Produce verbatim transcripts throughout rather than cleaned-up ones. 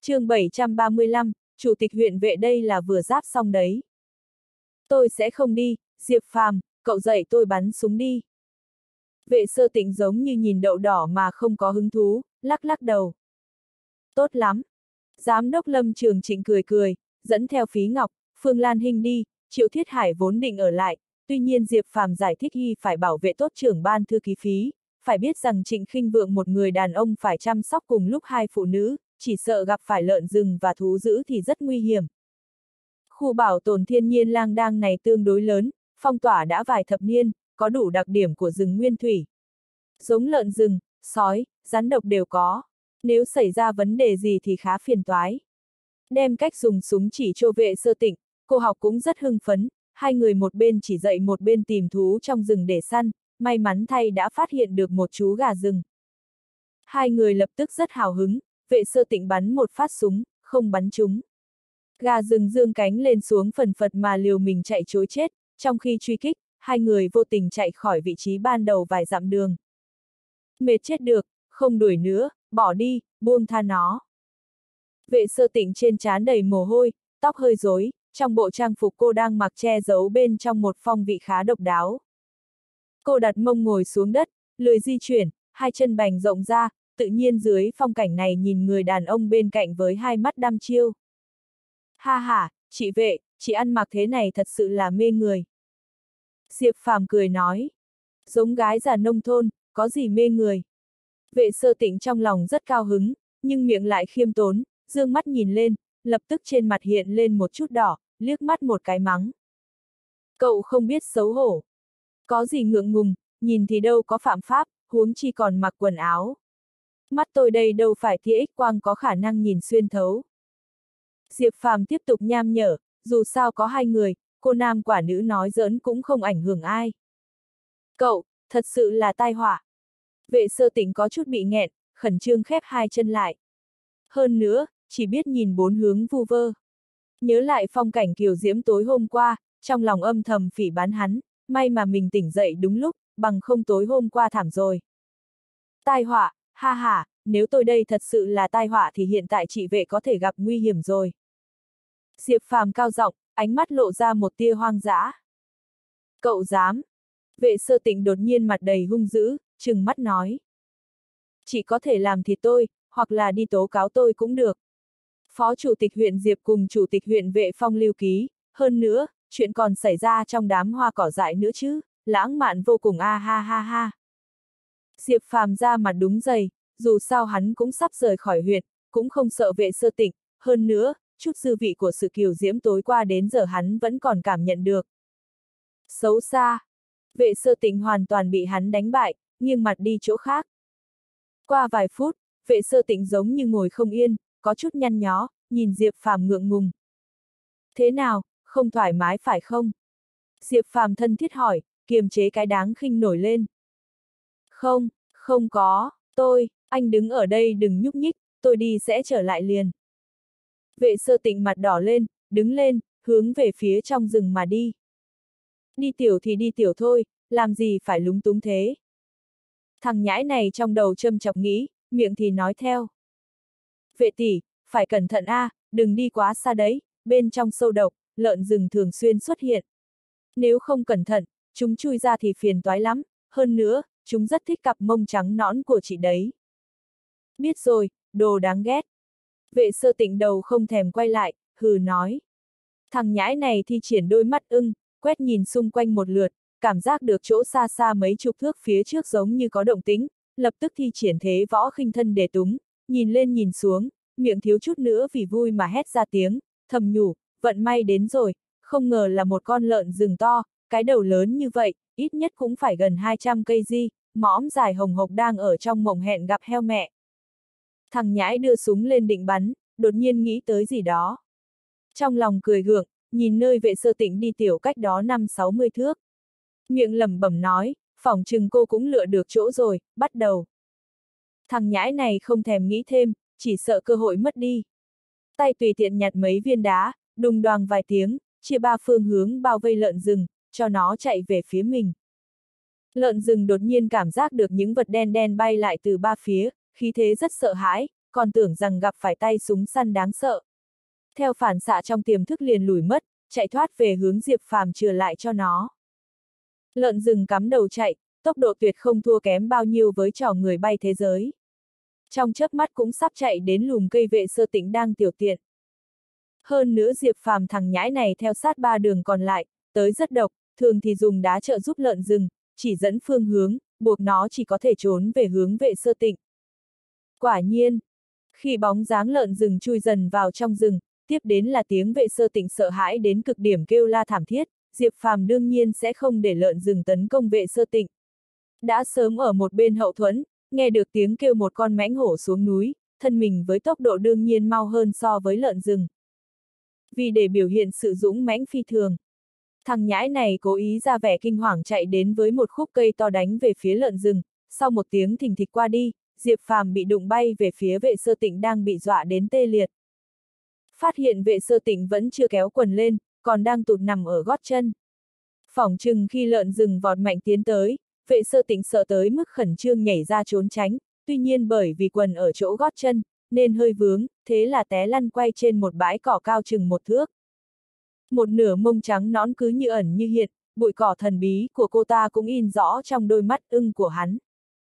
chương bảy trăm ba mươi lăm, Chủ tịch huyện Vệ đây là vừa giáp xong đấy. Tôi sẽ không đi, Diệp Phàm, cậu dạy tôi bắn súng đi. Vệ Sơ Tịnh giống như nhìn đậu đỏ mà không có hứng thú, lắc lắc đầu. Tốt lắm. Giám đốc Lâm Trường Trịnh cười cười, dẫn theo Phí Ngọc, Phương Lan Hinh đi, Triệu Thiết Hải vốn định ở lại, tuy nhiên Diệp Phàm giải thích y phải bảo vệ tốt trưởng ban thư ký Phí, phải biết rằng Trịnh Khinh Vượng một người đàn ông phải chăm sóc cùng lúc hai phụ nữ, chỉ sợ gặp phải lợn rừng và thú dữ thì rất nguy hiểm. Khu bảo tồn thiên nhiên Lang Đang này tương đối lớn, phong tỏa đã vài thập niên, có đủ đặc điểm của rừng nguyên thủy. Giống lợn rừng, sói, rắn độc đều có. Nếu xảy ra vấn đề gì thì khá phiền toái. Đem cách dùng súng chỉ cho Vệ Sơ Tịnh, cô học cũng rất hưng phấn, hai người một bên chỉ dạy một bên tìm thú trong rừng để săn, may mắn thay đã phát hiện được một chú gà rừng. Hai người lập tức rất hào hứng, Vệ Sơ Tịnh bắn một phát súng, không bắn trúng. Gà rừng dương cánh lên xuống phần phật mà liều mình chạy trối chết, trong khi truy kích, hai người vô tình chạy khỏi vị trí ban đầu vài dặm đường. Mệt chết được, không đuổi nữa, bỏ đi, buông tha nó. Vệ Sơ Tịnh trên trán đầy mồ hôi, tóc hơi rối, trong bộ trang phục cô đang mặc che giấu bên trong một phong vị khá độc đáo. Cô đặt mông ngồi xuống đất, lười di chuyển, hai chân bành rộng ra, tự nhiên dưới phong cảnh này nhìn người đàn ông bên cạnh với hai mắt đăm chiêu. Ha ha, chị Vệ, chị ăn mặc thế này thật sự là mê người. Diệp Phàm cười nói, giống gái già nông thôn, có gì mê người. Vệ Sơ Tịnh trong lòng rất cao hứng, nhưng miệng lại khiêm tốn, dương mắt nhìn lên, lập tức trên mặt hiện lên một chút đỏ, liếc mắt một cái mắng. Cậu không biết xấu hổ. Có gì ngượng ngùng, nhìn thì đâu có phạm pháp, huống chi còn mặc quần áo. Mắt tôi đây đâu phải tia X quang có khả năng nhìn xuyên thấu. Diệp Phàm tiếp tục nham nhở, dù sao có hai người, cô nam quả nữ nói giỡn cũng không ảnh hưởng ai. Cậu, thật sự là tai họa. Vệ Sơ Tịnh có chút bị nghẹn, khẩn trương khép hai chân lại. Hơn nữa, chỉ biết nhìn bốn hướng vu vơ. Nhớ lại phong cảnh kiều diễm tối hôm qua, trong lòng âm thầm phỉ báng hắn, may mà mình tỉnh dậy đúng lúc, bằng không tối hôm qua thảm rồi. Tai họa, ha ha, nếu tôi đây thật sự là tai họa thì hiện tại chị Vệ có thể gặp nguy hiểm rồi. Diệp Phàm cao giọng, ánh mắt lộ ra một tia hoang dã. Cậu dám? Vệ Sơ Tịnh đột nhiên mặt đầy hung dữ, trừng mắt nói. Chỉ có thể làm thì tôi, hoặc là đi tố cáo tôi cũng được. Phó Chủ tịch huyện Diệp cùng Chủ tịch huyện Vệ phong lưu ký, hơn nữa, chuyện còn xảy ra trong đám hoa cỏ dại nữa chứ, lãng mạn vô cùng a ha ha ha. Diệp Phàm ra mặt đúng dày, dù sao hắn cũng sắp rời khỏi huyện, cũng không sợ Vệ Sơ Tịnh, hơn nữa, chút dư vị của sự kiều diễm tối qua đến giờ hắn vẫn còn cảm nhận được. Xấu xa. Vệ Sơ Tịnh hoàn toàn bị hắn đánh bại, nghiêng mặt đi chỗ khác. Qua vài phút, Vệ Sơ Tịnh giống như ngồi không yên, có chút nhăn nhó, nhìn Diệp Phàm ngượng ngùng. Thế nào, không thoải mái phải không? Diệp Phàm thân thiết hỏi, kiềm chế cái đáng khinh nổi lên. Không, không có, tôi, anh đứng ở đây đừng nhúc nhích, tôi đi sẽ trở lại liền. Vệ Sơ Tịnh mặt đỏ lên, đứng lên, hướng về phía trong rừng mà đi. Đi tiểu thì đi tiểu thôi, làm gì phải lúng túng thế. Thằng nhãi này trong đầu châm chọc nghĩ, miệng thì nói theo. Vệ tỷ, phải cẩn thận a, à, đừng đi quá xa đấy, bên trong sâu độc, lợn rừng thường xuyên xuất hiện. Nếu không cẩn thận, chúng chui ra thì phiền toái lắm, hơn nữa, chúng rất thích cặp mông trắng nõn của chị đấy. Biết rồi, đồ đáng ghét. Vệ Sơ Tịnh đầu không thèm quay lại, hừ nói. Thằng nhãi này thi triển đôi mắt ưng, quét nhìn xung quanh một lượt, cảm giác được chỗ xa xa mấy chục thước phía trước giống như có động tĩnh, lập tức thi triển thế võ khinh thân để túng, nhìn lên nhìn xuống, miệng thiếu chút nữa vì vui mà hét ra tiếng, thầm nhủ, vận may đến rồi, không ngờ là một con lợn rừng to, cái đầu lớn như vậy, ít nhất cũng phải gần hai trăm cây di, mõm dài hồng hộc đang ở trong mộng hẹn gặp heo mẹ. Thằng nhãi đưa súng lên định bắn, đột nhiên nghĩ tới gì đó. Trong lòng cười gượng, nhìn nơi Vệ Sơ Tịnh đi tiểu cách đó năm sáu mươi thước. Miệng lẩm bẩm nói, phỏng chừng cô cũng lựa được chỗ rồi, bắt đầu. Thằng nhãi này không thèm nghĩ thêm, chỉ sợ cơ hội mất đi. Tay tùy tiện nhặt mấy viên đá, đùng đoàng vài tiếng, chia ba phương hướng bao vây lợn rừng, cho nó chạy về phía mình. Lợn rừng đột nhiên cảm giác được những vật đen đen bay lại từ ba phía, khí thế rất sợ hãi, còn tưởng rằng gặp phải tay súng săn đáng sợ. Theo phản xạ trong tiềm thức liền lùi mất, chạy thoát về hướng Diệp Phàm chừa lại cho nó. Lợn rừng cắm đầu chạy, tốc độ tuyệt không thua kém bao nhiêu với trò người bay thế giới. Trong chớp mắt cũng sắp chạy đến lùm cây Vệ Sơ Tĩnh đang tiểu tiện. Hơn nữa Diệp Phàm thằng nhãi này theo sát ba đường còn lại, tới rất độc, thường thì dùng đá trợ giúp lợn rừng, chỉ dẫn phương hướng, buộc nó chỉ có thể trốn về hướng Vệ Sơ Tĩnh. Quả nhiên, khi bóng dáng lợn rừng chui dần vào trong rừng, tiếp đến là tiếng Vệ Sơ Tĩnh sợ hãi đến cực điểm kêu la thảm thiết, Diệp Phàm đương nhiên sẽ không để lợn rừng tấn công Vệ Sơ Tĩnh. Đã sớm ở một bên hậu thuẫn, nghe được tiếng kêu một con mãnh hổ xuống núi, thân mình với tốc độ đương nhiên mau hơn so với lợn rừng. Vì để biểu hiện sự dũng mãnh phi thường, thằng nhãi này cố ý ra vẻ kinh hoàng chạy đến với một khúc cây to đánh về phía lợn rừng, sau một tiếng thình thịch qua đi, Diệp Phàm bị đụng bay về phía Vệ Sơ Tĩnh đang bị dọa đến tê liệt. Phát hiện Vệ Sơ Tĩnh vẫn chưa kéo quần lên, còn đang tụt nằm ở gót chân. Phỏng chừng khi lợn rừng vọt mạnh tiến tới, Vệ Sơ Tĩnh sợ tới mức khẩn trương nhảy ra trốn tránh, tuy nhiên bởi vì quần ở chỗ gót chân, nên hơi vướng, thế là té lăn quay trên một bãi cỏ cao chừng một thước. Một nửa mông trắng nõn cứ như ẩn như hiện, bụi cỏ thần bí của cô ta cũng in rõ trong đôi mắt ưng của hắn.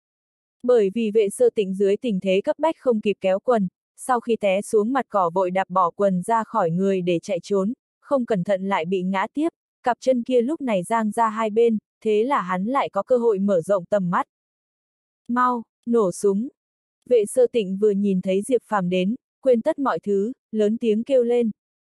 Bởi vì Vệ Sơ Tĩnh dưới tình thế cấp bách không kịp kéo quần, sau khi té xuống mặt cỏ vội đạp bỏ quần ra khỏi người để chạy trốn, không cẩn thận lại bị ngã tiếp, cặp chân kia lúc này giang ra hai bên, thế là hắn lại có cơ hội mở rộng tầm mắt. Mau, nổ súng! Vệ Sơ Tĩnh vừa nhìn thấy Diệp Phàm đến, quên tất mọi thứ, lớn tiếng kêu lên.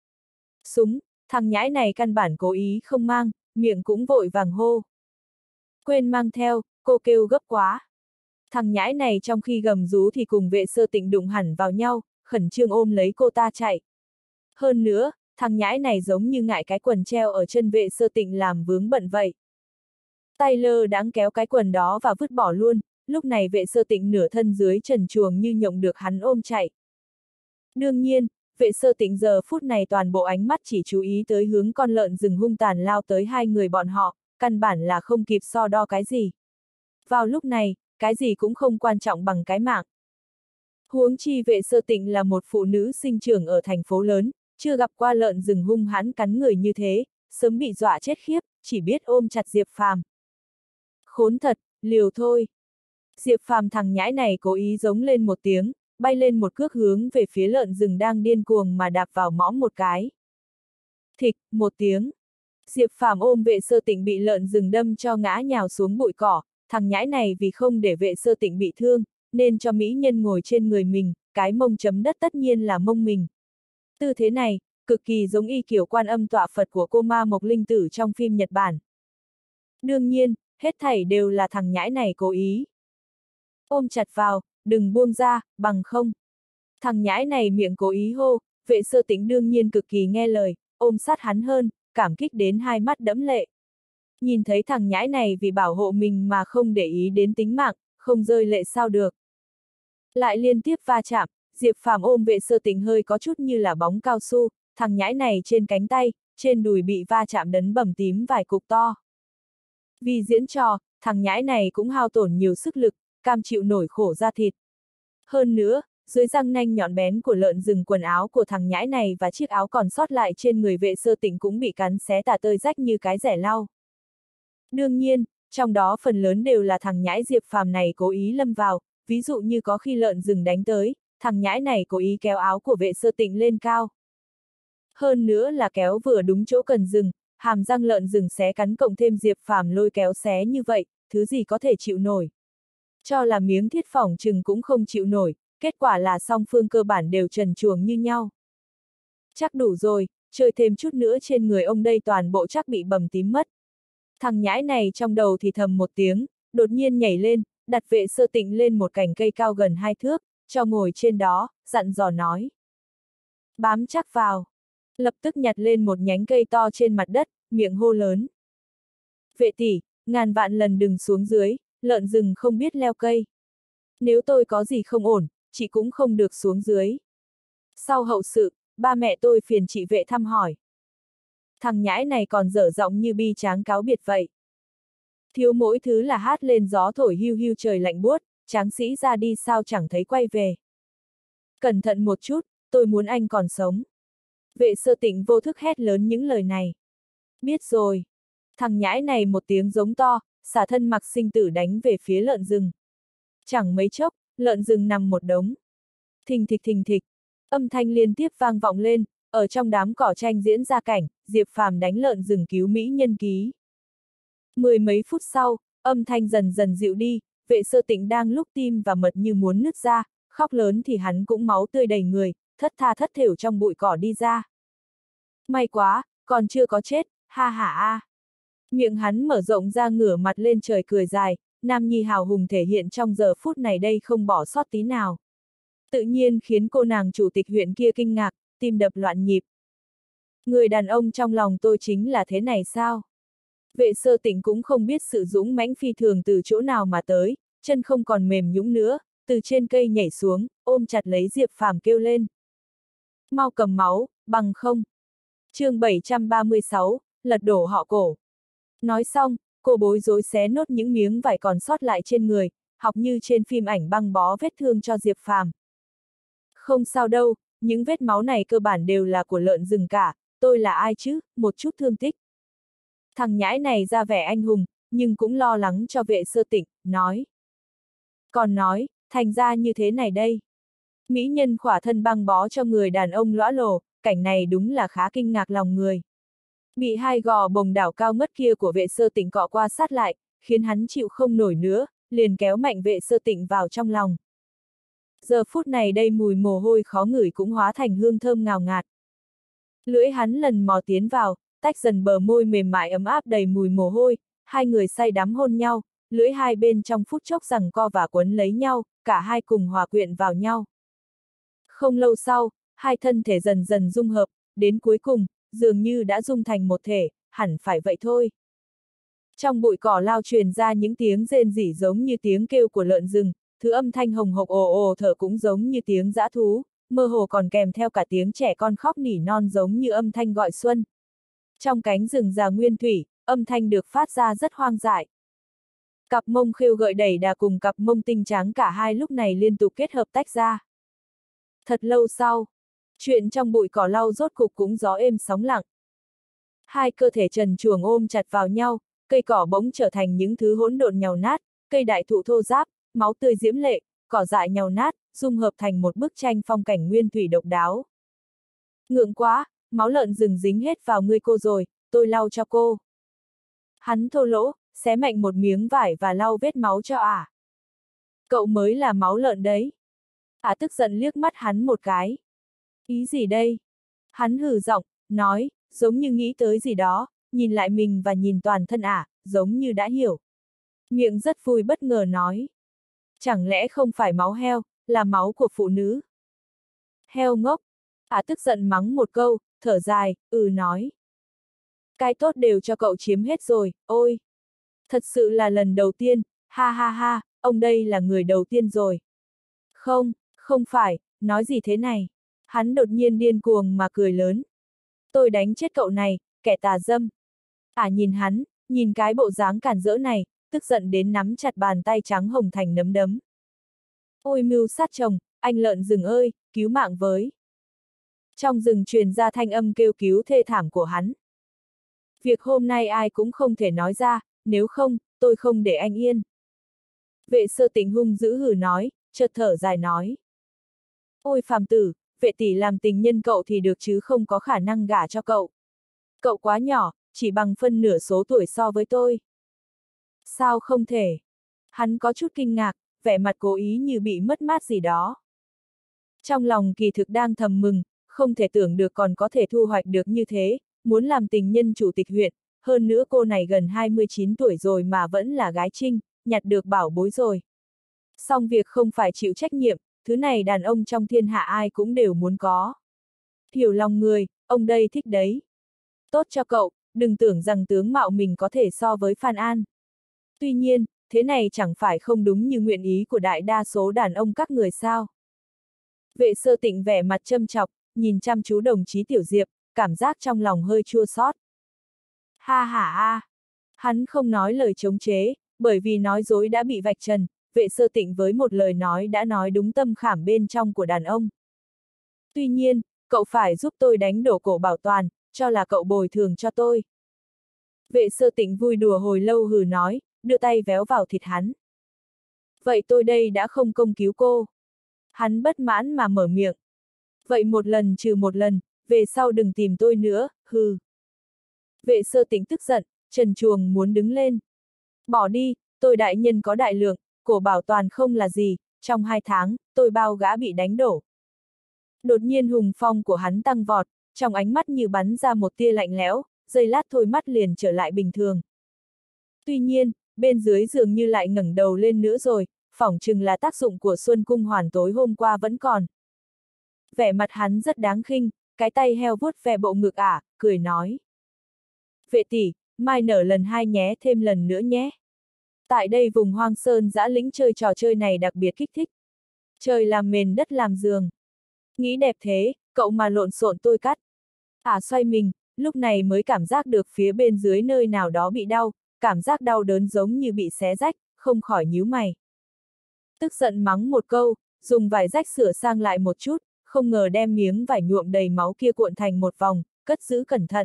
Súng, thằng nhãi này căn bản cố ý không mang, miệng cũng vội vàng hô. Quên mang theo, cô kêu gấp quá. Thằng nhãi này trong khi gầm rú thì cùng Vệ Sơ Tĩnh đụng hẳn vào nhau, khẩn trương ôm lấy cô ta chạy. Hơn nữa, thằng nhãi này giống như ngại cái quần treo ở chân Vệ Sơ Tĩnh làm vướng bận vậy. Tay lơ đãng kéo cái quần đó và vứt bỏ luôn, lúc này Vệ Sơ Tĩnh nửa thân dưới trần truồng như nhộng được hắn ôm chạy. Đương nhiên, Vệ Sơ Tĩnh giờ phút này toàn bộ ánh mắt chỉ chú ý tới hướng con lợn rừng hung tàn lao tới hai người bọn họ, căn bản là không kịp so đo cái gì. Vào lúc này, cái gì cũng không quan trọng bằng cái mạng. Huống chi Vệ Sơ Tĩnh là một phụ nữ sinh trưởng ở thành phố lớn, chưa gặp qua lợn rừng hung hãn cắn người như thế, sớm bị dọa chết khiếp, chỉ biết ôm chặt Diệp Phàm. Khốn thật, liều thôi. Diệp Phàm thằng nhãi này cố ý giống lên một tiếng, bay lên một cước hướng về phía lợn rừng đang điên cuồng mà đạp vào mõm một cái. Thịch, một tiếng. Diệp Phàm ôm Vệ Sơ Tĩnh bị lợn rừng đâm cho ngã nhào xuống bụi cỏ, thằng nhãi này vì không để Vệ Sơ Tĩnh bị thương, nên cho mỹ nhân ngồi trên người mình, cái mông chấm đất tất nhiên là mông mình. Tư thế này, cực kỳ giống y kiểu Quan Âm tọa Phật của cô ma Mộc Linh Tử trong phim Nhật Bản. Đương nhiên, hết thảy đều là thằng nhãi này cố ý. Ôm chặt vào, đừng buông ra, bằng không. Thằng nhãi này miệng cố ý hô, Vệ Sơ Tĩnh đương nhiên cực kỳ nghe lời, ôm sát hắn hơn, cảm kích đến hai mắt đẫm lệ. Nhìn thấy thằng nhãi này vì bảo hộ mình mà không để ý đến tính mạng, không rơi lệ sao được. Lại liên tiếp va chạm, Diệp Phàm ôm Vệ Sơ Tĩnh hơi có chút như là bóng cao su, thằng nhãi này trên cánh tay, trên đùi bị va chạm đấn bầm tím vài cục to. Vì diễn trò, thằng nhãi này cũng hao tổn nhiều sức lực, cam chịu nổi khổ da thịt. Hơn nữa, dưới răng nanh nhọn bén của lợn rừng quần áo của thằng nhãi này và chiếc áo còn sót lại trên người Vệ Sơ Tĩnh cũng bị cắn xé tả tơi rách như cái rẻ lau. Đương nhiên, trong đó phần lớn đều là thằng nhãi Diệp Phàm này cố ý lâm vào, ví dụ như có khi lợn rừng đánh tới, thằng nhãi này cố ý kéo áo của Vệ Sơ Tĩnh lên cao. Hơn nữa là kéo vừa đúng chỗ cần dừng, hàm răng lợn rừng xé cắn cộng thêm Diệp Phàm lôi kéo xé như vậy, thứ gì có thể chịu nổi. Cho là miếng thiết phỏng chừng cũng không chịu nổi, kết quả là song phương cơ bản đều trần truồng như nhau. Chắc đủ rồi, chơi thêm chút nữa trên người ông đây toàn bộ chắc bị bầm tím mất. Thằng nhãi này trong đầu thì thầm một tiếng, đột nhiên nhảy lên, đặt Vệ Sơ Tĩnh lên một cành cây cao gần hai thước, cho ngồi trên đó, dặn dò nói. Bám chắc vào. Lập tức nhặt lên một nhánh cây to trên mặt đất, miệng hô lớn. Vệ tỷ, ngàn vạn lần đừng xuống dưới, lợn rừng không biết leo cây. Nếu tôi có gì không ổn, chị cũng không được xuống dưới. Sau hậu sự, ba mẹ tôi phiền chị Vệ thăm hỏi. Thằng nhãi này còn dở giọng như bi tráng cáo biệt vậy. Thiếu mỗi thứ là hát lên gió thổi hiu hiu trời lạnh buốt, tráng sĩ ra đi sao chẳng thấy quay về. Cẩn thận một chút, tôi muốn anh còn sống. Vệ Sơ Tịnh vô thức hét lớn những lời này. Biết rồi. Thằng nhãi này một tiếng giống to, xả thân mặc sinh tử đánh về phía lợn rừng. Chẳng mấy chốc, lợn rừng nằm một đống. Thình thịch thình thịch, âm thanh liên tiếp vang vọng lên, ở trong đám cỏ tranh diễn ra cảnh, Diệp Phàm đánh lợn rừng cứu mỹ nhân ký. Mười mấy phút sau, âm thanh dần dần dịu đi, Vệ Sơ Tịnh đang lúc tim và mật như muốn nứt ra, khóc lớn thì hắn cũng máu tươi đầy người, thất tha thất thểu trong bụi cỏ đi ra. May quá, còn chưa có chết, ha ha a. Miệng hắn mở rộng ra ngửa mặt lên trời cười dài, nam nhi hào hùng thể hiện trong giờ phút này đây không bỏ sót tí nào. Tự nhiên khiến cô nàng chủ tịch huyện kia kinh ngạc, tim đập loạn nhịp. Người đàn ông trong lòng tôi chính là thế này sao? Vệ Sơ Tịnh cũng không biết sự dũng mãnh phi thường từ chỗ nào mà tới, chân không còn mềm nhũn nữa, từ trên cây nhảy xuống, ôm chặt lấy Diệp Phàm kêu lên. Mau cầm máu, bằng không. Chương bảy trăm ba mươi sáu, lật đổ họ Cổ. Nói xong, cô bối rối xé nốt những miếng vải còn sót lại trên người, học như trên phim ảnh băng bó vết thương cho Diệp Phàm. Không sao đâu, những vết máu này cơ bản đều là của lợn rừng cả, tôi là ai chứ, một chút thương tích. Thằng nhãi này ra vẻ anh hùng, nhưng cũng lo lắng cho Vệ Sơ Tịnh, nói. Còn nói, thành ra như thế này đây. Mỹ nhân khỏa thân băng bó cho người đàn ông lõa lồ, cảnh này đúng là khá kinh ngạc lòng người. Bị hai gò bồng đảo cao ngất kia của Vệ Sơ Tịnh cọ qua sát lại, khiến hắn chịu không nổi nữa, liền kéo mạnh Vệ Sơ Tịnh vào trong lòng. Giờ phút này đây mùi mồ hôi khó ngửi cũng hóa thành hương thơm ngào ngạt. Lưỡi hắn lần mò tiến vào, tách dần bờ môi mềm mại ấm áp đầy mùi mồ hôi, hai người say đắm hôn nhau, lưỡi hai bên trong phút chốc giằng co và quấn lấy nhau, cả hai cùng hòa quyện vào nhau. Không lâu sau, hai thân thể dần dần dung hợp, đến cuối cùng, dường như đã dung thành một thể, hẳn phải vậy thôi. Trong bụi cỏ lao truyền ra những tiếng rên rỉ giống như tiếng kêu của lợn rừng, thứ âm thanh hồng hộc ồ ồ thở cũng giống như tiếng dã thú, mơ hồ còn kèm theo cả tiếng trẻ con khóc nỉ non giống như âm thanh gọi xuân. Trong cánh rừng già nguyên thủy, âm thanh được phát ra rất hoang dại. Cặp mông khêu gợi đẩy đà cùng cặp mông tinh trắng cả hai lúc này liên tục kết hợp tách ra. Thật lâu sau, chuyện trong bụi cỏ lau rốt cục cũng gió êm sóng lặng. Hai cơ thể trần truồng ôm chặt vào nhau, cây cỏ bỗng trở thành những thứ hỗn độn nhàu nát, cây đại thụ thô ráp, máu tươi diễm lệ, cỏ dại nhàu nát, dung hợp thành một bức tranh phong cảnh nguyên thủy độc đáo. Ngượng quá, máu lợn rừng dính hết vào người cô rồi, tôi lau cho cô. Hắn thô lỗ, xé mạnh một miếng vải và lau vết máu cho ả. À. Cậu mới là máu lợn đấy. Ả à tức giận liếc mắt hắn một cái. Ý gì đây? Hắn hừ giọng, nói, giống như nghĩ tới gì đó, nhìn lại mình và nhìn toàn thân ả, à, giống như đã hiểu. Miệng rất vui bất ngờ nói. Chẳng lẽ không phải máu heo, là máu của phụ nữ? Heo ngốc. Ả à tức giận mắng một câu, thở dài, ừ nói. Cái tốt đều cho cậu chiếm hết rồi, ôi. Thật sự là lần đầu tiên, ha ha ha, ông đây là người đầu tiên rồi. Không, không phải, nói gì thế này. Hắn đột nhiên điên cuồng mà cười lớn. Tôi đánh chết cậu này, kẻ tà dâm. Ả à nhìn hắn, nhìn cái bộ dáng cản rỡ này, tức giận đến nắm chặt bàn tay trắng hồng thành nấm đấm. Ôi mưu sát chồng, anh lợn rừng ơi, cứu mạng với. Trong rừng truyền ra thanh âm kêu cứu thê thảm của hắn. Việc hôm nay ai cũng không thể nói ra, nếu không, tôi không để anh yên. Vệ Sơ Tịnh hung dữ hừ nói, chợt thở dài nói. Ôi phàm tử, vệ tỷ làm tình nhân cậu thì được chứ không có khả năng gả cho cậu. Cậu quá nhỏ, chỉ bằng phân nửa số tuổi so với tôi. Sao không thể? Hắn có chút kinh ngạc, vẻ mặt cố ý như bị mất mát gì đó. Trong lòng kỳ thực đang thầm mừng, không thể tưởng được còn có thể thu hoạch được như thế, muốn làm tình nhân chủ tịch huyện, hơn nữa cô này gần hai mươi chín tuổi rồi mà vẫn là gái trinh, nhặt được bảo bối rồi. Xong việc không phải chịu trách nhiệm, thứ này đàn ông trong thiên hạ ai cũng đều muốn có. Hiểu lòng người, ông đây thích đấy. Tốt cho cậu, đừng tưởng rằng tướng mạo mình có thể so với Phan An. Tuy nhiên, thế này chẳng phải không đúng như nguyện ý của đại đa số đàn ông các người sao. Vệ Sơ Tịnh vẻ mặt châm chọc, nhìn chăm chú đồng chí Tiểu Diệp, cảm giác trong lòng hơi chua xót. Ha ha ha! Hắn không nói lời chống chế, bởi vì nói dối đã bị vạch trần, Vệ Sơ Tịnh với một lời nói đã nói đúng tâm khảm bên trong của đàn ông. Tuy nhiên, cậu phải giúp tôi đánh đổ cổ Bảo Toàn, cho là cậu bồi thường cho tôi. Vệ Sơ Tịnh vui đùa hồi lâu hừ nói, đưa tay véo vào thịt hắn. Vậy tôi đây đã không công cứu cô. Hắn bất mãn mà mở miệng. Vậy một lần trừ một lần, về sau đừng tìm tôi nữa, hừ. Vệ Sơ Tịnh tức giận, trần truồng muốn đứng lên. Bỏ đi, tôi đại nhân có đại lượng, cổ Bảo Toàn không là gì, trong hai tháng, tôi bao gã bị đánh đổ. Đột nhiên hùng phong của hắn tăng vọt, trong ánh mắt như bắn ra một tia lạnh lẽo, giây lát thôi mắt liền trở lại bình thường. Tuy nhiên, bên dưới dường như lại ngẩng đầu lên nữa rồi, phỏng chừng là tác dụng của Xuân Cung Hoàn tối hôm qua vẫn còn. Vẻ mặt hắn rất đáng khinh, cái tay heo vuốt ve bộ ngực ả, cười nói. Vệ tỷ, mai nở lần hai nhé, thêm lần nữa nhé. Tại đây vùng hoang sơn dã lĩnh chơi trò chơi này đặc biệt kích thích. Trời làm mền đất làm giường. Nghĩ đẹp thế, cậu mà lộn xộn tôi cắt. Ả xoay mình, lúc này mới cảm giác được phía bên dưới nơi nào đó bị đau, cảm giác đau đớn giống như bị xé rách, không khỏi nhíu mày. Tức giận mắng một câu, dùng vải rách sửa sang lại một chút, không ngờ đem miếng vải nhuộm đầy máu kia cuộn thành một vòng, cất giữ cẩn thận.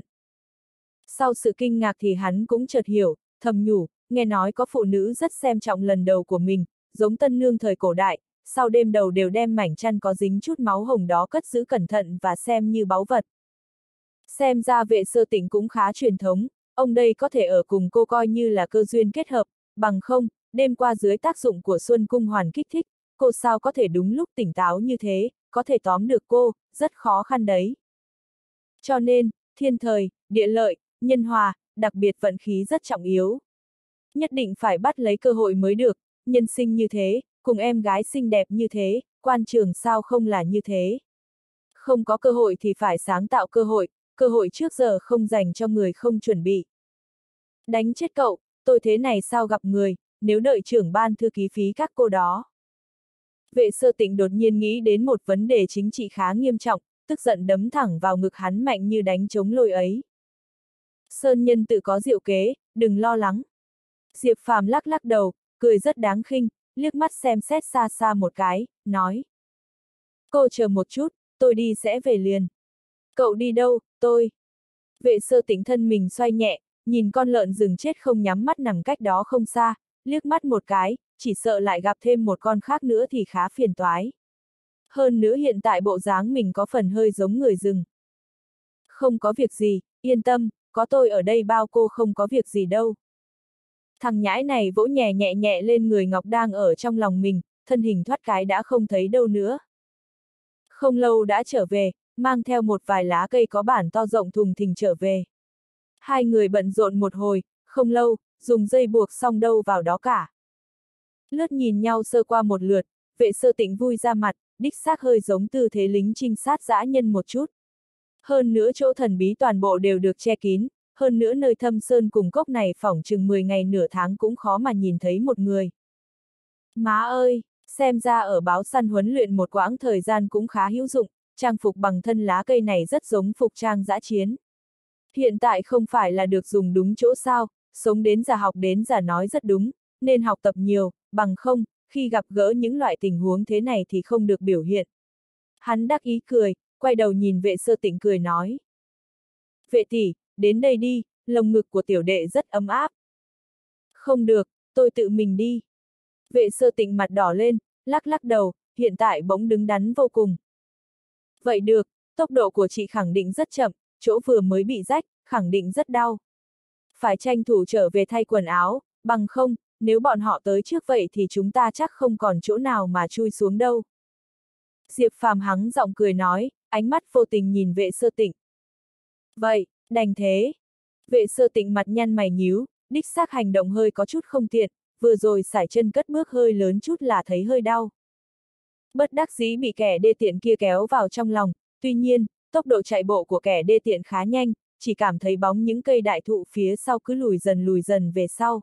Sau sự kinh ngạc thì hắn cũng chợt hiểu, thầm nhủ, nghe nói có phụ nữ rất xem trọng lần đầu của mình, giống tân nương thời cổ đại, sau đêm đầu đều đem mảnh chăn có dính chút máu hồng đó cất giữ cẩn thận và xem như báu vật. Xem ra Vệ Sơ Tịnh cũng khá truyền thống, ông đây có thể ở cùng cô coi như là cơ duyên kết hợp, bằng không, đêm qua dưới tác dụng của Xuân Cung Hoàn kích thích, cô sao có thể đúng lúc tỉnh táo như thế, có thể tóm được cô, rất khó khăn đấy. Cho nên, thiên thời, địa lợi, nhân hòa, đặc biệt vận khí rất trọng yếu. Nhất định phải bắt lấy cơ hội mới được, nhân sinh như thế, cùng em gái xinh đẹp như thế, quan trường sao không là như thế. Không có cơ hội thì phải sáng tạo cơ hội, cơ hội trước giờ không dành cho người không chuẩn bị. Đánh chết cậu, tôi thế này sao gặp người, nếu đợi trưởng ban thư ký phí các cô đó. Vệ Sơ Tịnh đột nhiên nghĩ đến một vấn đề chính trị khá nghiêm trọng, tức giận đấm thẳng vào ngực hắn mạnh như đánh trống lôi ấy. Sơn nhân tự có diệu kế, đừng lo lắng. Diệp Phàm lắc lắc đầu, cười rất đáng khinh, liếc mắt xem xét xa xa một cái, nói. Cô chờ một chút, tôi đi sẽ về liền. Cậu đi đâu, tôi? Vệ Sơ Tịnh thân mình xoay nhẹ, nhìn con lợn rừng chết không nhắm mắt nằm cách đó không xa, liếc mắt một cái, chỉ sợ lại gặp thêm một con khác nữa thì khá phiền toái. Hơn nữa hiện tại bộ dáng mình có phần hơi giống người rừng. Không có việc gì, yên tâm, có tôi ở đây bao cô không có việc gì đâu. Thằng nhãi này vỗ nhẹ nhẹ nhẹ lên người Ngọc đang ở trong lòng mình, thân hình thoát cái đã không thấy đâu nữa. Không lâu đã trở về, mang theo một vài lá cây có bản to rộng thùng thình trở về. Hai người bận rộn một hồi, không lâu, dùng dây buộc xong đâu vào đó cả. Lướt nhìn nhau sơ qua một lượt, Vệ Sơ Tịnh vui ra mặt, đích xác hơi giống tư thế lính trinh sát dã nhân một chút. Hơn nữa chỗ thần bí toàn bộ đều được che kín, hơn nữa nơi thâm sơn cùng cốc này phỏng chừng mười ngày nửa tháng cũng khó mà nhìn thấy một người. Má ơi, xem ra ở báo săn huấn luyện một quãng thời gian cũng khá hữu dụng, trang phục bằng thân lá cây này rất giống phục trang dã chiến. Hiện tại không phải là được dùng đúng chỗ sao, sống đến già học đến già nói rất đúng, nên học tập nhiều, bằng không, khi gặp gỡ những loại tình huống thế này thì không được biểu hiện. Hắn đắc ý cười, quay đầu nhìn Vệ Sơ Tịnh cười nói. Vệ tỷ, đến đây đi, lồng ngực của tiểu đệ rất ấm áp. Không được, tôi tự mình đi. Vệ Sơ Tịnh mặt đỏ lên, lắc lắc đầu, hiện tại bỗng đứng đắn vô cùng. Vậy được, tốc độ của chị khẳng định rất chậm, chỗ vừa mới bị rách, khẳng định rất đau. Phải tranh thủ trở về thay quần áo, bằng không, nếu bọn họ tới trước vậy thì chúng ta chắc không còn chỗ nào mà chui xuống đâu. Diệp Phàm hắng giọng cười nói, ánh mắt vô tình nhìn Vệ Sơ Tịnh. Vậy, đành thế. Vệ Sơ Tịnh mặt nhăn mày nhíu, đích xác hành động hơi có chút không tiện, vừa rồi sải chân cất bước hơi lớn chút là thấy hơi đau. Bất đắc dĩ bị kẻ đê tiện kia kéo vào trong lòng, tuy nhiên, tốc độ chạy bộ của kẻ đê tiện khá nhanh, chỉ cảm thấy bóng những cây đại thụ phía sau cứ lùi dần lùi dần về sau.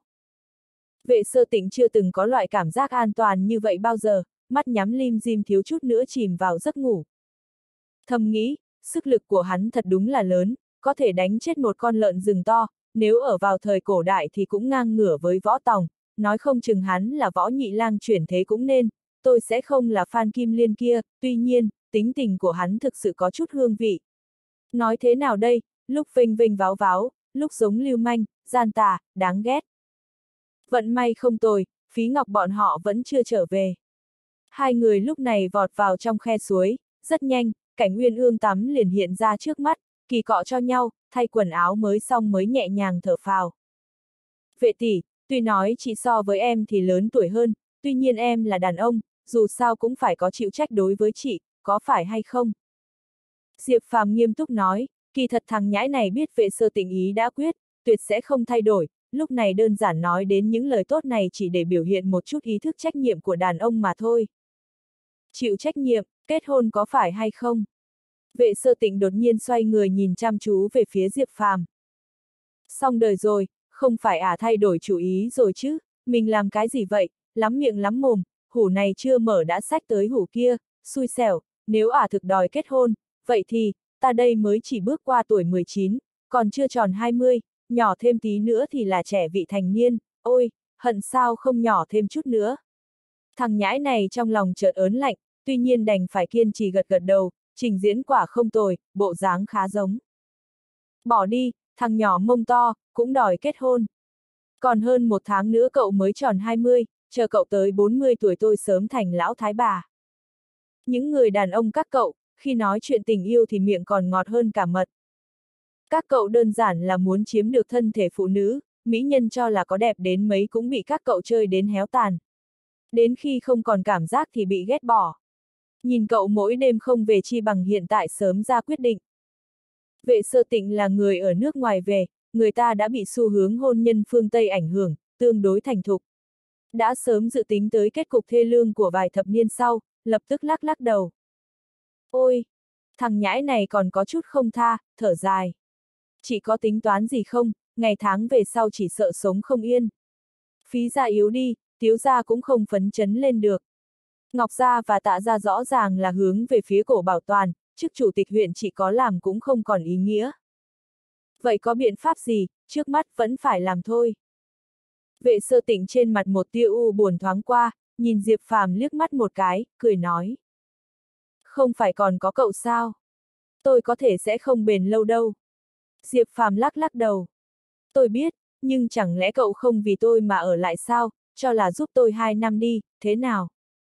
Vệ Sơ Tịnh chưa từng có loại cảm giác an toàn như vậy bao giờ, mắt nhắm lim dim thiếu chút nữa chìm vào giấc ngủ. Thầm nghĩ, sức lực của hắn thật đúng là lớn, có thể đánh chết một con lợn rừng to, nếu ở vào thời cổ đại thì cũng ngang ngửa với Võ Tòng, nói không chừng hắn là Võ Nhị Lang chuyển thế cũng nên, tôi sẽ không là Phan Kim Liên kia, tuy nhiên, tính tình của hắn thực sự có chút hương vị. Nói thế nào đây, lúc vinh vinh váo váo, lúc giống lưu manh, gian tà, đáng ghét. Vận may không tồi, Phí Ngọc bọn họ vẫn chưa trở về. Hai người lúc này vọt vào trong khe suối, rất nhanh, cảnh Uyên Ương tắm liền hiện ra trước mắt, kỳ cọ cho nhau, thay quần áo mới xong mới nhẹ nhàng thở phào. Vệ tỷ, tuy nói chị so với em thì lớn tuổi hơn, tuy nhiên em là đàn ông, dù sao cũng phải có chịu trách đối với chị, có phải hay không? Diệp Phàm nghiêm túc nói, kỳ thật thằng nhãi này biết Vệ Sơ Tịnh ý đã quyết, tuyệt sẽ không thay đổi, lúc này đơn giản nói đến những lời tốt này chỉ để biểu hiện một chút ý thức trách nhiệm của đàn ông mà thôi. Chịu trách nhiệm, kết hôn có phải hay không? Vệ Sơ Tịnh đột nhiên xoay người nhìn chăm chú về phía Diệp Phàm. Xong đời rồi, không phải ả à thay đổi chủ ý rồi chứ, mình làm cái gì vậy, lắm miệng lắm mồm, hủ này chưa mở đã xách tới hủ kia, xui xẻo, nếu ả à thực đòi kết hôn, vậy thì, ta đây mới chỉ bước qua tuổi mười chín, còn chưa tròn hai mươi, nhỏ thêm tí nữa thì là trẻ vị thành niên, ôi, hận sao không nhỏ thêm chút nữa. Thằng nhãi này trong lòng chợt ớn lạnh, tuy nhiên đành phải kiên trì gật gật đầu, trình diễn quả không tồi, bộ dáng khá giống. Bỏ đi, thằng nhỏ mông to, cũng đòi kết hôn. Còn hơn một tháng nữa cậu mới tròn hai mươi, chờ cậu tới bốn mươi tuổi tôi sớm thành lão thái bà. Những người đàn ông các cậu, khi nói chuyện tình yêu thì miệng còn ngọt hơn cả mật. Các cậu đơn giản là muốn chiếm được thân thể phụ nữ, mỹ nhân cho là có đẹp đến mấy cũng bị các cậu chơi đến héo tàn. Đến khi không còn cảm giác thì bị ghét bỏ. Nhìn cậu mỗi đêm không về chi bằng hiện tại sớm ra quyết định. Vệ Sơ Tịnh là người ở nước ngoài về, người ta đã bị xu hướng hôn nhân phương Tây ảnh hưởng, tương đối thành thục. Đã sớm dự tính tới kết cục thê lương của vài thập niên sau, lập tức lắc lắc đầu. Ôi! Thằng nhãi này còn có chút không tha, thở dài. Chị có tính toán gì không, ngày tháng về sau chỉ sợ sống không yên. Phí gia yếu đi, Tiếu gia cũng không phấn chấn lên được. Ngọc gia và Tạ gia rõ ràng là hướng về phía Cổ Bảo Toàn, chức chủ tịch huyện chỉ có làm cũng không còn ý nghĩa. Vậy có biện pháp gì, trước mắt vẫn phải làm thôi. Vệ Sơ Tịnh trên mặt một tia u buồn thoáng qua, nhìn Diệp Phàm liếc mắt một cái, cười nói. Không phải còn có cậu sao? Tôi có thể sẽ không bền lâu đâu. Diệp Phàm lắc lắc đầu. Tôi biết, nhưng chẳng lẽ cậu không vì tôi mà ở lại sao, cho là giúp tôi hai năm đi, thế nào?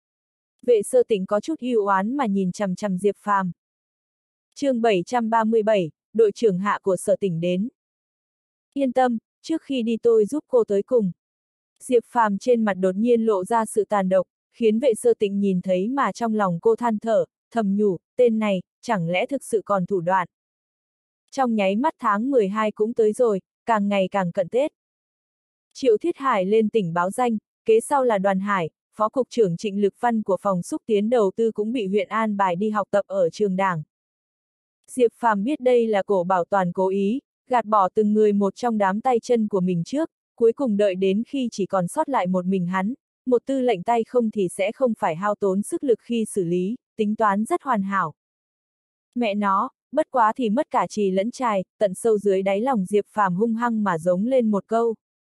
Vệ Sơ Tịnh có chút ưu oán mà nhìn chằm chằm Diệp Phàm. Chương bảy trăm ba mươi bảy, đội trưởng hạ của Sở Tỉnh đến. Yên tâm, trước khi đi tôi giúp cô tới cùng. Diệp Phàm trên mặt đột nhiên lộ ra sự tàn độc, khiến Vệ Sơ Tịnh nhìn thấy mà trong lòng cô than thở, thầm nhủ, tên này, chẳng lẽ thực sự còn thủ đoạn. Trong nháy mắt tháng mười hai cũng tới rồi, càng ngày càng cận Tết. Triệu Thiết Hải lên tỉnh báo danh, kế sau là Đoàn Hải, Phó Cục trưởng Trịnh Lực Văn của phòng xúc tiến đầu tư cũng bị huyện an bài đi học tập ở trường đảng. Diệp Phàm biết đây là Cổ Bảo Toàn cố ý, gạt bỏ từng người một trong đám tay chân của mình trước, cuối cùng đợi đến khi chỉ còn sót lại một mình hắn, một tư lệnh tay không thì sẽ không phải hao tốn sức lực khi xử lý, tính toán rất hoàn hảo. Mẹ nó, bất quá thì mất cả trì lẫn trài, tận sâu dưới đáy lòng Diệp Phàm hung hăng mà giống lên một câu.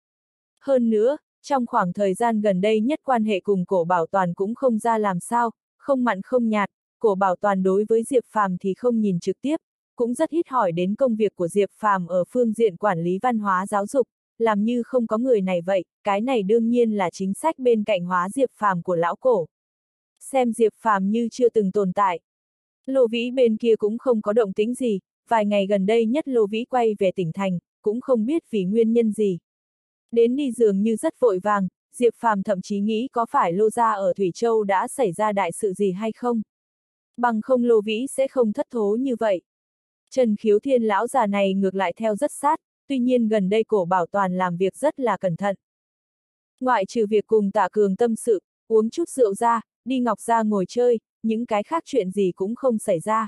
Hơn nữa, trong khoảng thời gian gần đây nhất quan hệ cùng Cổ Bảo Toàn cũng không ra làm sao, không mặn không nhạt, Cổ Bảo Toàn đối với Diệp Phàm thì không nhìn trực tiếp, cũng rất ít hỏi đến công việc của Diệp Phàm ở phương diện quản lý văn hóa giáo dục, làm như không có người này vậy, cái này đương nhiên là chính sách bên cạnh hóa Diệp Phàm của lão Cổ. Xem Diệp Phàm như chưa từng tồn tại. Lô Vĩ bên kia cũng không có động tĩnh gì, vài ngày gần đây nhất Lô Vĩ quay về tỉnh thành, cũng không biết vì nguyên nhân gì. Đến đi dường như rất vội vàng, Diệp Phàm thậm chí nghĩ có phải Lô gia ở Thủy Châu đã xảy ra đại sự gì hay không. Bằng không Lô Vĩ sẽ không thất thố như vậy. Trần Khiếu Thiên lão già này ngược lại theo rất sát, tuy nhiên gần đây Cổ Bảo Toàn làm việc rất là cẩn thận. Ngoại trừ việc cùng Tạ Cường tâm sự, uống chút rượu ra, đi Ngọc gia ngồi chơi, những cái khác chuyện gì cũng không xảy ra.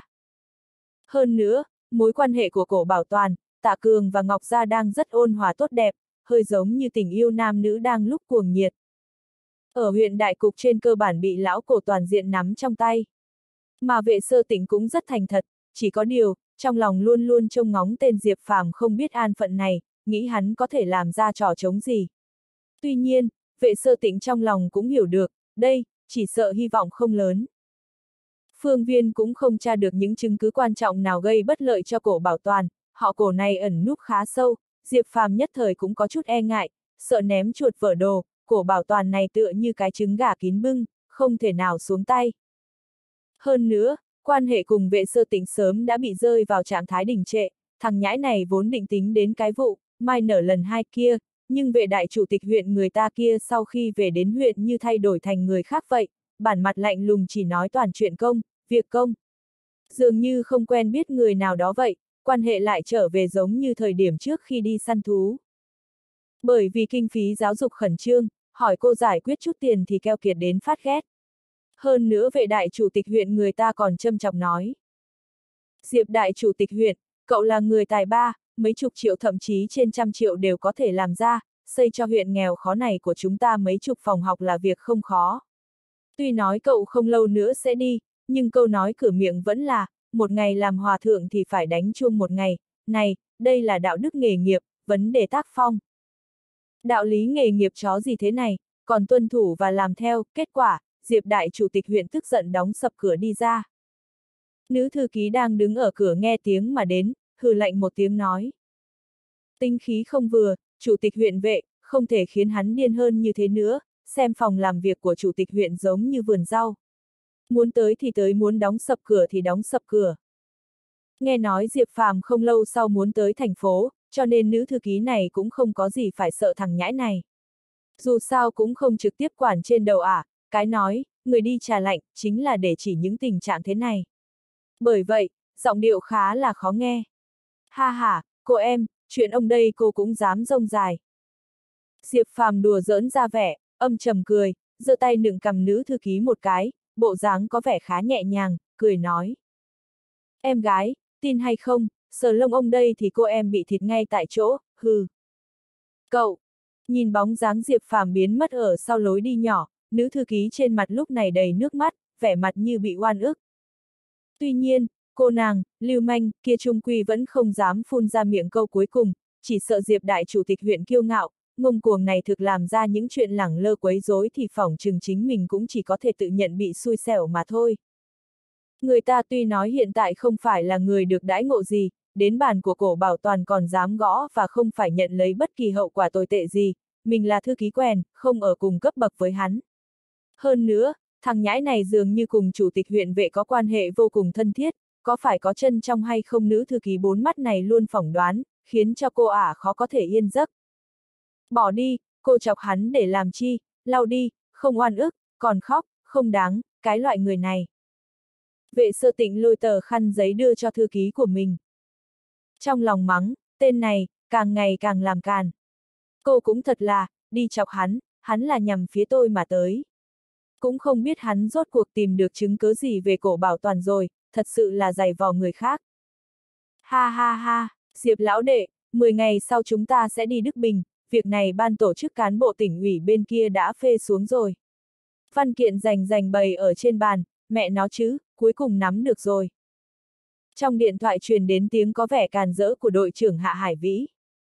Hơn nữa, mối quan hệ của Cổ Bảo Toàn, Tạ Cường và Ngọc gia đang rất ôn hòa tốt đẹp, hơi giống như tình yêu nam nữ đang lúc cuồng nhiệt. Ở huyện Đại Cục trên cơ bản bị lão Cổ toàn diện nắm trong tay. Mà Vệ Sơ Tịnh cũng rất thành thật, chỉ có điều, trong lòng luôn luôn trông ngóng tên Diệp Phàm không biết an phận này, nghĩ hắn có thể làm ra trò trống gì. Tuy nhiên, Vệ Sơ Tịnh trong lòng cũng hiểu được, đây, chỉ sợ hy vọng không lớn. Phương Viên cũng không tra được những chứng cứ quan trọng nào gây bất lợi cho Cổ Bảo Toàn, họ Cổ này ẩn núp khá sâu, Diệp Phàm nhất thời cũng có chút e ngại, sợ ném chuột vỡ đồ, Cổ Bảo Toàn này tựa như cái trứng gà kín bưng, không thể nào xuống tay. Hơn nữa, quan hệ cùng Vệ Sơ Tĩnh sớm đã bị rơi vào trạng thái đình trệ, thằng nhãi này vốn định tính đến cái vụ mai nở lần hai kia, nhưng Vệ đại chủ tịch huyện người ta kia sau khi về đến huyện như thay đổi thành người khác vậy, bản mặt lạnh lùng chỉ nói toàn chuyện công, việc công. Dường như không quen biết người nào đó vậy, quan hệ lại trở về giống như thời điểm trước khi đi săn thú. Bởi vì kinh phí giáo dục khẩn trương, hỏi cô giải quyết chút tiền thì keo kiệt đến phát ghét. Hơn nữa Vệ đại chủ tịch huyện người ta còn châm chọc nói. Diệp đại chủ tịch huyện, cậu là người tài ba, mấy chục triệu thậm chí trên trăm triệu đều có thể làm ra, xây cho huyện nghèo khó này của chúng ta mấy chục phòng học là việc không khó. Tuy nói cậu không lâu nữa sẽ đi, nhưng câu nói cửa miệng vẫn là, một ngày làm hòa thượng thì phải đánh chuông một ngày, này, đây là đạo đức nghề nghiệp, vấn đề tác phong. Đạo lý nghề nghiệp chó gì thế này, còn tuân thủ và làm theo, kết quả, Diệp đại chủ tịch huyện tức giận đóng sập cửa đi ra. Nữ thư ký đang đứng ở cửa nghe tiếng mà đến, hừ lạnh một tiếng nói. Tinh khí không vừa, chủ tịch huyện Vệ, không thể khiến hắn điên hơn như thế nữa, xem phòng làm việc của chủ tịch huyện giống như vườn rau. Muốn tới thì tới, muốn đóng sập cửa thì đóng sập cửa. Nghe nói Diệp Phàm không lâu sau muốn tới thành phố, cho nên nữ thư ký này cũng không có gì phải sợ thằng nhãi này. Dù sao cũng không trực tiếp quản trên đầu ả, à, cái nói, người đi trà lạnh, chính là để chỉ những tình trạng thế này. Bởi vậy, giọng điệu khá là khó nghe. Ha ha, cô em, chuyện ông đây cô cũng dám rông dài. Diệp Phàm đùa giỡn ra vẻ, âm trầm cười, giơ tay nựng cầm nữ thư ký một cái, bộ dáng có vẻ khá nhẹ nhàng, cười nói. Em gái, tin hay không, sờ lông ông đây thì cô em bị thịt ngay tại chỗ, hừ. Cậu, nhìn bóng dáng Diệp Phàm biến mất ở sau lối đi nhỏ, nữ thư ký trên mặt lúc này đầy nước mắt, vẻ mặt như bị oan ức. Tuy nhiên, cô nàng, lưu manh, kia trung quy vẫn không dám phun ra miệng câu cuối cùng, chỉ sợ Diệp đại chủ tịch huyện kiêu ngạo, ngông cuồng này thực làm ra những chuyện lẳng lơ quấy rối thì phỏng chừng chính mình cũng chỉ có thể tự nhận bị xui xẻo mà thôi. Người ta tuy nói hiện tại không phải là người được đãi ngộ gì, đến bàn của Cổ Bảo Toàn còn dám gõ và không phải nhận lấy bất kỳ hậu quả tồi tệ gì, mình là thư ký quèn, không ở cùng cấp bậc với hắn. Hơn nữa, thằng nhãi này dường như cùng chủ tịch huyện Vệ có quan hệ vô cùng thân thiết, có phải có chân trong hay không, nữ thư ký bốn mắt này luôn phỏng đoán, khiến cho cô ả khó có thể yên giấc. Bỏ đi, cô chọc hắn để làm chi, lau đi, không oan ức, còn khóc, không đáng, cái loại người này. Vệ Sơ Tĩnh lôi tờ khăn giấy đưa cho thư ký của mình. Trong lòng mắng, tên này, càng ngày càng làm càn. Cô cũng thật là, đi chọc hắn, hắn là nhằm phía tôi mà tới. Cũng không biết hắn rốt cuộc tìm được chứng cứ gì về Cổ Bảo Toàn rồi, thật sự là giày vò người khác. Ha ha ha, Diệp lão đệ, mười ngày sau chúng ta sẽ đi Đức Bình, việc này ban tổ chức cán bộ tỉnh ủy bên kia đã phê xuống rồi. Văn kiện rành rành bày ở trên bàn, mẹ nó chứ, cuối cùng nắm được rồi. Trong điện thoại truyền đến tiếng có vẻ càn rỡ của đội trưởng Hạ Hải Vĩ.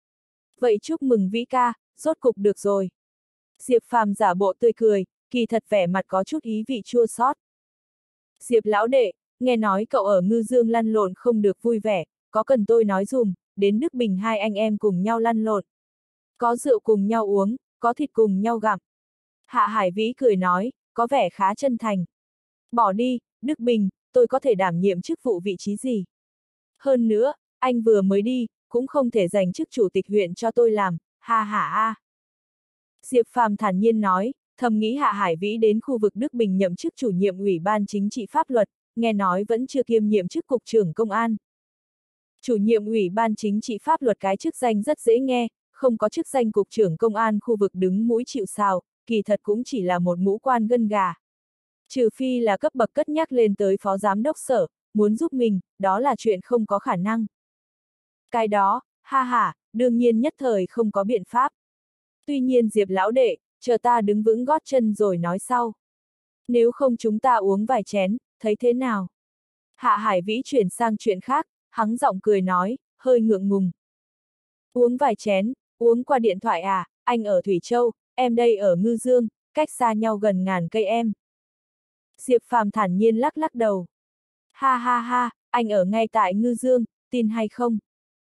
Vậy chúc mừng Vĩ ca, rốt cục được rồi. Diệp Phàm giả bộ tươi cười, kỳ thật vẻ mặt có chút ý vị chua xót. Diệp lão đệ, nghe nói cậu ở Ngư Dương lăn lộn không được vui vẻ, có cần tôi nói dùm, đến Đức Bình hai anh em cùng nhau lăn lộn. Có rượu cùng nhau uống, có thịt cùng nhau gặm. Hạ Hải Vĩ cười nói, có vẻ khá chân thành. Bỏ đi, Đức Bình, tôi có thể đảm nhiệm chức vụ vị trí gì. Hơn nữa, anh vừa mới đi, cũng không thể giành chức chủ tịch huyện cho tôi làm, ha ha ha. Diệp Phàm thản nhiên nói, thầm nghĩ Hạ Hải Vĩ đến khu vực Đức Bình nhậm chức chủ nhiệm Ủy ban Chính trị Pháp luật, nghe nói vẫn chưa kiêm nhiệm chức cục trưởng công an. Chủ nhiệm Ủy ban Chính trị Pháp luật cái chức danh rất dễ nghe, không có chức danh cục trưởng công an khu vực đứng mũi chịu sào, kỳ thật cũng chỉ là một mũ quan gân gà. Trừ phi là cấp bậc cất nhắc lên tới phó giám đốc sở, muốn giúp mình, đó là chuyện không có khả năng. Cái đó, ha ha, đương nhiên nhất thời không có biện pháp. Tuy nhiên Diệp lão đệ, chờ ta đứng vững gót chân rồi nói sau. Nếu không chúng ta uống vài chén, thấy thế nào? Hạ Hải Vĩ chuyển sang chuyện khác, hắng giọng cười nói, hơi ngượng ngùng. Uống vài chén, uống qua điện thoại à, anh ở Thủy Châu, em đây ở Ngư Dương, cách xa nhau gần ngàn cây em. Diệp Phàm thản nhiên lắc lắc đầu. Ha ha ha, anh ở ngay tại Ngư Dương, tin hay không?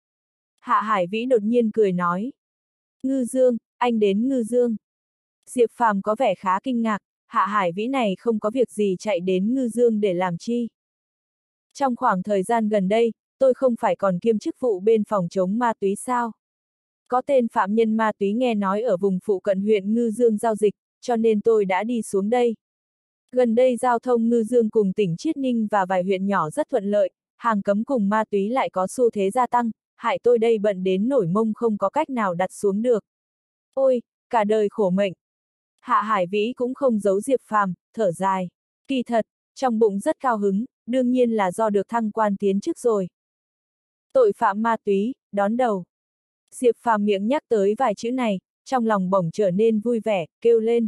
Hạ Hải Vĩ đột nhiên cười nói. Ngư Dương, anh đến Ngư Dương. Diệp Phàm có vẻ khá kinh ngạc, Hạ Hải Vĩ này không có việc gì chạy đến Ngư Dương để làm chi. Trong khoảng thời gian gần đây, tôi không phải còn kiêm chức vụ bên phòng chống ma túy sao? Có tên phạm nhân ma túy nghe nói ở vùng phụ cận huyện Ngư Dương giao dịch, cho nên tôi đã đi xuống đây. Gần đây giao thông Ngư Dương cùng tỉnh Chiết Ninh và vài huyện nhỏ rất thuận lợi, hàng cấm cùng ma túy lại có xu thế gia tăng, hại tôi đây bận đến nổi mông không có cách nào đặt xuống được. Ôi, cả đời khổ mệnh. Hạ Hải Vĩ cũng không giấu Diệp Phàm, thở dài. Kỳ thật, trong bụng rất cao hứng, đương nhiên là do được thăng quan tiến chức rồi. Tội phạm ma túy, đón đầu. Diệp Phàm miệng nhắc tới vài chữ này, trong lòng bỗng trở nên vui vẻ, kêu lên.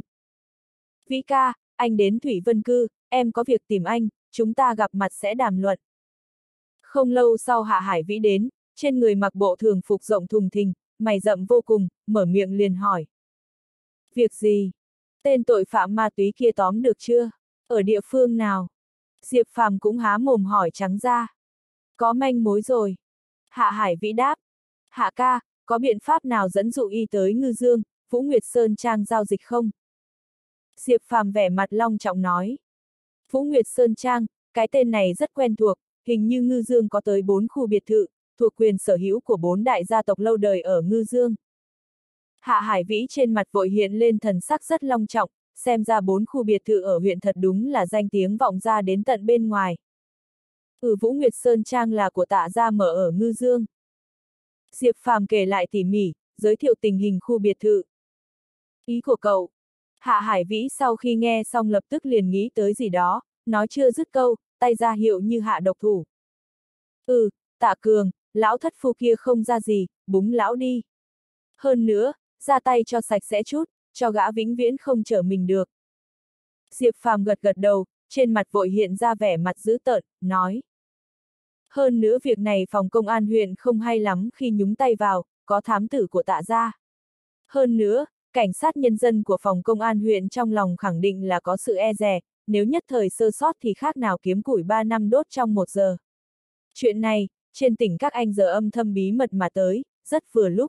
Vĩ ca, anh đến Thủy Vân Cư, em có việc tìm anh, chúng ta gặp mặt sẽ đàm luận. Không lâu sau Hạ Hải Vĩ đến, trên người mặc bộ thường phục rộng thùng thình, mày rậm vô cùng, mở miệng liền hỏi. Việc gì? Tên tội phạm ma túy kia tóm được chưa? Ở địa phương nào? Diệp Phàm cũng há mồm hỏi trắng ra. Có manh mối rồi. Hạ Hải Vĩ đáp. Hạ ca, có biện pháp nào dẫn dụ y tới Ngư Dương, Vũ Nguyệt Sơn Trang giao dịch không? Diệp Phàm vẻ mặt long trọng nói. Vũ Nguyệt Sơn Trang, cái tên này rất quen thuộc, hình như Ngư Dương có tới bốn khu biệt thự, thuộc quyền sở hữu của bốn đại gia tộc lâu đời ở Ngư Dương. Hạ Hải Vĩ trên mặt vội hiện lên thần sắc rất long trọng, xem ra bốn khu biệt thự ở huyện thật đúng là danh tiếng vọng ra đến tận bên ngoài. Ừ, Vũ Nguyệt Sơn Trang là của Tạ gia mở ở Ngư Dương. Diệp Phàm kể lại tỉ mỉ, giới thiệu tình hình khu biệt thự. Ý của cậu. Hạ Hải Vĩ sau khi nghe xong lập tức liền nghĩ tới gì đó, nói chưa dứt câu, tay ra hiệu như hạ độc thủ. Ừ, Tạ Cường, lão thất phu kia không ra gì, búng lão đi. Hơn nữa, ra tay cho sạch sẽ chút, cho gã vĩnh viễn không trở mình được. Diệp Phàm gật gật đầu, trên mặt vội hiện ra vẻ mặt dữ tợn, nói. Hơn nữa việc này phòng công an huyện không hay lắm khi nhúng tay vào, có thám tử của Tạ gia. Hơn nữa, cảnh sát nhân dân của phòng công an huyện trong lòng khẳng định là có sự e dè, nếu nhất thời sơ sót thì khác nào kiếm củi ba năm đốt trong một giờ. Chuyện này, trên tỉnh các anh giờ âm thầm bí mật mà tới, rất vừa lúc.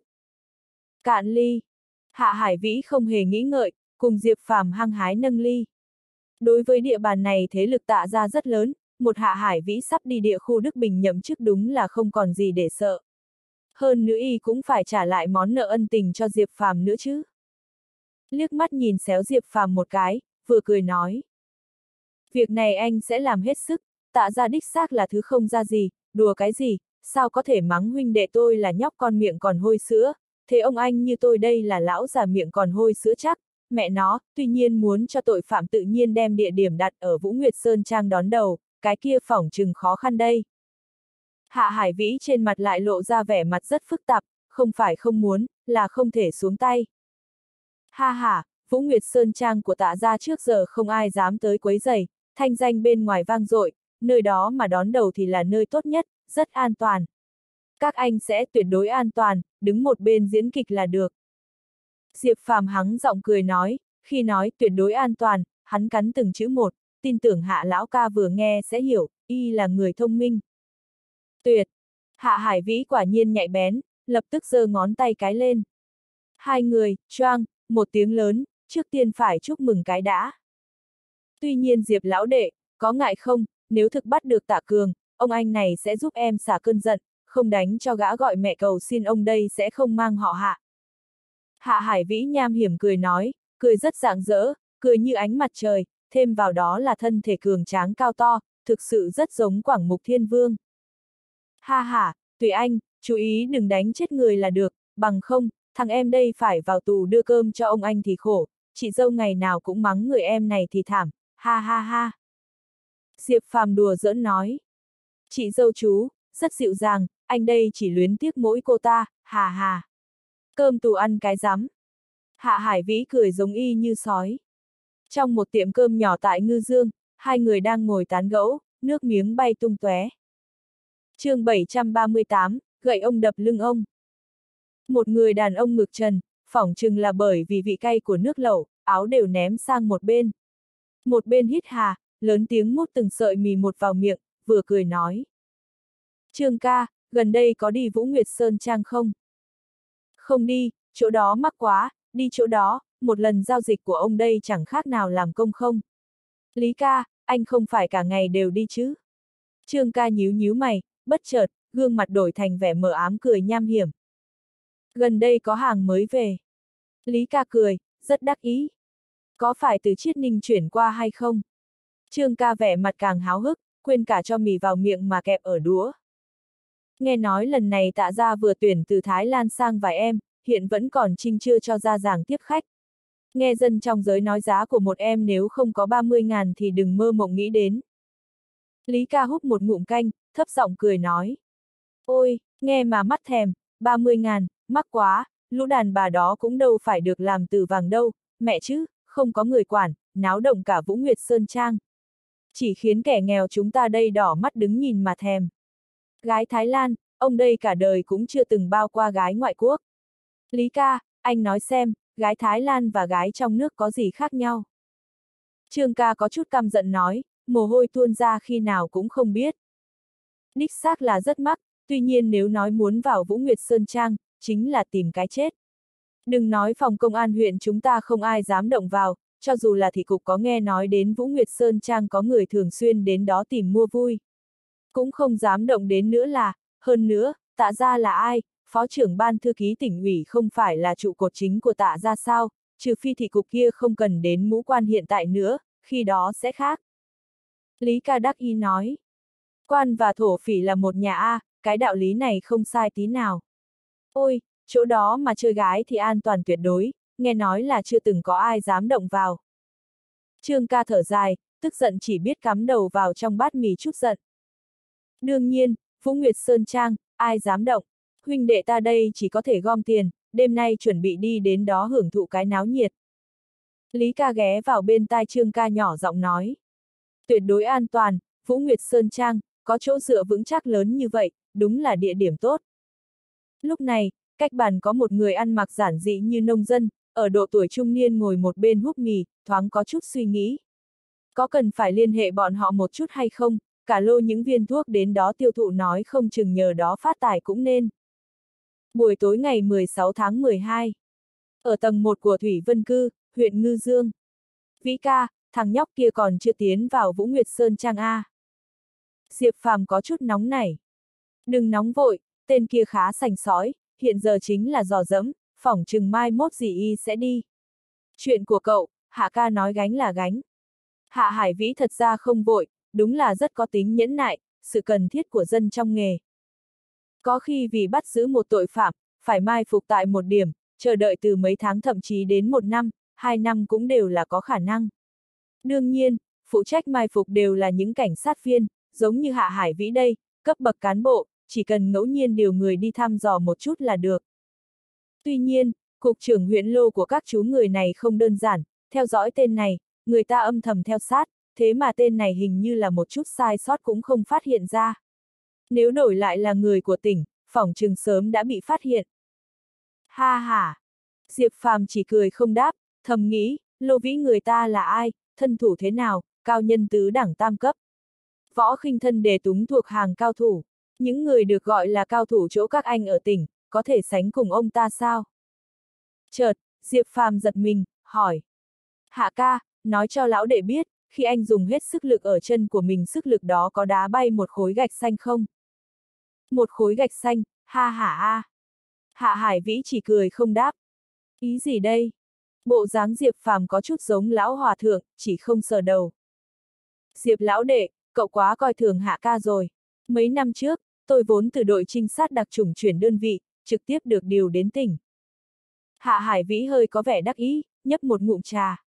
Cạn ly. Hạ Hải Vĩ không hề nghĩ ngợi, cùng Diệp Phàm hăng hái nâng ly. Đối với địa bàn này thế lực Tạ gia rất lớn, một Hạ Hải Vĩ sắp đi địa khu Đức Bình nhậm chức đúng là không còn gì để sợ. Hơn nữa y cũng phải trả lại món nợ ân tình cho Diệp Phàm nữa chứ. Liếc mắt nhìn xéo Diệp Phàm một cái, vừa cười nói. Việc này anh sẽ làm hết sức, Tạ gia đích xác là thứ không ra gì, đùa cái gì, sao có thể mắng huynh đệ tôi là nhóc con miệng còn hôi sữa, thế ông anh như tôi đây là lão già miệng còn hôi sữa chắc, mẹ nó, tuy nhiên muốn cho tội phạm tự nhiên đem địa điểm đặt ở Vũ Nguyệt Sơn Trang đón đầu, cái kia phỏng chừng khó khăn đây. Hạ Hải Vĩ trên mặt lại lộ ra vẻ mặt rất phức tạp, không phải không muốn, là không thể xuống tay. Ha ha, Vũ Nguyệt Sơn Trang của Tạ gia trước giờ không ai dám tới quấy rầy, thanh danh bên ngoài vang dội, nơi đó mà đón đầu thì là nơi tốt nhất, rất an toàn. Các anh sẽ tuyệt đối an toàn, đứng một bên diễn kịch là được. Diệp Phàm hắng giọng cười nói, khi nói tuyệt đối an toàn, hắn cắn từng chữ một, tin tưởng Hạ lão ca vừa nghe sẽ hiểu, y là người thông minh. Tuyệt! Hạ Hải Vĩ quả nhiên nhạy bén, lập tức giơ ngón tay cái lên. Hai người, choang, một tiếng lớn, trước tiên phải chúc mừng cái đã. Tuy nhiên Diệp lão đệ, có ngại không, nếu thực bắt được Tạ Cường, ông anh này sẽ giúp em xả cơn giận, không đánh cho gã gọi mẹ cầu xin ông đây sẽ không mang họ Hạ. Hạ Hải Vĩ nham hiểm cười nói, cười rất rạng rỡ, cười như ánh mặt trời, thêm vào đó là thân thể cường tráng cao to, thực sự rất giống Quảng Mục Thiên Vương. Ha ha, tùy anh, chú ý đừng đánh chết người là được, bằng không, thằng em đây phải vào tù đưa cơm cho ông anh thì khổ, chị dâu ngày nào cũng mắng người em này thì thảm, ha ha ha. Diệp Phàm đùa giỡn nói. Chị dâu chú, rất dịu dàng, anh đây chỉ luyến tiếc mỗi cô ta, hà hà. Cơm tù ăn cái rắm. Hạ Hải Vĩ cười giống y như sói. Trong một tiệm cơm nhỏ tại Ngư Dương, hai người đang ngồi tán gẫu, nước miếng bay tung tóe. Chương bảy trăm ba mươi tám, gậy ông đập lưng ông. Một người đàn ông ngực trần, phỏng chừng là bởi vì vị cay của nước lẩu, áo đều ném sang một bên. Một bên hít hà, lớn tiếng mút từng sợi mì một vào miệng, vừa cười nói. Trương ca, gần đây có đi Vũ Nguyệt Sơn Trang không? Không đi, chỗ đó mắc quá, đi chỗ đó, một lần giao dịch của ông đây chẳng khác nào làm công không. Lý ca, anh không phải cả ngày đều đi chứ? Trương ca nhíu nhíu mày, bất chợt, gương mặt đổi thành vẻ mờ ám cười nham hiểm. Gần đây có hàng mới về. Lý ca cười, rất đắc ý. Có phải từ Chiết Ninh chuyển qua hay không? Trương ca vẻ mặt càng háo hức, quên cả cho mì vào miệng mà kẹp ở đũa. Nghe nói lần này Tạ gia vừa tuyển từ Thái Lan sang vài em, hiện vẫn còn trinh chưa cho ra giảng tiếp khách. Nghe dân trong giới nói giá của một em nếu không có ba mươi ngàn thì đừng mơ mộng nghĩ đến. Lý ca húp một ngụm canh, thấp giọng cười nói. Ôi, nghe mà mắt thèm, ba mươi ngàn, mắc quá, lũ đàn bà đó cũng đâu phải được làm từ vàng đâu, mẹ chứ, không có người quản, náo động cả Vũ Nguyệt Sơn Trang. Chỉ khiến kẻ nghèo chúng ta đây đỏ mắt đứng nhìn mà thèm. Gái Thái Lan, ông đây cả đời cũng chưa từng bao qua gái ngoại quốc. Lý ca, anh nói xem, gái Thái Lan và gái trong nước có gì khác nhau? Trương ca có chút căm giận nói, mồ hôi tuôn ra khi nào cũng không biết. Đích xác là rất mắc, tuy nhiên nếu nói muốn vào Vũ Nguyệt Sơn Trang, chính là tìm cái chết. Đừng nói phòng công an huyện chúng ta không ai dám động vào, cho dù là thị cục có nghe nói đến Vũ Nguyệt Sơn Trang có người thường xuyên đến đó tìm mua vui. Cũng không dám động đến nữa là, hơn nữa, Tạ gia là ai, phó trưởng ban thư ký tỉnh ủy không phải là trụ cột chính của Tạ gia sao, trừ phi thị cục kia không cần đến mũ quan hiện tại nữa, khi đó sẽ khác. Lý ca đắc ý nói. Quan và thổ phỉ là một nhà A, cái đạo lý này không sai tí nào. Ôi, chỗ đó mà chơi gái thì an toàn tuyệt đối, nghe nói là chưa từng có ai dám động vào. Trương ca thở dài, tức giận chỉ biết cắm đầu vào trong bát mì chút giận. Đương nhiên, Vũ Nguyệt Sơn Trang, ai dám động, huynh đệ ta đây chỉ có thể gom tiền, đêm nay chuẩn bị đi đến đó hưởng thụ cái náo nhiệt. Lý ca ghé vào bên tai Trương ca nhỏ giọng nói. Tuyệt đối an toàn, Vũ Nguyệt Sơn Trang, có chỗ dựa vững chắc lớn như vậy, đúng là địa điểm tốt. Lúc này, cách bàn có một người ăn mặc giản dị như nông dân, ở độ tuổi trung niên ngồi một bên húp mì, thoáng có chút suy nghĩ. Có cần phải liên hệ bọn họ một chút hay không, cả lô những viên thuốc đến đó tiêu thụ nói không chừng nhờ đó phát tài cũng nên. Buổi tối ngày mười sáu tháng mười hai, ở tầng một của Thủy Vân Cư, huyện Ngư Dương. Vĩ ca, thằng nhóc kia còn chưa tiến vào Vũ Nguyệt Sơn Trang A. Diệp Phàm có chút nóng nảy. Đừng nóng vội, tên kia khá sành sói, hiện giờ chính là dò dẫm, phỏng chừng mai mốt gì y sẽ đi. Chuyện của cậu, Hạ ca nói gánh là gánh. Hạ Hải Vĩ thật ra không vội, đúng là rất có tính nhẫn nại, sự cần thiết của dân trong nghề. Có khi vì bắt giữ một tội phạm, phải mai phục tại một điểm, chờ đợi từ mấy tháng thậm chí đến một năm, hai năm cũng đều là có khả năng. Đương nhiên, phụ trách mai phục đều là những cảnh sát viên, giống như Hạ Hải Vĩ đây, cấp bậc cán bộ, chỉ cần ngẫu nhiên điều người đi thăm dò một chút là được. Tuy nhiên, cục trưởng huyện lô của các chú người này không đơn giản, theo dõi tên này, người ta âm thầm theo sát, thế mà tên này hình như là một chút sai sót cũng không phát hiện ra. Nếu đổi lại là người của tỉnh, phỏng chừng sớm đã bị phát hiện. Ha ha! Diệp Phàm chỉ cười không đáp, thầm nghĩ, Lô Vĩ người ta là ai, thân thủ thế nào, cao nhân tứ đẳng tam cấp. Võ khinh thân đề túng thuộc hàng cao thủ, những người được gọi là cao thủ chỗ các anh ở tỉnh, có thể sánh cùng ông ta sao? Chợt, Diệp Phàm giật mình, hỏi. Hạ ca, nói cho lão đệ biết, khi anh dùng hết sức lực ở chân của mình sức lực đó có đá bay một khối gạch xanh không? Một khối gạch xanh, ha ha a. Hạ Hải Vĩ chỉ cười không đáp. Ý gì đây? Bộ dáng Diệp Phàm có chút giống lão hòa thượng, chỉ không sờ đầu. Diệp lão đệ, cậu quá coi thường Hạ ca rồi. Mấy năm trước, tôi vốn từ đội trinh sát đặc chủng chuyển đơn vị, trực tiếp được điều đến tỉnh. Hạ Hải Vĩ hơi có vẻ đắc ý, nhấp một ngụm trà.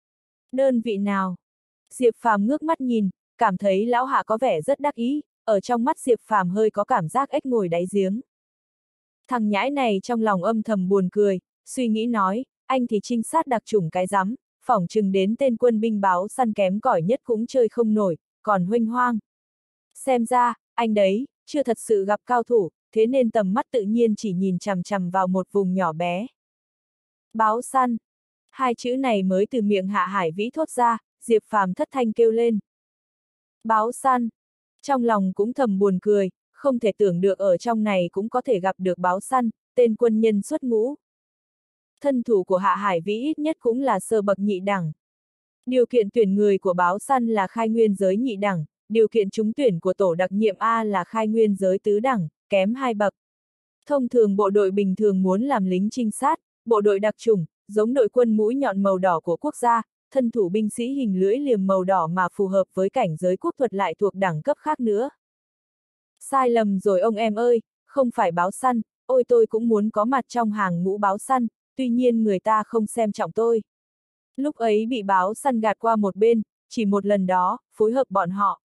Đơn vị nào? Diệp Phàm ngước mắt nhìn, cảm thấy lão Hạ có vẻ rất đắc ý, ở trong mắt Diệp Phàm hơi có cảm giác ếch ngồi đáy giếng. Thằng nhãi này trong lòng âm thầm buồn cười, suy nghĩ nói, anh thì trinh sát đặc chủng cái rắm, phỏng chừng đến tên quân binh báo săn kém cỏi nhất cũng chơi không nổi, còn huênh hoang. Xem ra, anh đấy, chưa thật sự gặp cao thủ, thế nên tầm mắt tự nhiên chỉ nhìn chằm chằm vào một vùng nhỏ bé. Báo săn. Hai chữ này mới từ miệng Hạ Hải Vĩ thốt ra, Diệp Phàm thất thanh kêu lên. Báo săn. Trong lòng cũng thầm buồn cười, không thể tưởng được ở trong này cũng có thể gặp được báo săn, tên quân nhân xuất ngũ. Thân thủ của Hạ Hải Vĩ ít nhất cũng là sơ bậc nhị đẳng. Điều kiện tuyển người của báo săn là khai nguyên giới nhị đẳng, điều kiện trúng tuyển của tổ đặc nhiệm A là khai nguyên giới tứ đẳng, kém hai bậc. Thông thường bộ đội bình thường muốn làm lính trinh sát, bộ đội đặc chủng, giống đội quân mũi nhọn màu đỏ của quốc gia, thân thủ binh sĩ hình lưỡi liềm màu đỏ mà phù hợp với cảnh giới quốc thuật lại thuộc đẳng cấp khác nữa. Sai lầm rồi ông em ơi, không phải báo săn, ôi tôi cũng muốn có mặt trong hàng ngũ báo săn, tuy nhiên người ta không xem trọng tôi. Lúc ấy bị báo săn gạt qua một bên, chỉ một lần đó, phối hợp bọn họ.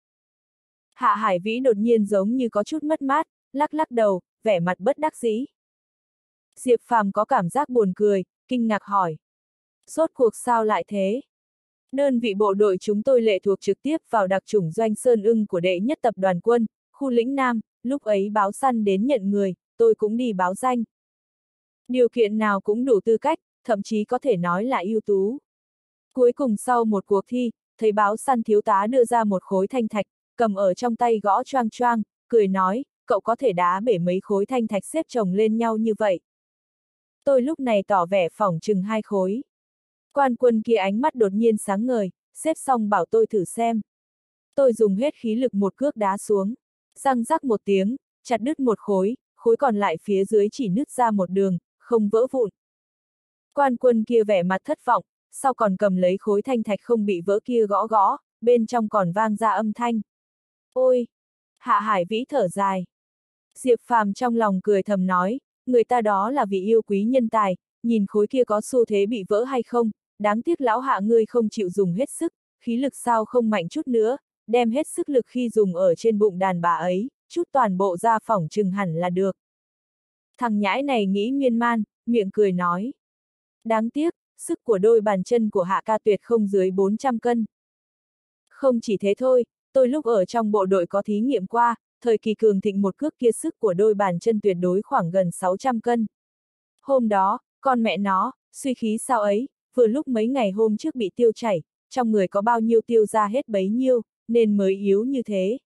Hạ Hải Vĩ đột nhiên giống như có chút mất mát, lắc lắc đầu, vẻ mặt bất đắc dĩ. Diệp Phàm có cảm giác buồn cười, kinh ngạc hỏi. Rốt cuộc sao lại thế? Đơn vị bộ đội chúng tôi lệ thuộc trực tiếp vào đặc chủng doanh Sơn Ưng của đệ nhất tập đoàn quân, khu lĩnh Nam, lúc ấy báo săn đến nhận người, tôi cũng đi báo danh. Điều kiện nào cũng đủ tư cách, thậm chí có thể nói là ưu tú. Cuối cùng sau một cuộc thi, thấy báo săn thiếu tá đưa ra một khối thanh thạch, cầm ở trong tay gõ choang choang, cười nói, cậu có thể đá bể mấy khối thanh thạch xếp chồng lên nhau như vậy. Tôi lúc này tỏ vẻ phỏng chừng hai khối. Quan quân kia ánh mắt đột nhiên sáng ngời, xếp xong bảo tôi thử xem. Tôi dùng hết khí lực một cước đá xuống. Răng rắc một tiếng, chặt đứt một khối, khối còn lại phía dưới chỉ nứt ra một đường, không vỡ vụn. Quan quân kia vẻ mặt thất vọng, sau còn cầm lấy khối thanh thạch không bị vỡ kia gõ gõ, bên trong còn vang ra âm thanh. Ôi! Hạ Hải Vĩ thở dài. Diệp Phàm trong lòng cười thầm nói, người ta đó là vì yêu quý nhân tài, nhìn khối kia có xu thế bị vỡ hay không, đáng tiếc lão Hạ ngươi không chịu dùng hết sức, khí lực sao không mạnh chút nữa, đem hết sức lực khi dùng ở trên bụng đàn bà ấy, chút toàn bộ ra phỏng chừng hẳn là được. Thằng nhãi này nghĩ miên man, miệng cười nói. Đáng tiếc, sức của đôi bàn chân của Hạ ca tuyệt không dưới bốn trăm cân. Không chỉ thế thôi, tôi lúc ở trong bộ đội có thí nghiệm qua, thời kỳ cường thịnh một cước kia sức của đôi bàn chân tuyệt đối khoảng gần sáu trăm cân. Hôm đó, con mẹ nó, suy khí sao ấy, vừa lúc mấy ngày hôm trước bị tiêu chảy, trong người có bao nhiêu tiêu ra hết bấy nhiêu, nên mới yếu như thế.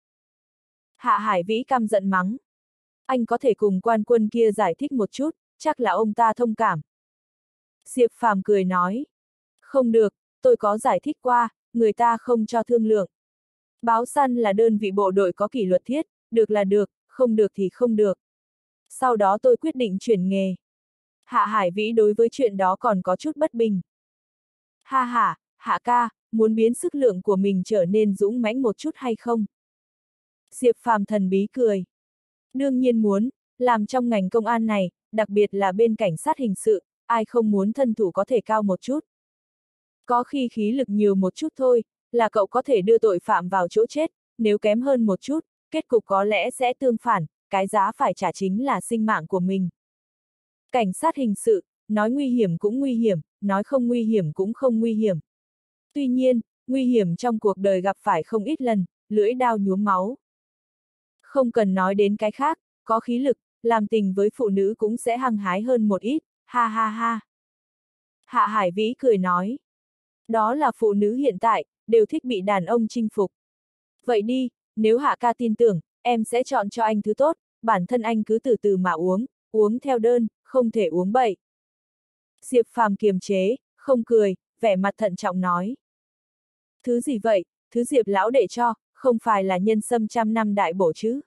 Hạ Hải Vĩ căm giận mắng. Anh có thể cùng quan quân kia giải thích một chút, chắc là ông ta thông cảm. Diệp Phàm cười nói. Không được, tôi có giải thích qua, người ta không cho thương lượng. Báo săn là đơn vị bộ đội có kỷ luật thiết, được là được, không được thì không được. Sau đó tôi quyết định chuyển nghề. Hạ Hải Vĩ đối với chuyện đó còn có chút bất bình. Ha ha, Hạ ca, muốn biến sức lượng của mình trở nên dũng mãnh một chút hay không? Diệp Phàm thần bí cười. Đương nhiên muốn, làm trong ngành công an này, đặc biệt là bên cảnh sát hình sự, ai không muốn thân thủ có thể cao một chút. Có khi khí lực nhiều một chút thôi, là cậu có thể đưa tội phạm vào chỗ chết, nếu kém hơn một chút, kết cục có lẽ sẽ tương phản, cái giá phải trả chính là sinh mạng của mình. Cảnh sát hình sự, nói nguy hiểm cũng nguy hiểm, nói không nguy hiểm cũng không nguy hiểm. Tuy nhiên, nguy hiểm trong cuộc đời gặp phải không ít lần, lưỡi dao nhuốm máu. Không cần nói đến cái khác, có khí lực, làm tình với phụ nữ cũng sẽ hăng hái hơn một ít, ha ha ha. Hạ Hải Vĩ cười nói. Đó là phụ nữ hiện tại, đều thích bị đàn ông chinh phục. Vậy đi, nếu Hạ ca tin tưởng, em sẽ chọn cho anh thứ tốt, bản thân anh cứ từ từ mà uống, uống theo đơn, không thể uống bậy. Diệp Phàm kiềm chế, không cười, vẻ mặt thận trọng nói. Thứ gì vậy, thứ Diệp lão đệ cho, không phải là nhân sâm trăm năm đại bổ chứ?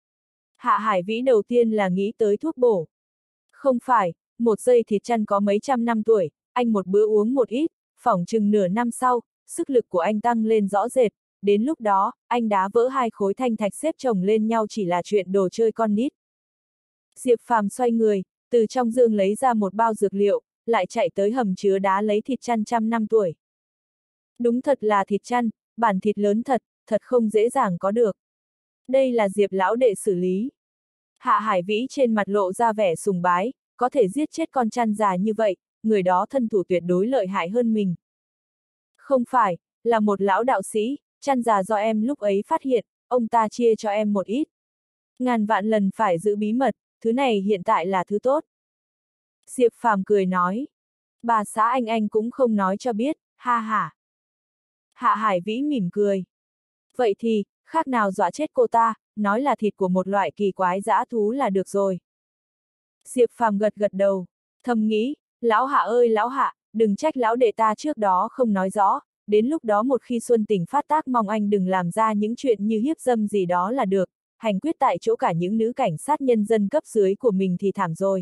Hạ Hải Vĩ đầu tiên là nghĩ tới thuốc bổ. Không phải, một dây thịt chăn có mấy trăm năm tuổi, anh một bữa uống một ít, phỏng chừng nửa năm sau, sức lực của anh tăng lên rõ rệt, đến lúc đó, anh đá vỡ hai khối thanh thạch xếp chồng lên nhau chỉ là chuyện đồ chơi con nít. Diệp Phàm xoay người, từ trong giường lấy ra một bao dược liệu, lại chạy tới hầm chứa đá lấy thịt chăn trăm năm tuổi. Đúng thật là thịt chăn, bản thịt lớn thật, thật không dễ dàng có được. Đây là Diệp lão đệ xử lý. Hạ Hải Vĩ trên mặt lộ ra vẻ sùng bái, có thể giết chết con chăn già như vậy, người đó thân thủ tuyệt đối lợi hại hơn mình. Không phải, là một lão đạo sĩ, chăn già do em lúc ấy phát hiện, ông ta chia cho em một ít. Ngàn vạn lần phải giữ bí mật, thứ này hiện tại là thứ tốt. Diệp Phàm cười nói. Bà xã anh anh cũng không nói cho biết, ha ha. Hạ Hải Vĩ mỉm cười. Vậy thì, khác nào dọa chết cô ta, nói là thịt của một loại kỳ quái dã thú là được rồi. Diệp Phàm gật gật đầu, thầm nghĩ, lão Hạ ơi lão Hạ, đừng trách lão đệ ta trước đó không nói rõ, đến lúc đó một khi Xuân Tình phát tác mong anh đừng làm ra những chuyện như hiếp dâm gì đó là được, hành quyết tại chỗ cả những nữ cảnh sát nhân dân cấp dưới của mình thì thảm rồi.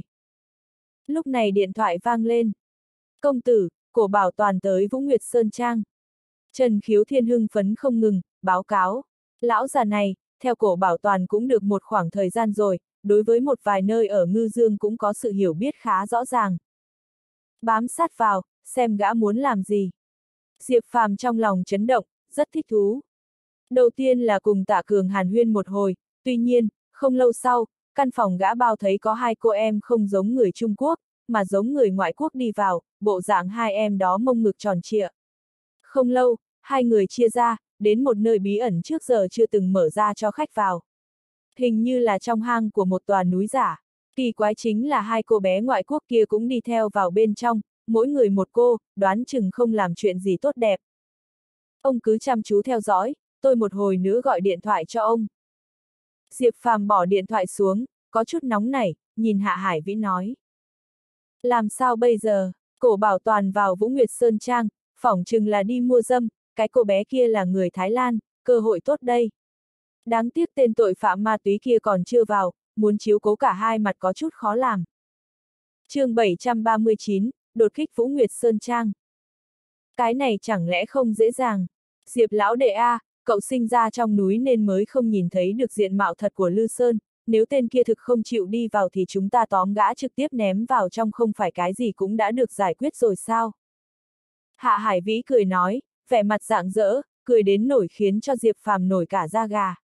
Lúc này điện thoại vang lên. Công tử, Cổ Bảo Toàn tới Vũ Nguyệt Sơn Trang. Trần Khiếu Thiên hưng phấn không ngừng, báo cáo. Lão già này, theo Cổ Bảo Toàn cũng được một khoảng thời gian rồi, đối với một vài nơi ở Ngư Dương cũng có sự hiểu biết khá rõ ràng. Bám sát vào, xem gã muốn làm gì. Diệp Phàm trong lòng chấn động, rất thích thú. Đầu tiên là cùng Tạ Cường hàn huyên một hồi, tuy nhiên, không lâu sau, căn phòng gã bao thấy có hai cô em không giống người Trung Quốc, mà giống người ngoại quốc đi vào, bộ dạng hai em đó mông ngực tròn trịa. Không lâu, hai người chia ra, đến một nơi bí ẩn trước giờ chưa từng mở ra cho khách vào. Hình như là trong hang của một tòa núi giả. Kỳ quái chính là hai cô bé ngoại quốc kia cũng đi theo vào bên trong, mỗi người một cô, đoán chừng không làm chuyện gì tốt đẹp. Ông cứ chăm chú theo dõi, tôi một hồi nữa gọi điện thoại cho ông. Diệp Phàm bỏ điện thoại xuống, có chút nóng nảy, nhìn Hạ Hải Vĩ nói. Làm sao bây giờ, Cổ Bảo Toàn vào Vũ Nguyệt Sơn Trang, phỏng chừng là đi mua dâm, cái cô bé kia là người Thái Lan, cơ hội tốt đây. Đáng tiếc tên tội phạm ma túy kia còn chưa vào, muốn chiếu cố cả hai mặt có chút khó làm. Chương bảy trăm ba mươi chín, đột kích Vũ Nguyệt Sơn Trang. Cái này chẳng lẽ không dễ dàng. Diệp lão đệ a, cậu sinh ra trong núi nên mới không nhìn thấy được diện mạo thật của Lư Sơn, nếu tên kia thực không chịu đi vào thì chúng ta tóm gã trực tiếp ném vào trong không phải cái gì cũng đã được giải quyết rồi sao? Hạ Hải Vĩ cười nói, vẻ mặt rạng rỡ, cười đến nổi khiến cho Diệp Phàm nổi cả da gà.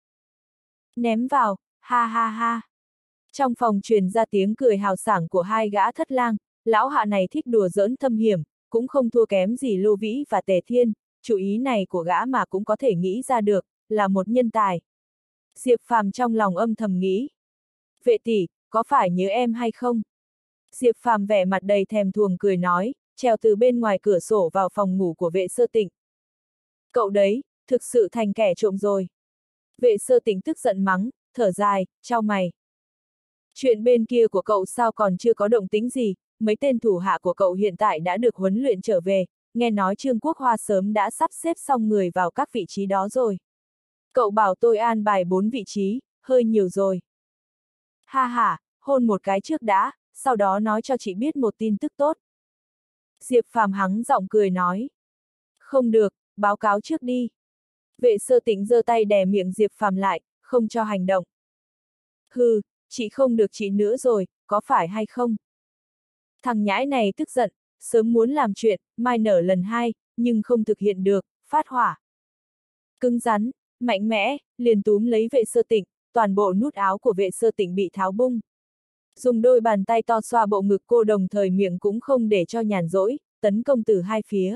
Ném vào, ha ha ha. Trong phòng truyền ra tiếng cười hào sảng của hai gã thất lang, lão Hạ này thích đùa giỡn thâm hiểm, cũng không thua kém gì Lô Vĩ và Tề Thiên, chủ ý này của gã mà cũng có thể nghĩ ra được, là một nhân tài. Diệp Phàm trong lòng âm thầm nghĩ. Vệ tỷ, có phải nhớ em hay không? Diệp Phàm vẻ mặt đầy thèm thuồng cười nói, trèo từ bên ngoài cửa sổ vào phòng ngủ của Vệ Sơ Tịnh. Cậu đấy, thực sự thành kẻ trộm rồi. Vệ Sơ Tịnh tức giận mắng, thở dài, chau mày. Chuyện bên kia của cậu sao còn chưa có động tĩnh gì, mấy tên thủ hạ của cậu hiện tại đã được huấn luyện trở về, nghe nói Trương Quốc Hoa sớm đã sắp xếp xong người vào các vị trí đó rồi. Cậu bảo tôi an bài bốn vị trí, hơi nhiều rồi. Ha ha, hôn một cái trước đã, sau đó nói cho chị biết một tin tức tốt. Diệp Phàm hắng giọng cười nói. Không được, báo cáo trước đi. Vệ Sơ Tịnh giơ tay đè miệng Diệp Phàm lại, không cho hành động. Hừ, chị không được chị nữa rồi, có phải hay không? Thằng nhãi này tức giận, sớm muốn làm chuyện, mai nở lần hai, nhưng không thực hiện được, phát hỏa. Cứng rắn, mạnh mẽ, liền túm lấy Vệ Sơ Tịnh, toàn bộ nút áo của Vệ Sơ Tịnh bị tháo bung. Dùng đôi bàn tay to xoa bộ ngực cô, đồng thời miệng cũng không để cho nhàn rỗi, tấn công từ hai phía.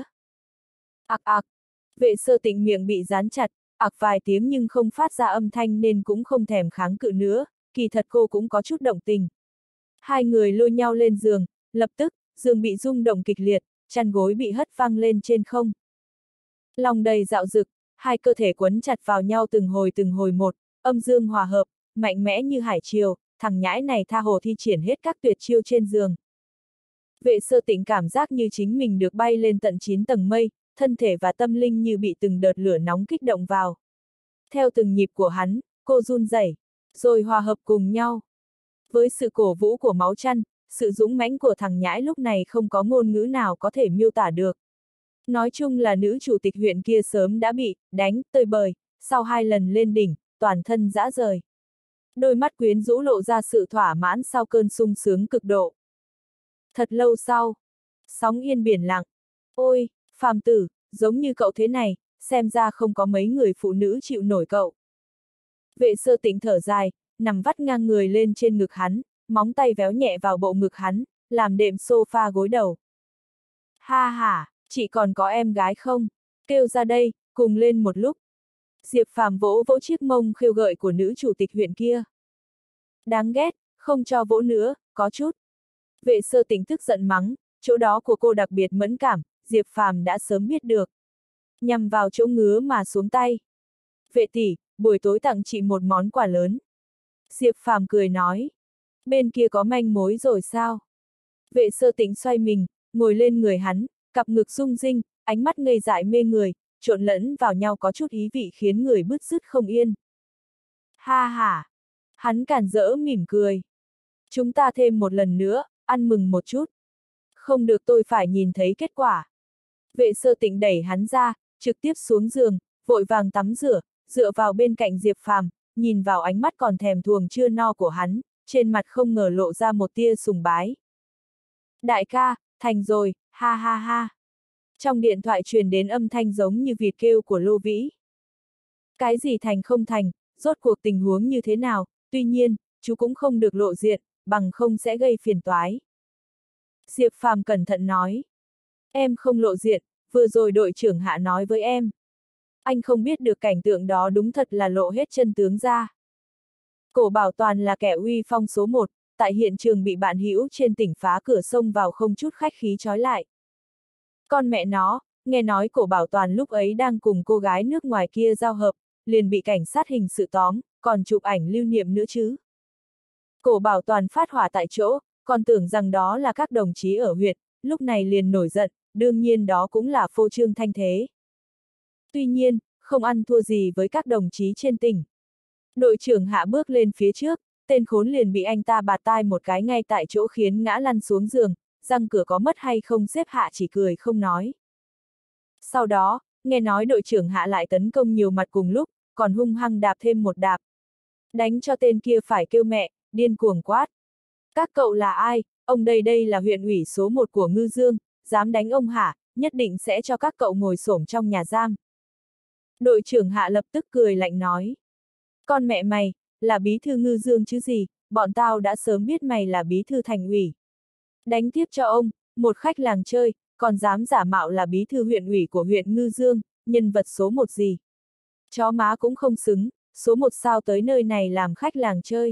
Ặc ặc, Vệ Sơ Tịnh miệng bị dán chặt, ặc vài tiếng nhưng không phát ra âm thanh nên cũng không thèm kháng cự nữa, kỳ thật cô cũng có chút động tình. Hai người lôi nhau lên giường, lập tức, giường bị rung động kịch liệt, chăn gối bị hất văng lên trên không. Lòng đầy dạo dực, hai cơ thể quấn chặt vào nhau từng hồi từng hồi một, âm dương hòa hợp, mạnh mẽ như hải triều, thằng nhãi này tha hồ thi triển hết các tuyệt chiêu trên giường. Vệ Sơ Tịnh cảm giác như chính mình được bay lên tận chín tầng mây, thân thể và tâm linh như bị từng đợt lửa nóng kích động vào. Theo từng nhịp của hắn, cô run rẩy, rồi hòa hợp cùng nhau. Với sự cổ vũ của máu chăn, sự dũng mãnh của thằng nhãi lúc này không có ngôn ngữ nào có thể miêu tả được. Nói chung là nữ chủ tịch huyện kia sớm đã bị đánh tơi bời, sau hai lần lên đỉnh, toàn thân rã rời. Đôi mắt quyến rũ lộ ra sự thỏa mãn sau cơn sung sướng cực độ. Thật lâu sau, sóng yên biển lặng. Ôi, phàm tử, giống như cậu thế này, xem ra không có mấy người phụ nữ chịu nổi cậu. Vệ Sơ Tịnh thở dài, nằm vắt ngang người lên trên ngực hắn, móng tay véo nhẹ vào bộ ngực hắn, làm đệm sofa gối đầu. Ha ha, chị còn có em gái không? Kêu ra đây, cùng lên một lúc. Diệp Phàm vỗ vỗ chiếc mông khêu gợi của nữ chủ tịch huyện kia. Đáng ghét, không cho vỗ nữa, có chút. Vệ Sơ Tịnh tức giận mắng, chỗ đó của cô đặc biệt mẫn cảm, Diệp Phàm đã sớm biết được. Nhằm vào chỗ ngứa mà xuống tay. Vệ tỷ, buổi tối tặng chị một món quà lớn. Diệp Phàm cười nói. Bên kia có manh mối rồi sao? Vệ Sơ Tĩnh xoay mình, ngồi lên người hắn, cặp ngực rung rinh, ánh mắt ngây dại mê người, trộn lẫn vào nhau có chút ý vị khiến người bứt rứt không yên. Ha ha! Hắn càn rỡ mỉm cười. Chúng ta thêm một lần nữa, ăn mừng một chút. Không được, tôi phải nhìn thấy kết quả. Vệ Sơ Tĩnh đẩy hắn ra, trực tiếp xuống giường, vội vàng tắm rửa, dựa vào bên cạnh Diệp Phàm, nhìn vào ánh mắt còn thèm thuồng chưa no của hắn, trên mặt không ngờ lộ ra một tia sùng bái. Đại ca, thành rồi, ha ha ha. Trong điện thoại truyền đến âm thanh giống như vịt kêu của Lô Vĩ. Cái gì thành không thành, rốt cuộc tình huống như thế nào, tuy nhiên, chú cũng không được lộ diện, bằng không sẽ gây phiền toái. Diệp Phàm cẩn thận nói. Em không lộ diện, vừa rồi đội trưởng Hạ nói với em. Anh không biết được cảnh tượng đó đúng thật là lộ hết chân tướng ra. Cổ Bảo Toàn là kẻ uy phong số một, tại hiện trường bị bạn hữu trên tỉnh phá cửa sông vào không chút khách khí trói lại. Con mẹ nó, nghe nói Cổ Bảo Toàn lúc ấy đang cùng cô gái nước ngoài kia giao hợp, liền bị cảnh sát hình sự tóm, còn chụp ảnh lưu niệm nữa chứ. Cổ Bảo Toàn phát hỏa tại chỗ, còn tưởng rằng đó là các đồng chí ở huyện, lúc này liền nổi giận, đương nhiên đó cũng là phô trương thanh thế. Tuy nhiên, không ăn thua gì với các đồng chí trên tỉnh. Đội trưởng Hạ bước lên phía trước, tên khốn liền bị anh ta bạt tai một cái ngay tại chỗ khiến ngã lăn xuống giường, răng cửa có mất hay không xếp Hạ chỉ cười không nói. Sau đó, nghe nói đội trưởng Hạ lại tấn công nhiều mặt cùng lúc, còn hung hăng đạp thêm một đạp. Đánh cho tên kia phải kêu mẹ, điên cuồng quát. Các cậu là ai, ông đây đây là huyện ủy số một của Ngư Dương, dám đánh ông hả, nhất định sẽ cho các cậu ngồi xổm trong nhà giam. Đội trưởng Hạ lập tức cười lạnh nói. Con mẹ mày, là bí thư Ngư Dương chứ gì, bọn tao đã sớm biết mày là bí thư thành ủy. Đánh tiếp cho ông, một khách làng chơi, còn dám giả mạo là bí thư huyện ủy của huyện Ngư Dương, nhân vật số một gì. Chó má cũng không xứng, số một sao tới nơi này làm khách làng chơi.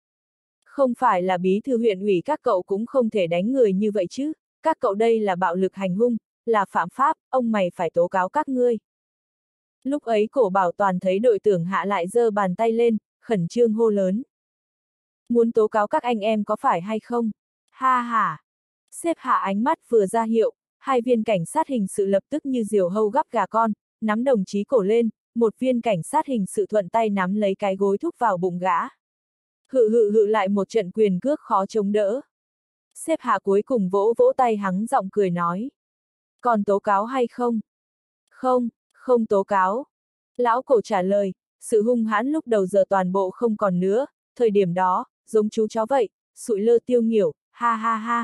Không phải là bí thư huyện ủy các cậu cũng không thể đánh người như vậy chứ, các cậu đây là bạo lực hành hung, là phạm pháp, ông mày phải tố cáo các ngươi. Lúc ấy Cổ Bảo Toàn thấy đội trưởng Hạ lại giơ bàn tay lên, khẩn trương hô lớn. Muốn tố cáo các anh em có phải hay không? Ha ha! Xếp Hạ ánh mắt vừa ra hiệu, hai viên cảnh sát hình sự lập tức như diều hâu gắp gà con, nắm đồng chí cổ lên, một viên cảnh sát hình sự thuận tay nắm lấy cái gối thúc vào bụng gã. Hự hự hự lại một trận quyền cước khó chống đỡ. Xếp Hạ cuối cùng vỗ vỗ tay hắng giọng cười nói. Còn tố cáo hay không? Không, không tố cáo. Lão Cổ trả lời, sự hung hãn lúc đầu giờ toàn bộ không còn nữa, thời điểm đó, giống chú chó vậy, sụi lơ tiêu nghỉu, ha ha ha.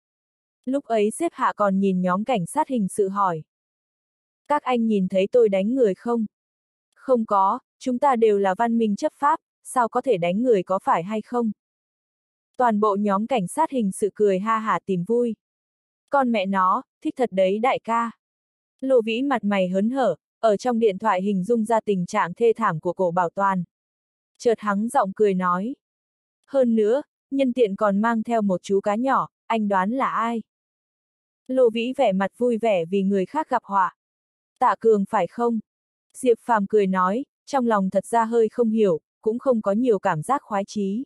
Lúc ấy xếp Hạ còn nhìn nhóm cảnh sát hình sự hỏi. Các anh nhìn thấy tôi đánh người không? Không có, chúng ta đều là văn minh chấp pháp, sao có thể đánh người có phải hay không? Toàn bộ nhóm cảnh sát hình sự cười ha hả tìm vui. Con mẹ nó, thích thật đấy đại ca. Lô Vĩ mặt mày hớn hở, ở trong điện thoại hình dung ra tình trạng thê thảm của Cổ Bảo Toàn. Chợt hắng giọng cười nói. Hơn nữa, nhân tiện còn mang theo một chú cá nhỏ, anh đoán là ai? Lô Vĩ vẻ mặt vui vẻ vì người khác gặp họa. Tạ Cường phải không? Diệp Phàm cười nói, trong lòng thật ra hơi không hiểu, cũng không có nhiều cảm giác khoái chí.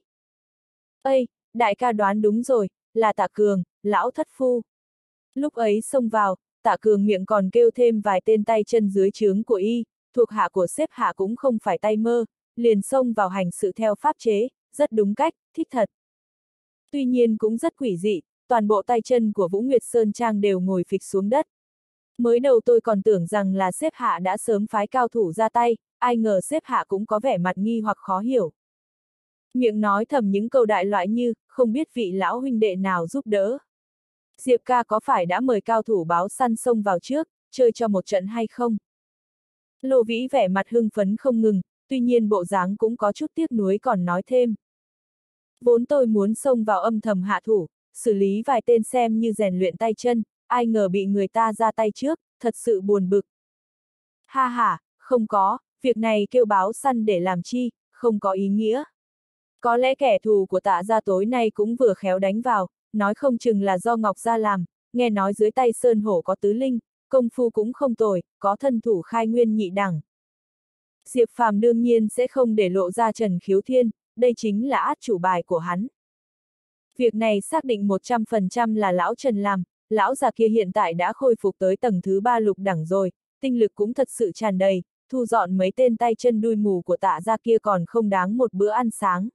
Ây, đại ca đoán đúng rồi, là Tạ Cường, lão thất phu. Lúc ấy xông vào, Tạ Cường miệng còn kêu thêm vài tên tay chân dưới trướng của y, thuộc hạ của xếp hạ cũng không phải tay mơ, liền xông vào hành sự theo pháp chế, rất đúng cách, thích thật. Tuy nhiên cũng rất quỷ dị, toàn bộ tay chân của Vũ Nguyệt Sơn Trang đều ngồi phịch xuống đất. Mới đầu tôi còn tưởng rằng là xếp hạ đã sớm phái cao thủ ra tay, ai ngờ xếp hạ cũng có vẻ mặt nghi hoặc khó hiểu. Miệng nói thầm những câu đại loại như, không biết vị lão huynh đệ nào giúp đỡ. Diệp ca có phải đã mời cao thủ báo săn xông vào trước, chơi cho một trận hay không? Lô Vĩ vẻ mặt hưng phấn không ngừng, tuy nhiên bộ dáng cũng có chút tiếc nuối còn nói thêm. Vốn tôi muốn xông vào âm thầm hạ thủ, xử lý vài tên xem như rèn luyện tay chân, ai ngờ bị người ta ra tay trước, thật sự buồn bực. Ha ha, không có, việc này kêu báo săn để làm chi, không có ý nghĩa. Có lẽ kẻ thù của Tạ gia tối nay cũng vừa khéo đánh vào, nói không chừng là do Ngọc gia làm, nghe nói dưới tay Sơn Hổ có tứ linh, công phu cũng không tồi, có thân thủ khai nguyên nhị đẳng. Diệp Phàm đương nhiên sẽ không để lộ ra Trần Khiếu Thiên, đây chính là át chủ bài của hắn. Việc này xác định một trăm phần trăm là lão Trần làm, lão già kia hiện tại đã khôi phục tới tầng thứ ba lục đẳng rồi, tinh lực cũng thật sự tràn đầy, thu dọn mấy tên tay chân đuôi mù của Tạ gia kia còn không đáng một bữa ăn sáng.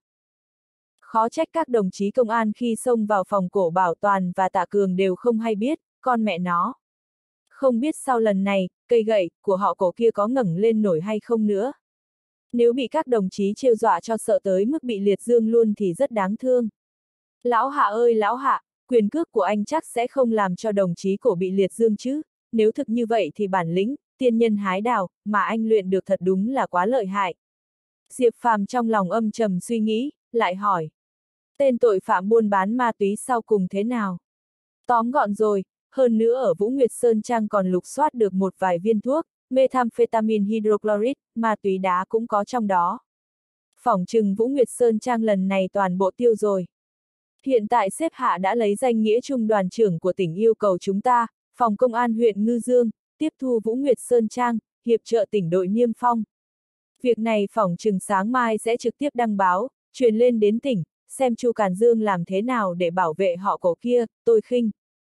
Khó trách các đồng chí công an khi xông vào phòng Cổ Bảo Toàn và Tạ Cường đều không hay biết, con mẹ nó. Không biết sau lần này, cây gậy của họ Cổ kia có ngẩng lên nổi hay không nữa. Nếu bị các đồng chí trêu dọa cho sợ tới mức bị liệt dương luôn thì rất đáng thương. Lão Hạ ơi lão Hạ, quyền cước của anh chắc sẽ không làm cho đồng chí Cổ bị liệt dương chứ, nếu thực như vậy thì bản lĩnh, tiên nhân hái đào, mà anh luyện được thật đúng là quá lợi hại. Diệp Phàm trong lòng âm trầm suy nghĩ, lại hỏi. Tên tội phạm buôn bán ma túy sau cùng thế nào? Tóm gọn rồi, hơn nữa ở Vũ Nguyệt Sơn Trang còn lục soát được một vài viên thuốc, methamphetamine hydrochloride, ma túy đá cũng có trong đó. Phỏng chừng Vũ Nguyệt Sơn Trang lần này toàn bộ tiêu rồi. Hiện tại xếp hạ đã lấy danh nghĩa trung đoàn trưởng của tỉnh yêu cầu chúng ta, phòng công an huyện Ngư Dương, tiếp thu Vũ Nguyệt Sơn Trang, hiệp trợ tỉnh đội Niêm Phong. Việc này phỏng chừng sáng mai sẽ trực tiếp đăng báo, truyền lên đến tỉnh, xem Chu Càn Dương làm thế nào để bảo vệ họ Cổ kia, tôi khinh.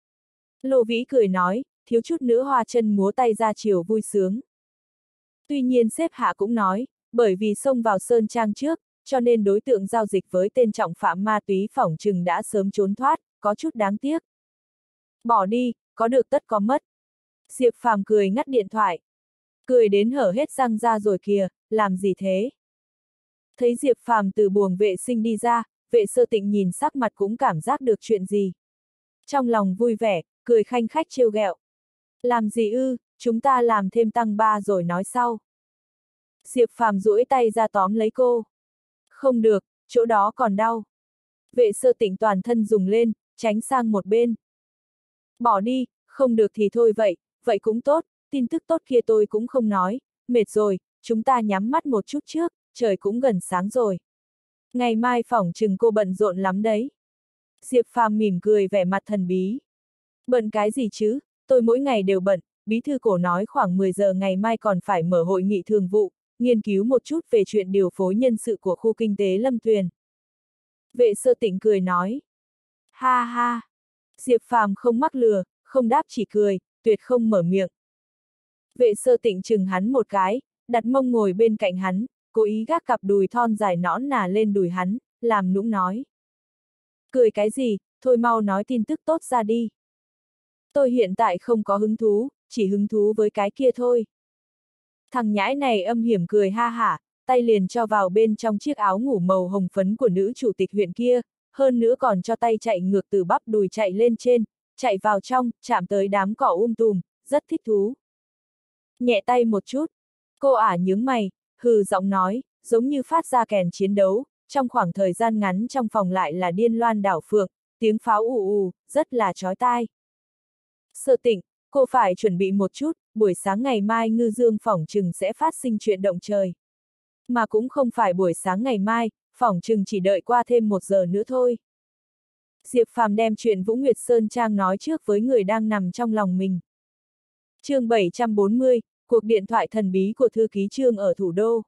Lô Vĩ cười nói, thiếu chút nữa hoa chân múa tay ra chiều vui sướng. Tuy nhiên xếp hạ cũng nói, bởi vì xông vào Sơn Trang trước, cho nên đối tượng giao dịch với tên trọng phạm ma túy phỏng chừng đã sớm trốn thoát, có chút đáng tiếc. Bỏ đi, có được tất có mất. Diệp Phàm cười ngắt điện thoại. Cười đến hở hết răng ra rồi kìa, làm gì thế? Thấy Diệp Phàm từ buồng vệ sinh đi ra, vệ sơ tịnh nhìn sắc mặt cũng cảm giác được chuyện gì. Trong lòng vui vẻ, cười khanh khách trêu ghẹo. Làm gì ư, chúng ta làm thêm tăng ba rồi nói sau. Diệp Phàm duỗi tay ra tóm lấy cô. Không được, chỗ đó còn đau. Vệ sơ tịnh toàn thân dùng lên, tránh sang một bên. Bỏ đi, không được thì thôi vậy, vậy cũng tốt, tin tức tốt kia tôi cũng không nói, mệt rồi, chúng ta nhắm mắt một chút trước, trời cũng gần sáng rồi. Ngày mai phỏng chừng cô bận rộn lắm đấy. Diệp Phàm mỉm cười vẻ mặt thần bí. Bận cái gì chứ, tôi mỗi ngày đều bận, bí thư Cổ nói khoảng mười giờ ngày mai còn phải mở hội nghị thường vụ, nghiên cứu một chút về chuyện điều phối nhân sự của khu kinh tế Lâm Tuyền. Vệ sơ tịnh cười nói. Ha ha. Diệp Phàm không mắc lừa, không đáp chỉ cười, tuyệt không mở miệng. Vệ sơ tịnh chừng hắn một cái, đặt mông ngồi bên cạnh hắn, cố ý gác cặp đùi thon dài nõn nà lên đùi hắn, làm nũng nói. Cười cái gì, thôi mau nói tin tức tốt ra đi. Tôi hiện tại không có hứng thú, chỉ hứng thú với cái kia thôi. Thằng nhãi này âm hiểm cười ha hả, tay liền cho vào bên trong chiếc áo ngủ màu hồng phấn của nữ chủ tịch huyện kia, hơn nữa còn cho tay chạy ngược từ bắp đùi chạy lên trên, chạy vào trong, chạm tới đám cỏ um tùm, rất thích thú. Nhẹ tay một chút, cô ả nhướng mày, hừ giọng nói, giống như phát ra kèn chiến đấu, trong khoảng thời gian ngắn trong phòng lại là điên loan đảo phượng, tiếng pháo ù ù, rất là chói tai. Sơ tịnh, cô phải chuẩn bị một chút, buổi sáng ngày mai Ngư Dương phỏng chừng sẽ phát sinh chuyện động trời. Mà cũng không phải buổi sáng ngày mai, phỏng chừng chỉ đợi qua thêm một giờ nữa thôi. Diệp Phàm đem chuyện Vũ Nguyệt Sơn Trang nói trước với người đang nằm trong lòng mình. Chương bảy trăm bốn mươi, cuộc điện thoại thần bí của thư ký Trương ở thủ đô.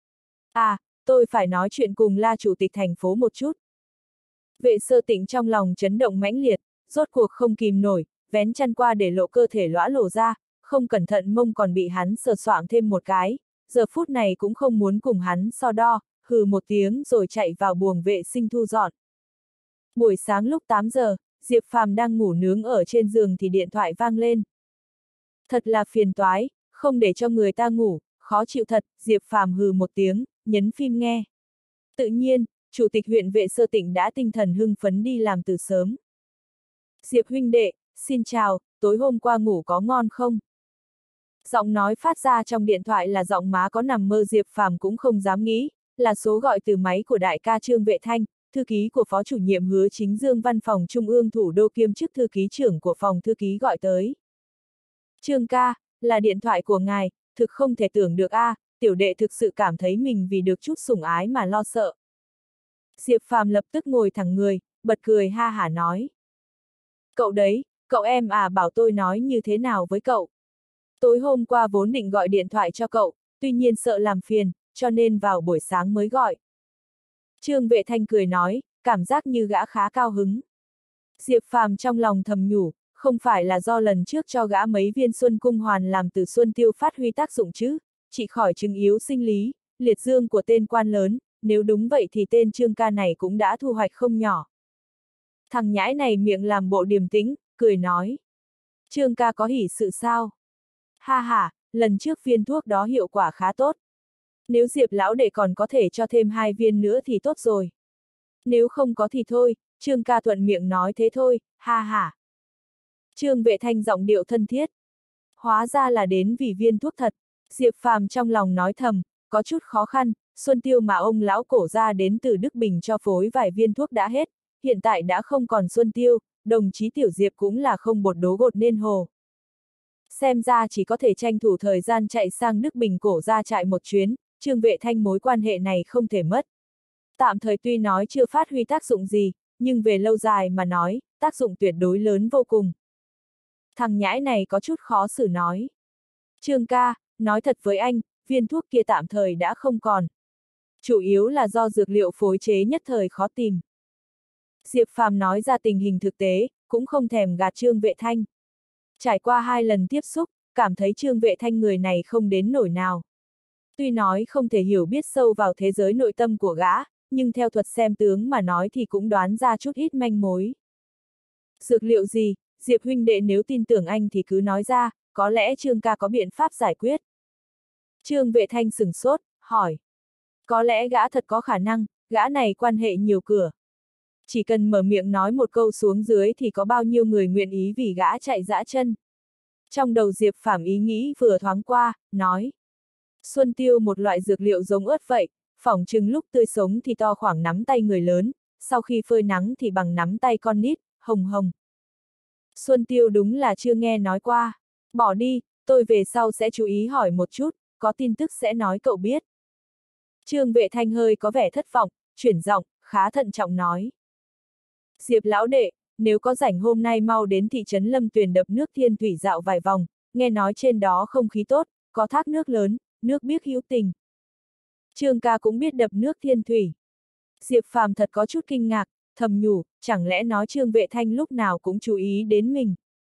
À, tôi phải nói chuyện cùng La chủ tịch thành phố một chút. Vệ sơ tịnh trong lòng chấn động mãnh liệt, rốt cuộc không kìm nổi, vén chăn qua để lộ cơ thể lõa lồ ra, không cẩn thận mông còn bị hắn sờ soạng thêm một cái, giờ phút này cũng không muốn cùng hắn so đo, hừ một tiếng rồi chạy vào buồng vệ sinh thu dọn. Buổi sáng lúc tám giờ, Diệp Phàm đang ngủ nướng ở trên giường thì điện thoại vang lên. Thật là phiền toái, không để cho người ta ngủ, khó chịu thật, Diệp Phàm hừ một tiếng, nhấn phím nghe. Tự nhiên, chủ tịch huyện Vệ Sơ Tịnh đã tinh thần hưng phấn đi làm từ sớm. Diệp huynh đệ, xin chào, tối hôm qua ngủ có ngon không? Giọng nói phát ra trong điện thoại là giọng má có nằm mơ Diệp Phàm cũng không dám nghĩ, là số gọi từ máy của đại ca Trương Vệ Thanh, thư ký của phó chủ nhiệm Hứa Chính Dương văn phòng trung ương thủ đô kiêm chức thư ký trưởng của phòng thư ký gọi tới. Trương ca, là điện thoại của ngài, thực không thể tưởng được a, à, tiểu đệ thực sự cảm thấy mình vì được chút sủng ái mà lo sợ. Diệp Phàm lập tức ngồi thẳng người, bật cười ha hả nói. Cậu đấy, cậu em à bảo tôi nói như thế nào với cậu. Tối hôm qua vốn định gọi điện thoại cho cậu, tuy nhiên sợ làm phiền, cho nên vào buổi sáng mới gọi. Trương Vệ Thanh cười nói, cảm giác như gã khá cao hứng. Diệp Phàm trong lòng thầm nhủ, không phải là do lần trước cho gã mấy viên xuân cung hoàn làm từ xuân tiêu phát huy tác dụng chứ, chỉ khỏi chứng yếu sinh lý, liệt dương của tên quan lớn, nếu đúng vậy thì tên Trương ca này cũng đã thu hoạch không nhỏ. Thằng nhãi này miệng làm bộ điềm tĩnh, cười nói. Trương ca có hỉ sự sao? Ha ha, lần trước viên thuốc đó hiệu quả khá tốt. Nếu Diệp lão đệ còn có thể cho thêm hai viên nữa thì tốt rồi. Nếu không có thì thôi, Trương ca thuận miệng nói thế thôi, ha ha. Trương Vệ Thanh giọng điệu thân thiết. Hóa ra là đến vì viên thuốc thật. Diệp Phàm trong lòng nói thầm, có chút khó khăn, xuân tiêu mà ông lão cổ ra đến từ Đức Bình cho phối vài viên thuốc đã hết, hiện tại đã không còn xuân tiêu, đồng chí Tiểu Diệp cũng là không bột đố gột nên hồ. Xem ra chỉ có thể tranh thủ thời gian chạy sang Đức Bình cổ ra chạy một chuyến, Trương Vệ Thanh mối quan hệ này không thể mất. Tạm thời tuy nói chưa phát huy tác dụng gì, nhưng về lâu dài mà nói, tác dụng tuyệt đối lớn vô cùng. Thằng nhãi này có chút khó xử nói. Trương ca, nói thật với anh, viên thuốc kia tạm thời đã không còn. Chủ yếu là do dược liệu phối chế nhất thời khó tìm. Diệp Phàm nói ra tình hình thực tế, cũng không thèm gạt Trương Vệ Thanh. Trải qua hai lần tiếp xúc, cảm thấy Trương Vệ Thanh người này không đến nổi nào. Tuy nói không thể hiểu biết sâu vào thế giới nội tâm của gã, nhưng theo thuật xem tướng mà nói thì cũng đoán ra chút ít manh mối. Dược liệu gì, Diệp huynh đệ nếu tin tưởng anh thì cứ nói ra, có lẽ Trương ca có biện pháp giải quyết. Trương Vệ Thanh sửng sốt, hỏi. Có lẽ gã thật có khả năng, gã này quan hệ nhiều cửa. Chỉ cần mở miệng nói một câu xuống dưới thì có bao nhiêu người nguyện ý vì gã chạy dã chân. Trong đầu Diệp Phàm ý nghĩ vừa thoáng qua, nói. Xuân tiêu một loại dược liệu giống ớt vậy, phỏng chừng lúc tươi sống thì to khoảng nắm tay người lớn, sau khi phơi nắng thì bằng nắm tay con nít, hồng hồng. Xuân tiêu đúng là chưa nghe nói qua. Bỏ đi, tôi về sau sẽ chú ý hỏi một chút, có tin tức sẽ nói cậu biết. Trương Vệ Thanh hơi có vẻ thất vọng, chuyển giọng, khá thận trọng nói. Diệp lão đệ, nếu có rảnh hôm nay mau đến thị trấn Lâm Tuyền đập nước Thiên Thủy dạo vài vòng, nghe nói trên đó không khí tốt, có thác nước lớn, nước biếc hữu tình. Trương ca cũng biết đập nước Thiên Thủy. Diệp Phàm thật có chút kinh ngạc, thầm nhủ, chẳng lẽ nói Trương Vệ Thanh lúc nào cũng chú ý đến mình.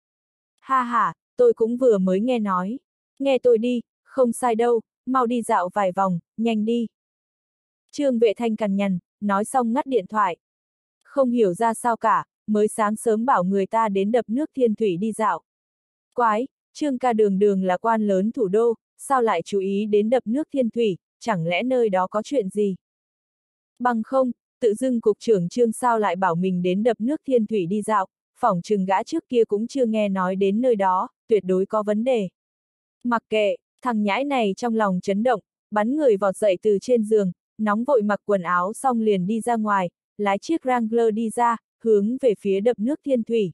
Ha ha, tôi cũng vừa mới nghe nói. Nghe tôi đi, không sai đâu, mau đi dạo vài vòng, nhanh đi. Trương Vệ Thanh cằn nhằn, nói xong ngắt điện thoại. Không hiểu ra sao cả, mới sáng sớm bảo người ta đến đập nước Thiên Thủy đi dạo. Quái, Trương ca đường đường là quan lớn thủ đô, sao lại chú ý đến đập nước Thiên Thủy, chẳng lẽ nơi đó có chuyện gì? Bằng không, tự dưng cục trưởng Trương sao lại bảo mình đến đập nước Thiên Thủy đi dạo, phỏng chừng gã trước kia cũng chưa nghe nói đến nơi đó, tuyệt đối có vấn đề. Mặc kệ, thằng nhãi này trong lòng chấn động, bắn người vọt dậy từ trên giường, nóng vội mặc quần áo xong liền đi ra ngoài, lái chiếc Wrangler đi ra, hướng về phía đập nước Thiên Thủy.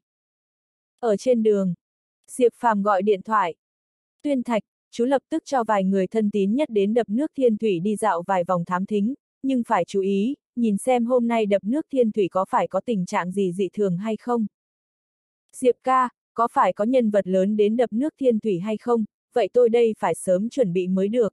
Ở trên đường, Diệp Phàm gọi điện thoại. Tuyên Thạch, chú lập tức cho vài người thân tín nhất đến đập nước Thiên Thủy đi dạo vài vòng thám thính, nhưng phải chú ý, nhìn xem hôm nay đập nước Thiên Thủy có phải có tình trạng gì dị thường hay không. Diệp ca, có phải có nhân vật lớn đến đập nước Thiên Thủy hay không, vậy tôi đây phải sớm chuẩn bị mới được.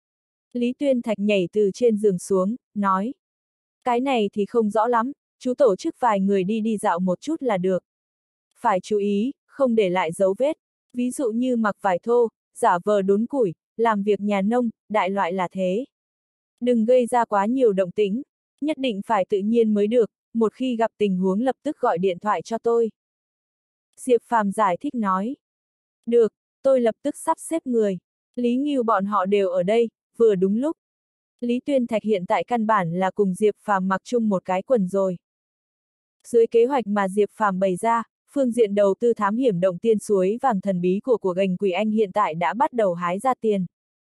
Lý Tuyên Thạch nhảy từ trên giường xuống, nói. Cái này thì không rõ lắm, chú tổ chức vài người đi đi dạo một chút là được. Phải chú ý, không để lại dấu vết, ví dụ như mặc vải thô, giả vờ đốn củi, làm việc nhà nông, đại loại là thế. Đừng gây ra quá nhiều động tĩnh, nhất định phải tự nhiên mới được, một khi gặp tình huống lập tức gọi điện thoại cho tôi. Diệp Phàm giải thích nói. Được, tôi lập tức sắp xếp người. Lý Ngưu bọn họ đều ở đây, vừa đúng lúc. Lý Tuyên Thạch hiện tại căn bản là cùng Diệp Phàm mặc chung một cái quần rồi. Dưới kế hoạch mà Diệp Phàm bày ra, phương diện đầu tư thám hiểm động tiên suối vàng thần bí của của gành Quỷ Anh hiện tại đã bắt đầu hái ra tiền.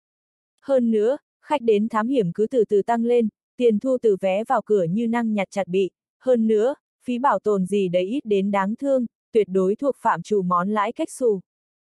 Hơn nữa, khách đến thám hiểm cứ từ từ tăng lên, tiền thu từ vé vào cửa như năng nhặt chặt bị. Hơn nữa, phí bảo tồn gì đấy ít đến đáng thương, tuyệt đối thuộc phạm trù món lãi cách xù.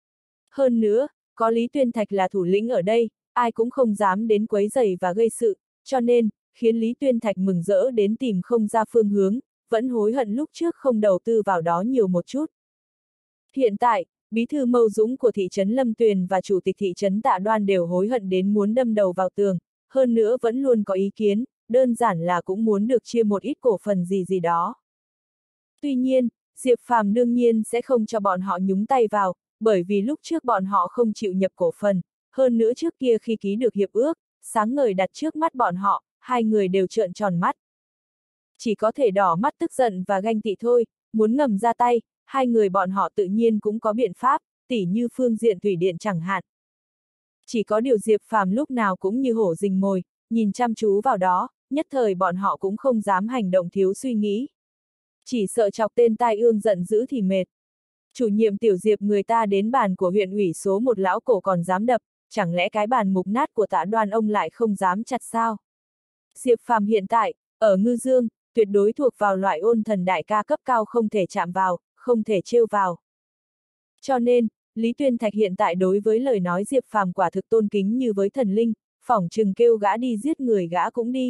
Hơn nữa, có Lý Tuyên Thạch là thủ lĩnh ở đây, ai cũng không dám đến quấy rầy và gây sự, cho nên, khiến Lý Tuyên Thạch mừng rỡ đến tìm không ra phương hướng, vẫn hối hận lúc trước không đầu tư vào đó nhiều một chút. Hiện tại, bí thư Mâu Dũng của thị trấn Lâm Tuyền và chủ tịch thị trấn Tạ Đoan đều hối hận đến muốn đâm đầu vào tường, hơn nữa vẫn luôn có ý kiến, đơn giản là cũng muốn được chia một ít cổ phần gì gì đó. Tuy nhiên, Diệp Phàm đương nhiên sẽ không cho bọn họ nhúng tay vào, bởi vì lúc trước bọn họ không chịu nhập cổ phần, hơn nữa trước kia khi ký được hiệp ước, sáng ngời đặt trước mắt bọn họ, hai người đều trợn tròn mắt. Chỉ có thể đỏ mắt tức giận và ganh tị thôi, muốn ngầm ra tay, hai người bọn họ tự nhiên cũng có biện pháp, tỉ như phương diện thủy điện chẳng hạn. Chỉ có điều Diệp Phàm lúc nào cũng như hổ rình mồi, nhìn chăm chú vào đó, nhất thời bọn họ cũng không dám hành động thiếu suy nghĩ. Chỉ sợ chọc tên tai ương giận dữ thì mệt. Chủ nhiệm tiểu Diệp người ta đến bàn của huyện ủy số một lão cổ còn dám đập, chẳng lẽ cái bàn mục nát của Tạ Đoan ông lại không dám chặt sao? Diệp Phàm hiện tại, ở Ngư Dương, tuyệt đối thuộc vào loại ôn thần đại ca cấp cao không thể chạm vào, không thể trêu vào. Cho nên, Lý Tuyên Thạch hiện tại đối với lời nói Diệp Phàm quả thực tôn kính như với thần linh, phỏng chừng kêu gã đi giết người gã cũng đi.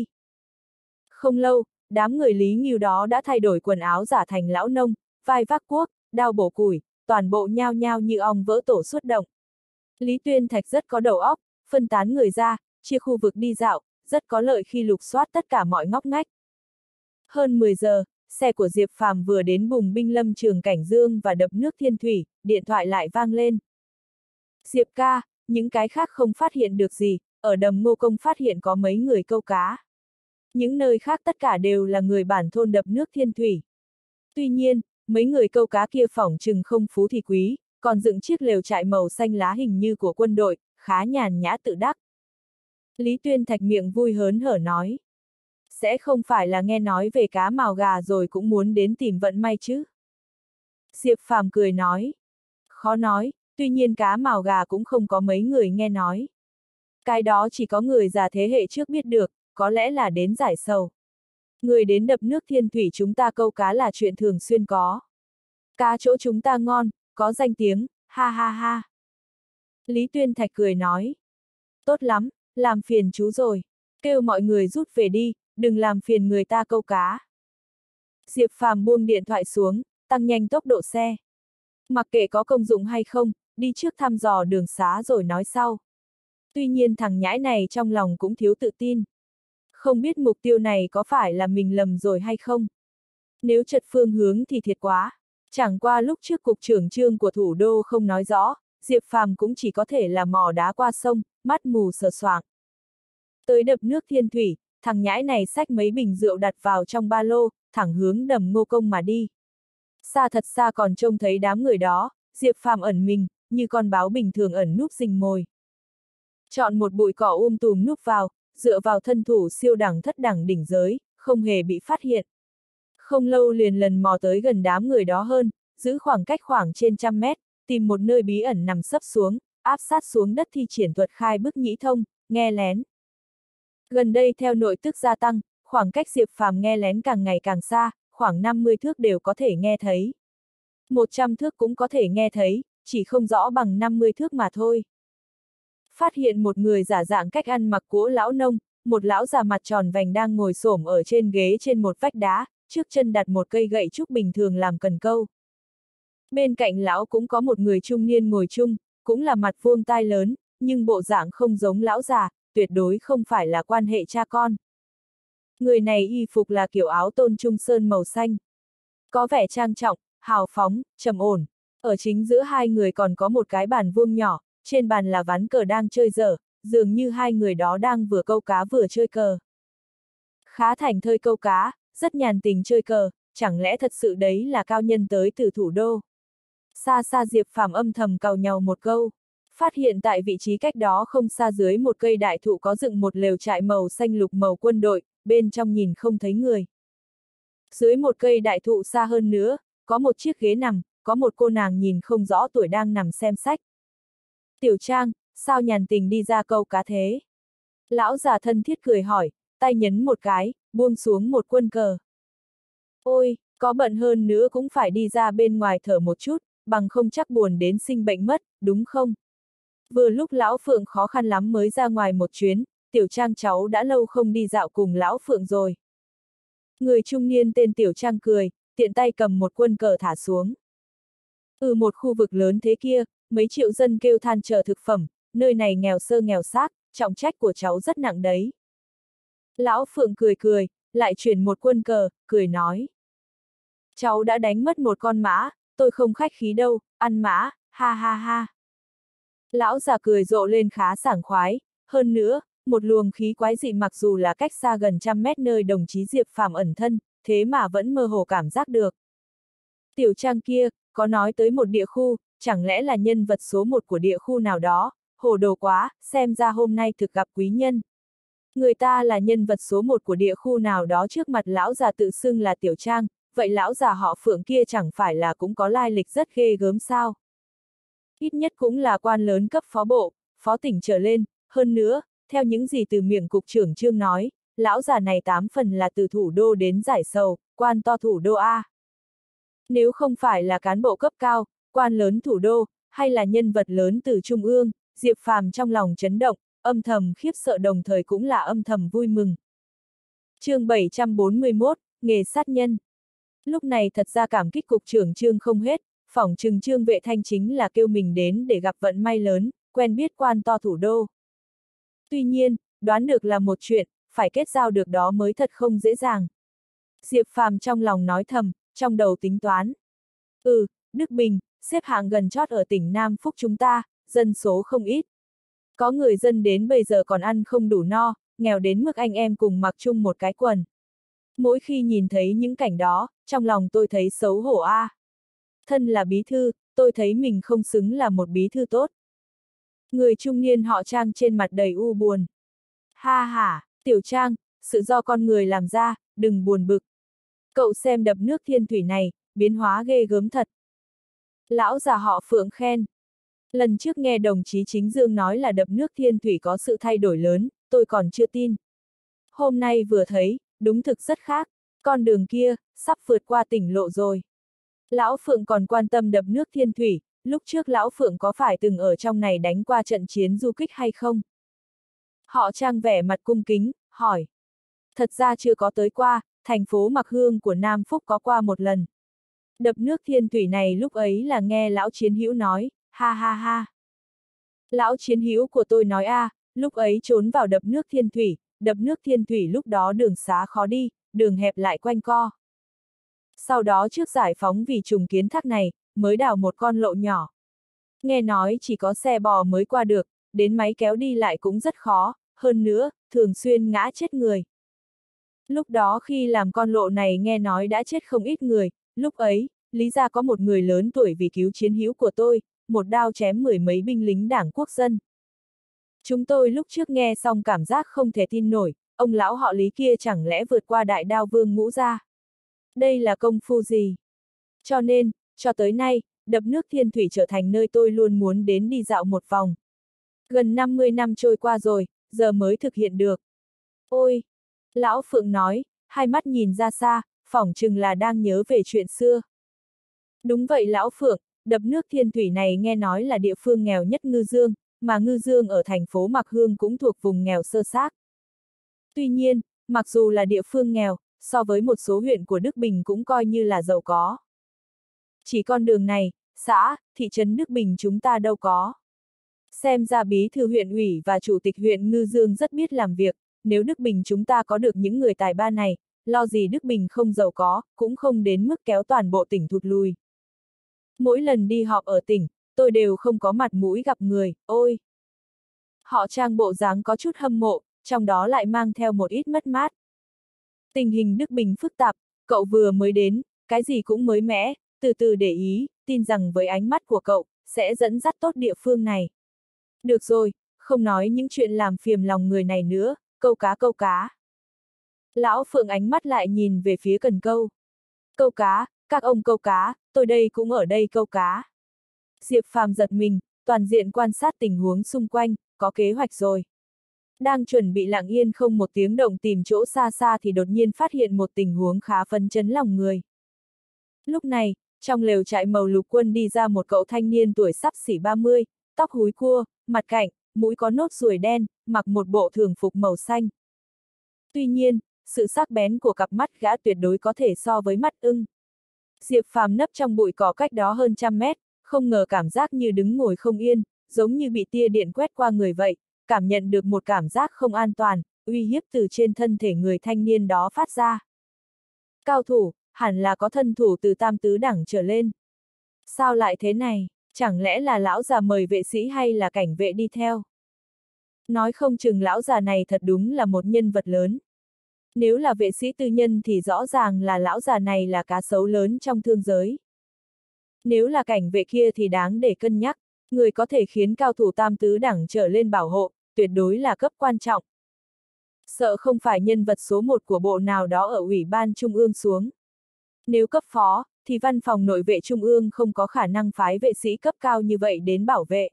Không lâu, đám người Lý Ngưu đó đã thay đổi quần áo giả thành lão nông, vai vác cuốc, đao bổ củi, toàn bộ nhao nhao như ong vỡ tổ xuất động. Lý Tuyên Thạch rất có đầu óc, phân tán người ra, chia khu vực đi dạo, rất có lợi khi lục soát tất cả mọi ngóc ngách. Hơn mười giờ, xe của Diệp Phàm vừa đến Bùng Binh Lâm Trường Cảnh Dương và đập nước Thiên Thủy, điện thoại lại vang lên. Diệp ca, những cái khác không phát hiện được gì, ở đầm Ngô Công phát hiện có mấy người câu cá. Những nơi khác tất cả đều là người bản thôn đập nước Thiên Thủy. Tuy nhiên, mấy người câu cá kia phỏng chừng không phú thì quý, còn dựng chiếc lều trại màu xanh lá hình như của quân đội, khá nhàn nhã tự đắc. Lý Tuyên Thạch miệng vui hớn hở nói. Sẽ không phải là nghe nói về cá mào gà rồi cũng muốn đến tìm vận may chứ? Diệp Phàm cười nói. Khó nói, tuy nhiên cá mào gà cũng không có mấy người nghe nói. Cái đó chỉ có người già thế hệ trước biết được, có lẽ là đến giải sầu. Người đến đập nước Thiên Thủy chúng ta câu cá là chuyện thường xuyên có. Cá chỗ chúng ta ngon, có danh tiếng, ha ha ha. Lý Tuyên Thạch cười nói. Tốt lắm, làm phiền chú rồi. Kêu mọi người rút về đi, đừng làm phiền người ta câu cá. Diệp Phàm buông điện thoại xuống, tăng nhanh tốc độ xe. Mặc kệ có công dụng hay không, đi trước thăm dò đường xá rồi nói sau. Tuy nhiên thằng nhãi này trong lòng cũng thiếu tự tin. Không biết mục tiêu này có phải là mình lầm rồi hay không? Nếu trật phương hướng thì thiệt quá. Chẳng qua lúc trước cục trưởng trương của thủ đô không nói rõ, Diệp Phàm cũng chỉ có thể là mò đá qua sông, mắt mù sờ soạng. Tới đập nước Thiên Thủy, thằng nhãi này xách mấy bình rượu đặt vào trong ba lô, thẳng hướng đầm Ngô Công mà đi. Xa thật xa còn trông thấy đám người đó, Diệp Phàm ẩn mình, như con báo bình thường ẩn núp rình mồi. Chọn một bụi cỏ um tùm núp vào, dựa vào thân thủ siêu đẳng thất đẳng đỉnh giới, không hề bị phát hiện. Không lâu liền lần mò tới gần đám người đó hơn, giữ khoảng cách khoảng trên trăm mét, tìm một nơi bí ẩn nằm sấp xuống, áp sát xuống đất thi triển thuật khai bức nhĩ thông, nghe lén. Gần đây theo nội tức gia tăng, khoảng cách Diệp Phàm nghe lén càng ngày càng xa, khoảng năm mươi thước đều có thể nghe thấy. một trăm thước cũng có thể nghe thấy, chỉ không rõ bằng năm mươi thước mà thôi. Phát hiện một người giả dạng cách ăn mặc của lão nông, một lão già mặt tròn vành đang ngồi xổm ở trên ghế trên một vách đá, trước chân đặt một cây gậy trúc bình thường làm cần câu. Bên cạnh lão cũng có một người trung niên ngồi chung, cũng là mặt vuông tai lớn, nhưng bộ dạng không giống lão già, tuyệt đối không phải là quan hệ cha con. Người này y phục là kiểu áo tôn trung sơn màu xanh. Có vẻ trang trọng, hào phóng, trầm ổn. Ở chính giữa hai người còn có một cái bàn vuông nhỏ, trên bàn là ván cờ đang chơi dở, dường như hai người đó đang vừa câu cá vừa chơi cờ. Khá thành thơi câu cá, rất nhàn tình chơi cờ, chẳng lẽ thật sự đấy là cao nhân tới từ thủ đô. Xa xa Diệp Phàm âm thầm càu nhau một câu. Phát hiện tại vị trí cách đó không xa dưới một cây đại thụ có dựng một lều trại màu xanh lục màu quân đội, bên trong nhìn không thấy người. Dưới một cây đại thụ xa hơn nữa, có một chiếc ghế nằm, có một cô nàng nhìn không rõ tuổi đang nằm xem sách. Tiểu Trang, sao nhàn tình đi ra câu cá thế? Lão già thân thiết cười hỏi, tay nhấn một cái, buông xuống một quân cờ. Ôi, có bận hơn nữa cũng phải đi ra bên ngoài thở một chút, bằng không chắc buồn đến sinh bệnh mất, đúng không? Vừa lúc Lão Phượng khó khăn lắm mới ra ngoài một chuyến, Tiểu Trang cháu đã lâu không đi dạo cùng Lão Phượng rồi. Người trung niên tên Tiểu Trang cười, tiện tay cầm một quân cờ thả xuống. Ừ, một khu vực lớn thế kia, mấy triệu dân kêu than chờ thực phẩm, nơi này nghèo sơ nghèo xác, trọng trách của cháu rất nặng đấy. Lão Phượng cười cười, lại chuyển một quân cờ, cười nói. Cháu đã đánh mất một con mã, tôi không khách khí đâu, ăn mã, ha ha ha. Lão già cười rộ lên khá sảng khoái, hơn nữa, một luồng khí quái dị mặc dù là cách xa gần trăm mét nơi đồng chí Diệp Phàm ẩn thân, thế mà vẫn mơ hồ cảm giác được. Tiểu Trang kia, có nói tới một địa khu, chẳng lẽ là nhân vật số một của địa khu nào đó, hồ đồ quá, xem ra hôm nay thực gặp quý nhân. Người ta là nhân vật số một của địa khu nào đó trước mặt lão già tự xưng là Tiểu Trang, vậy lão già họ Phượng kia chẳng phải là cũng có lai lịch rất ghê gớm sao? Ít nhất cũng là quan lớn cấp phó bộ, phó tỉnh trở lên, hơn nữa, theo những gì từ miệng cục trưởng Trương nói, lão già này tám phần là từ thủ đô đến giải sầu, quan to thủ đô A. Nếu không phải là cán bộ cấp cao, quan lớn thủ đô, hay là nhân vật lớn từ trung ương, Diệp Phàm trong lòng chấn động, âm thầm khiếp sợ đồng thời cũng là âm thầm vui mừng. Chương bảy trăm bốn mươi mốt, nghề sát nhân. Lúc này thật ra cảm kích cục trưởng Trương không hết, phỏng chừng Trương Vệ Thanh chính là kêu mình đến để gặp vận may lớn, quen biết quan to thủ đô. Tuy nhiên, đoán được là một chuyện, phải kết giao được đó mới thật không dễ dàng. Diệp Phàm trong lòng nói thầm, trong đầu tính toán. Ừ, Đức Bình, xếp hạng gần chót ở tỉnh Nam Phúc chúng ta, dân số không ít. Có người dân đến bây giờ còn ăn không đủ no, nghèo đến mức anh em cùng mặc chung một cái quần. Mỗi khi nhìn thấy những cảnh đó, trong lòng tôi thấy xấu hổ a. À. Thân là bí thư, tôi thấy mình không xứng là một bí thư tốt. Người trung niên họ Trang trên mặt đầy u buồn. Ha ha, Tiểu Trang, sự do con người làm ra, đừng buồn bực. Cậu xem đập nước Thiên Thủy này, biến hóa ghê gớm thật. Lão già họ Phượng khen. Lần trước nghe đồng chí Chính Dương nói là đập nước Thiên Thủy có sự thay đổi lớn, tôi còn chưa tin. Hôm nay vừa thấy, đúng thực rất khác, con đường kia, sắp vượt qua tỉnh lộ rồi. Lão Phượng còn quan tâm đập nước Thiên Thủy, lúc trước Lão Phượng có phải từng ở trong này đánh qua trận chiến du kích hay không? Họ Trang vẻ mặt cung kính, hỏi. Thật ra chưa có tới qua, thành phố Mặc Hương của Nam Phúc có qua một lần. Đập nước Thiên Thủy này lúc ấy là nghe Lão Chiến Hữu nói, ha ha ha. Lão Chiến Hữu của tôi nói a, à, lúc ấy trốn vào đập nước Thiên Thủy, đập nước Thiên Thủy lúc đó đường xá khó đi, đường hẹp lại quanh co. Sau đó trước giải phóng vì trùng kiến thác này, mới đào một con lộ nhỏ. Nghe nói chỉ có xe bò mới qua được, đến máy kéo đi lại cũng rất khó, hơn nữa, thường xuyên ngã chết người. Lúc đó khi làm con lộ này nghe nói đã chết không ít người, lúc ấy, lý ra có một người lớn tuổi vì cứu chiến hữu của tôi, một đao chém mười mấy binh lính đảng quốc dân. Chúng tôi lúc trước nghe xong cảm giác không thể tin nổi, ông lão họ Lý kia chẳng lẽ vượt qua đại đao vương Ngũ gia? Đây là công phu gì? Cho nên, cho tới nay, đập nước Thiên Thủy trở thành nơi tôi luôn muốn đến đi dạo một vòng. Gần năm mươi năm trôi qua rồi, giờ mới thực hiện được. Ôi! Lão Phượng nói, hai mắt nhìn ra xa, phỏng chừng là đang nhớ về chuyện xưa. Đúng vậy Lão Phượng, đập nước Thiên Thủy này nghe nói là địa phương nghèo nhất Ngư Dương, mà Ngư Dương ở thành phố Mặc Hương cũng thuộc vùng nghèo sơ xác. Tuy nhiên, mặc dù là địa phương nghèo, so với một số huyện của Đức Bình cũng coi như là giàu có. Chỉ con đường này, xã, thị trấn Đức Bình chúng ta đâu có. Xem ra bí thư huyện ủy và chủ tịch huyện Ngư Dương rất biết làm việc, nếu Đức Bình chúng ta có được những người tài ba này, lo gì Đức Bình không giàu có, cũng không đến mức kéo toàn bộ tỉnh thụt lùi. Mỗi lần đi họp ở tỉnh, tôi đều không có mặt mũi gặp người, ôi! Họ Trang bộ dáng có chút hâm mộ, trong đó lại mang theo một ít mất mát. Tình hình Đức Bình phức tạp, cậu vừa mới đến, cái gì cũng mới mẻ, từ từ để ý, tin rằng với ánh mắt của cậu, sẽ dẫn dắt tốt địa phương này. Được rồi, không nói những chuyện làm phiền lòng người này nữa, câu cá câu cá. Lão Phượng ánh mắt lại nhìn về phía cần câu. Câu cá, các ông câu cá, tôi đây cũng ở đây câu cá. Diệp Phàm giật mình, toàn diện quan sát tình huống xung quanh, có kế hoạch rồi. Đang chuẩn bị lặng yên không một tiếng động tìm chỗ xa xa thì đột nhiên phát hiện một tình huống khá phấn chấn lòng người. Lúc này, trong lều trại màu lục quân đi ra một cậu thanh niên tuổi sắp xỉ ba mươi, tóc húi cua, mặt cạnh, mũi có nốt ruồi đen, mặc một bộ thường phục màu xanh. Tuy nhiên, sự sắc bén của cặp mắt gã tuyệt đối có thể so với mắt ưng. Diệp Phàm nấp trong bụi cỏ cách đó hơn trăm mét, không ngờ cảm giác như đứng ngồi không yên, giống như bị tia điện quét qua người vậy, cảm nhận được một cảm giác không an toàn, uy hiếp từ trên thân thể người thanh niên đó phát ra. Cao thủ, hẳn là có thân thủ từ tam tứ đẳng trở lên. Sao lại thế này, chẳng lẽ là lão già mời vệ sĩ hay là cảnh vệ đi theo? Nói không chừng lão già này thật đúng là một nhân vật lớn. Nếu là vệ sĩ tư nhân thì rõ ràng là lão già này là cá sấu lớn trong thương giới. Nếu là cảnh vệ kia thì đáng để cân nhắc, người có thể khiến cao thủ tam tứ đẳng trở lên bảo hộ, tuyệt đối là cấp quan trọng. Sợ không phải nhân vật số một của bộ nào đó ở Ủy ban Trung ương xuống. Nếu cấp phó, thì văn phòng nội vệ Trung ương không có khả năng phái vệ sĩ cấp cao như vậy đến bảo vệ.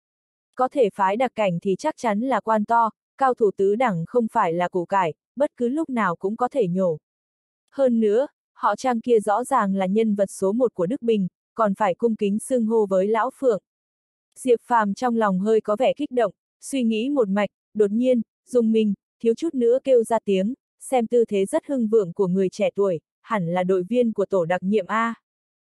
Có thể phái đặc cảnh thì chắc chắn là quan to, cao thủ tứ đẳng không phải là củ cải, bất cứ lúc nào cũng có thể nhổ. Hơn nữa, họ Trang kia rõ ràng là nhân vật số một của Đức Bình, còn phải cung kính xưng hô với Lão Phượng. Diệp Phàm trong lòng hơi có vẻ kích động, suy nghĩ một mạch, đột nhiên, dùng mình, thiếu chút nữa kêu ra tiếng, xem tư thế rất hưng vượng của người trẻ tuổi, hẳn là đội viên của tổ đặc nhiệm A.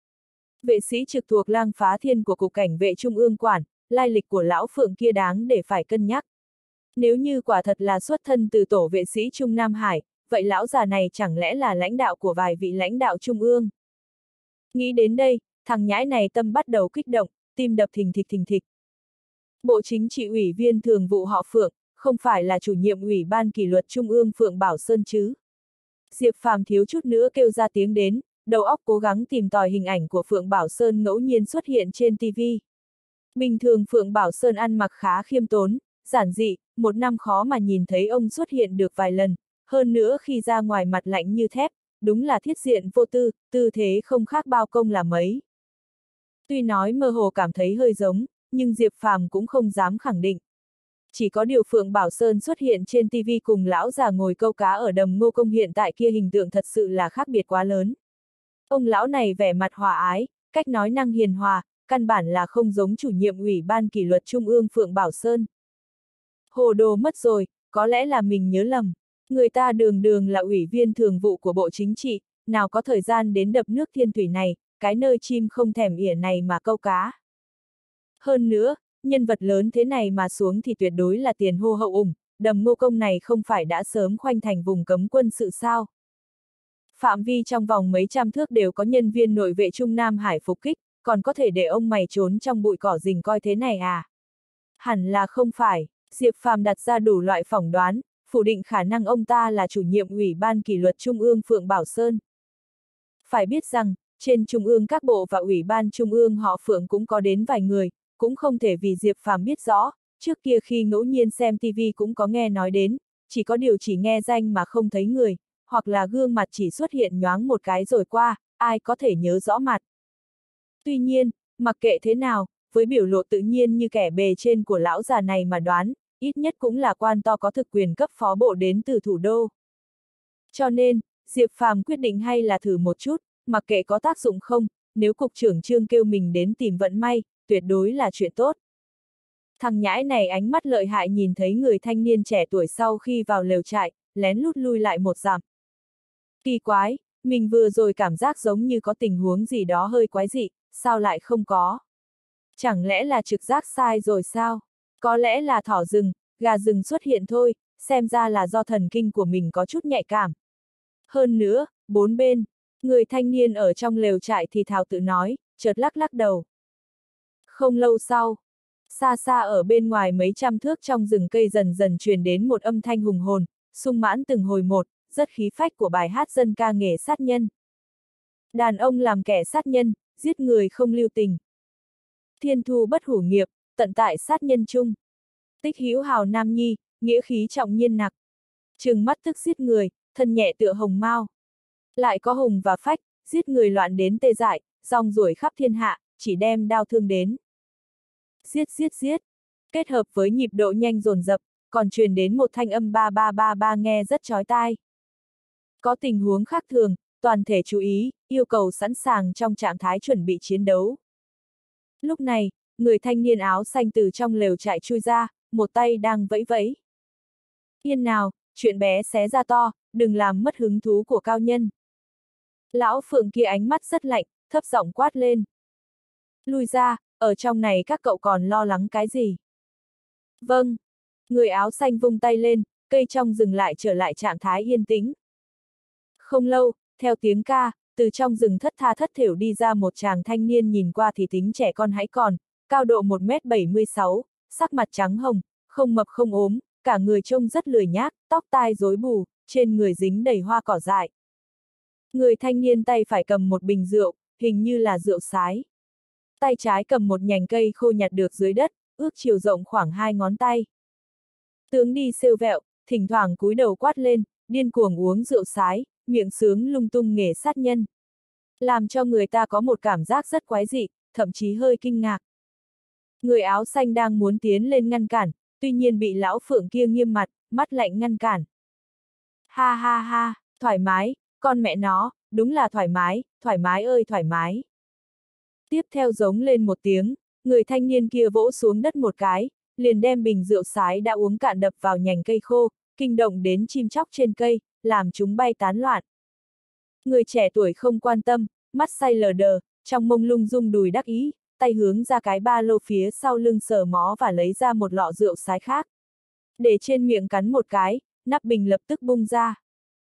Vệ sĩ trực thuộc Lang Phá Thiên của Cục Cảnh vệ Trung ương quản, lai lịch của Lão Phượng kia đáng để phải cân nhắc. Nếu như quả thật là xuất thân từ tổ vệ sĩ Trung Nam Hải, vậy lão già này chẳng lẽ là lãnh đạo của vài vị lãnh đạo Trung ương? Nghĩ đến đây, thằng nhãi này tâm bắt đầu kích động, tim đập thình thịch thình thịch. Bộ Chính trị ủy viên thường vụ họ Phượng, không phải là chủ nhiệm Ủy ban kỷ luật Trung ương Phượng Bảo Sơn chứ? Diệp Phàm thiếu chút nữa kêu ra tiếng đến, đầu óc cố gắng tìm tòi hình ảnh của Phượng Bảo Sơn ngẫu nhiên xuất hiện trên ti vi. Bình thường Phượng Bảo Sơn ăn mặc khá khiêm tốn, giản dị, một năm khó mà nhìn thấy ông xuất hiện được vài lần, hơn nữa khi ra ngoài mặt lạnh như thép, đúng là thiết diện vô tư, tư thế không khác bao công là mấy. Tuy nói mơ hồ cảm thấy hơi giống, nhưng Diệp Phàm cũng không dám khẳng định. Chỉ có điều Phượng Bảo Sơn xuất hiện trên ti vi cùng lão già ngồi câu cá ở đầm Ngô Công hiện tại kia hình tượng thật sự là khác biệt quá lớn. Ông lão này vẻ mặt hòa ái, cách nói năng hiền hòa, căn bản là không giống chủ nhiệm Ủy ban kỷ luật Trung ương Phượng Bảo Sơn. Hồ đồ mất rồi, có lẽ là mình nhớ lầm. Người ta đường đường là ủy viên thường vụ của Bộ Chính trị, nào có thời gian đến đập nước Thiên Thủy này, cái nơi chim không thèm ỉa này mà câu cá. Hơn nữa, nhân vật lớn thế này mà xuống thì tuyệt đối là tiền hô hậu ủng, đầm Ngô Công này không phải đã sớm khoanh thành vùng cấm quân sự sao. Phạm vi trong vòng mấy trăm thước đều có nhân viên nội vệ Trung Nam Hải phục kích, còn có thể để ông mày trốn trong bụi cỏ rình coi thế này à? Hẳn là không phải, Diệp Phàm đặt ra đủ loại phỏng đoán, phủ định khả năng ông ta là chủ nhiệm Ủy ban kỷ luật Trung ương Phượng Bảo Sơn. Phải biết rằng, trên Trung ương các bộ và Ủy ban Trung ương họ Phượng cũng có đến vài người, cũng không thể vì Diệp Phàm biết rõ, trước kia khi ngẫu nhiên xem ti vi cũng có nghe nói đến, chỉ có điều chỉ nghe danh mà không thấy người, hoặc là gương mặt chỉ xuất hiện nhoáng một cái rồi qua, ai có thể nhớ rõ mặt. Tuy nhiên, mặc kệ thế nào, với biểu lộ tự nhiên như kẻ bề trên của lão già này mà đoán, ít nhất cũng là quan to có thực quyền cấp phó bộ đến từ thủ đô. Cho nên, Diệp Phàm quyết định hay là thử một chút, mặc kệ có tác dụng không, nếu cục trưởng Trương kêu mình đến tìm vận may, tuyệt đối là chuyện tốt. Thằng nhãi này ánh mắt lợi hại nhìn thấy người thanh niên trẻ tuổi sau khi vào lều trại, lén lút lui lại một dặm. Kỳ quái, mình vừa rồi cảm giác giống như có tình huống gì đó hơi quái dị, sao lại không có? Chẳng lẽ là trực giác sai rồi sao? Có lẽ là thỏ rừng, gà rừng xuất hiện thôi, xem ra là do thần kinh của mình có chút nhạy cảm. Hơn nữa, bốn bên, người thanh niên ở trong lều trại thì thào tự nói, chợt lắc lắc đầu. Không lâu sau, xa xa ở bên ngoài mấy trăm thước trong rừng cây dần dần truyền đến một âm thanh hùng hồn, sung mãn từng hồi một, rất khí phách của bài hát dân ca nghề sát nhân. Đàn ông làm kẻ sát nhân, giết người không lưu tình. Thiên thu bất hủ nghiệp, tận tại sát nhân chung. Tích hữu hào nam nhi, nghĩa khí trọng nhiên nặc. Trừng mắt tức giết người, thân nhẹ tựa hồng mao. Lại có hùng và phách, giết người loạn đến tê dại, rong ruổi khắp thiên hạ, chỉ đem đau thương đến. Giết giết giết, kết hợp với nhịp độ nhanh dồn dập, còn truyền đến một thanh âm ba ba ba ba nghe rất chói tai. Có tình huống khác thường, toàn thể chú ý, yêu cầu sẵn sàng trong trạng thái chuẩn bị chiến đấu. Lúc này, người thanh niên áo xanh từ trong lều trại chui ra, một tay đang vẫy vẫy. Yên nào, chuyện bé xé ra to, đừng làm mất hứng thú của cao nhân. Lão Phượng kia ánh mắt rất lạnh, thấp giọng quát lên. Lui ra, ở trong này các cậu còn lo lắng cái gì? Vâng. Người áo xanh vung tay lên, cây trong rừng lại trở lại trạng thái yên tĩnh. Không lâu, theo tiếng ca, từ trong rừng thất tha thất thểu đi ra một chàng thanh niên nhìn qua thì tính trẻ con hãy còn, cao độ một mét bảy mươi sáu, sắc mặt trắng hồng, không mập không ốm, cả người trông rất lười nhác, tóc tai rối bù, trên người dính đầy hoa cỏ dại. Người thanh niên tay phải cầm một bình rượu, hình như là rượu sái. Tay trái cầm một nhành cây khô nhặt được dưới đất, ước chiều rộng khoảng hai ngón tay. Tướng đi xêu vẹo, thỉnh thoảng cúi đầu quát lên, điên cuồng uống rượu sái, miệng sướng lung tung nghề sát nhân. Làm cho người ta có một cảm giác rất quái dị, thậm chí hơi kinh ngạc. Người áo xanh đang muốn tiến lên ngăn cản, tuy nhiên bị lão phượng kia nghiêm mặt, mắt lạnh ngăn cản. Ha ha ha, thoải mái, con mẹ nó, đúng là thoải mái, thoải mái ơi thoải mái. Tiếp theo giống lên một tiếng, người thanh niên kia vỗ xuống đất một cái, liền đem bình rượu sái đã uống cạn đập vào nhành cây khô, kinh động đến chim chóc trên cây, làm chúng bay tán loạn. Người trẻ tuổi không quan tâm, mắt say lờ đờ, trong mông lung rung đùi đắc ý, tay hướng ra cái ba lô phía sau lưng sờ mó và lấy ra một lọ rượu sái khác. Để trên miệng cắn một cái, nắp bình lập tức bung ra.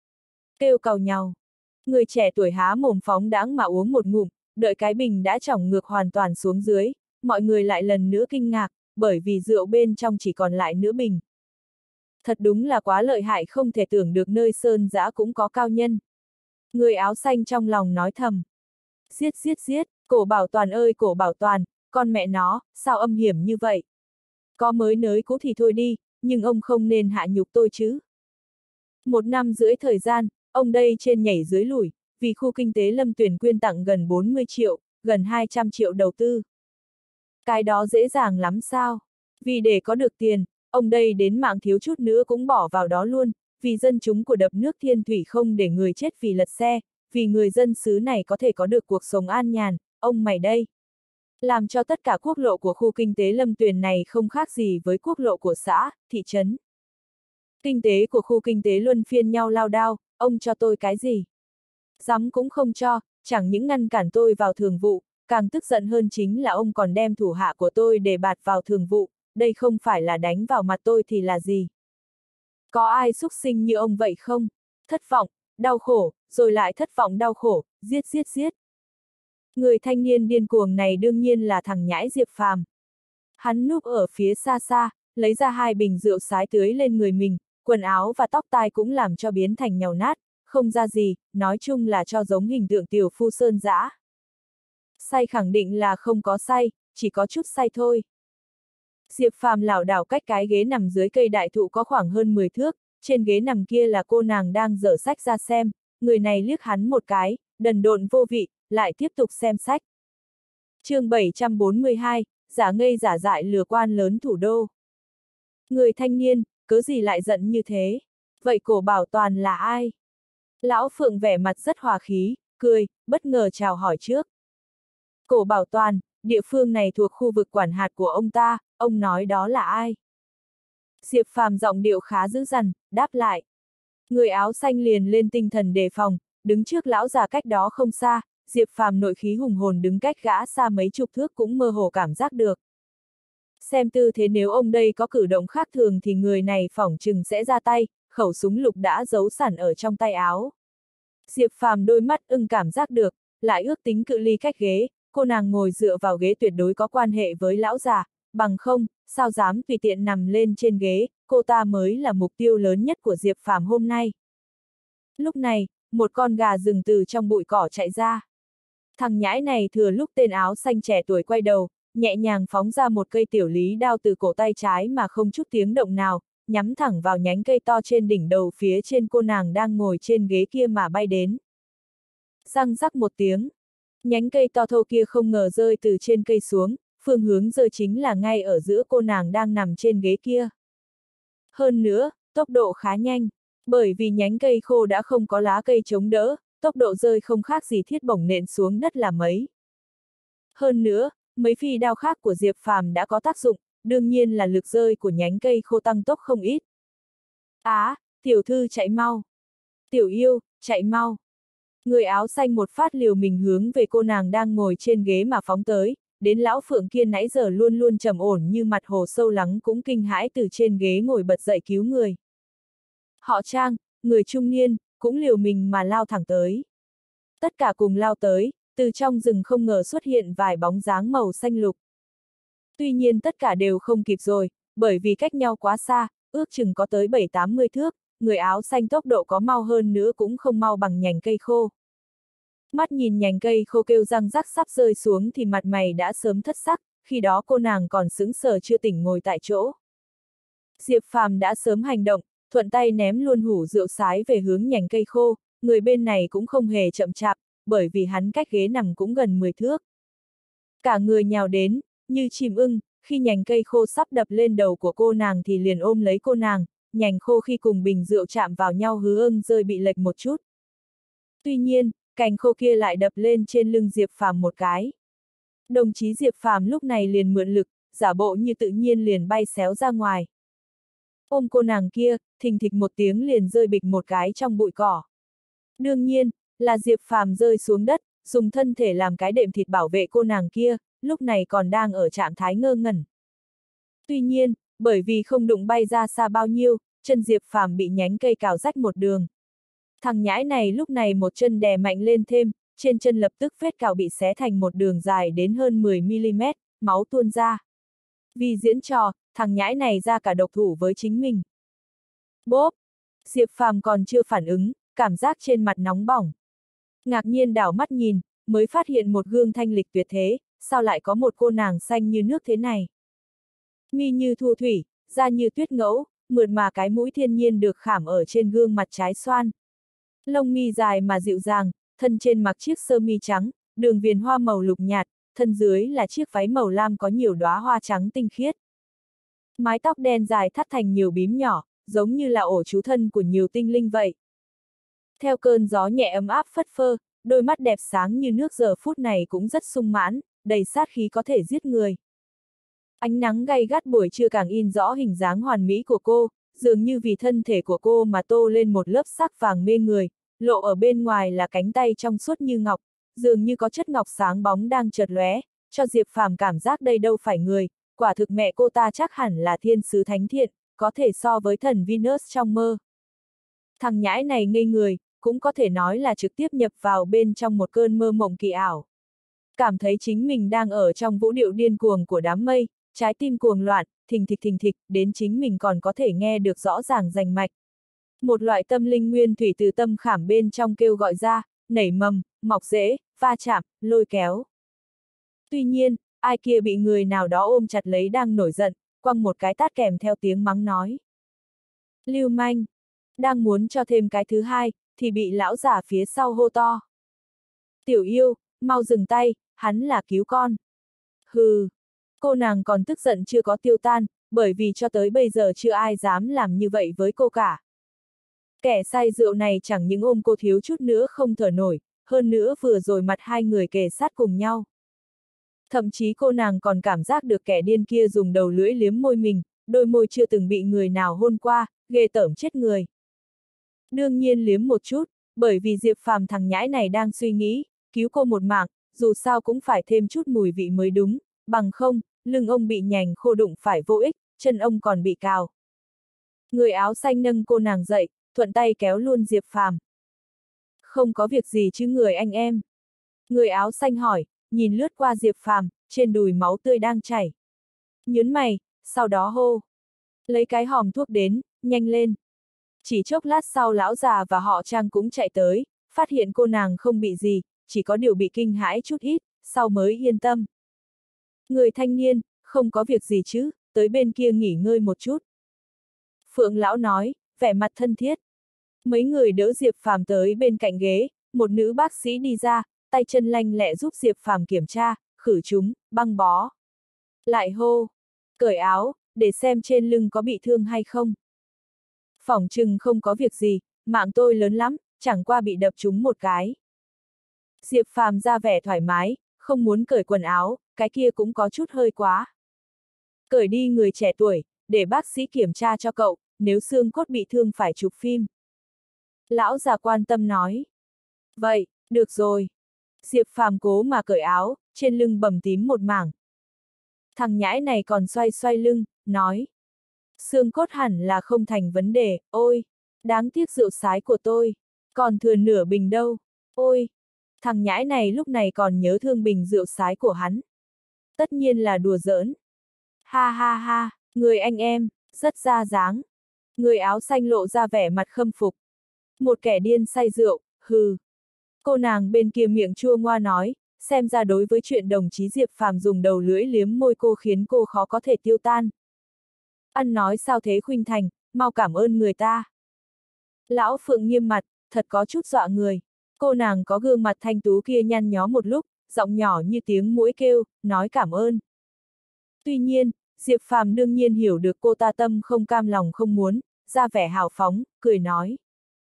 Kêu càu nhàu. Người trẻ tuổi há mồm phóng đãng mà uống một ngụm, đợi cái bình đã trỏng ngược hoàn toàn xuống dưới, mọi người lại lần nữa kinh ngạc, bởi vì rượu bên trong chỉ còn lại nửa bình. Thật đúng là quá lợi hại, không thể tưởng được nơi sơn dã cũng có cao nhân. Người áo xanh trong lòng nói thầm. Giết giết giết, Cổ Bảo Toàn ơi Cổ Bảo Toàn, con mẹ nó, sao âm hiểm như vậy? Có mới nới cũ thì thôi đi, nhưng ông không nên hạ nhục tôi chứ. Một năm rưỡi thời gian, ông đây trên nhảy dưới lùi, vì khu kinh tế Lâm Tuyền quyên tặng gần bốn mươi triệu, gần hai trăm triệu đầu tư. Cái đó dễ dàng lắm sao? Vì để có được tiền, ông đây đến mạng thiếu chút nữa cũng bỏ vào đó luôn, vì dân chúng của đập nước Thiên Thủy không để người chết vì lật xe, vì người dân xứ này có thể có được cuộc sống an nhàn, ông mày đây. Làm cho tất cả quốc lộ của khu kinh tế Lâm Tuyền này không khác gì với quốc lộ của xã, thị trấn. Kinh tế của khu kinh tế luân phiên nhau lao đao, ông cho tôi cái gì? Dám cũng không cho, chẳng những ngăn cản tôi vào thường vụ, càng tức giận hơn chính là ông còn đem thủ hạ của tôi để bạt vào thường vụ, đây không phải là đánh vào mặt tôi thì là gì? Có ai xúc sinh như ông vậy không? Thất vọng, đau khổ, rồi lại thất vọng đau khổ, giết giết giết. Người thanh niên điên cuồng này đương nhiên là thằng nhãi Diệp Phàm. Hắn núp ở phía xa xa, lấy ra hai bình rượu sái tưới lên người mình, quần áo và tóc tai cũng làm cho biến thành nhàu nát, không ra gì, nói chung là cho giống hình tượng tiểu phu sơn dã. Say khẳng định là không có say, chỉ có chút say thôi. Diệp Phàm lảo đảo cách cái ghế nằm dưới cây đại thụ có khoảng hơn mười thước, trên ghế nằm kia là cô nàng đang dở sách ra xem, người này liếc hắn một cái, đần độn vô vị, lại tiếp tục xem sách. Chương bảy trăm bốn mươi hai, giả ngây giả dại lừa quan lớn thủ đô. Người thanh niên, cớ gì lại giận như thế? Vậy Cổ Bảo Toàn là ai? Lão Phượng vẻ mặt rất hòa khí, cười, bất ngờ chào hỏi trước. Cổ Bảo Toàn, địa phương này thuộc khu vực quản hạt của ông ta, ông nói đó là ai? Diệp Phàm giọng điệu khá dữ dằn, đáp lại. Người áo xanh liền lên tinh thần đề phòng, đứng trước lão già cách đó không xa, Diệp Phàm nội khí hùng hồn đứng cách gã xa mấy chục thước cũng mơ hồ cảm giác được. Xem tư thế nếu ông đây có cử động khác thường thì người này phỏng chừng sẽ ra tay, khẩu súng lục đã giấu sẵn ở trong tay áo. Diệp Phàm đôi mắt ưng cảm giác được, lại ước tính cự ly cách ghế, cô nàng ngồi dựa vào ghế tuyệt đối có quan hệ với lão già, bằng không, sao dám tùy tiện nằm lên trên ghế, cô ta mới là mục tiêu lớn nhất của Diệp Phàm hôm nay. Lúc này, một con gà rừng từ trong bụi cỏ chạy ra. Thằng nhãi này thừa lúc tên áo xanh trẻ tuổi quay đầu, nhẹ nhàng phóng ra một cây tiểu lý đao từ cổ tay trái mà không chút tiếng động nào, nhắm thẳng vào nhánh cây to trên đỉnh đầu phía trên cô nàng đang ngồi trên ghế kia mà bay đến. Răng rắc một tiếng, nhánh cây to thô kia không ngờ rơi từ trên cây xuống, phương hướng rơi chính là ngay ở giữa cô nàng đang nằm trên ghế kia. Hơn nữa, tốc độ khá nhanh, bởi vì nhánh cây khô đã không có lá cây chống đỡ, tốc độ rơi không khác gì thiết bổng nện xuống đất là mấy. Hơn nữa, mấy phi đao khác của Diệp Phàm đã có tác dụng, đương nhiên là lực rơi của nhánh cây khô tăng tốc không ít. Á, à, tiểu thư chạy mau. Tiểu yêu, chạy mau. Người áo xanh một phát liều mình hướng về cô nàng đang ngồi trên ghế mà phóng tới, đến lão Phượng kia nãy giờ luôn luôn trầm ổn như mặt hồ sâu lắng cũng kinh hãi từ trên ghế ngồi bật dậy cứu người. Họ Trang, người trung niên, cũng liều mình mà lao thẳng tới. Tất cả cùng lao tới, từ trong rừng không ngờ xuất hiện vài bóng dáng màu xanh lục. Tuy nhiên tất cả đều không kịp rồi, bởi vì cách nhau quá xa, ước chừng có tới bảy tám mươi thước, người áo xanh tốc độ có mau hơn nữa cũng không mau bằng nhành cây khô. Mắt nhìn nhành cây khô kêu răng rắc sắp rơi xuống thì mặt mày đã sớm thất sắc, khi đó cô nàng còn sững sờ chưa tỉnh ngồi tại chỗ. Diệp Phàm đã sớm hành động, thuận tay ném luôn hũ rượu sái về hướng nhành cây khô, người bên này cũng không hề chậm chạp, bởi vì hắn cách ghế nằm cũng gần mười thước. Cả người nhào đến, như chim ưng, khi nhành cây khô sắp đập lên đầu của cô nàng thì liền ôm lấy cô nàng, nhành khô khi cùng bình rượu chạm vào nhau hứ ưng rơi bị lệch một chút. Tuy nhiên, cành khô kia lại đập lên trên lưng Diệp Phàm một cái. Đồng chí Diệp Phàm lúc này liền mượn lực, giả bộ như tự nhiên liền bay xéo ra ngoài. Ôm cô nàng kia, thình thịch một tiếng liền rơi bịch một cái trong bụi cỏ. Đương nhiên, là Diệp Phàm rơi xuống đất, dùng thân thể làm cái đệm thịt bảo vệ cô nàng kia, lúc này còn đang ở trạng thái ngơ ngẩn. Tuy nhiên, bởi vì không đụng bay ra xa bao nhiêu, chân Diệp Phàm bị nhánh cây cào rách một đường. Thằng nhãi này lúc này một chân đè mạnh lên thêm, trên chân lập tức vết cào bị xé thành một đường dài đến hơn mười mi li mét, máu tuôn ra. Vì diễn trò, thằng nhãi này ra cả độc thủ với chính mình. Bốp! Diệp Phàm còn chưa phản ứng, cảm giác trên mặt nóng bỏng. Ngạc nhiên đảo mắt nhìn, mới phát hiện một gương thanh lịch tuyệt thế, sao lại có một cô nàng xanh như nước thế này. Mi như thu thủy, da như tuyết ngẫu, mượt mà cái mũi thiên nhiên được khảm ở trên gương mặt trái xoan. Lông mi dài mà dịu dàng, thân trên mặc chiếc sơ mi trắng, đường viền hoa màu lục nhạt, thân dưới là chiếc váy màu lam có nhiều đóa hoa trắng tinh khiết. Mái tóc đen dài thắt thành nhiều bím nhỏ, giống như là ổ trú thân của nhiều tinh linh vậy. Theo cơn gió nhẹ ấm áp phất phơ, đôi mắt đẹp sáng như nước giờ phút này cũng rất sung mãn, đầy sát khí có thể giết người. Ánh nắng gay gắt buổi trưa càng in rõ hình dáng hoàn mỹ của cô, dường như vì thân thể của cô mà tô lên một lớp sắc vàng mê người, lộ ở bên ngoài là cánh tay trong suốt như ngọc, dường như có chất ngọc sáng bóng đang chợt lóe, cho Diệp Phàm cảm giác đây đâu phải người, quả thực mẹ cô ta chắc hẳn là thiên sứ thánh thiện, có thể so với thần Venus trong mơ. Thằng nhãi này ngây người, cũng có thể nói là trực tiếp nhập vào bên trong một cơn mơ mộng kỳ ảo. Cảm thấy chính mình đang ở trong vũ điệu điên cuồng của đám mây, trái tim cuồng loạn, thình thịch thình thịch, đến chính mình còn có thể nghe được rõ ràng rành mạch. Một loại tâm linh nguyên thủy từ tâm khảm bên trong kêu gọi ra, nảy mầm, mọc rễ, va chạm, lôi kéo. Tuy nhiên, ai kia bị người nào đó ôm chặt lấy đang nổi giận, quăng một cái tát kèm theo tiếng mắng nói. Lưu manh! Đang muốn cho thêm cái thứ hai, thì bị lão giả phía sau hô to. Tiểu yêu, mau dừng tay, hắn là cứu con. Hừ! Cô nàng còn tức giận chưa có tiêu tan, bởi vì cho tới bây giờ chưa ai dám làm như vậy với cô cả. Kẻ say rượu này chẳng những ôm cô thiếu chút nữa không thở nổi, hơn nữa vừa rồi mặt hai người kề sát cùng nhau. Thậm chí cô nàng còn cảm giác được kẻ điên kia dùng đầu lưỡi liếm môi mình, đôi môi chưa từng bị người nào hôn qua, ghê tởm chết người. Đương nhiên liếm một chút, bởi vì Diệp Phàm thằng nhãi này đang suy nghĩ, cứu cô một mạng, dù sao cũng phải thêm chút mùi vị mới đúng, bằng không, lưng ông bị nhành khô đụng phải vô ích, chân ông còn bị cào. Người áo xanh nâng cô nàng dậy, thuận tay kéo luôn Diệp Phàm. Không có việc gì chứ người anh em? Người áo xanh hỏi, nhìn lướt qua Diệp Phàm, trên đùi máu tươi đang chảy. Nhớn mày, sau đó hô. Lấy cái hòm thuốc đến, nhanh lên. Chỉ chốc lát sau lão già và họ Trang cũng chạy tới, phát hiện cô nàng không bị gì, chỉ có điều bị kinh hãi chút ít, sau mới yên tâm. Người thanh niên, không có việc gì chứ, tới bên kia nghỉ ngơi một chút. Phượng lão nói, vẻ mặt thân thiết. Mấy người đỡ Diệp Phàm tới bên cạnh ghế, một nữ bác sĩ đi ra, tay chân lanh lẹ giúp Diệp Phàm kiểm tra, khử trùng, băng bó. Lại hô, cởi áo, để xem trên lưng có bị thương hay không. Phỏng chừng không có việc gì, mạng tôi lớn lắm, chẳng qua bị đập trúng một cái. Diệp Phàm ra vẻ thoải mái, không muốn cởi quần áo, cái kia cũng có chút hơi quá. Cởi đi người trẻ tuổi, để bác sĩ kiểm tra cho cậu, nếu xương cốt bị thương phải chụp phim. Lão già quan tâm nói. Vậy, được rồi. Diệp Phàm cố mà cởi áo, trên lưng bầm tím một mảng. Thằng nhãi này còn xoay xoay lưng, nói. Xương cốt hẳn là không thành vấn đề, ôi, đáng tiếc rượu sái của tôi, còn thừa nửa bình đâu, ôi. Thằng nhãi này lúc này còn nhớ thương bình rượu sái của hắn. Tất nhiên là đùa giỡn. Ha ha ha, người anh em, rất ra dáng. Người áo xanh lộ ra vẻ mặt khâm phục. Một kẻ điên say rượu, hừ. Cô nàng bên kia miệng chua ngoa nói, xem ra đối với chuyện đồng chí Diệp Phàm dùng đầu lưỡi liếm môi cô khiến cô khó có thể tiêu tan. Ăn nói sao thế Khuynh Thành, mau cảm ơn người ta. Lão Phượng nghiêm mặt, thật có chút dọa người. Cô nàng có gương mặt thanh tú kia nhăn nhó một lúc, giọng nhỏ như tiếng muỗi kêu, nói cảm ơn. Tuy nhiên, Diệp Phàm đương nhiên hiểu được cô ta tâm không cam lòng không muốn, ra vẻ hào phóng, cười nói.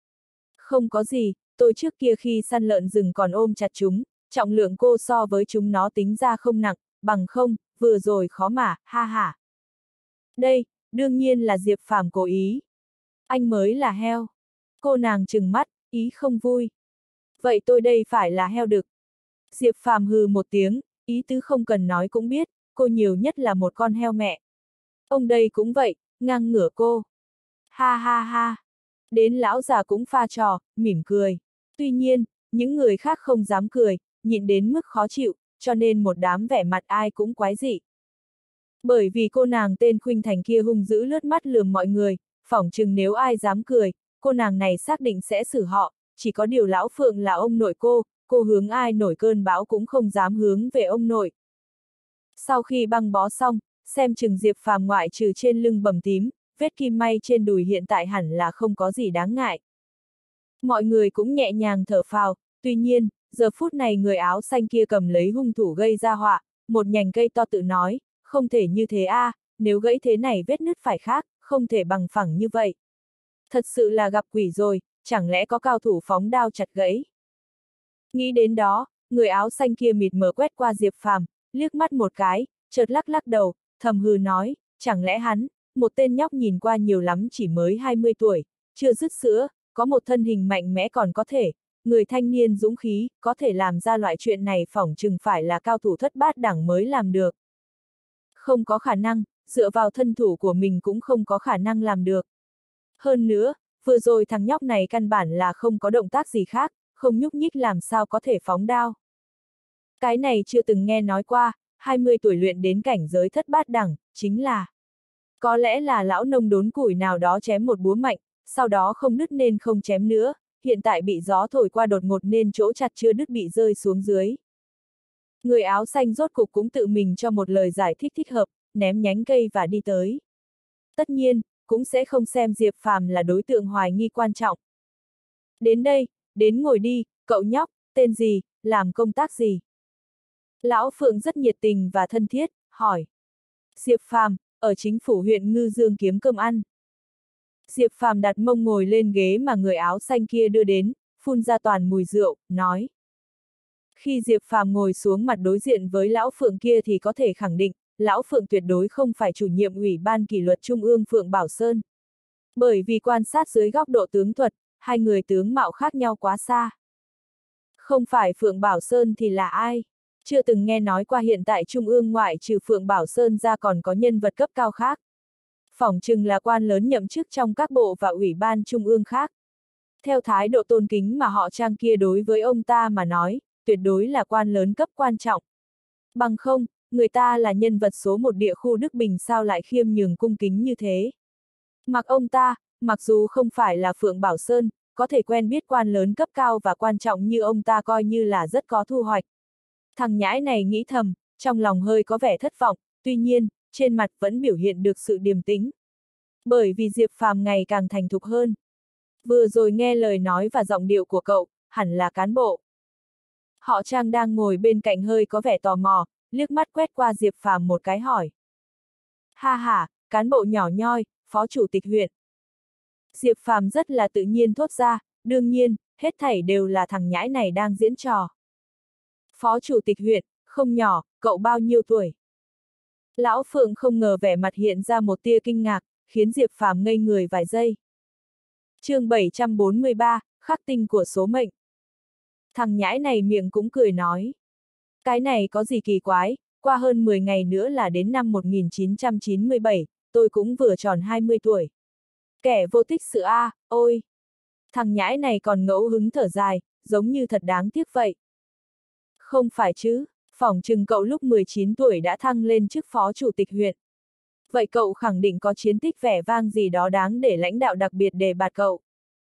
Không có gì, tôi trước kia khi săn lợn rừng còn ôm chặt chúng, trọng lượng cô so với chúng nó tính ra không nặng, bằng không, vừa rồi khó mà, ha ha. Đây, đương nhiên là Diệp Phàm cố ý. Anh mới là heo. Cô nàng trừng mắt, ý không vui. Vậy tôi đây phải là heo đực. Diệp Phàm hừ một tiếng, ý tứ không cần nói cũng biết, cô nhiều nhất là một con heo mẹ. Ông đây cũng vậy, ngang ngửa cô. Ha ha ha. Đến lão già cũng pha trò, mỉm cười. Tuy nhiên, những người khác không dám cười, nhịn đến mức khó chịu, cho nên một đám vẻ mặt ai cũng quái dị. Bởi vì cô nàng tên Khuynh Thành kia hung dữ lướt mắt lườm mọi người, phỏng chừng nếu ai dám cười, cô nàng này xác định sẽ xử họ, chỉ có điều lão Phượng là ông nội cô, cô hướng ai nổi cơn bão cũng không dám hướng về ông nội. Sau khi băng bó xong, xem chừng Diệp Phàm ngoại trừ trên lưng bầm tím, vết kim may trên đùi hiện tại hẳn là không có gì đáng ngại. Mọi người cũng nhẹ nhàng thở phào, tuy nhiên, giờ phút này người áo xanh kia cầm lấy hung thủ gây ra họa, một nhành cây to tự nói, không thể như thế a, à, nếu gãy thế này vết nứt phải khác, không thể bằng phẳng như vậy. Thật sự là gặp quỷ rồi, chẳng lẽ có cao thủ phóng đao chặt gãy. Nghĩ đến đó, người áo xanh kia mịt mờ quét qua Diệp Phàm, liếc mắt một cái, chợt lắc lắc đầu, thầm hừ nói, chẳng lẽ hắn, một tên nhóc nhìn qua nhiều lắm chỉ mới hai mươi tuổi, chưa dứt sữa, có một thân hình mạnh mẽ còn có thể, người thanh niên dũng khí, có thể làm ra loại chuyện này phỏng chừng phải là cao thủ thất bát đẳng mới làm được. Không có khả năng, dựa vào thân thủ của mình cũng không có khả năng làm được. Hơn nữa, vừa rồi thằng nhóc này căn bản là không có động tác gì khác, không nhúc nhích làm sao có thể phóng đao. Cái này chưa từng nghe nói qua, hai mươi tuổi luyện đến cảnh giới thất bát đẳng, chính là có lẽ là lão nông đốn củi nào đó chém một búa mạnh, sau đó không đứt nên không chém nữa, hiện tại bị gió thổi qua đột ngột nên chỗ chặt chưa đứt bị rơi xuống dưới. Người áo xanh rốt cục cũng tự mình cho một lời giải thích thích hợp, ném nhánh cây và đi tới. Tất nhiên, cũng sẽ không xem Diệp Phàm là đối tượng hoài nghi quan trọng. Đến đây, đến ngồi đi, cậu nhóc, tên gì, làm công tác gì? Lão Phượng rất nhiệt tình và thân thiết, hỏi. Diệp Phàm, ở chính phủ huyện Ngư Dương kiếm cơm ăn. Diệp Phàm đặt mông ngồi lên ghế mà người áo xanh kia đưa đến, phun ra toàn mùi rượu, nói. Khi Diệp Phàm ngồi xuống mặt đối diện với lão Phượng kia thì có thể khẳng định, lão Phượng tuyệt đối không phải chủ nhiệm Ủy ban kỷ luật Trung ương Phượng Bảo Sơn. Bởi vì quan sát dưới góc độ tướng thuật, hai người tướng mạo khác nhau quá xa. Không phải Phượng Bảo Sơn thì là ai? Chưa từng nghe nói qua hiện tại Trung ương ngoại trừ Phượng Bảo Sơn ra còn có nhân vật cấp cao khác. Phỏng chừng là quan lớn nhậm chức trong các bộ và ủy ban Trung ương khác. Theo thái độ tôn kính mà họ Trang kia đối với ông ta mà nói, tuyệt đối là quan lớn cấp quan trọng. Bằng không, người ta là nhân vật số một địa khu Đức Bình sao lại khiêm nhường cung kính như thế. Mặc ông ta, mặc dù không phải là Phượng Bảo Sơn, có thể quen biết quan lớn cấp cao và quan trọng như ông ta coi như là rất có thu hoạch. Thằng nhãi này nghĩ thầm, trong lòng hơi có vẻ thất vọng, tuy nhiên, trên mặt vẫn biểu hiện được sự điềm tĩnh. Bởi vì Diệp Phàm ngày càng thành thục hơn. Vừa rồi nghe lời nói và giọng điệu của cậu, hẳn là cán bộ. Họ Trang đang ngồi bên cạnh hơi có vẻ tò mò, liếc mắt quét qua Diệp Phàm một cái hỏi. Ha ha, cán bộ nhỏ nhoi, phó chủ tịch huyện. Diệp Phàm rất là tự nhiên thốt ra, đương nhiên, hết thảy đều là thằng nhãi này đang diễn trò. Phó chủ tịch huyện, không nhỏ, cậu bao nhiêu tuổi? Lão Phượng không ngờ vẻ mặt hiện ra một tia kinh ngạc, khiến Diệp Phàm ngây người vài giây. Chương bảy trăm bốn mươi ba, khắc tinh của số mệnh. Thằng nhãi này miệng cũng cười nói. Cái này có gì kỳ quái, qua hơn mười ngày nữa là đến năm một nghìn chín trăm chín mươi bảy, tôi cũng vừa tròn hai mươi tuổi. Kẻ vô tích sự a, à, ôi! Thằng nhãi này còn ngẫu hứng thở dài, giống như thật đáng tiếc vậy. Không phải chứ, phỏng chừng cậu lúc mười chín tuổi đã thăng lên chức phó chủ tịch huyện. Vậy cậu khẳng định có chiến tích vẻ vang gì đó đáng để lãnh đạo đặc biệt đề bạt cậu.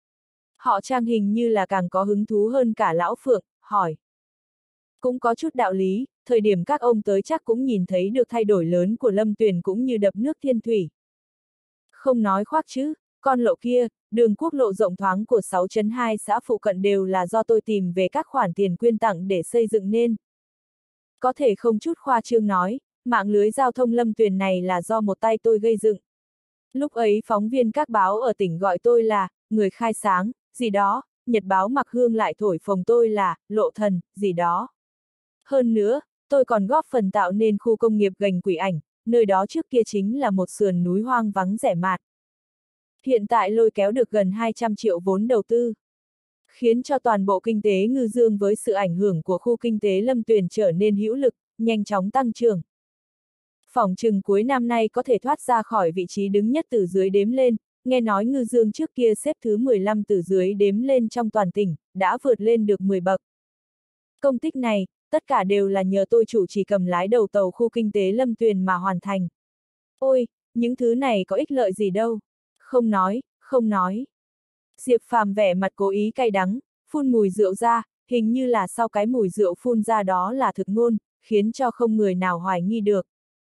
Họ Trang hình như là càng có hứng thú hơn cả lão Phượng, hỏi. Cũng có chút đạo lý, thời điểm các ông tới chắc cũng nhìn thấy được thay đổi lớn của Lâm Tuyền cũng như đập nước thiên thủy. Không nói khoác chứ, con lộ kia, đường quốc lộ rộng thoáng của sáu chấm hai xã phụ cận đều là do tôi tìm về các khoản tiền quyên tặng để xây dựng nên. Có thể không chút khoa trương nói, mạng lưới giao thông Lâm Tuyền này là do một tay tôi gây dựng. Lúc ấy phóng viên các báo ở tỉnh gọi tôi là, người khai sáng, gì đó, Nhật báo Mặc Hương lại thổi phồng tôi là, lộ thần, gì đó. Hơn nữa, tôi còn góp phần tạo nên khu công nghiệp Gành Quỷ Ảnh, nơi đó trước kia chính là một sườn núi hoang vắng rẻ mạt. Hiện tại lôi kéo được gần hai trăm triệu vốn đầu tư, khiến cho toàn bộ kinh tế Ngư Dương với sự ảnh hưởng của khu kinh tế Lâm Tuyền trở nên hữu lực, nhanh chóng tăng trưởng. Phỏng chừng cuối năm nay có thể thoát ra khỏi vị trí đứng nhất từ dưới đếm lên, nghe nói Ngư Dương trước kia xếp thứ mười lăm từ dưới đếm lên trong toàn tỉnh, đã vượt lên được mười bậc. Công tích này, tất cả đều là nhờ tôi chủ trì cầm lái đầu tàu khu kinh tế Lâm Tuyền mà hoàn thành. Ôi, những thứ này có ích lợi gì đâu. Không nói, không nói. Diệp Phàm vẻ mặt cố ý cay đắng, phun mùi rượu ra, hình như là sau cái mùi rượu phun ra đó là thực ngôn, khiến cho không người nào hoài nghi được.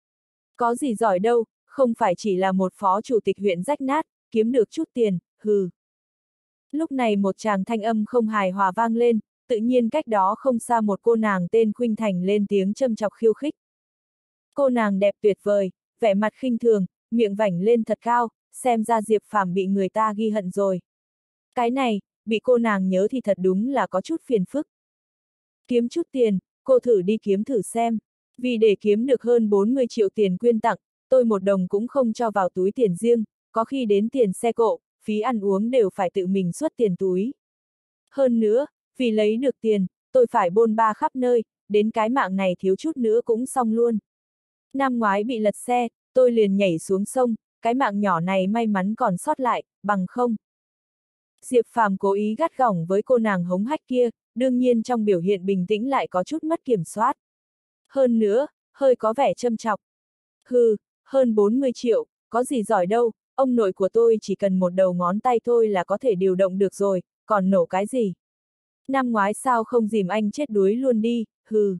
Có gì giỏi đâu, không phải chỉ là một phó chủ tịch huyện rách nát, kiếm được chút tiền, hừ. Lúc này một tràng thanh âm không hài hòa vang lên, tự nhiên cách đó không xa một cô nàng tên Khuynh Thành lên tiếng châm chọc khiêu khích. Cô nàng đẹp tuyệt vời, vẻ mặt khinh thường, miệng vảnh lên thật cao, xem ra Diệp Phàm bị người ta ghi hận rồi. Cái này, bị cô nàng nhớ thì thật đúng là có chút phiền phức. Kiếm chút tiền, cô thử đi kiếm thử xem. Vì để kiếm được hơn bốn mươi triệu tiền quyên tặng, tôi một đồng cũng không cho vào túi tiền riêng, có khi đến tiền xe cộ, phí ăn uống đều phải tự mình xuất tiền túi. Hơn nữa, vì lấy được tiền, tôi phải bôn ba khắp nơi, đến cái mạng này thiếu chút nữa cũng xong luôn. Năm ngoái bị lật xe, tôi liền nhảy xuống sông, cái mạng nhỏ này may mắn còn sót lại, bằng không. Diệp Phàm cố ý gắt gỏng với cô nàng hống hách kia, đương nhiên trong biểu hiện bình tĩnh lại có chút mất kiểm soát. Hơn nữa, hơi có vẻ châm chọc. Hừ, hơn bốn mươi triệu, có gì giỏi đâu, ông nội của tôi chỉ cần một đầu ngón tay thôi là có thể điều động được rồi, còn nổ cái gì. Năm ngoái sao không dìm anh chết đuối luôn đi, hừ.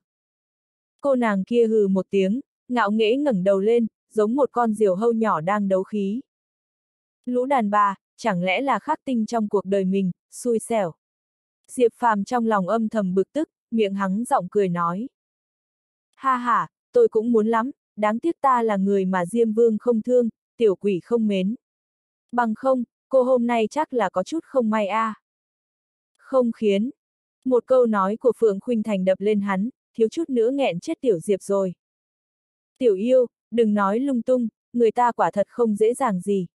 Cô nàng kia hừ một tiếng, ngạo nghễ ngẩng đầu lên, giống một con diều hâu nhỏ đang đấu khí. Lũ đàn bà, chẳng lẽ là khắc tinh trong cuộc đời mình, xui xẻo. Diệp Phàm trong lòng âm thầm bực tức, miệng hắng giọng cười nói. Ha ha, tôi cũng muốn lắm, đáng tiếc ta là người mà Diêm Vương không thương, tiểu quỷ không mến. Bằng không, cô hôm nay chắc là có chút không may a. À. Không khiến. Một câu nói của Phượng Khuynh Thành đập lên hắn, thiếu chút nữa nghẹn chết tiểu Diệp rồi. Tiểu yêu, đừng nói lung tung, người ta quả thật không dễ dàng gì.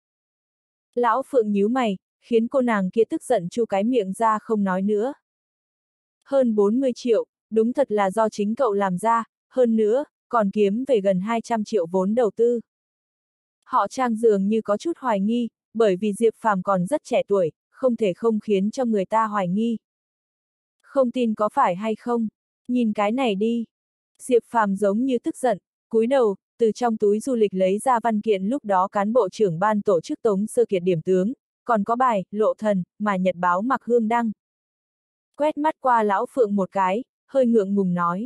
Lão Phượng nhíu mày, khiến cô nàng kia tức giận chu cái miệng ra không nói nữa. Hơn bốn mươi triệu, đúng thật là do chính cậu làm ra, hơn nữa, còn kiếm về gần hai trăm triệu vốn đầu tư. Họ Trang dường như có chút hoài nghi, bởi vì Diệp Phàm còn rất trẻ tuổi, không thể không khiến cho người ta hoài nghi. Không tin có phải hay không? Nhìn cái này đi. Diệp Phàm giống như tức giận, cúi đầu, từ trong túi du lịch lấy ra văn kiện lúc đó cán bộ trưởng ban tổ chức Tống Sơ Kiệt điểm tướng, còn có bài, lộ thần, mà Nhật báo Mặc Hương đăng. Quét mắt qua lão Phượng một cái, hơi ngượng ngùng nói.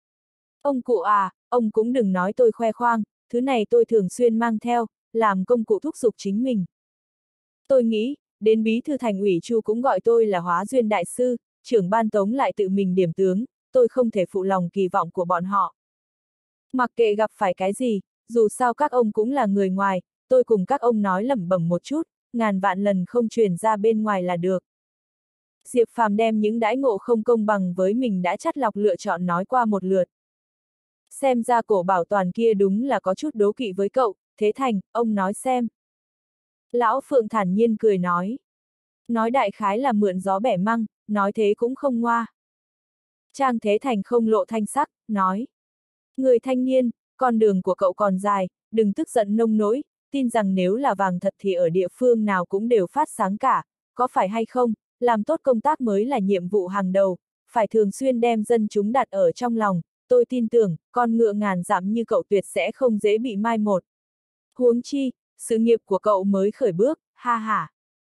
Ông cụ à, ông cũng đừng nói tôi khoe khoang, thứ này tôi thường xuyên mang theo, làm công cụ thúc giục chính mình. Tôi nghĩ, đến bí thư thành ủy Chu cũng gọi tôi là hóa duyên đại sư, trưởng ban Tống lại tự mình điểm tướng, tôi không thể phụ lòng kỳ vọng của bọn họ. Mặc kệ gặp phải cái gì, dù sao các ông cũng là người ngoài, tôi cùng các ông nói lẩm bẩm một chút, ngàn vạn lần không truyền ra bên ngoài là được. Diệp Phàm đem những đãi ngộ không công bằng với mình đã chắt lọc lựa chọn nói qua một lượt. Xem ra cổ bảo toàn kia đúng là có chút đố kỵ với cậu, thế thành, ông nói xem. Lão Phượng thản nhiên cười nói. Nói đại khái là mượn gió bẻ măng, nói thế cũng không ngoa. Trang Thế Thành không lộ thanh sắc, nói. Người thanh niên, con đường của cậu còn dài, đừng tức giận nông nỗi, tin rằng nếu là vàng thật thì ở địa phương nào cũng đều phát sáng cả, có phải hay không, làm tốt công tác mới là nhiệm vụ hàng đầu, phải thường xuyên đem dân chúng đặt ở trong lòng, tôi tin tưởng, con ngựa ngàn dặm như cậu tuyệt sẽ không dễ bị mai một. Huống chi, sự nghiệp của cậu mới khởi bước, ha ha.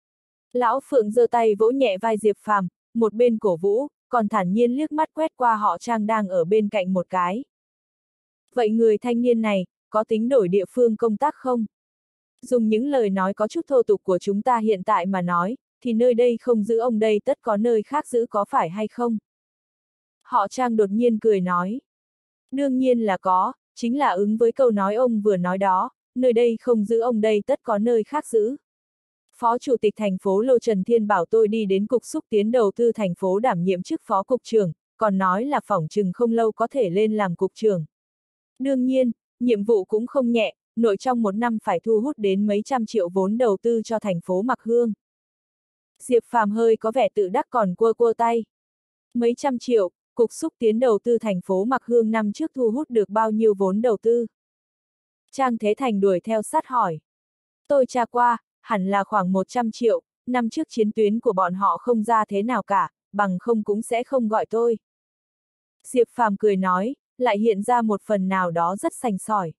Lão Phượng giơ tay vỗ nhẹ vai Diệp Phàm, một bên cổ vũ, còn thản nhiên liếc mắt quét qua họ Trang đang ở bên cạnh một cái. Vậy người thanh niên này, có tính đổi địa phương công tác không? Dùng những lời nói có chút thô tục của chúng ta hiện tại mà nói, thì nơi đây không giữ ông đây tất có nơi khác giữ có phải hay không? Họ Trang đột nhiên cười nói. Đương nhiên là có, chính là ứng với câu nói ông vừa nói đó, nơi đây không giữ ông đây tất có nơi khác giữ. Phó Chủ tịch thành phố Lô Trần Thiên bảo tôi đi đến Cục Xúc Tiến Đầu tư thành phố đảm nhiệm chức Phó Cục trưởng, còn nói là phỏng chừng không lâu có thể lên làm Cục trưởng. Đương nhiên, nhiệm vụ cũng không nhẹ, nội trong một năm phải thu hút đến mấy trăm triệu vốn đầu tư cho thành phố Mạc Hương. Diệp Phàm hơi có vẻ tự đắc còn quơ quơ tay. Mấy trăm triệu, Cục Xúc Tiến Đầu tư thành phố Mạc Hương năm trước thu hút được bao nhiêu vốn đầu tư? Trang Thế Thành đuổi theo sát hỏi. Tôi tra qua, hẳn là khoảng một trăm triệu, năm trước chiến tuyến của bọn họ không ra thế nào cả, bằng không cũng sẽ không gọi tôi. Diệp Phàm cười nói, lại hiện ra một phần nào đó rất sành sỏi.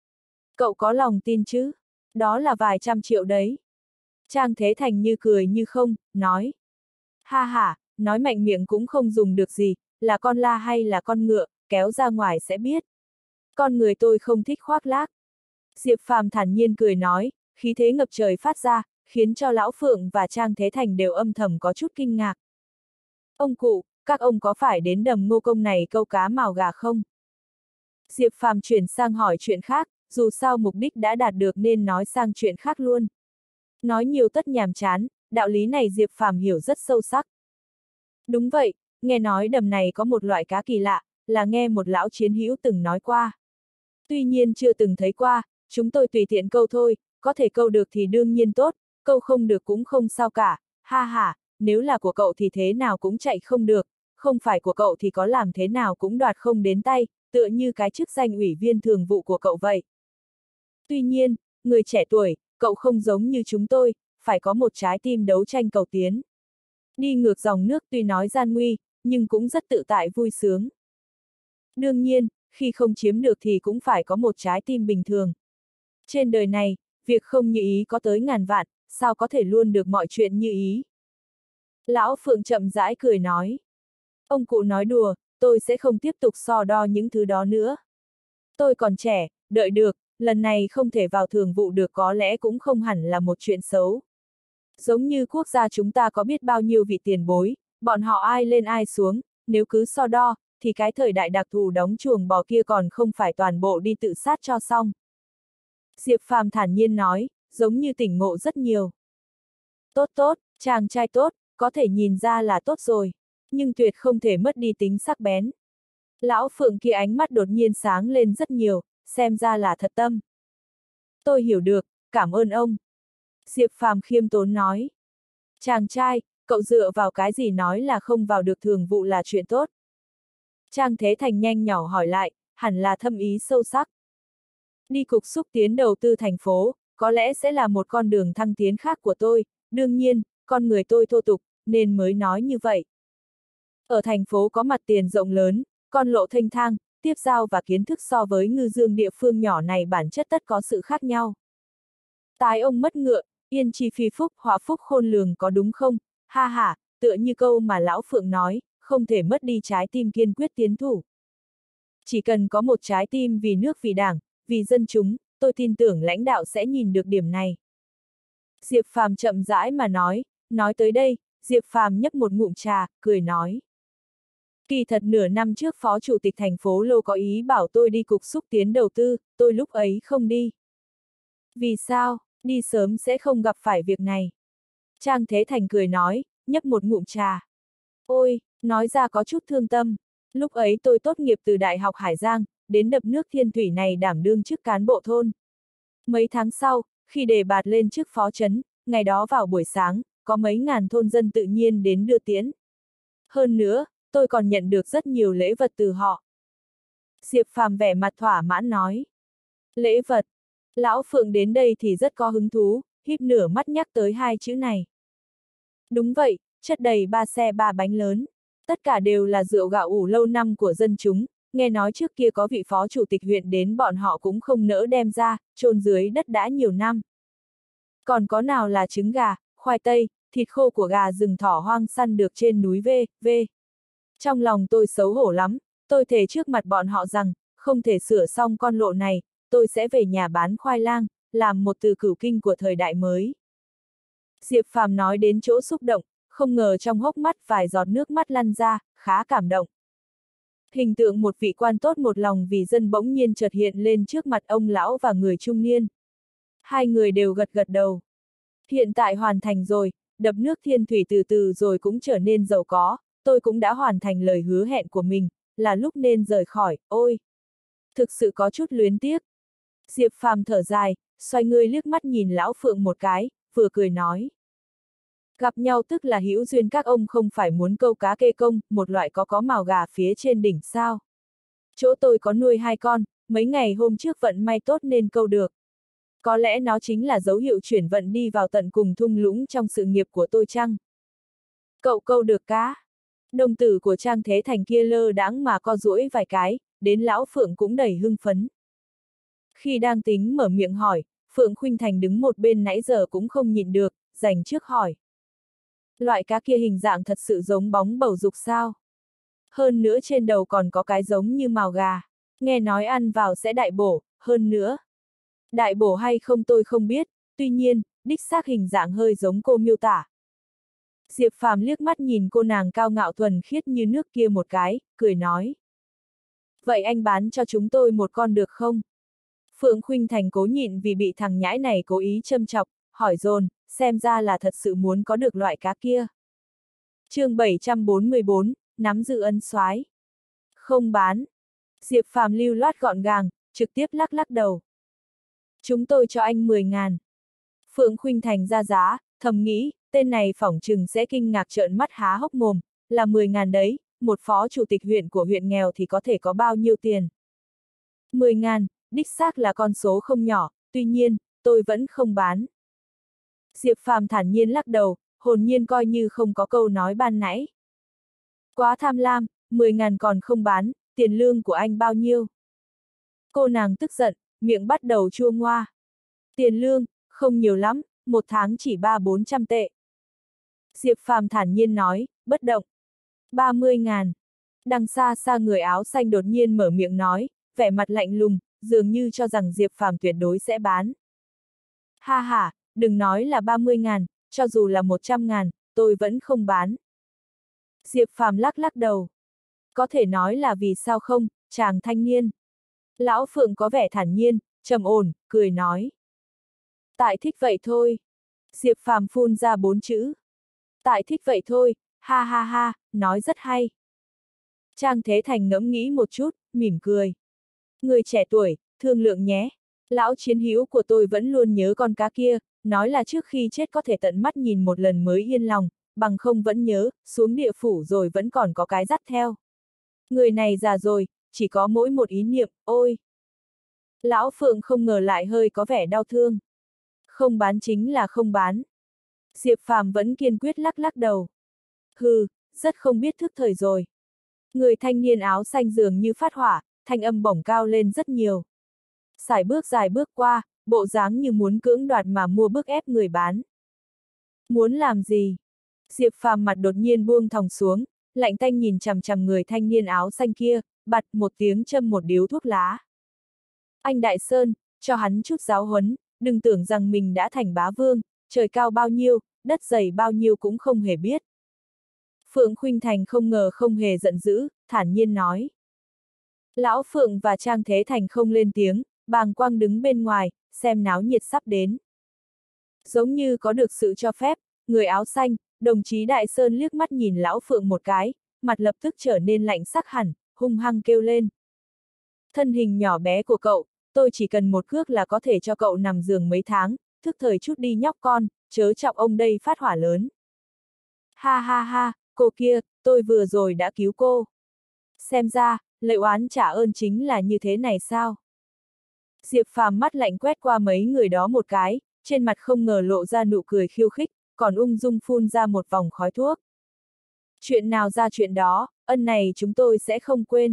Cậu có lòng tin chứ? Đó là vài trăm triệu đấy. Trang Thế Thành như cười như không, nói. Ha ha, nói mạnh miệng cũng không dùng được gì, là con la hay là con ngựa, kéo ra ngoài sẽ biết. Con người tôi không thích khoác lác. Diệp Phàm thản nhiên cười nói, khí thế ngập trời phát ra, khiến cho Lão Phượng và Trang Thế Thành đều âm thầm có chút kinh ngạc. Ông cụ, các ông có phải đến đầm Ngô Công này câu cá mào gà không? Diệp Phàm chuyển sang hỏi chuyện khác, dù sao mục đích đã đạt được nên nói sang chuyện khác luôn. Nói nhiều tất nhàm chán, đạo lý này Diệp Phàm hiểu rất sâu sắc. Đúng vậy, nghe nói đầm này có một loại cá kỳ lạ, là nghe một lão chiến hữu từng nói qua. Tuy nhiên chưa từng thấy qua, chúng tôi tùy tiện câu thôi, có thể câu được thì đương nhiên tốt, câu không được cũng không sao cả, ha ha, nếu là của cậu thì thế nào cũng chạy không được, không phải của cậu thì có làm thế nào cũng đoạt không đến tay, tựa như cái chức danh ủy viên thường vụ của cậu vậy. Tuy nhiên, người trẻ tuổi, cậu không giống như chúng tôi, phải có một trái tim đấu tranh cầu tiến. Đi ngược dòng nước tuy nói gian nguy, nhưng cũng rất tự tại vui sướng. Đương nhiên, khi không chiếm được thì cũng phải có một trái tim bình thường. Trên đời này, việc không như ý có tới ngàn vạn, sao có thể luôn được mọi chuyện như ý. Lão Phượng chậm rãi cười nói. Ông cụ nói đùa, tôi sẽ không tiếp tục so đo những thứ đó nữa. Tôi còn trẻ, đợi được, lần này không thể vào thường vụ được có lẽ cũng không hẳn là một chuyện xấu. Giống như quốc gia chúng ta có biết bao nhiêu vị tiền bối, bọn họ ai lên ai xuống, nếu cứ so đo, thì cái thời đại đặc thù đóng chuồng bò kia còn không phải toàn bộ đi tự sát cho xong. Diệp Phàm thản nhiên nói, giống như tỉnh ngộ rất nhiều. Tốt tốt, chàng trai tốt, có thể nhìn ra là tốt rồi, nhưng tuyệt không thể mất đi tính sắc bén. Lão Phượng kia ánh mắt đột nhiên sáng lên rất nhiều, xem ra là thật tâm. Tôi hiểu được, cảm ơn ông. Diệp Phàm khiêm tốn nói. Chàng trai, cậu dựa vào cái gì nói là không vào được thường vụ là chuyện tốt? Trang Thế Thành nhanh nhỏ hỏi lại, hẳn là thâm ý sâu sắc. Đi Cục Xúc Tiến Đầu tư thành phố, có lẽ sẽ là một con đường thăng tiến khác của tôi, đương nhiên, con người tôi thô tục, nên mới nói như vậy. Ở thành phố có mặt tiền rộng lớn, con lộ thênh thang, tiếp giao và kiến thức so với ngư dương địa phương nhỏ này bản chất tất có sự khác nhau. Tái ông mất ngựa, yên chi phi phúc, họa phúc khôn lường có đúng không? Ha ha, tựa như câu mà Lão Phượng nói, không thể mất đi trái tim kiên quyết tiến thủ. Chỉ cần có một trái tim vì nước vì đảng, vì dân chúng, tôi tin tưởng lãnh đạo sẽ nhìn được điểm này. Diệp Phàm chậm rãi mà nói, nói tới đây, Diệp Phàm nhấp một ngụm trà, cười nói. Kỳ thật nửa năm trước Phó Chủ tịch thành phố Lô có ý bảo tôi đi Cục Xúc Tiến Đầu tư, tôi lúc ấy không đi. Vì sao, đi sớm sẽ không gặp phải việc này? Trang Thế Thành cười nói, nhấp một ngụm trà. Ôi, nói ra có chút thương tâm. Lúc ấy tôi tốt nghiệp từ Đại học Hải Giang, đến đập nước Thiên Thủy này đảm đương chức cán bộ thôn. Mấy tháng sau, khi đề bạt lên chức phó trấn, ngày đó vào buổi sáng, có mấy ngàn thôn dân tự nhiên đến đưa tiễn. Hơn nữa, tôi còn nhận được rất nhiều lễ vật từ họ. Diệp Phàm vẻ mặt thỏa mãn nói. Lễ vật. Lão Phượng đến đây thì rất có hứng thú, híp nửa mắt nhắc tới hai chữ này. Đúng vậy, chất đầy ba xe ba bánh lớn. Tất cả đều là rượu gạo ủ lâu năm của dân chúng, nghe nói trước kia có vị phó chủ tịch huyện đến bọn họ cũng không nỡ đem ra, chôn dưới đất đã nhiều năm. Còn có nào là trứng gà, khoai tây, thịt khô của gà rừng thỏ hoang săn được trên núi V, V. Trong lòng tôi xấu hổ lắm, tôi thề trước mặt bọn họ rằng, không thể sửa xong con lộ này, tôi sẽ về nhà bán khoai lang, làm một từ cửu kinh của thời đại mới. Diệp Phàm nói đến chỗ xúc động, không ngờ trong hốc mắt vài giọt nước mắt lăn ra, khá cảm động. Hình tượng một vị quan tốt một lòng vì dân bỗng nhiên chợt hiện lên trước mặt ông lão và người trung niên. Hai người đều gật gật đầu. Hiện tại hoàn thành rồi, đập nước Thiên Thủy từ từ rồi cũng trở nên giàu có, tôi cũng đã hoàn thành lời hứa hẹn của mình, là lúc nên rời khỏi, ôi! Thực sự có chút luyến tiếc. Diệp Phàm thở dài, xoay người liếc mắt nhìn lão Phượng một cái, vừa cười nói. Gặp nhau tức là hữu duyên, các ông không phải muốn câu cá kê công, một loại có có mào gà phía trên đỉnh sao. Chỗ tôi có nuôi hai con, mấy ngày hôm trước vận may tốt nên câu được. Có lẽ nó chính là dấu hiệu chuyển vận đi vào tận cùng thung lũng trong sự nghiệp của tôi chăng? Cậu câu được cá. Đồng tử của Trang Thế Thành kia lơ đãng mà co duỗi vài cái, đến lão Phượng cũng đầy hưng phấn. Khi đang tính mở miệng hỏi, Phượng Khuynh Thành đứng một bên nãy giờ cũng không nhịn được, dành trước hỏi. Loại cá kia hình dạng thật sự giống bóng bầu dục sao? Hơn nữa trên đầu còn có cái giống như mào gà. Nghe nói ăn vào sẽ đại bổ, hơn nữa. Đại bổ hay không tôi không biết, tuy nhiên, đích xác hình dạng hơi giống cô miêu tả. Diệp Phàm liếc mắt nhìn cô nàng cao ngạo thuần khiết như nước kia một cái, cười nói. Vậy anh bán cho chúng tôi một con được không? Phượng Khuynh Thành cố nhịn vì bị thằng nhãi này cố ý châm chọc, hỏi dồn, xem ra là thật sự muốn có được loại cá kia. Chương bảy trăm bốn mươi bốn, nắm giữ ân soái. Không bán. Diệp Phàm lưu loát gọn gàng, trực tiếp lắc lắc đầu. Chúng tôi cho anh mười ngàn. Phượng Khuynh Thành ra giá, thầm nghĩ, tên này phỏng chừng sẽ kinh ngạc trợn mắt há hốc mồm, là mười ngàn đấy, một phó chủ tịch huyện của huyện nghèo thì có thể có bao nhiêu tiền. mười ngàn, đích xác là con số không nhỏ, tuy nhiên, tôi vẫn không bán. Diệp Phàm thản nhiên lắc đầu, hồn nhiên coi như không có câu nói ban nãy. Quá tham lam, mười ngàn còn không bán, tiền lương của anh bao nhiêu? Cô nàng tức giận, miệng bắt đầu chua ngoa. Tiền lương, không nhiều lắm, một tháng chỉ ba bốn trăm tệ. Diệp Phàm thản nhiên nói, bất động. ba mươi ngàn. Đằng xa xa người áo xanh đột nhiên mở miệng nói, vẻ mặt lạnh lùng, dường như cho rằng Diệp Phàm tuyệt đối sẽ bán. Ha ha, đừng nói là ba mươi ngàn, cho dù là một trăm ngàn, tôi vẫn không bán. Diệp Phàm lắc lắc đầu. Có thể nói là vì sao không, chàng thanh niên. Lão Phượng có vẻ thản nhiên, trầm ổn, cười nói. Tại thích vậy thôi. Diệp Phàm phun ra bốn chữ. Tại thích vậy thôi, ha ha ha, nói rất hay. Trang Thế Thành ngẫm nghĩ một chút, mỉm cười. Người trẻ tuổi, thương lượng nhé. Lão chiến hữu của tôi vẫn luôn nhớ con cá kia, nói là trước khi chết có thể tận mắt nhìn một lần mới yên lòng, bằng không vẫn nhớ, xuống địa phủ rồi vẫn còn có cái dắt theo. Người này già rồi, chỉ có mỗi một ý niệm, ôi. Lão Phượng không ngờ lại hơi có vẻ đau thương. Không bán chính là không bán. Diệp Phàm vẫn kiên quyết lắc lắc đầu. Hừ, rất không biết thức thời rồi. Người thanh niên áo xanh dường như phát hỏa, thanh âm bổng cao lên rất nhiều. Sải bước dài bước qua, bộ dáng như muốn cưỡng đoạt mà mua bức ép người bán. Muốn làm gì? Diệp Phàm mặt đột nhiên buông thòng xuống, lạnh tanh nhìn chằm chằm người thanh niên áo xanh kia, bặt một tiếng châm một điếu thuốc lá. Anh Đại Sơn, cho hắn chút giáo huấn, đừng tưởng rằng mình đã thành bá vương, trời cao bao nhiêu, đất dày bao nhiêu cũng không hề biết. Phượng Khuynh Thành không ngờ không hề giận dữ, thản nhiên nói. Lão Phượng và Trang Thế Thành không lên tiếng, bàng quang đứng bên ngoài, xem náo nhiệt sắp đến. Giống như có được sự cho phép, người áo xanh, đồng chí Đại Sơn liếc mắt nhìn Lão Phượng một cái, mặt lập tức trở nên lạnh sắc hẳn, hung hăng kêu lên. Thân hình nhỏ bé của cậu, tôi chỉ cần một cước là có thể cho cậu nằm giường mấy tháng, thức thời chút đi nhóc con, chớ chọc ông đây phát hỏa lớn. Ha ha ha, cô kia, tôi vừa rồi đã cứu cô. Xem ra, lời oán trả ơn chính là như thế này sao? Diệp Phàm mắt lạnh quét qua mấy người đó một cái, trên mặt không ngờ lộ ra nụ cười khiêu khích, còn ung dung phun ra một vòng khói thuốc. Chuyện nào ra chuyện đó, ân này chúng tôi sẽ không quên.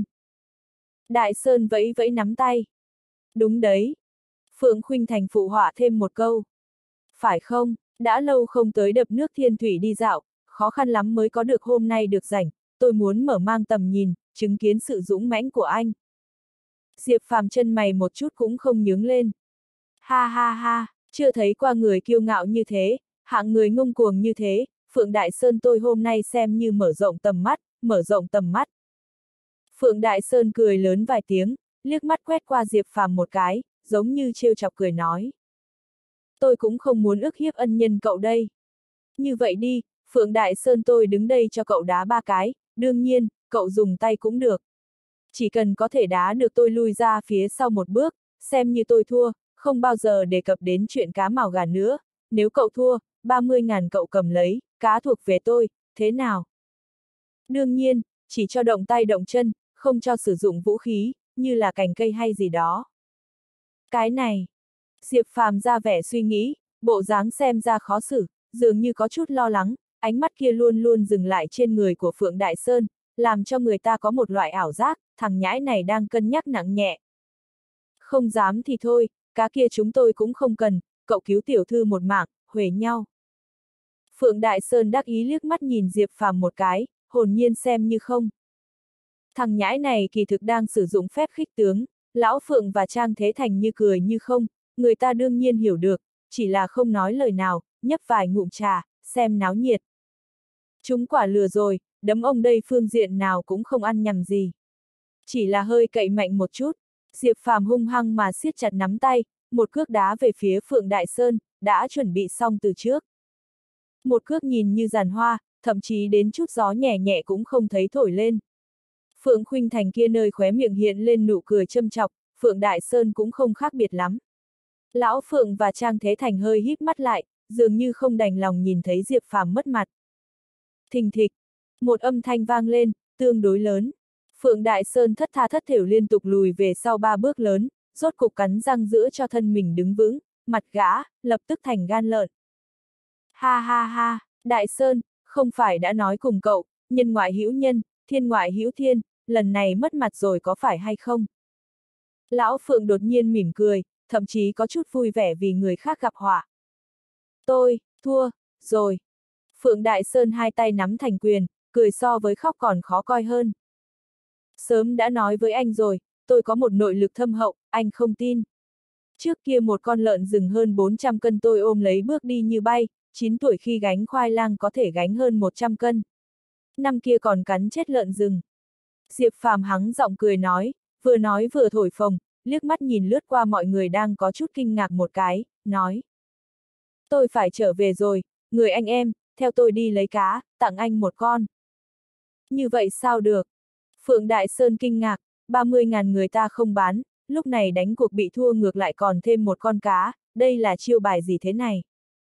Đại Sơn vẫy vẫy nắm tay. Đúng đấy. Phượng Khuynh Thành phụ họa thêm một câu. Phải không, đã lâu không tới đập nước Thiên Thủy đi dạo, khó khăn lắm mới có được hôm nay được rảnh, tôi muốn mở mang tầm nhìn, chứng kiến sự dũng mãnh của anh. Diệp Phàm chân mày một chút cũng không nhướng lên. Ha ha ha, chưa thấy qua người kiêu ngạo như thế, hạng người ngông cuồng như thế, Phượng Đại Sơn tôi hôm nay xem như mở rộng tầm mắt, mở rộng tầm mắt. Phượng Đại Sơn cười lớn vài tiếng, liếc mắt quét qua Diệp Phàm một cái, giống như trêu chọc cười nói. Tôi cũng không muốn ức hiếp ân nhân cậu đây. Như vậy đi, Phượng Đại Sơn tôi đứng đây cho cậu đá ba cái, đương nhiên, cậu dùng tay cũng được. Chỉ cần có thể đá được tôi lui ra phía sau một bước, xem như tôi thua, không bao giờ đề cập đến chuyện cá mào gà nữa. Nếu cậu thua, ba mươi ngàn cậu cầm lấy, cá thuộc về tôi, thế nào? Đương nhiên, chỉ cho động tay động chân, không cho sử dụng vũ khí, như là cành cây hay gì đó. Cái này, Diệp Phàm ra vẻ suy nghĩ, bộ dáng xem ra khó xử, dường như có chút lo lắng, ánh mắt kia luôn luôn dừng lại trên người của Phượng Đại Sơn, làm cho người ta có một loại ảo giác, thằng nhãi này đang cân nhắc nặng nhẹ. Không dám thì thôi, cá kia chúng tôi cũng không cần, cậu cứu tiểu thư một mạng, huề nhau. Phượng Đại Sơn đắc ý liếc mắt nhìn Diệp Phàm một cái, hồn nhiên xem như không. Thằng nhãi này kỳ thực đang sử dụng phép khích tướng, Lão Phượng và Trang Thế Thành như cười như không, người ta đương nhiên hiểu được, chỉ là không nói lời nào, nhấp vài ngụm trà, xem náo nhiệt. Chúng quả lừa rồi, đấm ông đây phương diện nào cũng không ăn nhầm gì. Chỉ là hơi cậy mạnh một chút, Diệp Phàm hung hăng mà siết chặt nắm tay, một cước đá về phía Phượng Đại Sơn, đã chuẩn bị xong từ trước. Một cước nhìn như giàn hoa, thậm chí đến chút gió nhẹ nhẹ cũng không thấy thổi lên. Phượng Khuynh Thành kia nơi khóe miệng hiện lên nụ cười châm chọc, Phượng Đại Sơn cũng không khác biệt lắm. Lão Phượng và Trang Thế Thành hơi híp mắt lại, dường như không đành lòng nhìn thấy Diệp Phàm mất mặt. Thình thịch, một âm thanh vang lên, tương đối lớn. Phượng Đại Sơn thất tha thất thểu liên tục lùi về sau ba bước lớn, rốt cục cắn răng giữa cho thân mình đứng vững, mặt gã, lập tức thành gan lợn. Ha ha ha, Đại Sơn, không phải đã nói cùng cậu, nhân ngoại hữu nhân, thiên ngoại hữu thiên, lần này mất mặt rồi có phải hay không? Lão Phượng đột nhiên mỉm cười, thậm chí có chút vui vẻ vì người khác gặp họa. Tôi, thua, rồi. Phượng Đại Sơn hai tay nắm thành quyền, cười so với khóc còn khó coi hơn. Sớm đã nói với anh rồi, tôi có một nội lực thâm hậu, anh không tin. Trước kia một con lợn rừng hơn bốn trăm cân tôi ôm lấy bước đi như bay, chín tuổi khi gánh khoai lang có thể gánh hơn một trăm cân. Năm kia còn cắn chết lợn rừng. Diệp Phàm hắng giọng cười nói, vừa nói vừa thổi phồng, liếc mắt nhìn lướt qua mọi người đang có chút kinh ngạc một cái, nói. Tôi phải trở về rồi, người anh em, theo tôi đi lấy cá, tặng anh một con. Như vậy sao được? Phượng Đại Sơn kinh ngạc, ba mươi ngàn người ta không bán, lúc này đánh cuộc bị thua ngược lại còn thêm một con cá, đây là chiêu bài gì thế này?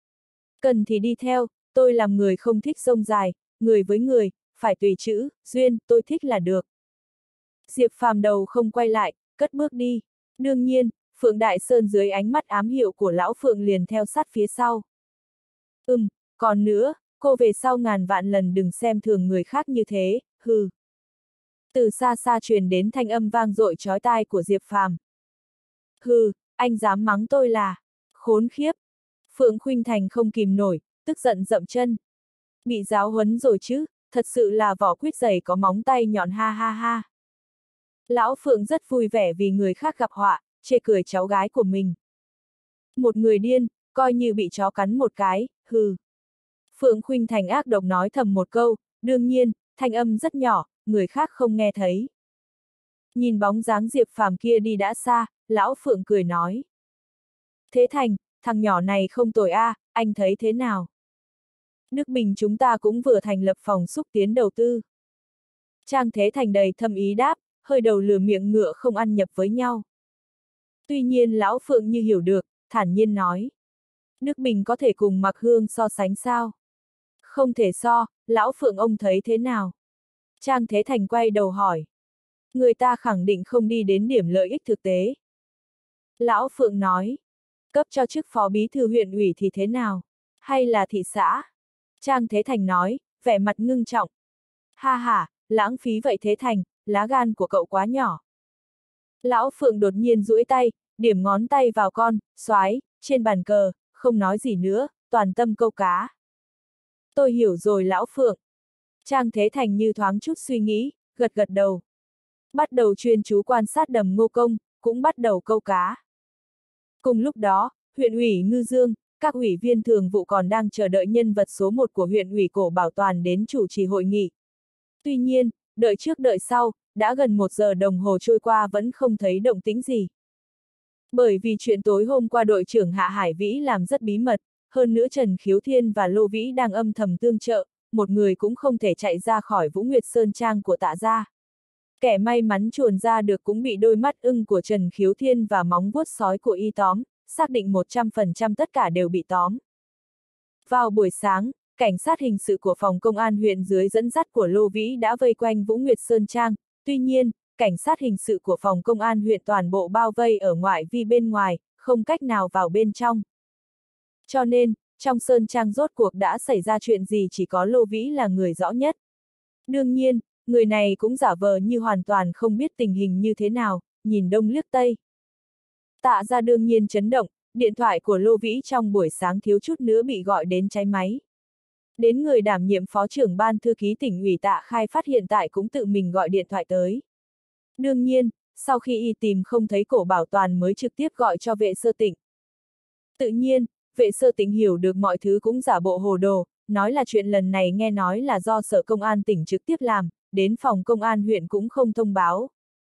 Cần thì đi theo, tôi làm người không thích sông dài, người với người, phải tùy chữ, duyên, tôi thích là được. Diệp Phàm đầu không quay lại, cất bước đi. Đương nhiên, Phượng Đại Sơn dưới ánh mắt ám hiệu của lão Phượng liền theo sát phía sau. Ừm, còn nữa, cô về sau ngàn vạn lần đừng xem thường người khác như thế, hừ. Từ xa xa truyền đến thanh âm vang dội chói tai của Diệp Phàm. Hừ, anh dám mắng tôi là khốn khiếp. Phượng Khuynh Thành không kìm nổi, tức giận dậm chân. Bị giáo huấn rồi chứ, thật sự là vỏ quýt dày có móng tay nhọn ha ha ha. Lão Phượng rất vui vẻ vì người khác gặp họa, chê cười cháu gái của mình. Một người điên, coi như bị chó cắn một cái, hừ. Phượng Khuynh Thành ác độc nói thầm một câu, đương nhiên, thanh âm rất nhỏ, người khác không nghe thấy. Nhìn bóng dáng Diệp Phàm kia đi đã xa, lão Phượng cười nói. Thế Thành, thằng nhỏ này không tồi a, à, anh thấy thế nào? Nước Bình chúng ta cũng vừa thành lập phòng xúc tiến đầu tư. Trang Thế Thành đầy thâm ý đáp, hơi đầu lừa miệng ngựa không ăn nhập với nhau. Tuy nhiên lão Phượng như hiểu được, thản nhiên nói. Nước Bình có thể cùng Mạc Hương so sánh sao? Không thể so, Lão Phượng ông thấy thế nào? Trang Thế Thành quay đầu hỏi. Người ta khẳng định không đi đến điểm lợi ích thực tế. Lão Phượng nói. Cấp cho chức phó bí thư huyện ủy thì thế nào? Hay là thị xã? Trang Thế Thành nói, vẻ mặt ngưng trọng. Ha ha, lãng phí vậy Thế Thành, lá gan của cậu quá nhỏ. Lão Phượng đột nhiên duỗi tay, điểm ngón tay vào con, soái, trên bàn cờ, không nói gì nữa, toàn tâm câu cá. Tôi hiểu rồi Lão Phượng. Trang Thế Thành như thoáng chút suy nghĩ, gật gật đầu. Bắt đầu chuyên chú quan sát đầm Ngô Công, cũng bắt đầu câu cá. Cùng lúc đó, huyện ủy Ngư Dương, các ủy viên thường vụ còn đang chờ đợi nhân vật số một của huyện ủy Cổ Bảo Toàn đến chủ trì hội nghị. Tuy nhiên, đợi trước đợi sau, đã gần một giờ đồng hồ trôi qua vẫn không thấy động tĩnh gì. Bởi vì chuyện tối hôm qua đội trưởng Hạ Hải Vĩ làm rất bí mật, hơn nữa Trần Khiếu Thiên và Lô Vĩ đang âm thầm tương trợ, một người cũng không thể chạy ra khỏi Vũ Nguyệt Sơn Trang của Tạ gia. Kẻ may mắn chuồn ra được cũng bị đôi mắt ưng của Trần Khiếu Thiên và móng vuốt sói của y tóm, xác định một trăm phần trăm tất cả đều bị tóm. Vào buổi sáng, cảnh sát hình sự của phòng công an huyện dưới dẫn dắt của Lô Vĩ đã vây quanh Vũ Nguyệt Sơn Trang, tuy nhiên, cảnh sát hình sự của phòng công an huyện toàn bộ bao vây ở ngoại vi bên ngoài, không cách nào vào bên trong. Cho nên, trong Sơn Trang rốt cuộc đã xảy ra chuyện gì chỉ có Lô Vĩ là người rõ nhất. Đương nhiên, người này cũng giả vờ như hoàn toàn không biết tình hình như thế nào, nhìn đông liếc tây. Tạ gia đương nhiên chấn động, điện thoại của Lô Vĩ trong buổi sáng thiếu chút nữa bị gọi đến cháy máy. Đến người đảm nhiệm phó trưởng ban thư ký tỉnh ủy Tạ Khai Phát hiện tại cũng tự mình gọi điện thoại tới. Đương nhiên, sau khi y tìm không thấy Cổ Bảo Toàn mới trực tiếp gọi cho vệ sơ tỉnh. Tự nhiên, vệ sơ tỉnh hiểu được mọi thứ cũng giả bộ hồ đồ, nói là chuyện lần này nghe nói là do sở công an tỉnh trực tiếp làm, đến phòng công an huyện cũng không thông báo.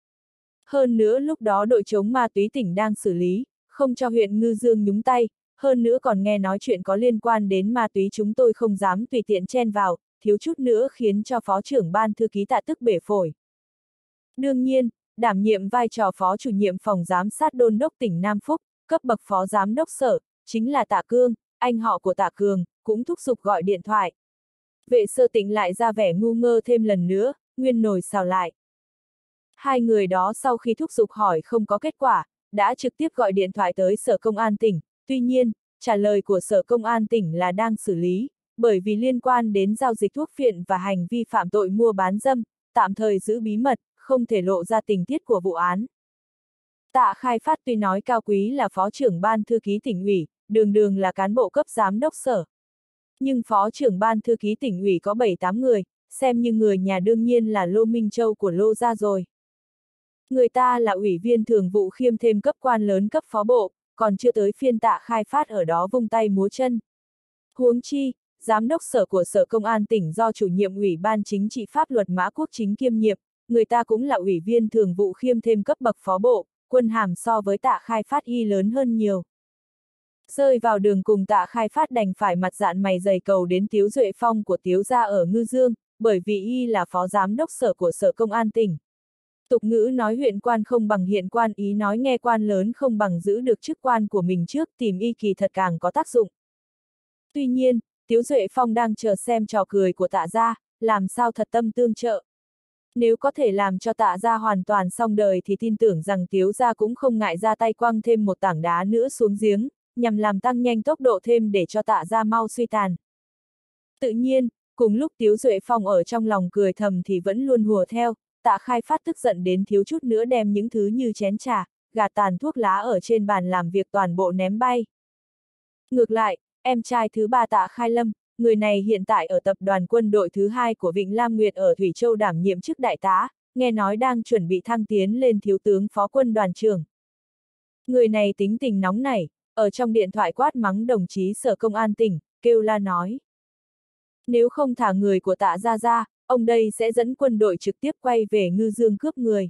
Hơn nữa lúc đó đội chống ma túy tỉnh đang xử lý, không cho huyện Ngư Dương nhúng tay, hơn nữa còn nghe nói chuyện có liên quan đến ma túy chúng tôi không dám tùy tiện chen vào, thiếu chút nữa khiến cho phó trưởng ban thư ký Tạ tức bể phổi. Đương nhiên, đảm nhiệm vai trò phó chủ nhiệm phòng giám sát đôn đốc tỉnh Nam Phúc, cấp bậc phó giám đốc sở, chính là Tạ Cương, anh họ của Tạ Cường, cũng thúc giục gọi điện thoại. Vệ sơ tỉnh lại ra vẻ ngu ngơ thêm lần nữa, nguyên nồi xào lại. Hai người đó sau khi thúc giục hỏi không có kết quả, đã trực tiếp gọi điện thoại tới Sở Công an tỉnh, tuy nhiên, trả lời của Sở Công an tỉnh là đang xử lý, bởi vì liên quan đến giao dịch thuốc phiện và hành vi phạm tội mua bán dâm, tạm thời giữ bí mật, không thể lộ ra tình tiết của vụ án. Tạ Khai Phát tuy nói cao quý là phó trưởng ban thư ký tỉnh ủy, đường đường là cán bộ cấp giám đốc sở. Nhưng phó trưởng ban thư ký tỉnh ủy có bảy tám người, xem như người nhà đương nhiên là Lô Minh Châu của Lô gia rồi. Người ta là ủy viên thường vụ khiêm thêm cấp quan lớn cấp phó bộ, còn chưa tới phiên Tạ Khai Phát ở đó vung tay múa chân. Huống chi, giám đốc sở của Sở Công an tỉnh do chủ nhiệm ủy ban chính trị pháp luật Mã Quốc Chính kiêm nhiệm, người ta cũng là ủy viên thường vụ khiêm thêm cấp bậc phó bộ, quân hàm so với Tạ Khai Phát y lớn hơn nhiều. Rơi vào đường cùng Tạ Khai Phát đành phải mặt dạn mày dày cầu đến Tiếu Duệ Phong của Tiếu gia ở Ngư Dương, bởi vì y là phó giám đốc sở của Sở Công an tỉnh. Tục ngữ nói huyện quan không bằng hiện quan, ý nói nghe quan lớn không bằng giữ được chức quan của mình trước, tìm y kỳ thật càng có tác dụng. Tuy nhiên, Tiếu Duệ Phong đang chờ xem trò cười của Tạ gia, làm sao thật tâm tương trợ. Nếu có thể làm cho Tạ gia hoàn toàn xong đời thì tin tưởng rằng Tiếu gia cũng không ngại ra tay quăng thêm một tảng đá nữa xuống giếng, nhằm làm tăng nhanh tốc độ thêm để cho Tạ gia mau suy tàn. Tự nhiên, cùng lúc Tiếu Duệ Phong ở trong lòng cười thầm thì vẫn luôn hùa theo, Tạ Khai Phát tức giận đến thiếu chút nữa đem những thứ như chén trà, gạt tàn thuốc lá ở trên bàn làm việc toàn bộ ném bay. Ngược lại, em trai thứ ba Tạ Khai Lâm, người này hiện tại ở tập đoàn quân đội thứ hai của Vịnh Lam Nguyệt ở Thủy Châu đảm nhiệm chức đại tá, nghe nói đang chuẩn bị thăng tiến lên thiếu tướng phó quân đoàn trưởng. Người này tính tình nóng nảy, ở trong điện thoại quát mắng đồng chí Sở Công an tỉnh, kêu la nói. Nếu không thả người của Tạ gia ra, ông đây sẽ dẫn quân đội trực tiếp quay về Ngư Dương cướp người.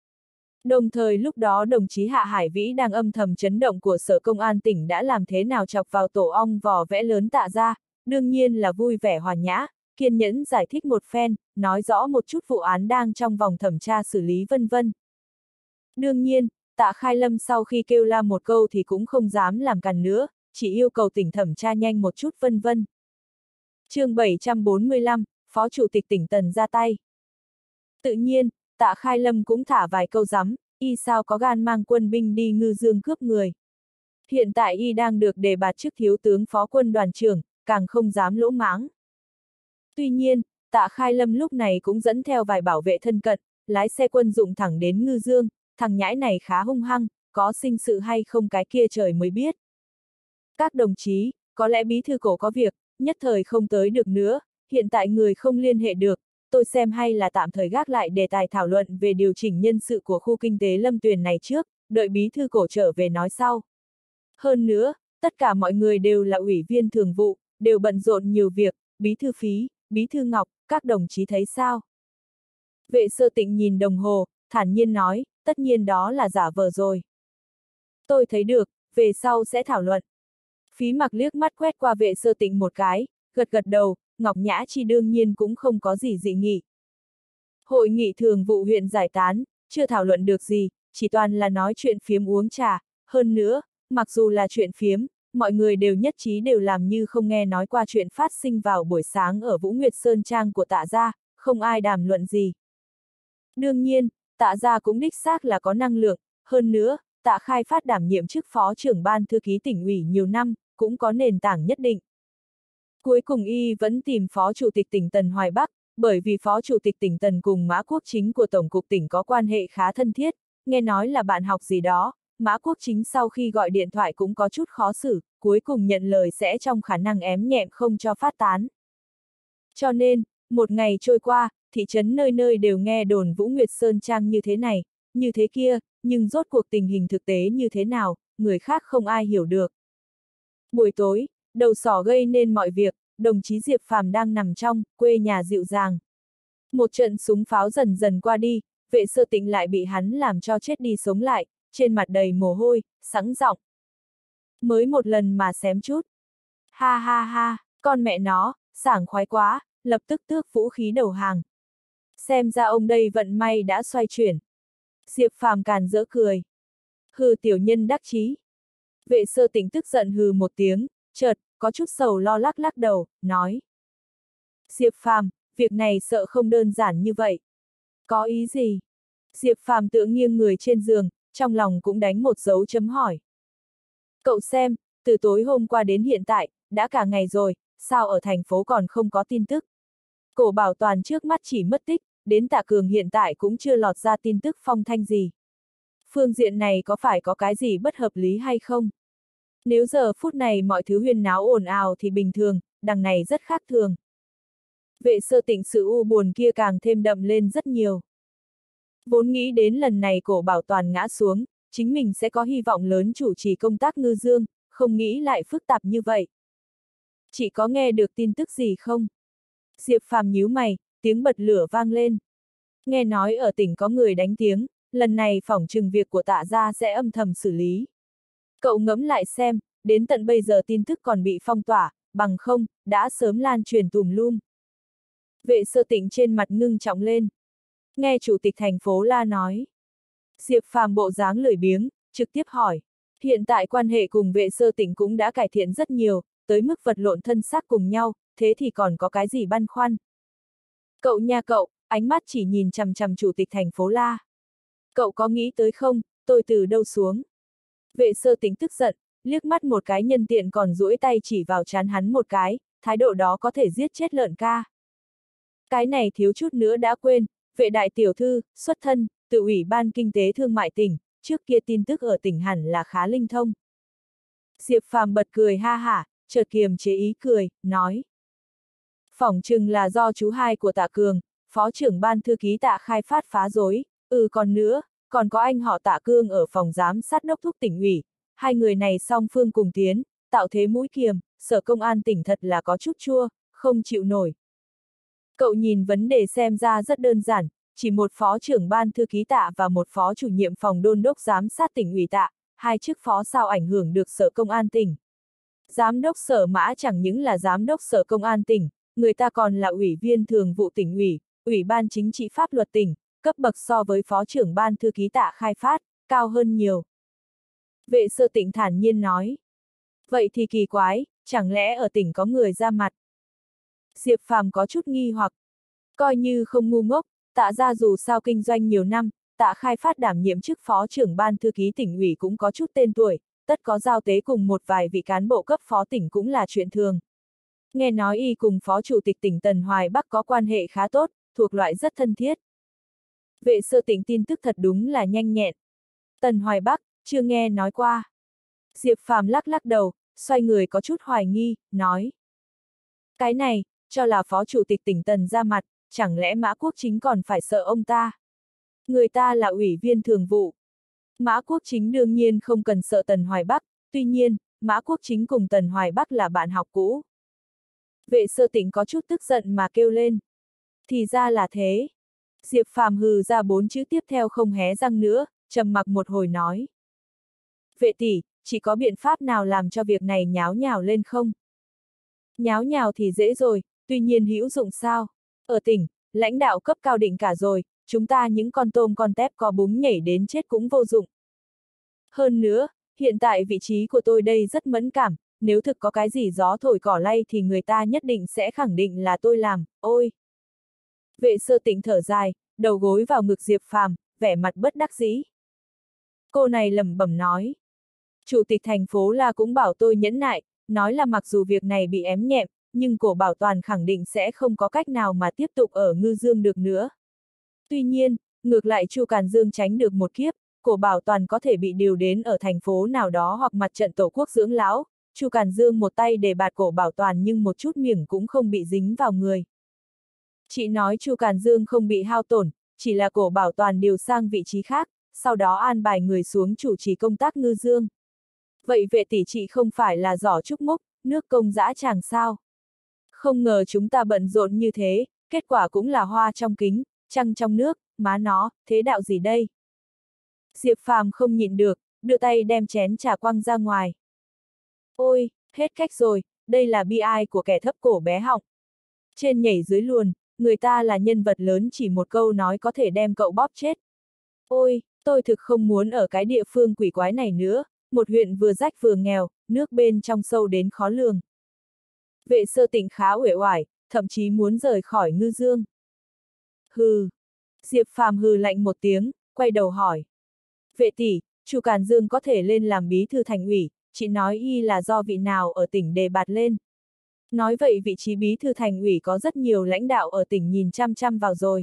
Đồng thời lúc đó đồng chí Hạ Hải Vĩ đang âm thầm chấn động của Sở Công an tỉnh đã làm thế nào chọc vào tổ ong vò vẽ lớn Tạ gia, đương nhiên là vui vẻ hòa nhã, kiên nhẫn giải thích một phen, nói rõ một chút vụ án đang trong vòng thẩm tra xử lý vân vân. Đương nhiên, Tạ Khai Lâm sau khi kêu la một câu thì cũng không dám làm càn nữa, chỉ yêu cầu tỉnh thẩm tra nhanh một chút vân vân. Chương bảy trăm bốn mươi lăm, phó chủ tịch tỉnh Tần ra tay. Tự nhiên, Tạ Khai Lâm cũng thả vài câu rắm, y sao có gan mang quân binh đi Ngư Dương cướp người. Hiện tại y đang được đề bạt chức thiếu tướng phó quân đoàn trưởng, càng không dám lỗ mãng. Tuy nhiên, Tạ Khai Lâm lúc này cũng dẫn theo vài bảo vệ thân cận, lái xe quân dụng thẳng đến Ngư Dương, thằng nhãi này khá hung hăng, có sinh sự hay không cái kia trời mới biết. Các đồng chí, có lẽ bí thư cổ có việc, nhất thời không tới được nữa, hiện tại người không liên hệ được, tôi xem hay là tạm thời gác lại đề tài thảo luận về điều chỉnh nhân sự của khu kinh tế Lâm Tuyền này trước, đợi bí thư cổ trở về nói sau. Hơn nữa, tất cả mọi người đều là ủy viên thường vụ, đều bận rộn nhiều việc, bí thư Phí, bí thư Ngọc, các đồng chí thấy sao? Vệ Sơ Tịnh nhìn đồng hồ, thản nhiên nói, tất nhiên đó là giả vờ rồi. Tôi thấy được, về sau sẽ thảo luận. Phí Mặc liếc mắt quét qua Vệ Sơ Tịnh một cái, gật gật đầu, Ngọc Nhã Chi đương nhiên cũng không có gì dị nghị. Hội nghị thường vụ huyện giải tán, chưa thảo luận được gì, chỉ toàn là nói chuyện phiếm uống trà, hơn nữa, mặc dù là chuyện phiếm, mọi người đều nhất trí đều làm như không nghe nói qua chuyện phát sinh vào buổi sáng ở Vũ Nguyệt Sơn Trang của Tạ gia, không ai đàm luận gì. Đương nhiên, Tạ gia cũng đích xác là có năng lượng, hơn nữa, Tạ Khai Phát đảm nhiệm chức phó trưởng ban thư ký tỉnh ủy nhiều năm, cũng có nền tảng nhất định. Cuối cùng y vẫn tìm phó chủ tịch tỉnh Tần Hoài Bắc, bởi vì phó chủ tịch tỉnh Tần cùng Mã Quốc Chính của Tổng cục tỉnh có quan hệ khá thân thiết, nghe nói là bạn học gì đó, Mã Quốc Chính sau khi gọi điện thoại cũng có chút khó xử, cuối cùng nhận lời sẽ trong khả năng ém nhẹm không cho phát tán. Cho nên, một ngày trôi qua, thị trấn nơi nơi đều nghe đồn Vũ Nguyệt Sơn Trang như thế này, như thế kia, nhưng rốt cuộc tình hình thực tế như thế nào, người khác không ai hiểu được. Buổi tối, đầu sỏ gây nên mọi việc, đồng chí Diệp Phàm đang nằm trong, quê nhà dịu dàng. Một trận súng pháo dần dần qua đi, Vệ Sơ Tịnh lại bị hắn làm cho chết đi sống lại, trên mặt đầy mồ hôi, sẵn giọng. Mới một lần mà xém chút. Ha ha ha, con mẹ nó, sảng khoái quá, lập tức tước vũ khí đầu hàng. Xem ra ông đây vận may đã xoay chuyển. Diệp Phàm càn rỡ cười. Hừ, tiểu nhân đắc chí. Vệ Sơ Tịnh tức giận hừ một tiếng, chợt, có chút sầu lo lắc lắc đầu, nói. Diệp Phàm, việc này sợ không đơn giản như vậy. Có ý gì? Diệp Phàm tựa nghiêng người trên giường, trong lòng cũng đánh một dấu chấm hỏi. Cậu xem, từ tối hôm qua đến hiện tại, đã cả ngày rồi, sao ở thành phố còn không có tin tức? Cổ Bảo Toàn trước mắt chỉ mất tích, đến Tạ Cường hiện tại cũng chưa lọt ra tin tức phong thanh gì. Phương diện này có phải có cái gì bất hợp lý hay không? Nếu giờ phút này mọi thứ huyên náo ồn ào thì bình thường, đằng này rất khác thường. Vệ Sơ Tịnh sự u buồn kia càng thêm đậm lên rất nhiều. Vốn nghĩ đến lần này Cổ Bảo Toàn ngã xuống, chính mình sẽ có hy vọng lớn chủ trì công tác Ngư Dương, không nghĩ lại phức tạp như vậy. Chị có nghe được tin tức gì không? Diệp Phàm nhíu mày, tiếng bật lửa vang lên. Nghe nói ở tỉnh có người đánh tiếng, lần này phỏng chừng việc của Tạ gia sẽ âm thầm xử lý. Cậu ngẫm lại xem, đến tận bây giờ tin tức còn bị phong tỏa, bằng không, đã sớm lan truyền tùm lum. Vệ Sơ Tịnh trên mặt ngưng trọng lên. Nghe chủ tịch thành phố La nói. Diệp Phàm bộ dáng lười biếng, trực tiếp hỏi. Hiện tại quan hệ cùng Vệ Sơ Tịnh cũng đã cải thiện rất nhiều, tới mức vật lộn thân xác cùng nhau, thế thì còn có cái gì băn khoăn? Cậu nha cậu, ánh mắt chỉ nhìn chằm chằm chủ tịch thành phố La. Cậu có nghĩ tới không, tôi từ đâu xuống? Vệ Sơ Tịnh tức giận, liếc mắt một cái nhân tiện còn duỗi tay chỉ vào trán hắn một cái, thái độ đó có thể giết chết lợn ca. Cái này thiếu chút nữa đã quên, Vệ đại tiểu thư, xuất thân, từ Ủy ban Kinh tế Thương mại tỉnh, trước kia tin tức ở tỉnh hẳn là khá linh thông. Diệp Phàm bật cười ha hả, chợt kiềm chế ý cười, nói. Phỏng chừng là do chú hai của Tạ Cường, phó trưởng ban thư ký Tạ Khai Phát phá rối, ừ còn nữa, còn có anh họ Tạ Cương ở phòng giám sát đốc thúc tỉnh ủy, hai người này song phương cùng tiến, tạo thế mũi kiềm, sở công an tỉnh thật là có chút chua, không chịu nổi. Cậu nhìn vấn đề xem ra rất đơn giản, chỉ một phó trưởng ban thư ký Tạ và một phó chủ nhiệm phòng đôn đốc giám sát tỉnh ủy Tạ, hai chức phó sao ảnh hưởng được sở công an tỉnh. Giám đốc sở Mã chẳng những là giám đốc sở công an tỉnh, người ta còn là ủy viên thường vụ tỉnh ủy, ủy ban chính trị pháp luật tỉnh, cấp bậc so với phó trưởng ban thư ký Tạ Khai Phát, cao hơn nhiều. Vệ Sơ Tịnh thản nhiên nói. Vậy thì kỳ quái, chẳng lẽ ở tỉnh có người ra mặt? Diệp Phàm có chút nghi hoặc, Coi như không ngu ngốc, Tạ gia dù sao kinh doanh nhiều năm, Tạ Khai Phát đảm nhiệm chức phó trưởng ban thư ký tỉnh ủy cũng có chút tên tuổi, tất có giao tế cùng một vài vị cán bộ cấp phó tỉnh cũng là chuyện thường. Nghe nói y cùng phó chủ tịch tỉnh Tần Hoài Bắc có quan hệ khá tốt, thuộc loại rất thân thiết. Vệ Sơ Tịnh tin tức thật đúng là nhanh nhẹn. Tần Hoài Bắc, chưa nghe nói qua. Diệp Phàm lắc lắc đầu, xoay người có chút hoài nghi, nói. Cái này, cho là phó chủ tịch tỉnh Tần ra mặt, chẳng lẽ Mã Quốc Chính còn phải sợ ông ta? Người ta là ủy viên thường vụ. Mã Quốc Chính đương nhiên không cần sợ Tần Hoài Bắc, tuy nhiên, Mã Quốc Chính cùng Tần Hoài Bắc là bạn học cũ. Vệ Sơ Tịnh có chút tức giận mà kêu lên. Thì ra là thế. Diệp Phàm hừ ra bốn chữ tiếp theo không hé răng nữa, trầm mặc một hồi nói. Vệ tỷ, chỉ có biện pháp nào làm cho việc này nháo nhào lên không? Nháo nhào thì dễ rồi, tuy nhiên hữu dụng sao? Ở tỉnh, lãnh đạo cấp cao định cả rồi, chúng ta những con tôm con tép có búng nhảy đến chết cũng vô dụng. Hơn nữa, hiện tại vị trí của tôi đây rất mẫn cảm, nếu thực có cái gì gió thổi cỏ lay thì người ta nhất định sẽ khẳng định là tôi làm, ôi. Vệ Sơ Tịnh thở dài, đầu gối vào ngực Diệp Phàm, vẻ mặt bất đắc dĩ. Cô này lẩm bẩm nói. Chủ tịch thành phố là cũng bảo tôi nhẫn nại, nói là mặc dù việc này bị ém nhẹm, nhưng Cổ Bảo Toàn khẳng định sẽ không có cách nào mà tiếp tục ở Ngư Dương được nữa. Tuy nhiên, ngược lại Chu Càn Dương tránh được một kiếp, Cổ Bảo Toàn có thể bị điều đến ở thành phố nào đó hoặc mặt trận tổ quốc dưỡng lão, Chu Càn Dương một tay để bạt Cổ Bảo Toàn nhưng một chút miếng cũng không bị dính vào người. Chị nói Chu Càn Dương không bị hao tổn, chỉ là Cổ Bảo Toàn điều sang vị trí khác, sau đó an bài người xuống chủ trì công tác Ngư Dương. Vậy vệ tỷ chị không phải là giỏ trúc mốc, nước công dã tràng sao? Không ngờ chúng ta bận rộn như thế, kết quả cũng là hoa trong kính, trăng trong nước, má nó, thế đạo gì đây? Diệp Phàm không nhịn được, đưa tay đem chén trà quăng ra ngoài. Ôi, hết cách rồi, đây là bi ai của kẻ thấp cổ bé họng. Trên nhảy dưới luồn, người ta là nhân vật lớn chỉ một câu nói có thể đem cậu bóp chết. Ôi, tôi thực không muốn ở cái địa phương quỷ quái này nữa, một huyện vừa rách vừa nghèo, nước bên trong sâu đến khó lường. Vệ Sơ Tịnh khá uể oải, thậm chí muốn rời khỏi Ngư Dương. Hừ. Diệp Phàm hừ lạnh một tiếng, quay đầu hỏi. Vệ tỷ, Chu Càn Dương có thể lên làm bí thư thành ủy, chị nói y là do vị nào ở tỉnh đề bạt lên. Nói vậy vị trí bí thư thành ủy có rất nhiều lãnh đạo ở tỉnh nhìn chăm chăm vào rồi.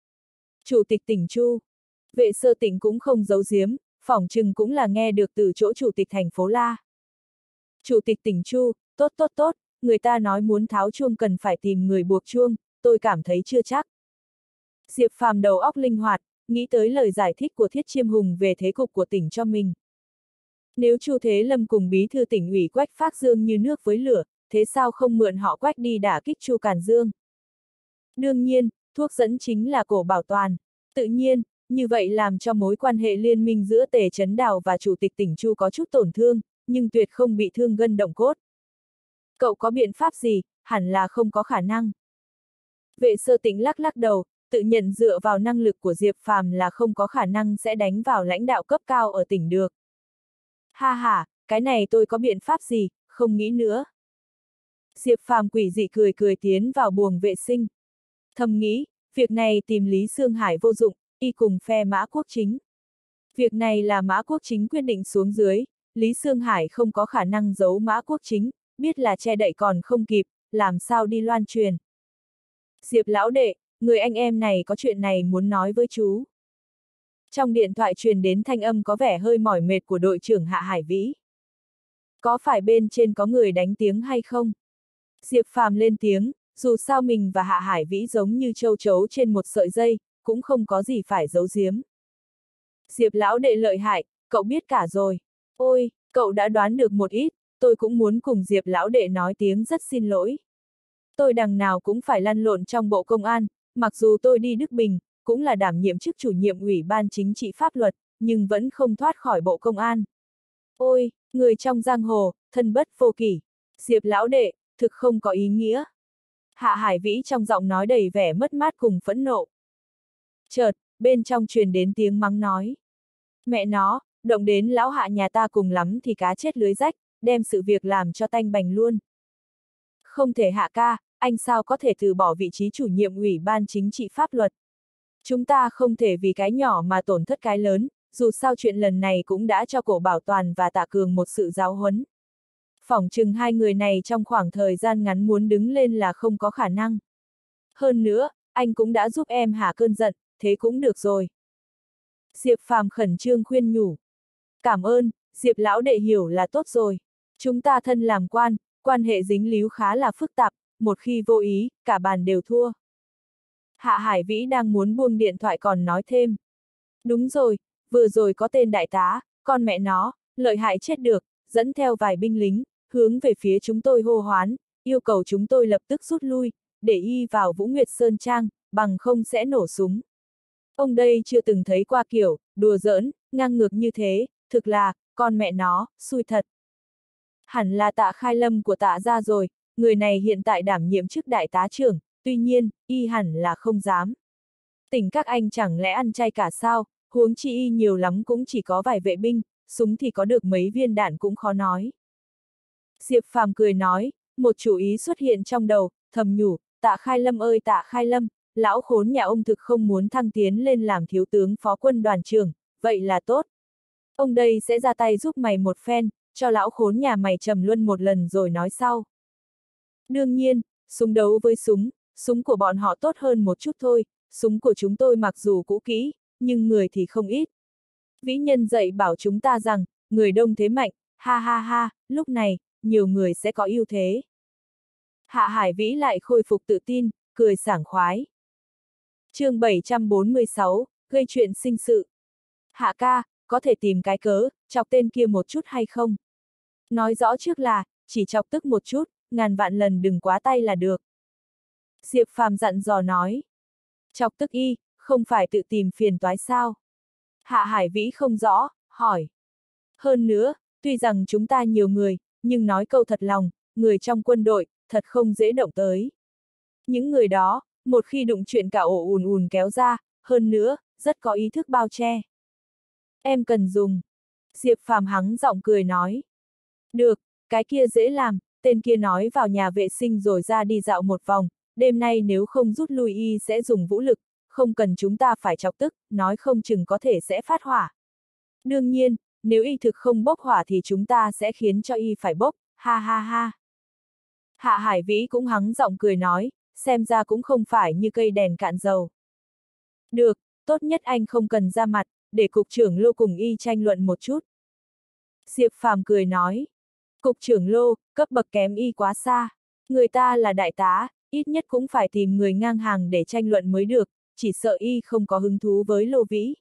Chủ tịch tỉnh Chu. Vệ Sơ Tịnh cũng không giấu giếm, phỏng chừng cũng là nghe được từ chỗ chủ tịch thành phố La. Chủ tịch tỉnh Chu, tốt tốt tốt, người ta nói muốn tháo chuông cần phải tìm người buộc chuông, tôi cảm thấy chưa chắc. Diệp Phàm đầu óc linh hoạt, nghĩ tới lời giải thích của Thiết Chiêm Hùng về thế cục của tỉnh cho mình. Nếu Chu Thế Lâm cùng bí thư tỉnh ủy Quách Phác Dương như nước với lửa, thế sao không mượn họ Quách đi đả kích Chu Càn Dương? Đương nhiên, thuốc dẫn chính là Cổ Bảo Toàn. Tự nhiên, như vậy làm cho mối quan hệ liên minh giữa Tề Chấn Đào và chủ tịch tỉnh Chu có chút tổn thương, nhưng tuyệt không bị thương gân động cốt. Cậu có biện pháp gì? Hẳn là không có khả năng. Vệ Sơ Tịnh lắc lắc đầu, tự nhận dựa vào năng lực của Diệp Phàm là không có khả năng sẽ đánh vào lãnh đạo cấp cao ở tỉnh được. Ha ha, cái này tôi có biện pháp gì, không nghĩ nữa. Diệp Phàm quỷ dị cười cười tiến vào buồng vệ sinh. Thầm nghĩ, việc này tìm Lý Sương Hải vô dụng, y cùng phe Mã Quốc Chính. Việc này là Mã Quốc Chính quyết định xuống dưới, Lý Sương Hải không có khả năng giấu Mã Quốc Chính, biết là che đậy còn không kịp, làm sao đi loan truyền. Diệp lão đệ, người anh em này có chuyện này muốn nói với chú. Trong điện thoại truyền đến thanh âm có vẻ hơi mỏi mệt của đội trưởng Hạ Hải Vĩ. Có phải bên trên có người đánh tiếng hay không? Diệp Phàm lên tiếng, dù sao mình và Hạ Hải Vĩ giống như châu chấu trên một sợi dây, cũng không có gì phải giấu giếm. Diệp lão đệ lợi hại, cậu biết cả rồi. Ôi, cậu đã đoán được một ít, tôi cũng muốn cùng Diệp lão đệ nói tiếng rất xin lỗi. Tôi đằng nào cũng phải lăn lộn trong bộ công an, mặc dù tôi đi Đức Bình, cũng là đảm nhiệm chức chủ nhiệm ủy ban chính trị pháp luật, nhưng vẫn không thoát khỏi bộ công an. Ôi, người trong giang hồ, thân bất vô kỷ. Diệp lão đệ, thực không có ý nghĩa. Hạ Hải Vĩ trong giọng nói đầy vẻ mất mát cùng phẫn nộ. Chợt, bên trong truyền đến tiếng mắng nói. Mẹ nó, động đến lão Hạ nhà ta cùng lắm thì cá chết lưới rách, đem sự việc làm cho tanh bành luôn. Không thể Hạ ca, anh sao có thể từ bỏ vị trí chủ nhiệm Ủy ban Chính trị Pháp luật. Chúng ta không thể vì cái nhỏ mà tổn thất cái lớn, dù sao chuyện lần này cũng đã cho Cổ Bảo Toàn và Tạ Cường một sự giáo huấn. Phỏng chừng hai người này trong khoảng thời gian ngắn muốn đứng lên là không có khả năng. Hơn nữa, anh cũng đã giúp em hạ cơn giận, thế cũng được rồi. Diệp Phàm khẩn trương khuyên nhủ. Cảm ơn, Diệp lão đệ hiểu là tốt rồi. Chúng ta thân làm quan, quan hệ dính líu khá là phức tạp, một khi vô ý, cả bàn đều thua. Hạ Hải Vĩ đang muốn buông điện thoại còn nói thêm. Đúng rồi, vừa rồi có tên đại tá, con mẹ nó, lợi hại chết được, dẫn theo vài binh lính, hướng về phía chúng tôi hô hoán, yêu cầu chúng tôi lập tức rút lui, để y vào Vũ Nguyệt Sơn Trang, bằng không sẽ nổ súng. Ông đây chưa từng thấy qua kiểu, đùa giỡn, ngang ngược như thế, thực là, con mẹ nó, xui thật. Hẳn là Tạ Khai Lâm của Tạ gia rồi, người này hiện tại đảm nhiệm chức đại tá trưởng, tuy nhiên, y hẳn là không dám. Tỉnh các anh chẳng lẽ ăn chay cả sao, huống chi y nhiều lắm cũng chỉ có vài vệ binh, súng thì có được mấy viên đạn cũng khó nói. Diệp Phàm cười nói, một chủ ý xuất hiện trong đầu, thầm nhủ, Tạ Khai Lâm ơi Tạ Khai Lâm, lão khốn nhà ông thực không muốn thăng tiến lên làm thiếu tướng phó quân đoàn trưởng, vậy là tốt. Ông đây sẽ ra tay giúp mày một phen, cho lão khốn nhà mày trầm luân một lần rồi nói sau. Đương nhiên, súng đấu với súng, súng của bọn họ tốt hơn một chút thôi, súng của chúng tôi mặc dù cũ kỹ, nhưng người thì không ít. Vĩ nhân dạy bảo chúng ta rằng, người đông thế mạnh, ha ha ha, lúc này, nhiều người sẽ có ưu thế. Hạ Hải Vĩ lại khôi phục tự tin, cười sảng khoái. Chương bảy trăm bốn mươi sáu, gây chuyện sinh sự. Hạ ca, có thể tìm cái cớ, chọc tên kia một chút hay không? Nói rõ trước là, chỉ chọc tức một chút, ngàn vạn lần đừng quá tay là được. Diệp Phàm dặn dò nói. Chọc tức y, không phải tự tìm phiền toái sao? Hạ Hải Vĩ không rõ, hỏi. Hơn nữa, tuy rằng chúng ta nhiều người, nhưng nói câu thật lòng, người trong quân đội, thật không dễ động tới. Những người đó, một khi đụng chuyện cả ổ ùn ùn kéo ra, hơn nữa, rất có ý thức bao che. Em cần dùng. Diệp Phàm hắng giọng cười nói. Được, cái kia dễ làm, tên kia nói vào nhà vệ sinh rồi ra đi dạo một vòng, đêm nay nếu không rút lui y sẽ dùng vũ lực, không cần chúng ta phải chọc tức, nói không chừng có thể sẽ phát hỏa. Đương nhiên, nếu y thực không bốc hỏa thì chúng ta sẽ khiến cho y phải bốc, ha ha ha. Hạ Hải Vĩ cũng hắng giọng cười nói, xem ra cũng không phải như cây đèn cạn dầu. Được, tốt nhất anh không cần ra mặt, để cục trưởng Lô cùng y tranh luận một chút. Diệp Phàm cười nói, cục trưởng Lô, cấp bậc kém y quá xa, người ta là đại tá, ít nhất cũng phải tìm người ngang hàng để tranh luận mới được, chỉ sợ y không có hứng thú với Lô Vĩ.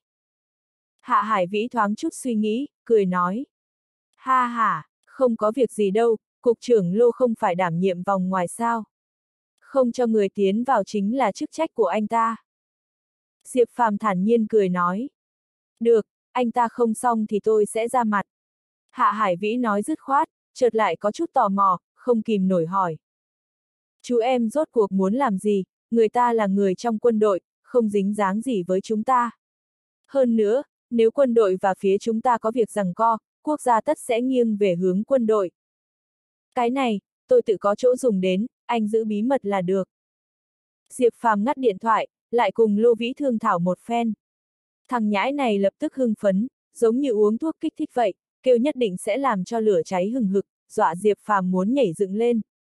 Hạ Hải Vĩ thoáng chút suy nghĩ, cười nói, ha ha, không có việc gì đâu, cục trưởng Lô không phải đảm nhiệm vòng ngoài sao. Không cho người tiến vào chính là chức trách của anh ta. Diệp Phàm thản nhiên cười nói, được, anh ta không xong thì tôi sẽ ra mặt. Hạ Hải Vĩ nói dứt khoát, chợt lại có chút tò mò, không kìm nổi hỏi. Chú em rốt cuộc muốn làm gì, người ta là người trong quân đội, không dính dáng gì với chúng ta. Hơn nữa, nếu quân đội và phía chúng ta có việc giằng co, quốc gia tất sẽ nghiêng về hướng quân đội. Cái này, tôi tự có chỗ dùng đến, anh giữ bí mật là được. Diệp Phàm ngắt điện thoại, lại cùng Lô Vĩ thương thảo một phen. Thằng nhãi này lập tức hưng phấn, giống như uống thuốc kích thích vậy, kêu nhất định sẽ làm cho lửa cháy hừng hực, dọa Diệp Phàm muốn nhảy dựng lên.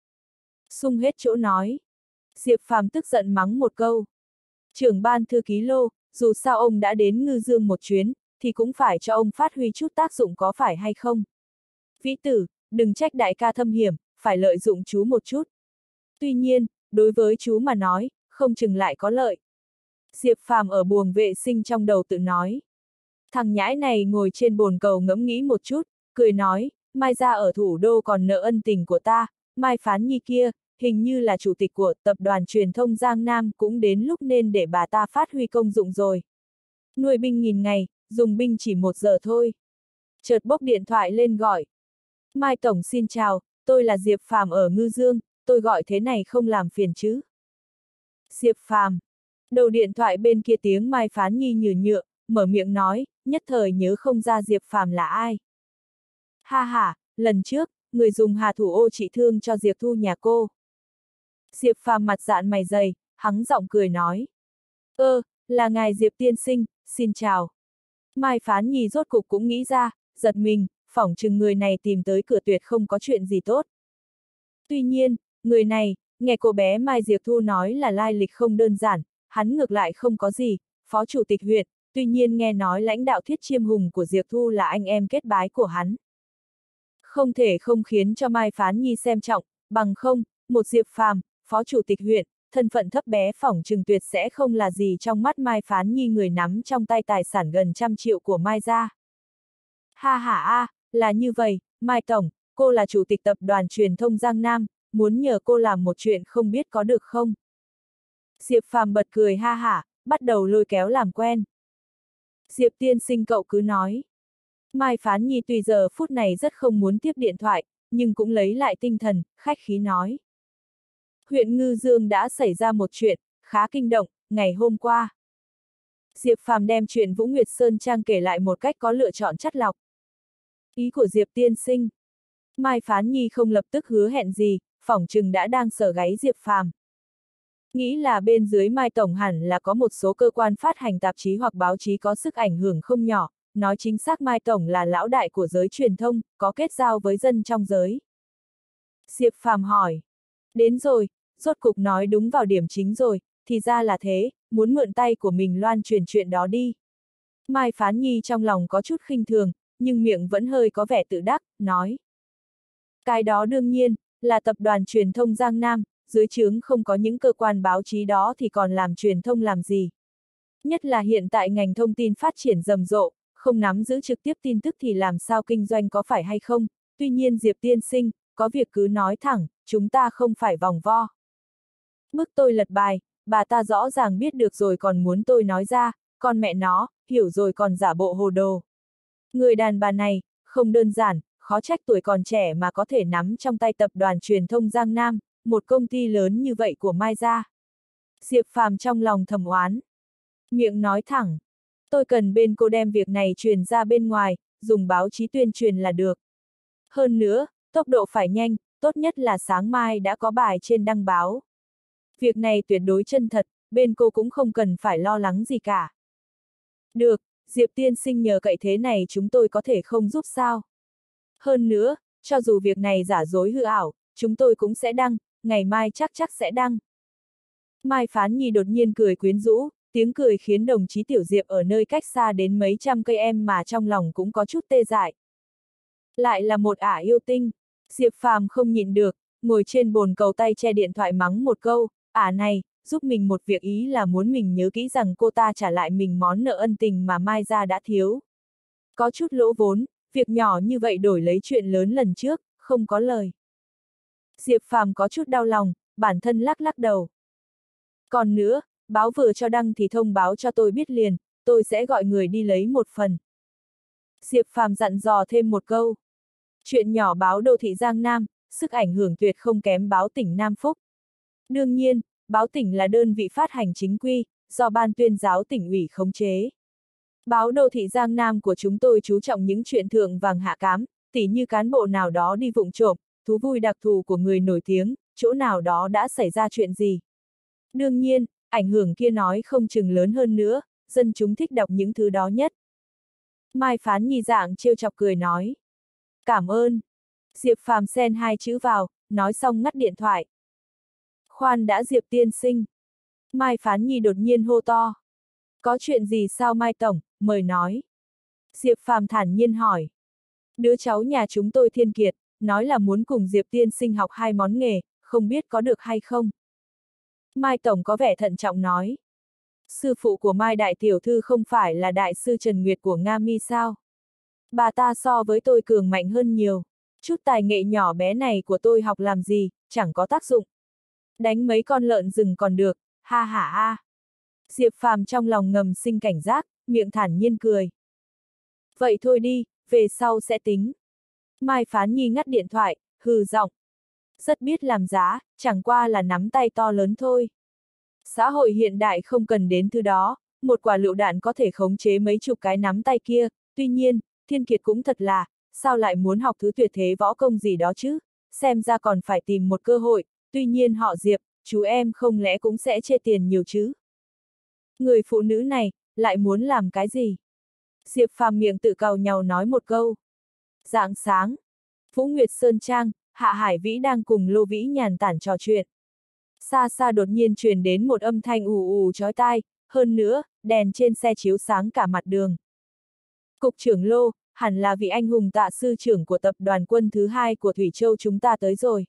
Sung hết chỗ nói. Diệp Phàm tức giận mắng một câu. Trưởng ban thư ký Lô, dù sao ông đã đến Ngư Dương một chuyến, thì cũng phải cho ông phát huy chút tác dụng có phải hay không. Vĩ tử, đừng trách đại ca thâm hiểm, phải lợi dụng chú một chút. Tuy nhiên, đối với chú mà nói, không chừng lại có lợi. Diệp Phàm ở buồng vệ sinh trong đầu tự nói. Thằng nhãi này ngồi trên bồn cầu ngẫm nghĩ một chút, cười nói, Mai ra ở thủ đô còn nợ ân tình của ta, Mai Phán Nhi kia, hình như là chủ tịch của tập đoàn truyền thông Giang Nam cũng đến lúc nên để bà ta phát huy công dụng rồi. Nuôi binh nghìn ngày, dùng binh chỉ một giờ thôi. Chợt bốc điện thoại lên gọi. Mai Tổng xin chào, tôi là Diệp Phàm ở Ngư Dương, tôi gọi thế này không làm phiền chứ. Diệp Phàm. Đầu điện thoại bên kia tiếng Mai Phán Nhi nhừ nhựa, mở miệng nói, nhất thời nhớ không ra Diệp Phàm là ai. Ha ha, lần trước, người dùng hà thủ ô trị thương cho Diệp Thu nhà cô. Diệp Phàm mặt dạn mày dày, hắng giọng cười nói. Ơ, là ngài Diệp tiên sinh, xin chào. Mai Phán Nhi rốt cục cũng nghĩ ra, giật mình, phỏng chừng người này tìm tới cửa tuyệt không có chuyện gì tốt. Tuy nhiên, người này, nghe cô bé Mai Diệp Thu nói là lai lịch không đơn giản, hắn ngược lại không có gì, phó chủ tịch huyện, tuy nhiên nghe nói lãnh đạo Thiết Chiêm Hùng của Diệp Thu là anh em kết bái của hắn. Không thể không khiến cho Mai Phán Nhi xem trọng, bằng không, một Diệp Phàm, phó chủ tịch huyện, thân phận thấp bé phỏng chừng tuyệt sẽ không là gì trong mắt Mai Phán Nhi người nắm trong tay tài sản gần trăm triệu của Mai gia. Ha ha a, là như vậy, Mai Tổng, cô là chủ tịch tập đoàn truyền thông Giang Nam, muốn nhờ cô làm một chuyện không biết có được không? Diệp Phàm bật cười ha hả, bắt đầu lôi kéo làm quen. Diệp tiên sinh cậu cứ nói. Mai Phán Nhi tuy giờ phút này rất không muốn tiếp điện thoại, nhưng cũng lấy lại tinh thần, khách khí nói. Huyện Ngư Dương đã xảy ra một chuyện, khá kinh động, ngày hôm qua. Diệp Phàm đem chuyện Vũ Nguyệt Sơn Trang kể lại một cách có lựa chọn chắt lọc. Ý của Diệp tiên sinh. Mai Phán Nhi không lập tức hứa hẹn gì, phỏng chừng đã đang sờ gáy Diệp Phàm. Nghĩ là bên dưới Mai Tổng hẳn là có một số cơ quan phát hành tạp chí hoặc báo chí có sức ảnh hưởng không nhỏ, nói chính xác Mai Tổng là lão đại của giới truyền thông, có kết giao với dân trong giới. Diệp Phàm hỏi. Đến rồi, rốt cục nói đúng vào điểm chính rồi, thì ra là thế, muốn mượn tay của mình loan truyền chuyện đó đi. Mai Phán Nhi trong lòng có chút khinh thường, nhưng miệng vẫn hơi có vẻ tự đắc, nói. Cái đó đương nhiên, là tập đoàn truyền thông Giang Nam, dưới trướng không có những cơ quan báo chí đó thì còn làm truyền thông làm gì. Nhất là hiện tại ngành thông tin phát triển rầm rộ, không nắm giữ trực tiếp tin tức thì làm sao kinh doanh có phải hay không, tuy nhiên Diệp tiên sinh, có việc cứ nói thẳng, chúng ta không phải vòng vo. Bức tôi lật bài, bà ta rõ ràng biết được rồi còn muốn tôi nói ra, con mẹ nó, hiểu rồi còn giả bộ hồ đồ. Người đàn bà này, không đơn giản, khó trách tuổi còn trẻ mà có thể nắm trong tay tập đoàn truyền thông Giang Nam, một công ty lớn như vậy của Mai gia. Diệp Phàm trong lòng thầm oán. Miệng nói thẳng, tôi cần bên cô đem việc này truyền ra bên ngoài, dùng báo chí tuyên truyền là được. Hơn nữa, tốc độ phải nhanh, tốt nhất là sáng mai đã có bài trên đăng báo. Việc này tuyệt đối chân thật, bên cô cũng không cần phải lo lắng gì cả. Được, Diệp tiên sinh nhờ cậy thế này chúng tôi có thể không giúp sao. Hơn nữa, cho dù việc này giả dối hư ảo, chúng tôi cũng sẽ đăng, ngày mai chắc chắc sẽ đăng. Mai Phán Nhi đột nhiên cười quyến rũ, tiếng cười khiến đồng chí Tiểu Diệp ở nơi cách xa đến mấy trăm cây em mà trong lòng cũng có chút tê dại. Lại là một ả yêu tinh, Diệp Phàm không nhịn được, ngồi trên bồn cầu tay che điện thoại mắng một câu, ả này, giúp mình một việc ý là muốn mình nhớ kỹ rằng cô ta trả lại mình món nợ ân tình mà Mai gia đã thiếu. Có chút lỗ vốn, việc nhỏ như vậy đổi lấy chuyện lớn lần trước, không có lời. Diệp Phàm có chút đau lòng, bản thân lắc lắc đầu. Còn nữa, báo vừa cho đăng thì thông báo cho tôi biết liền, tôi sẽ gọi người đi lấy một phần. Diệp Phàm dặn dò thêm một câu. Chuyện nhỏ báo đô thị Giang Nam, sức ảnh hưởng tuyệt không kém báo tỉnh Nam Phúc. Đương nhiên, báo tỉnh là đơn vị phát hành chính quy, do ban tuyên giáo tỉnh ủy khống chế. Báo đô thị Giang Nam của chúng tôi chú trọng những chuyện thượng vàng hạ cám, tỉ như cán bộ nào đó đi vụng trộm, thú vui đặc thù của người nổi tiếng, chỗ nào đó đã xảy ra chuyện gì. Đương nhiên, ảnh hưởng kia nói không chừng lớn hơn nữa, dân chúng thích đọc những thứ đó nhất. Mai Phán Nhi dạng trêu chọc cười nói. Cảm ơn. Diệp Phàm xen hai chữ vào, nói xong ngắt điện thoại. Khoan đã Diệp tiên sinh. Mai Phán Nhi đột nhiên hô to. Có chuyện gì sao Mai Tổng, mời nói. Diệp Phàm thản nhiên hỏi. Đứa cháu nhà chúng tôi Thiên Kiệt, nói là muốn cùng Diệp tiên sinh học hai món nghề, không biết có được hay không. Mai Tổng có vẻ thận trọng nói. Sư phụ của Mai Đại Tiểu Thư không phải là Đại sư Trần Nguyệt của Nga Mi sao? Bà ta so với tôi cường mạnh hơn nhiều. Chút tài nghệ nhỏ bé này của tôi học làm gì, chẳng có tác dụng. Đánh mấy con lợn rừng còn được, ha ha ha. Diệp Phàm trong lòng ngầm sinh cảnh giác, miệng thản nhiên cười. Vậy thôi đi, về sau sẽ tính. Mai Phán Nhi ngắt điện thoại, hừ giọng. Rất biết làm giá, chẳng qua là nắm tay to lớn thôi. Xã hội hiện đại không cần đến thứ đó, một quả lựu đạn có thể khống chế mấy chục cái nắm tay kia, tuy nhiên, Thiên Kiệt cũng thật là, sao lại muốn học thứ tuyệt thế võ công gì đó chứ, xem ra còn phải tìm một cơ hội, tuy nhiên họ Diệp, chú em không lẽ cũng sẽ chê tiền nhiều chứ? Người phụ nữ này, lại muốn làm cái gì? Diệp Phàm miệng tự càu nhàu nói một câu. Rạng sáng, Phú Nguyệt Sơn Trang, Hạ Hải Vĩ đang cùng Lô Vĩ nhàn tản trò chuyện. Xa xa đột nhiên truyền đến một âm thanh ù ù chói tai, hơn nữa, đèn trên xe chiếu sáng cả mặt đường. Cục trưởng Lô, hẳn là vị anh hùng Tạ sư trưởng của tập đoàn quân thứ hai của Thủy Châu chúng ta tới rồi.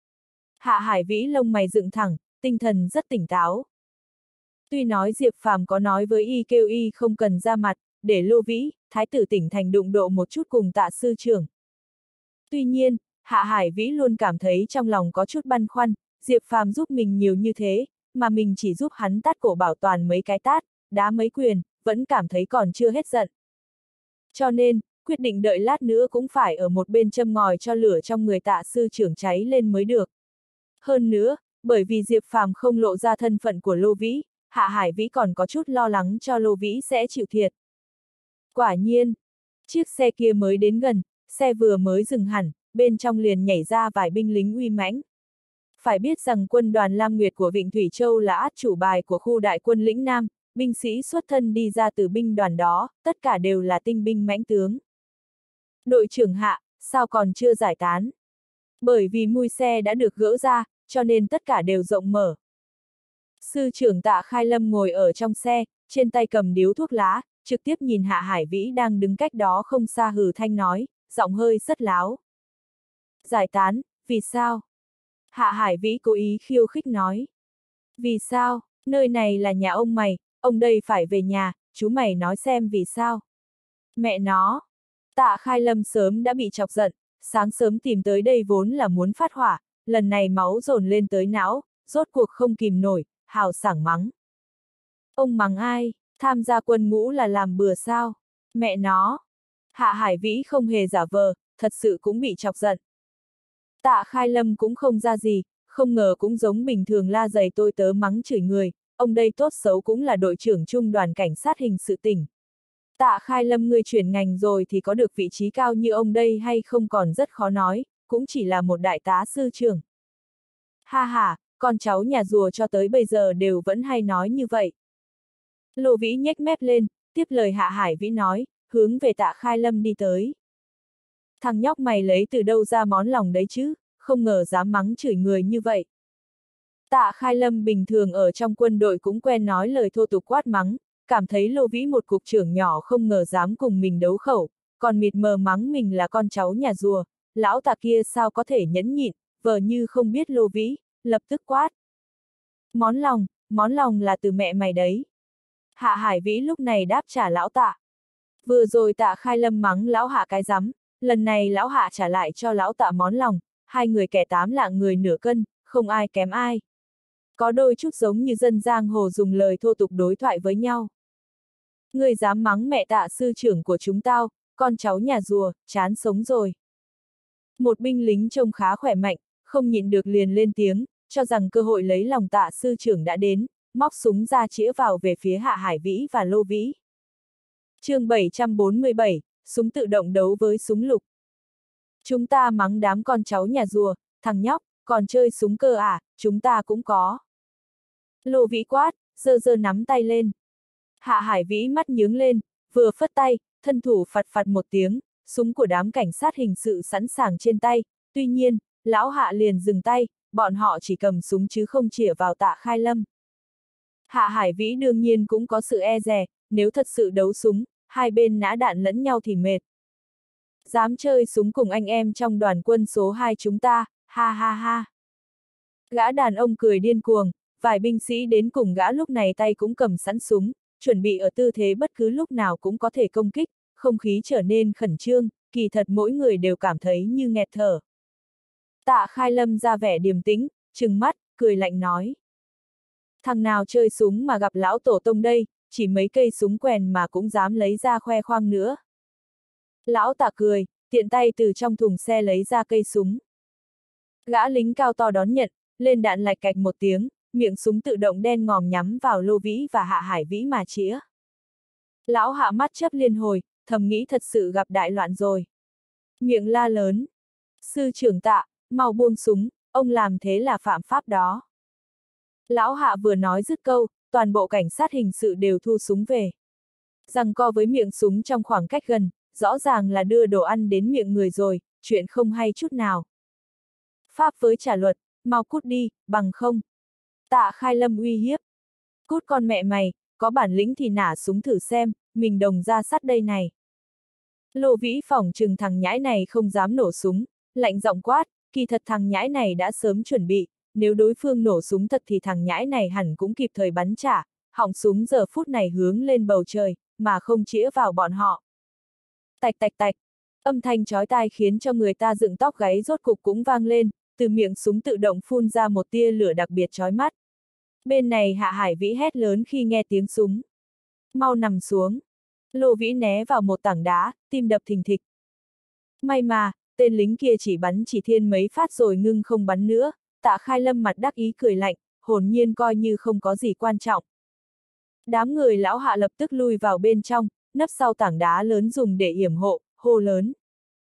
Hạ Hải Vĩ lông mày dựng thẳng, tinh thần rất tỉnh táo. Tuy nói Diệp Phàm có nói với y kêu y không cần ra mặt, để Lô Vĩ, thái tử tỉnh thành đụng độ một chút cùng Tạ sư trưởng. Tuy nhiên, Hạ Hải Vĩ luôn cảm thấy trong lòng có chút băn khoăn, Diệp Phàm giúp mình nhiều như thế, mà mình chỉ giúp hắn tát cổ bảo toàn mấy cái tát, đá mấy quyền, vẫn cảm thấy còn chưa hết giận. Cho nên, quyết định đợi lát nữa cũng phải ở một bên châm ngòi cho lửa trong người Tạ sư trưởng cháy lên mới được. Hơn nữa, bởi vì Diệp Phàm không lộ ra thân phận của Lô Vĩ, Hạ Hải Vĩ còn có chút lo lắng cho Lô Vĩ sẽ chịu thiệt. Quả nhiên, chiếc xe kia mới đến gần, xe vừa mới dừng hẳn, bên trong liền nhảy ra vài binh lính uy mãnh. Phải biết rằng quân đoàn Lam Nguyệt của Vịnh Thủy Châu là át chủ bài của khu đại quân lĩnh Nam, binh sĩ xuất thân đi ra từ binh đoàn đó, tất cả đều là tinh binh mãnh tướng. Đội trưởng Hạ, sao còn chưa giải tán? Bởi vì mui xe đã được gỡ ra, cho nên tất cả đều rộng mở. Sư trưởng Tạ Khai Lâm ngồi ở trong xe, trên tay cầm điếu thuốc lá, trực tiếp nhìn Hạ Hải Vĩ đang đứng cách đó không xa hừ thanh nói, giọng hơi rất láo. Giải tán, vì sao? Hạ Hải Vĩ cố ý khiêu khích nói. Vì sao, nơi này là nhà ông mày, ông đây phải về nhà, chú mày nói xem vì sao. Mẹ nó, Tạ Khai Lâm sớm đã bị chọc giận, sáng sớm tìm tới đây vốn là muốn phát hỏa, lần này máu dồn lên tới não, rốt cuộc không kìm nổi, hào sảng mắng. Ông mắng ai, tham gia quân ngũ là làm bừa sao? Mẹ nó, Hạ Hải Vĩ không hề giả vờ, thật sự cũng bị chọc giận. Tạ Khai Lâm cũng không ra gì, không ngờ cũng giống bình thường la giày tôi tớ mắng chửi người, ông đây tốt xấu cũng là đội trưởng trung đoàn cảnh sát hình sự tỉnh. Tạ Khai Lâm ngươi chuyển ngành rồi thì có được vị trí cao như ông đây hay không còn rất khó nói, cũng chỉ là một đại tá sư trưởng. Ha ha, con cháu nhà rùa cho tới bây giờ đều vẫn hay nói như vậy. Lô Vĩ nhếch mép lên, tiếp lời Hạ Hải Vĩ nói, hướng về Tạ Khai Lâm đi tới. Thằng nhóc mày lấy từ đâu ra món lòng đấy chứ, không ngờ dám mắng chửi người như vậy. Tạ Khai Lâm bình thường ở trong quân đội cũng quen nói lời thô tục quát mắng, cảm thấy Lô Vĩ một cục trưởng nhỏ không ngờ dám cùng mình đấu khẩu, còn mịt mờ mắng mình là con cháu nhà rùa, lão Tạ kia sao có thể nhẫn nhịn, vờ như không biết Lô Vĩ, lập tức quát. Món lòng, món lòng là từ mẹ mày đấy. Hạ Hải Vĩ lúc này đáp trả lão Tạ. Vừa rồi Tạ Khai Lâm mắng lão Hạ cái rắm, lần này lão Hạ trả lại cho lão Tạ món lòng, hai người kẻ tám lạng người nửa cân, không ai kém ai. Có đôi chút giống như dân giang hồ dùng lời thô tục đối thoại với nhau. Người dám mắng mẹ Tạ sư trưởng của chúng tao, con cháu nhà rùa, chán sống rồi. Một binh lính trông khá khỏe mạnh, không nhịn được liền lên tiếng, cho rằng cơ hội lấy lòng Tạ sư trưởng đã đến, móc súng ra chĩa vào về phía Hạ Hải Vĩ và Lô Vĩ. Chương bảy trăm bốn mươi bảy, súng tự động đấu với súng lục. Chúng ta mắng đám con cháu nhà rùa, thằng nhóc, còn chơi súng cơ à, chúng ta cũng có. Lô Vĩ quát, giơ giơ nắm tay lên. Hạ Hải Vĩ mắt nhướng lên, vừa phất tay, thân thủ phạt phạt một tiếng, súng của đám cảnh sát hình sự sẵn sàng trên tay, tuy nhiên, lão Hạ liền dừng tay, bọn họ chỉ cầm súng chứ không chĩa vào Tạ Khai Lâm. Hạ Hải Vĩ đương nhiên cũng có sự e dè, nếu thật sự đấu súng, hai bên nã đạn lẫn nhau thì mệt. Dám chơi súng cùng anh em trong đoàn quân số hai chúng ta, ha ha ha. Gã đàn ông cười điên cuồng, vài binh sĩ đến cùng gã lúc này tay cũng cầm sẵn súng, chuẩn bị ở tư thế bất cứ lúc nào cũng có thể công kích, không khí trở nên khẩn trương, kỳ thật mỗi người đều cảm thấy như nghẹt thở. Tạ Khai Lâm ra vẻ điềm tĩnh, trừng mắt, cười lạnh nói. Thằng nào chơi súng mà gặp lão tổ tông đây, chỉ mấy cây súng quèn mà cũng dám lấy ra khoe khoang nữa. Lão Tạ cười, tiện tay từ trong thùng xe lấy ra cây súng. Gã lính cao to đón nhận, lên đạn lạch cạch một tiếng, miệng súng tự động đen ngòm nhắm vào Lô Vĩ và Hạ Hải Vĩ mà chĩa. Lão Hạ mắt chớp liên hồi, thầm nghĩ thật sự gặp đại loạn rồi. Miệng la lớn. Sư trưởng Tạ, mau buông súng, ông làm thế là phạm pháp đó. Lão Hạ vừa nói dứt câu, toàn bộ cảnh sát hình sự đều thu súng về. Giằng co với miệng súng trong khoảng cách gần, rõ ràng là đưa đồ ăn đến miệng người rồi, chuyện không hay chút nào. Pháp với trả luật, mau cút đi, bằng không. Tạ Khai Lâm uy hiếp. Cút con mẹ mày, có bản lĩnh thì nả súng thử xem, mình đồng ra sắt đây này. Lô Vĩ phỏng chừng thằng nhãi này không dám nổ súng, lạnh giọng quát, kỳ thật thằng nhãi này đã sớm chuẩn bị, nếu đối phương nổ súng thật thì thằng nhãi này hẳn cũng kịp thời bắn trả, họng súng giờ phút này hướng lên bầu trời, mà không chĩa vào bọn họ. Tạch tạch tạch, âm thanh chói tai khiến cho người ta dựng tóc gáy rốt cục cũng vang lên, từ miệng súng tự động phun ra một tia lửa đặc biệt chói mắt. Bên này Hạ Hải Vĩ hét lớn khi nghe tiếng súng. Mau nằm xuống. Lô Vĩ né vào một tảng đá, tim đập thình thịch. May mà, tên lính kia chỉ bắn chỉ thiên mấy phát rồi ngưng không bắn nữa, Tạ Khai Lâm mặt đắc ý cười lạnh, hồn nhiên coi như không có gì quan trọng. Đám người lão Hạ lập tức lui vào bên trong, nấp sau tảng đá lớn dùng để yểm hộ, hô lớn.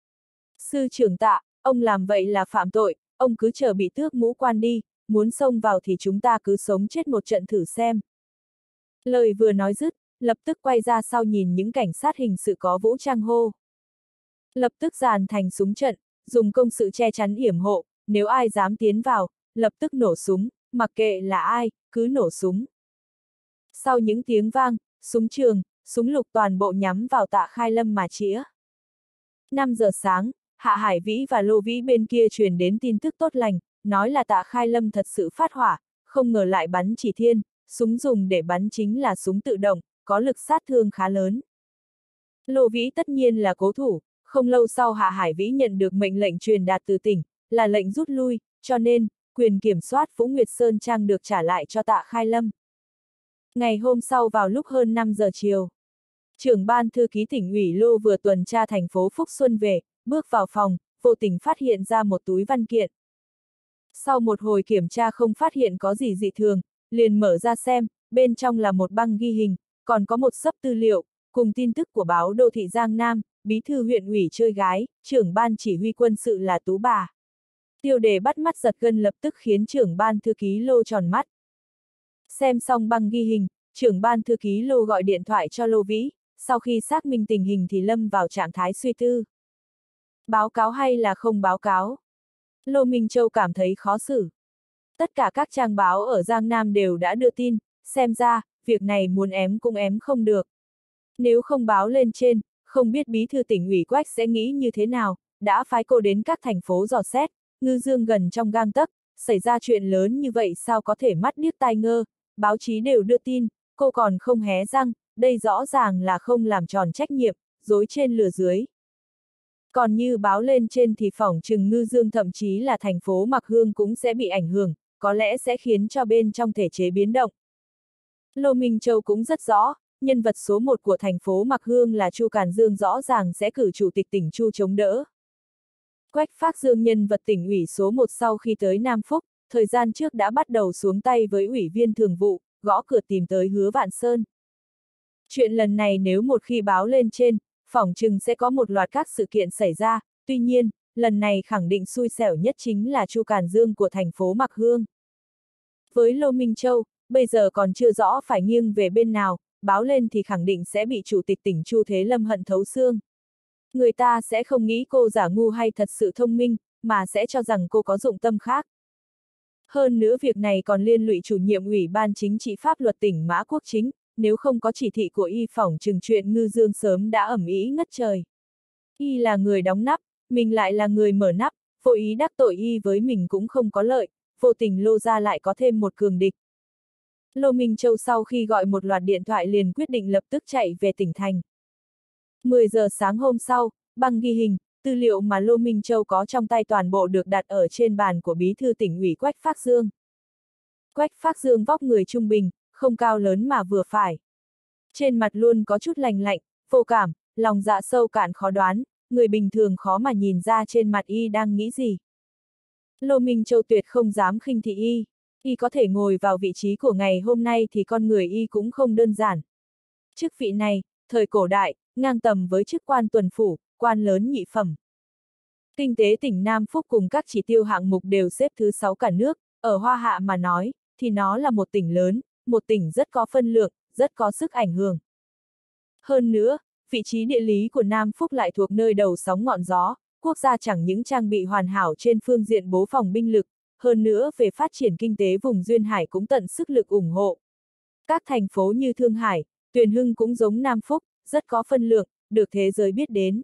Sư trưởng Tạ, ông làm vậy là phạm tội, ông cứ chờ bị tước mũ quan đi, muốn xông vào thì chúng ta cứ sống chết một trận thử xem. Lời vừa nói dứt, lập tức quay ra sau nhìn những cảnh sát hình sự có vũ trang hô. Lập tức dàn thành súng trận, dùng công sự che chắn yểm hộ, nếu ai dám tiến vào, lập tức nổ súng, mặc kệ là ai, cứ nổ súng. Sau những tiếng vang, súng trường, súng lục toàn bộ nhắm vào Tạ Khai Lâm mà chĩa. năm giờ sáng, Hạ Hải Vĩ và Lô Vĩ bên kia truyền đến tin tức tốt lành, nói là Tạ Khai Lâm thật sự phát hỏa, không ngờ lại bắn chỉ thiên, súng dùng để bắn chính là súng tự động, có lực sát thương khá lớn. Lô Vĩ tất nhiên là cố thủ, không lâu sau Hạ Hải Vĩ nhận được mệnh lệnh truyền đạt từ tỉnh, là lệnh rút lui, cho nên, quyền kiểm soát Vũ Nguyệt Sơn Trang được trả lại cho Tạ Khai Lâm. Ngày hôm sau vào lúc hơn năm giờ chiều, trưởng ban thư ký tỉnh ủy Lô vừa tuần tra thành phố Phúc Xuân về, bước vào phòng, vô tình phát hiện ra một túi văn kiện. Sau một hồi kiểm tra không phát hiện có gì dị thường, liền mở ra xem, bên trong là một băng ghi hình, còn có một xấp tư liệu, cùng tin tức của báo Đô thị Giang Nam, bí thư huyện ủy chơi gái, trưởng ban chỉ huy quân sự là Tú bà. Tiêu đề bắt mắt giật gân lập tức khiến trưởng ban thư ký Lô tròn mắt. Xem xong băng ghi hình, trưởng ban thư ký Lô gọi điện thoại cho Lô Vĩ, sau khi xác minh tình hình thì lâm vào trạng thái suy tư. Báo cáo hay là không báo cáo? Lô Minh Châu cảm thấy khó xử. Tất cả các trang báo ở Giang Nam đều đã đưa tin, xem ra, việc này muốn ém cũng ém không được. Nếu không báo lên trên, không biết bí thư tỉnh ủy Quách sẽ nghĩ như thế nào, đã phái cô đến các thành phố dò xét, Ngư Dương gần trong gang tấc, xảy ra chuyện lớn như vậy sao có thể mắt điếc tai ngơ, báo chí đều đưa tin, cô còn không hé răng, đây rõ ràng là không làm tròn trách nhiệm, dối trên lừa dưới. Còn như báo lên trên thì phỏng chừng Ngư Dương thậm chí là thành phố Mạc Hương cũng sẽ bị ảnh hưởng, có lẽ sẽ khiến cho bên trong thể chế biến động. Lô Minh Châu cũng rất rõ, nhân vật số một của thành phố Mạc Hương là Chu Càn Dương rõ ràng sẽ cử chủ tịch tỉnh Chu chống đỡ. Quách Phác Dương nhân vật tỉnh ủy số một sau khi tới Nam Phúc, thời gian trước đã bắt đầu xuống tay với ủy viên thường vụ, gõ cửa tìm tới Hứa Vạn Sơn. Chuyện lần này nếu một khi báo lên trên, phỏng chừng sẽ có một loạt các sự kiện xảy ra, tuy nhiên, lần này khẳng định xui xẻo nhất chính là Chu Càn Dương của thành phố Mạc Hương. Với Lô Minh Châu, bây giờ còn chưa rõ phải nghiêng về bên nào, báo lên thì khẳng định sẽ bị chủ tịch tỉnh Chu Thế Lâm hận thấu xương. Người ta sẽ không nghĩ cô giả ngu hay thật sự thông minh, mà sẽ cho rằng cô có dụng tâm khác. Hơn nữa việc này còn liên lụy chủ nhiệm Ủy ban Chính trị Pháp luật tỉnh Mã Quốc Chính, nếu không có chỉ thị của y phỏng chừng chuyện Ngư Dương sớm đã ầm ĩ ngất trời. Y là người đóng nắp, mình lại là người mở nắp, vô ý đắc tội y với mình cũng không có lợi, vô tình Lô ra lại có thêm một cường địch. Lô Minh Châu sau khi gọi một loạt điện thoại liền quyết định lập tức chạy về tỉnh thành. mười giờ sáng hôm sau, băng ghi hình, tư liệu mà Lô Minh Châu có trong tay toàn bộ được đặt ở trên bàn của bí thư tỉnh ủy Quách Phác Dương. Quách Phác Dương vóc người trung bình, không cao lớn mà vừa phải. Trên mặt luôn có chút lành lạnh, vô cảm, lòng dạ sâu cạn khó đoán, người bình thường khó mà nhìn ra trên mặt y đang nghĩ gì. Lô Minh Châu tuyệt không dám khinh thị y, y có thể ngồi vào vị trí của ngày hôm nay thì con người y cũng không đơn giản. Chức vị này, thời cổ đại, ngang tầm với chức quan tuần phủ, quan lớn nhị phẩm. Kinh tế tỉnh Nam Phúc cùng các chỉ tiêu hạng mục đều xếp thứ sáu cả nước, ở Hoa Hạ mà nói, thì nó là một tỉnh lớn, một tỉnh rất có phân lượng, rất có sức ảnh hưởng. Hơn nữa, vị trí địa lý của Nam Phúc lại thuộc nơi đầu sóng ngọn gió, quốc gia chẳng những trang bị hoàn hảo trên phương diện bố phòng binh lực, hơn nữa về phát triển kinh tế vùng duyên hải cũng tận sức lực ủng hộ. Các thành phố như Thương Hải, Tuyền Hưng cũng giống Nam Phúc, rất có phân lượng, được thế giới biết đến.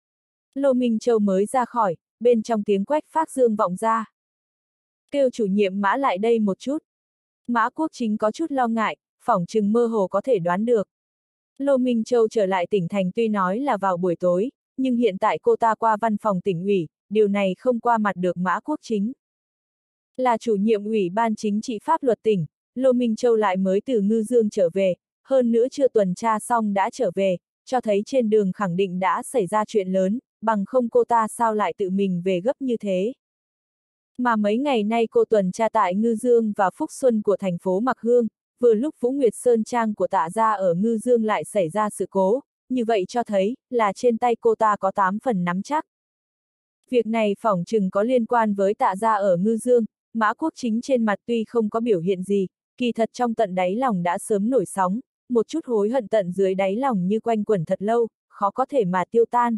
Lô Minh Châu mới ra khỏi, bên trong tiếng Quách Phác Dương vọng ra. Kêu chủ nhiệm Mã lại đây một chút. Mã Quốc Chính có chút lo ngại, phỏng chừng mơ hồ có thể đoán được. Lô Minh Châu trở lại tỉnh thành tuy nói là vào buổi tối, nhưng hiện tại cô ta qua văn phòng tỉnh ủy, điều này không qua mặt được Mã Quốc Chính. Là chủ nhiệm ủy ban chính trị pháp luật tỉnh, Lô Minh Châu lại mới từ Ngư Dương trở về, hơn nữa chưa tuần tra xong đã trở về, cho thấy trên đường khẳng định đã xảy ra chuyện lớn, bằng không cô ta sao lại tự mình về gấp như thế. Mà mấy ngày nay cô tuần tra tại Ngư Dương và Phúc Xuân của thành phố Mạc Hương, vừa lúc Vũ Nguyệt Sơn Trang của Tạ gia ở Ngư Dương lại xảy ra sự cố, như vậy cho thấy là trên tay cô ta có tám phần nắm chắc. Việc này phỏng chừng có liên quan với Tạ gia ở Ngư Dương, Mã Quốc Chính trên mặt tuy không có biểu hiện gì, kỳ thật trong tận đáy lòng đã sớm nổi sóng, một chút hối hận tận dưới đáy lòng như quanh quẩn thật lâu, khó có thể mà tiêu tan.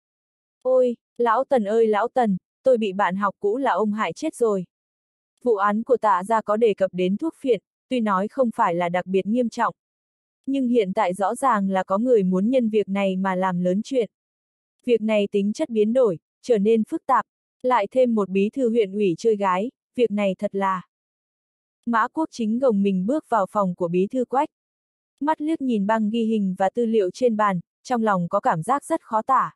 Ôi, lão Tần ơi lão Tần, tôi bị bạn học cũ là ông hại chết rồi. Vụ án của Tạ gia có đề cập đến thuốc phiện, tuy nói không phải là đặc biệt nghiêm trọng. Nhưng hiện tại rõ ràng là có người muốn nhân việc này mà làm lớn chuyện. Việc này tính chất biến đổi, trở nên phức tạp, lại thêm một bí thư huyện ủy chơi gái, việc này thật là... Mã Quốc Chính gồng mình bước vào phòng của bí thư Quách. Mắt liếc nhìn băng ghi hình và tư liệu trên bàn, trong lòng có cảm giác rất khó tả.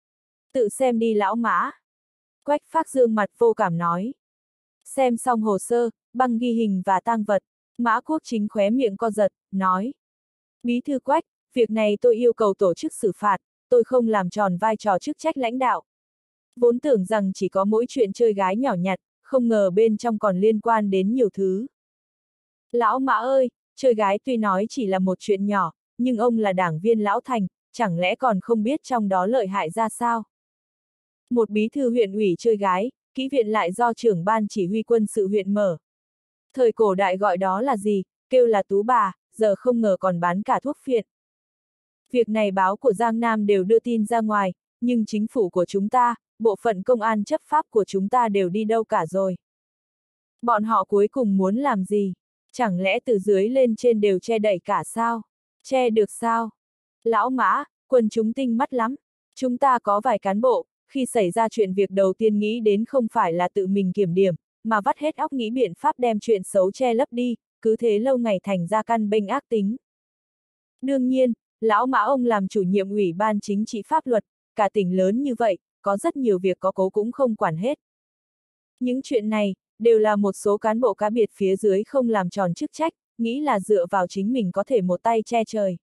Tự xem đi lão Mã. Quách Phác Dương mặt vô cảm nói. Xem xong hồ sơ, băng ghi hình và tang vật, Mã Quốc Chính khóe miệng co giật, nói. Bí thư Quách, việc này tôi yêu cầu tổ chức xử phạt, tôi không làm tròn vai trò chức trách lãnh đạo. Vốn tưởng rằng chỉ có mỗi chuyện chơi gái nhỏ nhặt, không ngờ bên trong còn liên quan đến nhiều thứ. Lão Mã ơi, chơi gái tuy nói chỉ là một chuyện nhỏ, nhưng ông là đảng viên lão thành, chẳng lẽ còn không biết trong đó lợi hại ra sao? Một bí thư huyện ủy chơi gái, kỹ viện lại do trưởng ban chỉ huy quân sự huyện mở. Thời cổ đại gọi đó là gì, kêu là tú bà, giờ không ngờ còn bán cả thuốc phiện. Việc này báo của Giang Nam đều đưa tin ra ngoài, nhưng chính phủ của chúng ta, bộ phận công an chấp pháp của chúng ta đều đi đâu cả rồi. Bọn họ cuối cùng muốn làm gì? Chẳng lẽ từ dưới lên trên đều che đậy cả sao? Che được sao? Lão Mã, quần chúng tinh mắt lắm. Chúng ta có vài cán bộ, khi xảy ra chuyện việc đầu tiên nghĩ đến không phải là tự mình kiểm điểm, mà vắt hết óc nghĩ biện pháp đem chuyện xấu che lấp đi, cứ thế lâu ngày thành ra căn bệnh ác tính. Đương nhiên, lão Mã ông làm chủ nhiệm ủy ban chính trị pháp luật, cả tỉnh lớn như vậy, có rất nhiều việc có cố cũng không quản hết. Những chuyện này, đều là một số cán bộ cá biệt phía dưới không làm tròn chức trách, nghĩ là dựa vào chính mình có thể một tay che trời.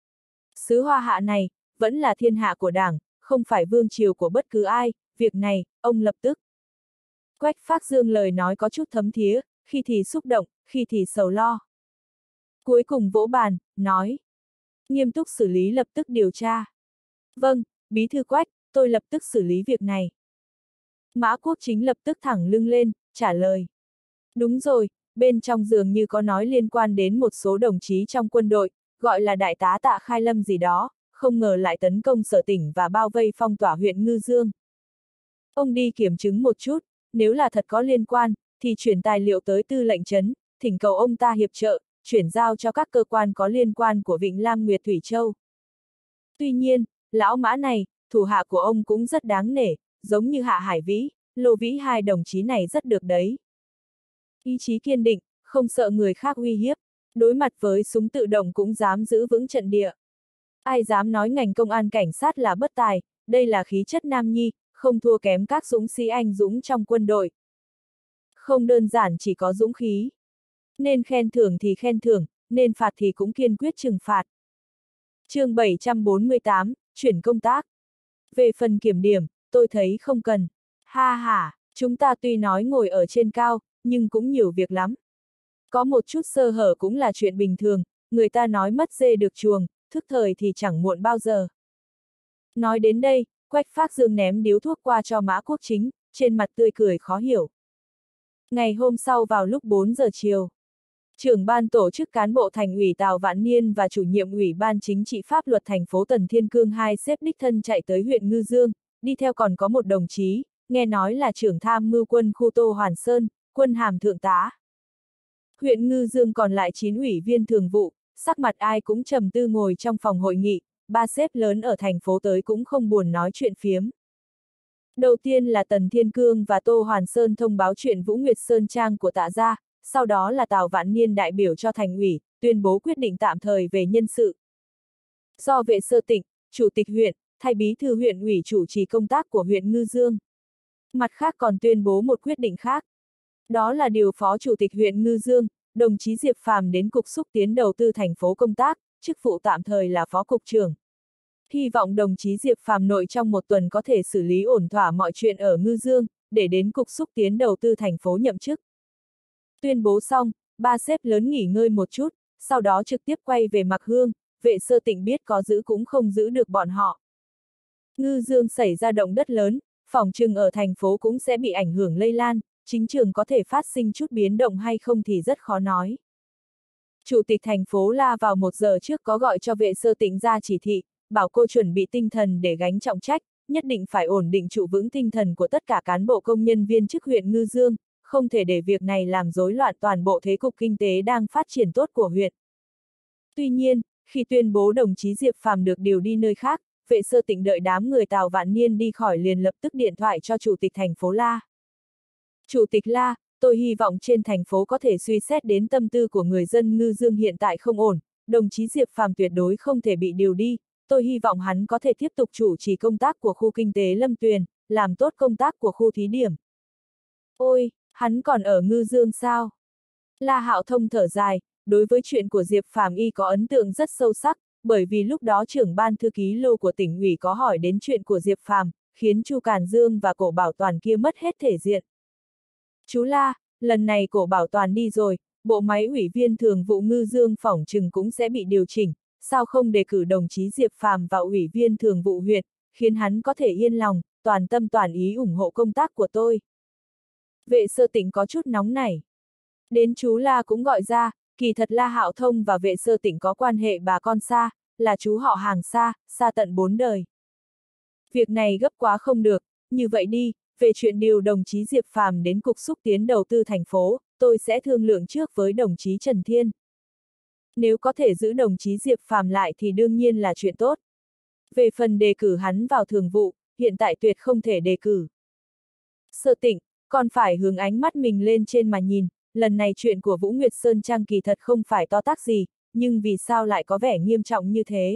Xứ Hoa Hạ này, vẫn là thiên hạ của đảng, không phải vương triều của bất cứ ai, việc này, ông lập tức. Quách Phác Dương lời nói có chút thấm thía, khi thì xúc động, khi thì sầu lo. Cuối cùng vỗ bàn, nói. Nghiêm túc xử lý lập tức điều tra. Vâng, bí thư Quách, tôi lập tức xử lý việc này. Mã Quốc Chính lập tức thẳng lưng lên, trả lời. Đúng rồi, bên trong dường như có nói liên quan đến một số đồng chí trong quân đội, gọi là đại tá Tạ Khai Lâm gì đó, không ngờ lại tấn công sở tỉnh và bao vây phong tỏa huyện Ngư Dương. Ông đi kiểm chứng một chút, nếu là thật có liên quan, thì chuyển tài liệu tới tư lệnh trấn, thỉnh cầu ông ta hiệp trợ, chuyển giao cho các cơ quan có liên quan của Vịnh Lam Nguyệt Thủy Châu. Tuy nhiên, lão Mã này, thủ hạ của ông cũng rất đáng nể, giống như Hạ Hải Vĩ, Lô Vĩ hai đồng chí này rất được đấy. Ý chí kiên định, không sợ người khác uy hiếp, đối mặt với súng tự động cũng dám giữ vững trận địa. Ai dám nói ngành công an cảnh sát là bất tài, đây là khí chất nam nhi, không thua kém các dũng sĩ anh dũng trong quân đội. Không đơn giản chỉ có dũng khí. Nên khen thưởng thì khen thưởng, nên phạt thì cũng kiên quyết trừng phạt. Chương bảy trăm bốn mươi tám, chuyển công tác. Về phần kiểm điểm, tôi thấy không cần. Ha ha, chúng ta tuy nói ngồi ở trên cao, nhưng cũng nhiều việc lắm. Có một chút sơ hở cũng là chuyện bình thường, người ta nói mất dê được chuồng, thức thời thì chẳng muộn bao giờ. Nói đến đây, Quách Phác Dương ném điếu thuốc qua cho Mã Quốc Chính, trên mặt tươi cười khó hiểu. Ngày hôm sau vào lúc bốn giờ chiều, Trưởng ban tổ chức cán bộ thành ủy Tào Vạn Niên và chủ nhiệm ủy ban chính trị pháp luật thành phố Tần Thiên Cương hai xếp đích thân chạy tới huyện Ngư Dương, đi theo còn có một đồng chí, nghe nói là trưởng tham mưu quân khu Tô Hoàn Sơn, quân hàm thượng tá. Huyện Ngư Dương còn lại chín ủy viên thường vụ, sắc mặt ai cũng trầm tư ngồi trong phòng hội nghị, ba sếp lớn ở thành phố tới cũng không buồn nói chuyện phiếm. Đầu tiên là Tần Thiên Cương và Tô Hoàn Sơn thông báo chuyện Vũ Nguyệt Sơn Trang của Tạ gia, sau đó là Tào Vạn Niên đại biểu cho thành ủy, tuyên bố quyết định tạm thời về nhân sự. Do Vệ Sơ Tịnh, chủ tịch huyện, thay bí thư huyện ủy chủ trì công tác của huyện Ngư Dương. Mặt khác còn tuyên bố một quyết định khác. Đó là điều phó chủ tịch huyện Ngư Dương, đồng chí Diệp Phàm đến Cục Xúc Tiến Đầu tư thành phố công tác, chức vụ tạm thời là phó cục trưởng. Hy vọng đồng chí Diệp Phàm nội trong một tuần có thể xử lý ổn thỏa mọi chuyện ở Ngư Dương, để đến Cục Xúc Tiến Đầu tư thành phố nhậm chức. Tuyên bố xong, ba sếp lớn nghỉ ngơi một chút, sau đó trực tiếp quay về Mạc Hương, Vệ Sơ Tịnh biết có giữ cũng không giữ được bọn họ. Ngư Dương xảy ra động đất lớn, phòng trừng ở thành phố cũng sẽ bị ảnh hưởng lây lan, chính trường có thể phát sinh chút biến động hay không thì rất khó nói. Chủ tịch thành phố La vào một giờ trước có gọi cho Vệ Sơ Tịnh ra chỉ thị, bảo cô chuẩn bị tinh thần để gánh trọng trách, nhất định phải ổn định trụ vững tinh thần của tất cả cán bộ công nhân viên chức huyện Ngư Dương, không thể để việc này làm rối loạn toàn bộ thế cục kinh tế đang phát triển tốt của huyện. Tuy nhiên, khi tuyên bố đồng chí Diệp Phàm được điều đi nơi khác, Vệ Sơ Tịnh đợi đám người Tào Vạn Niên đi khỏi liền lập tức điện thoại cho chủ tịch thành phố La. Chủ tịch La, tôi hy vọng trên thành phố có thể suy xét đến tâm tư của người dân Ngư Dương hiện tại không ổn, đồng chí Diệp Phàm tuyệt đối không thể bị điều đi, tôi hy vọng hắn có thể tiếp tục chủ trì công tác của khu kinh tế Lâm Tuyền, làm tốt công tác của khu thí điểm. Ôi, hắn còn ở Ngư Dương sao? La Hạo Thông thở dài, đối với chuyện của Diệp Phàm y có ấn tượng rất sâu sắc, bởi vì lúc đó trưởng ban thư ký Lô của tỉnh ủy có hỏi đến chuyện của Diệp Phàm, khiến Chu Càn Dương và Cổ Bảo Toàn kia mất hết thể diện. Chú La, lần này Cổ Bảo Toàn đi rồi, bộ máy ủy viên thường vụ Ngư Dương phỏng chừng cũng sẽ bị điều chỉnh, sao không đề cử đồng chí Diệp Phàm vào ủy viên thường vụ huyện, khiến hắn có thể yên lòng, toàn tâm toàn ý ủng hộ công tác của tôi. Vệ Sơ Tịnh có chút nóng nảy. Đến chú La cũng gọi ra, kỳ thật La Hạo Thông và Vệ Sơ Tịnh có quan hệ bà con xa, là chú họ hàng xa, xa tận bốn đời. Việc này gấp quá không được, như vậy đi, về chuyện điều đồng chí Diệp Phàm đến Cục Xúc Tiến Đầu tư thành phố, tôi sẽ thương lượng trước với đồng chí Trần Thiên. Nếu có thể giữ đồng chí Diệp Phàm lại thì đương nhiên là chuyện tốt. Về phần đề cử hắn vào thường vụ, hiện tại tuyệt không thể đề cử. Sơ Tịnh, còn phải hướng ánh mắt mình lên trên mà nhìn, lần này chuyện của Vũ Nguyệt Sơn Trang kỳ thật không phải to tát gì, nhưng vì sao lại có vẻ nghiêm trọng như thế?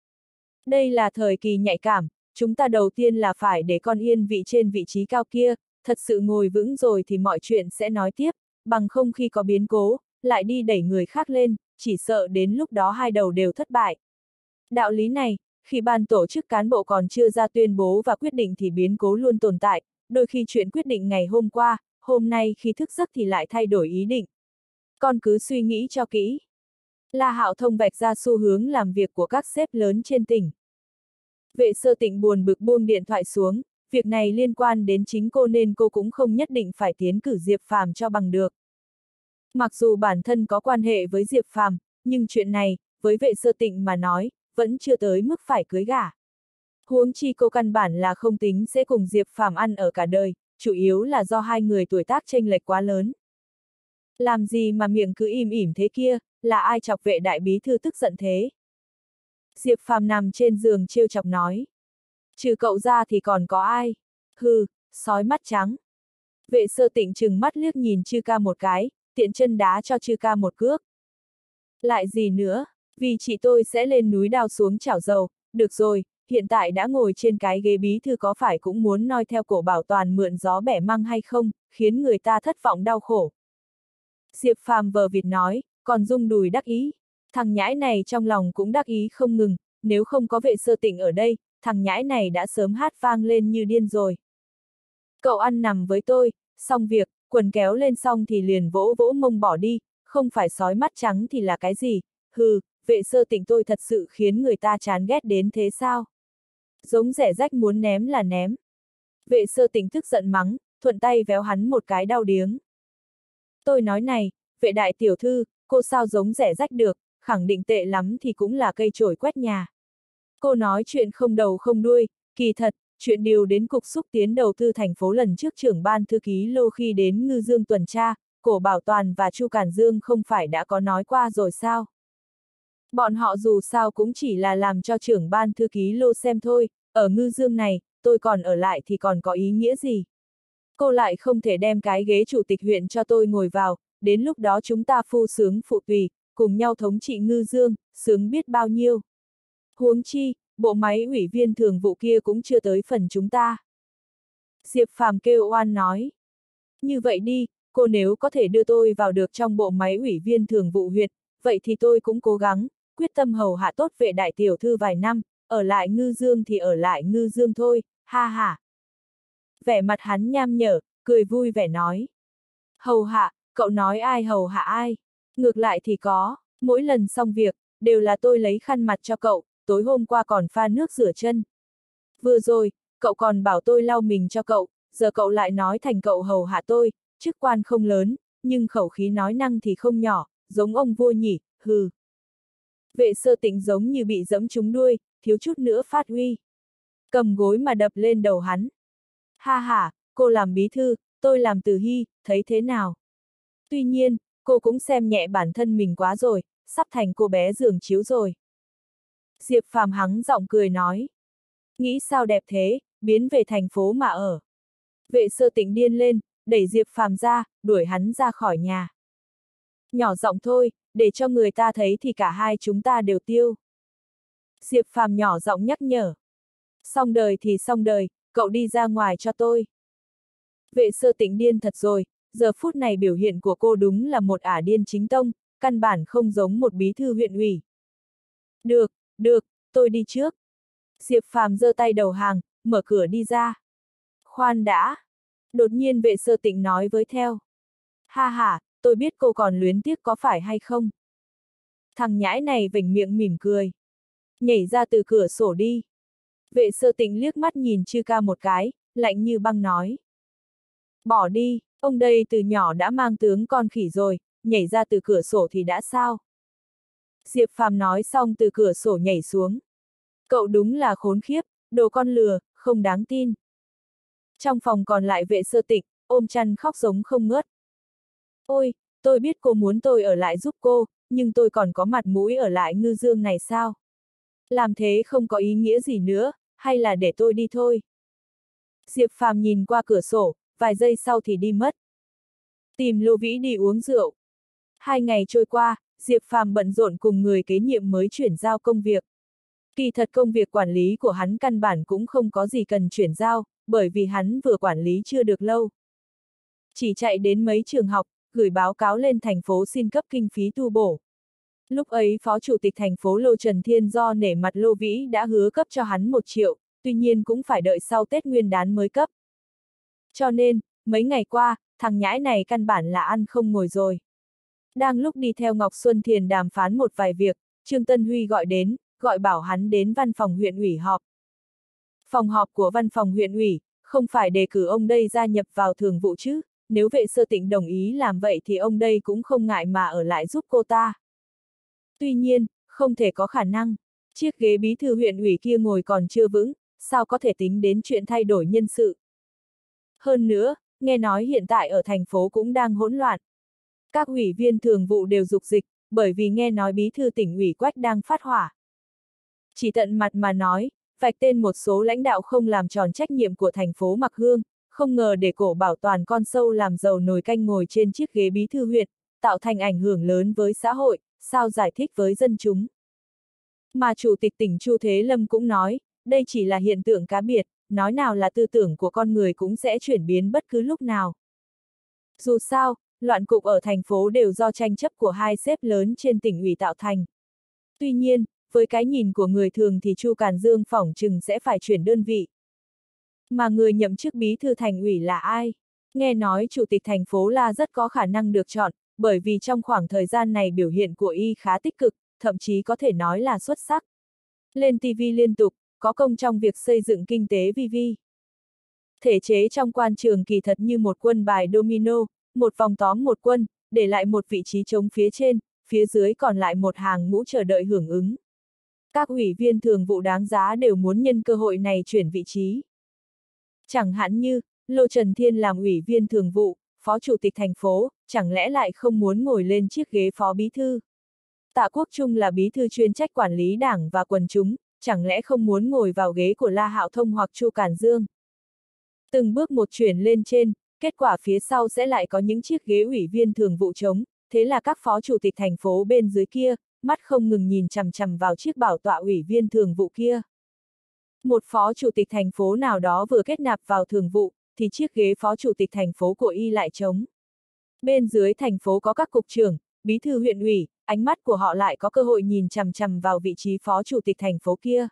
Đây là thời kỳ nhạy cảm, chúng ta đầu tiên là phải để con yên vị trên vị trí cao kia, thật sự ngồi vững rồi thì mọi chuyện sẽ nói tiếp, bằng không khi có biến cố, lại đi đẩy người khác lên, chỉ sợ đến lúc đó hai đầu đều thất bại. Đạo lý này, khi ban tổ chức cán bộ còn chưa ra tuyên bố và quyết định thì biến cố luôn tồn tại, đôi khi chuyện quyết định ngày hôm qua, hôm nay khi thức giấc thì lại thay đổi ý định. Con cứ suy nghĩ cho kỹ. La Hạo Thông vạch ra xu hướng làm việc của các sếp lớn trên tỉnh. Vệ Sơ Tịnh buồn bực buông điện thoại xuống, việc này liên quan đến chính cô nên cô cũng không nhất định phải tiến cử Diệp Phàm cho bằng được. Mặc dù bản thân có quan hệ với Diệp Phàm, nhưng chuyện này, với Vệ Sơ Tịnh mà nói, vẫn chưa tới mức phải cưới gả. Huống chi cô căn bản là không tính sẽ cùng Diệp Phàm ăn ở cả đời, chủ yếu là do hai người tuổi tác chênh lệch quá lớn. Làm gì mà miệng cứ im ỉm thế kia, là ai chọc Vệ đại bí thư tức giận thế? Diệp Phàm nằm trên giường trêu chọc nói. Trừ cậu ra thì còn có ai? Hừ, sói mắt trắng. Vệ Sơ Tịnh trừng mắt liếc nhìn Chư Ca một cái, tiện chân đá cho Chư Ca một cước. Lại gì nữa, vì chị tôi sẽ lên núi đào xuống chảo dầu, được rồi, hiện tại đã ngồi trên cái ghế bí thư có phải cũng muốn noi theo Cổ Bảo Toàn mượn gió bẻ măng hay không, khiến người ta thất vọng đau khổ. Diệp Phàm vờ vịt nói, còn rung đùi đắc ý. Thằng nhãi này trong lòng cũng đắc ý không ngừng, nếu không có Vệ Sơ Tịnh ở đây, thằng nhãi này đã sớm hát vang lên như điên rồi. Cậu ăn nằm với tôi, xong việc, quần kéo lên xong thì liền vỗ vỗ mông bỏ đi, không phải sói mắt trắng thì là cái gì, hừ, Vệ Sơ Tịnh tôi thật sự khiến người ta chán ghét đến thế sao? Giống rẻ rách muốn ném là ném. Vệ Sơ Tịnh tức giận mắng, thuận tay véo hắn một cái đau điếng. Tôi nói này, Vệ đại tiểu thư, cô sao giống rẻ rách được, khẳng định tệ lắm thì cũng là cây chổi quét nhà. Cô nói chuyện không đầu không đuôi, kỳ thật, chuyện điều đến cục xúc tiến đầu tư thành phố lần trước trưởng ban thư ký Lô khi đến Ngư Dương tuần tra, Cổ Bảo Toàn và Chu Cản Dương không phải đã có nói qua rồi sao? Bọn họ dù sao cũng chỉ là làm cho trưởng ban thư ký Lô xem thôi, ở Ngư Dương này, tôi còn ở lại thì còn có ý nghĩa gì? Cô lại không thể đem cái ghế chủ tịch huyện cho tôi ngồi vào, đến lúc đó chúng ta phu sướng phụ tùy, cùng nhau thống trị Ngư Dương, sướng biết bao nhiêu. Huống chi, bộ máy ủy viên thường vụ kia cũng chưa tới phần chúng ta. Diệp Phàm kêu oan nói. Như vậy đi, cô nếu có thể đưa tôi vào được trong bộ máy ủy viên thường vụ huyện, vậy thì tôi cũng cố gắng, quyết tâm hầu hạ tốt vệ đại tiểu thư vài năm, ở lại Ngư Dương thì ở lại Ngư Dương thôi, ha ha. Vẻ mặt hắn nham nhở, cười vui vẻ nói. Hầu hạ, cậu nói ai hầu hạ ai? Ngược lại thì có, mỗi lần xong việc, đều là tôi lấy khăn mặt cho cậu, tối hôm qua còn pha nước rửa chân. Vừa rồi, cậu còn bảo tôi lau mình cho cậu, giờ cậu lại nói thành cậu hầu hạ tôi, chức quan không lớn, nhưng khẩu khí nói năng thì không nhỏ, giống ông vua nhỉ, hừ. Vệ Sơ Tĩnh giống như bị giẫm trúng đuôi, thiếu chút nữa phát uy. Cầm gối mà đập lên đầu hắn. Ha ha, cô làm bí thư, tôi làm từ hy, thấy thế nào? Tuy nhiên, cô cũng xem nhẹ bản thân mình quá rồi, sắp thành cô bé giường chiếu rồi. Diệp Phàm hắng giọng cười nói. Nghĩ sao đẹp thế, biến về thành phố mà ở. Vệ Sơ Tĩnh điên lên, đẩy Diệp Phàm ra, đuổi hắn ra khỏi nhà. Nhỏ giọng thôi, để cho người ta thấy thì cả hai chúng ta đều tiêu. Diệp Phàm nhỏ giọng nhắc nhở. Xong đời thì xong đời, cậu đi ra ngoài cho tôi. Vệ Sơ Tĩnh điên thật rồi, giờ phút này biểu hiện của cô đúng là một ả điên chính tông, căn bản không giống một bí thư huyện ủy. Được, được, tôi đi trước. Diệp Phàm giơ tay đầu hàng, mở cửa đi ra. Khoan đã. Đột nhiên Vệ Sơ Tĩnh nói với theo. Ha ha, tôi biết cô còn luyến tiếc có phải hay không? Thằng nhãi này vểnh miệng mỉm cười. Nhảy ra từ cửa sổ đi. Vệ Sơ Tĩnh liếc mắt nhìn Chư Ca một cái, lạnh như băng nói. Bỏ đi, ông đây từ nhỏ đã mang tướng con khỉ rồi, nhảy ra từ cửa sổ thì đã sao? Diệp Phàm nói xong từ cửa sổ nhảy xuống. Cậu đúng là khốn khiếp, đồ con lừa, không đáng tin. Trong phòng còn lại Vệ Sơ Tĩnh, ôm chăn khóc giống không ngớt. Ôi, tôi biết cô muốn tôi ở lại giúp cô, nhưng tôi còn có mặt mũi ở lại Ngư Dương này sao? Làm thế không có ý nghĩa gì nữa, hay là để tôi đi thôi? Diệp Phàm nhìn qua cửa sổ, vài giây sau thì đi mất. Tìm Lô Vĩ đi uống rượu. Hai ngày trôi qua, Diệp Phàm bận rộn cùng người kế nhiệm mới chuyển giao công việc. Kỳ thật công việc quản lý của hắn căn bản cũng không có gì cần chuyển giao, bởi vì hắn vừa quản lý chưa được lâu. Chỉ chạy đến mấy trường học, gửi báo cáo lên thành phố xin cấp kinh phí tu bổ. Lúc ấy Phó Chủ tịch thành phố Lô Trần Thiên do nể mặt Lô Vĩ đã hứa cấp cho hắn một triệu, tuy nhiên cũng phải đợi sau Tết Nguyên đán mới cấp. Cho nên, mấy ngày qua, thằng nhãi này căn bản là ăn không ngồi rồi. Đang lúc đi theo Ngọc Xuân Thiền đàm phán một vài việc, Trương Tân Huy gọi đến, gọi bảo hắn đến văn phòng huyện ủy họp. Phòng họp của văn phòng huyện ủy, không phải đề cử ông đây gia nhập vào thường vụ chứ, nếu Vệ Sơ Tĩnh đồng ý làm vậy thì ông đây cũng không ngại mà ở lại giúp cô ta. Tuy nhiên, không thể có khả năng, chiếc ghế bí thư huyện ủy kia ngồi còn chưa vững, sao có thể tính đến chuyện thay đổi nhân sự. Hơn nữa, nghe nói hiện tại ở thành phố cũng đang hỗn loạn. Các ủy viên thường vụ đều dục dịch, bởi vì nghe nói bí thư tỉnh ủy Quách đang phát hỏa. Chỉ tận mặt mà nói, vạch tên một số lãnh đạo không làm tròn trách nhiệm của thành phố Mặc Hương, không ngờ để Cổ Bảo Toàn con sâu làm giàu nồi canh ngồi trên chiếc ghế bí thư huyện, tạo thành ảnh hưởng lớn với xã hội, sao giải thích với dân chúng. Mà Chủ tịch tỉnh Chu Thế Lâm cũng nói, đây chỉ là hiện tượng cá biệt, nói nào là tư tưởng của con người cũng sẽ chuyển biến bất cứ lúc nào. Dù sao, loạn cục ở thành phố đều do tranh chấp của hai xếp lớn trên tỉnh ủy tạo thành. Tuy nhiên, với cái nhìn của người thường thì Chu Càn Dương phỏng chừng sẽ phải chuyển đơn vị. Mà người nhậm chức bí thư thành ủy là ai? Nghe nói chủ tịch thành phố La rất có khả năng được chọn, bởi vì trong khoảng thời gian này biểu hiện của y khá tích cực, thậm chí có thể nói là xuất sắc. Lên ti vi liên tục, có công trong việc xây dựng kinh tế vi vi. Thể chế trong quan trường kỳ thật như một quân bài domino, một vòng tóm một quân, để lại một vị trí trống phía trên, phía dưới còn lại một hàng ngũ chờ đợi hưởng ứng. Các ủy viên thường vụ đáng giá đều muốn nhân cơ hội này chuyển vị trí. Chẳng hạn như, Lô Trần Thiên làm ủy viên thường vụ, phó chủ tịch thành phố, chẳng lẽ lại không muốn ngồi lên chiếc ghế phó bí thư? Tạ Quốc Trung là bí thư chuyên trách quản lý đảng và quần chúng, chẳng lẽ không muốn ngồi vào ghế của La Hạo Thông hoặc Chu Cản Dương? Từng bước một chuyển lên trên, kết quả phía sau sẽ lại có những chiếc ghế ủy viên thường vụ trống, thế là các phó chủ tịch thành phố bên dưới kia, mắt không ngừng nhìn chằm chằm vào chiếc bảo tọa ủy viên thường vụ kia. Một phó chủ tịch thành phố nào đó vừa kết nạp vào thường vụ, thì chiếc ghế phó chủ tịch thành phố của y lại trống. Bên dưới thành phố có các cục trưởng, bí thư huyện ủy, ánh mắt của họ lại có cơ hội nhìn chằm chằm vào vị trí phó chủ tịch thành phố kia.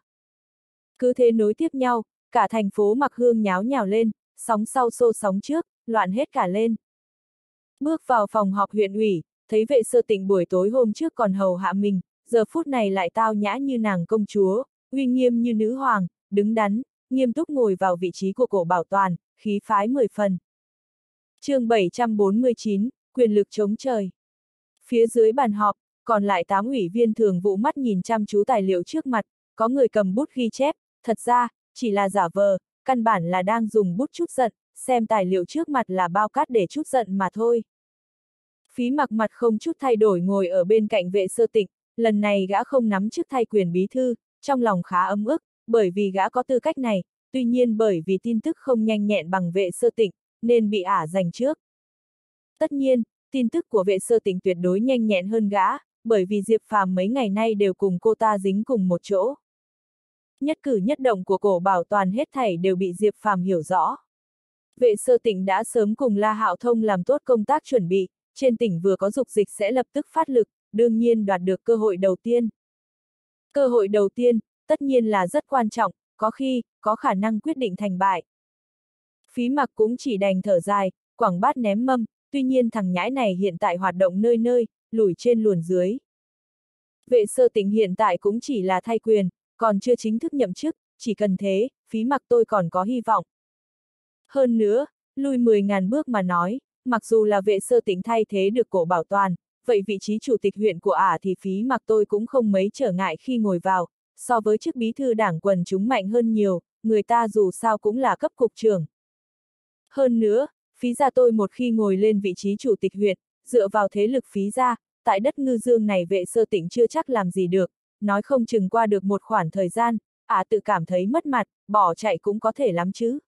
Cứ thế nối tiếp nhau, cả thành phố Mặc Hương nháo nhào lên, sóng sau xô sóng trước, loạn hết cả lên. Bước vào phòng họp huyện ủy, thấy Vệ Sơ Tịnh buổi tối hôm trước còn hầu hạ mình, giờ phút này lại tao nhã như nàng công chúa, uy nghiêm như nữ hoàng, đứng đắn, nghiêm túc ngồi vào vị trí của Cổ Bảo Toàn, khí phái mười phần. Chương bảy trăm bốn mươi chín, quyền lực chống trời. Phía dưới bàn họp, còn lại tám ủy viên thường vụ mắt nhìn chăm chú tài liệu trước mặt, có người cầm bút ghi chép, thật ra, chỉ là giả vờ, căn bản là đang dùng bút trút giận, xem tài liệu trước mặt là bao cát để trút giận mà thôi. Phí Mặc mặt không chút thay đổi ngồi ở bên cạnh Vệ Sơ Tịnh, lần này gã không nắm chức thay quyền bí thư, trong lòng khá ấm ức, bởi vì gã có tư cách này, tuy nhiên bởi vì tin tức không nhanh nhẹn bằng Vệ Sơ Tịnh, nên bị ả giành trước. Tất nhiên, tin tức của Vệ Sơ Tịnh tuyệt đối nhanh nhẹn hơn gã, bởi vì Diệp Phàm mấy ngày nay đều cùng cô ta dính cùng một chỗ. Nhất cử nhất động của Cổ Bảo Toàn hết thảy đều bị Diệp Phàm hiểu rõ. Vệ Sơ Tịnh đã sớm cùng La Hạo Thông làm tốt công tác chuẩn bị, trên tỉnh vừa có dục dịch sẽ lập tức phát lực, đương nhiên đoạt được cơ hội đầu tiên. Cơ hội đầu tiên, tất nhiên là rất quan trọng, có khi, có khả năng quyết định thành bại. Phí Mặc cũng chỉ đành thở dài, quẳng bát ném mâm, tuy nhiên thằng nhãi này hiện tại hoạt động nơi nơi, lủi trên luồn dưới. Vệ Sơ Tịnh hiện tại cũng chỉ là thay quyền, còn chưa chính thức nhậm chức, chỉ cần thế, Phí Mặc tôi còn có hy vọng. Hơn nữa, lui mười ngàn bước mà nói, mặc dù là Vệ Sơ Tịnh thay thế được Cổ Bảo Toàn, vậy vị trí chủ tịch huyện của ả thì Phí Mặc tôi cũng không mấy trở ngại khi ngồi vào, so với chức bí thư đảng quần chúng mạnh hơn nhiều, người ta dù sao cũng là cấp cục trưởng. Hơn nữa, Phí gia tôi một khi ngồi lên vị trí chủ tịch huyện, dựa vào thế lực Phí gia, tại đất Ngư Dương này Vệ Sơ Tịnh chưa chắc làm gì được, nói không chừng qua được một khoảng thời gian, ả tự cảm thấy mất mặt, bỏ chạy cũng có thể lắm chứ.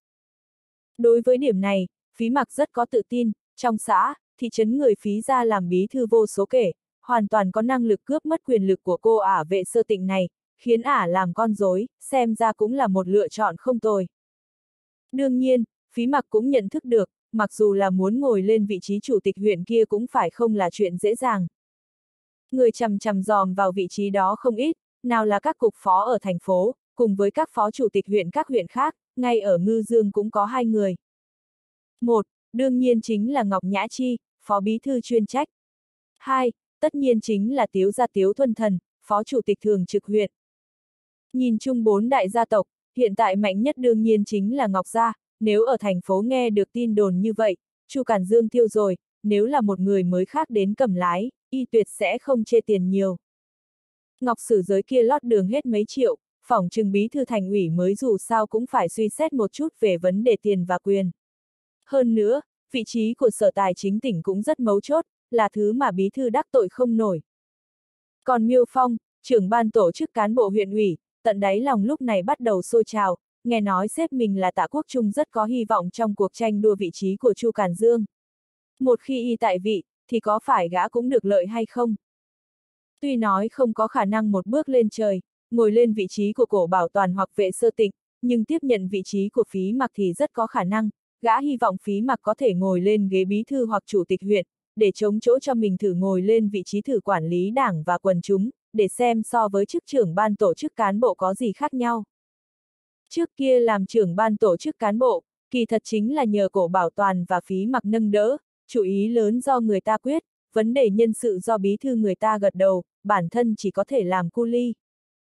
Đối với điểm này, Phí Mặc rất có tự tin, trong xã, thị trấn người Phí gia làm bí thư vô số kể, hoàn toàn có năng lực cướp mất quyền lực của cô ả Vệ Sơ Tịnh này, khiến ả làm con rối, xem ra cũng là một lựa chọn không tồi. Đương nhiên, Phí Mặc cũng nhận thức được, mặc dù là muốn ngồi lên vị trí chủ tịch huyện kia cũng phải không là chuyện dễ dàng. Người chằm chằm dòm vào vị trí đó không ít, nào là các cục phó ở thành phố, cùng với các phó chủ tịch huyện các huyện khác, ngay ở Ngư Dương cũng có hai người. Một, đương nhiên chính là Ngọc Nhã Chi, phó bí thư chuyên trách. Hai, tất nhiên chính là Tiếu gia Tiếu Thuần Thần, phó chủ tịch thường trực huyện. Nhìn chung bốn đại gia tộc, hiện tại mạnh nhất đương nhiên chính là Ngọc gia, nếu ở thành phố nghe được tin đồn như vậy, Chu Cản Dương thiêu rồi, nếu là một người mới khác đến cầm lái, y tuyệt sẽ không chê tiền nhiều. Ngọc Sử giới kia lót đường hết mấy triệu, phỏng chừng bí thư thành ủy mới dù sao cũng phải suy xét một chút về vấn đề tiền và quyền. Hơn nữa, vị trí của Sở Tài chính tỉnh cũng rất mấu chốt, là thứ mà bí thư đắc tội không nổi. Còn Miêu Phong, trưởng ban tổ chức cán bộ huyện ủy, tận đáy lòng lúc này bắt đầu sôi trào, nghe nói sếp mình là Tạ Quốc Trung rất có hy vọng trong cuộc tranh đua vị trí của Chu Cản Dương. Một khi y tại vị, thì có phải gã cũng được lợi hay không? Tuy nói không có khả năng một bước lên trời, ngồi lên vị trí của Cổ Bảo Toàn hoặc Vệ Sơ Tịnh, nhưng tiếp nhận vị trí của Phí Mặc thì rất có khả năng, gã hy vọng Phí Mặc có thể ngồi lên ghế bí thư hoặc chủ tịch huyện, để chống chỗ cho mình thử ngồi lên vị trí thử quản lý đảng và quần chúng, để xem so với chức trưởng ban tổ chức cán bộ có gì khác nhau. Trước kia làm trưởng ban tổ chức cán bộ, kỳ thật chính là nhờ Cổ Bảo Toàn và Phí Mặc nâng đỡ, chủ ý lớn do người ta quyết, vấn đề nhân sự do bí thư người ta gật đầu, bản thân chỉ có thể làm cu li.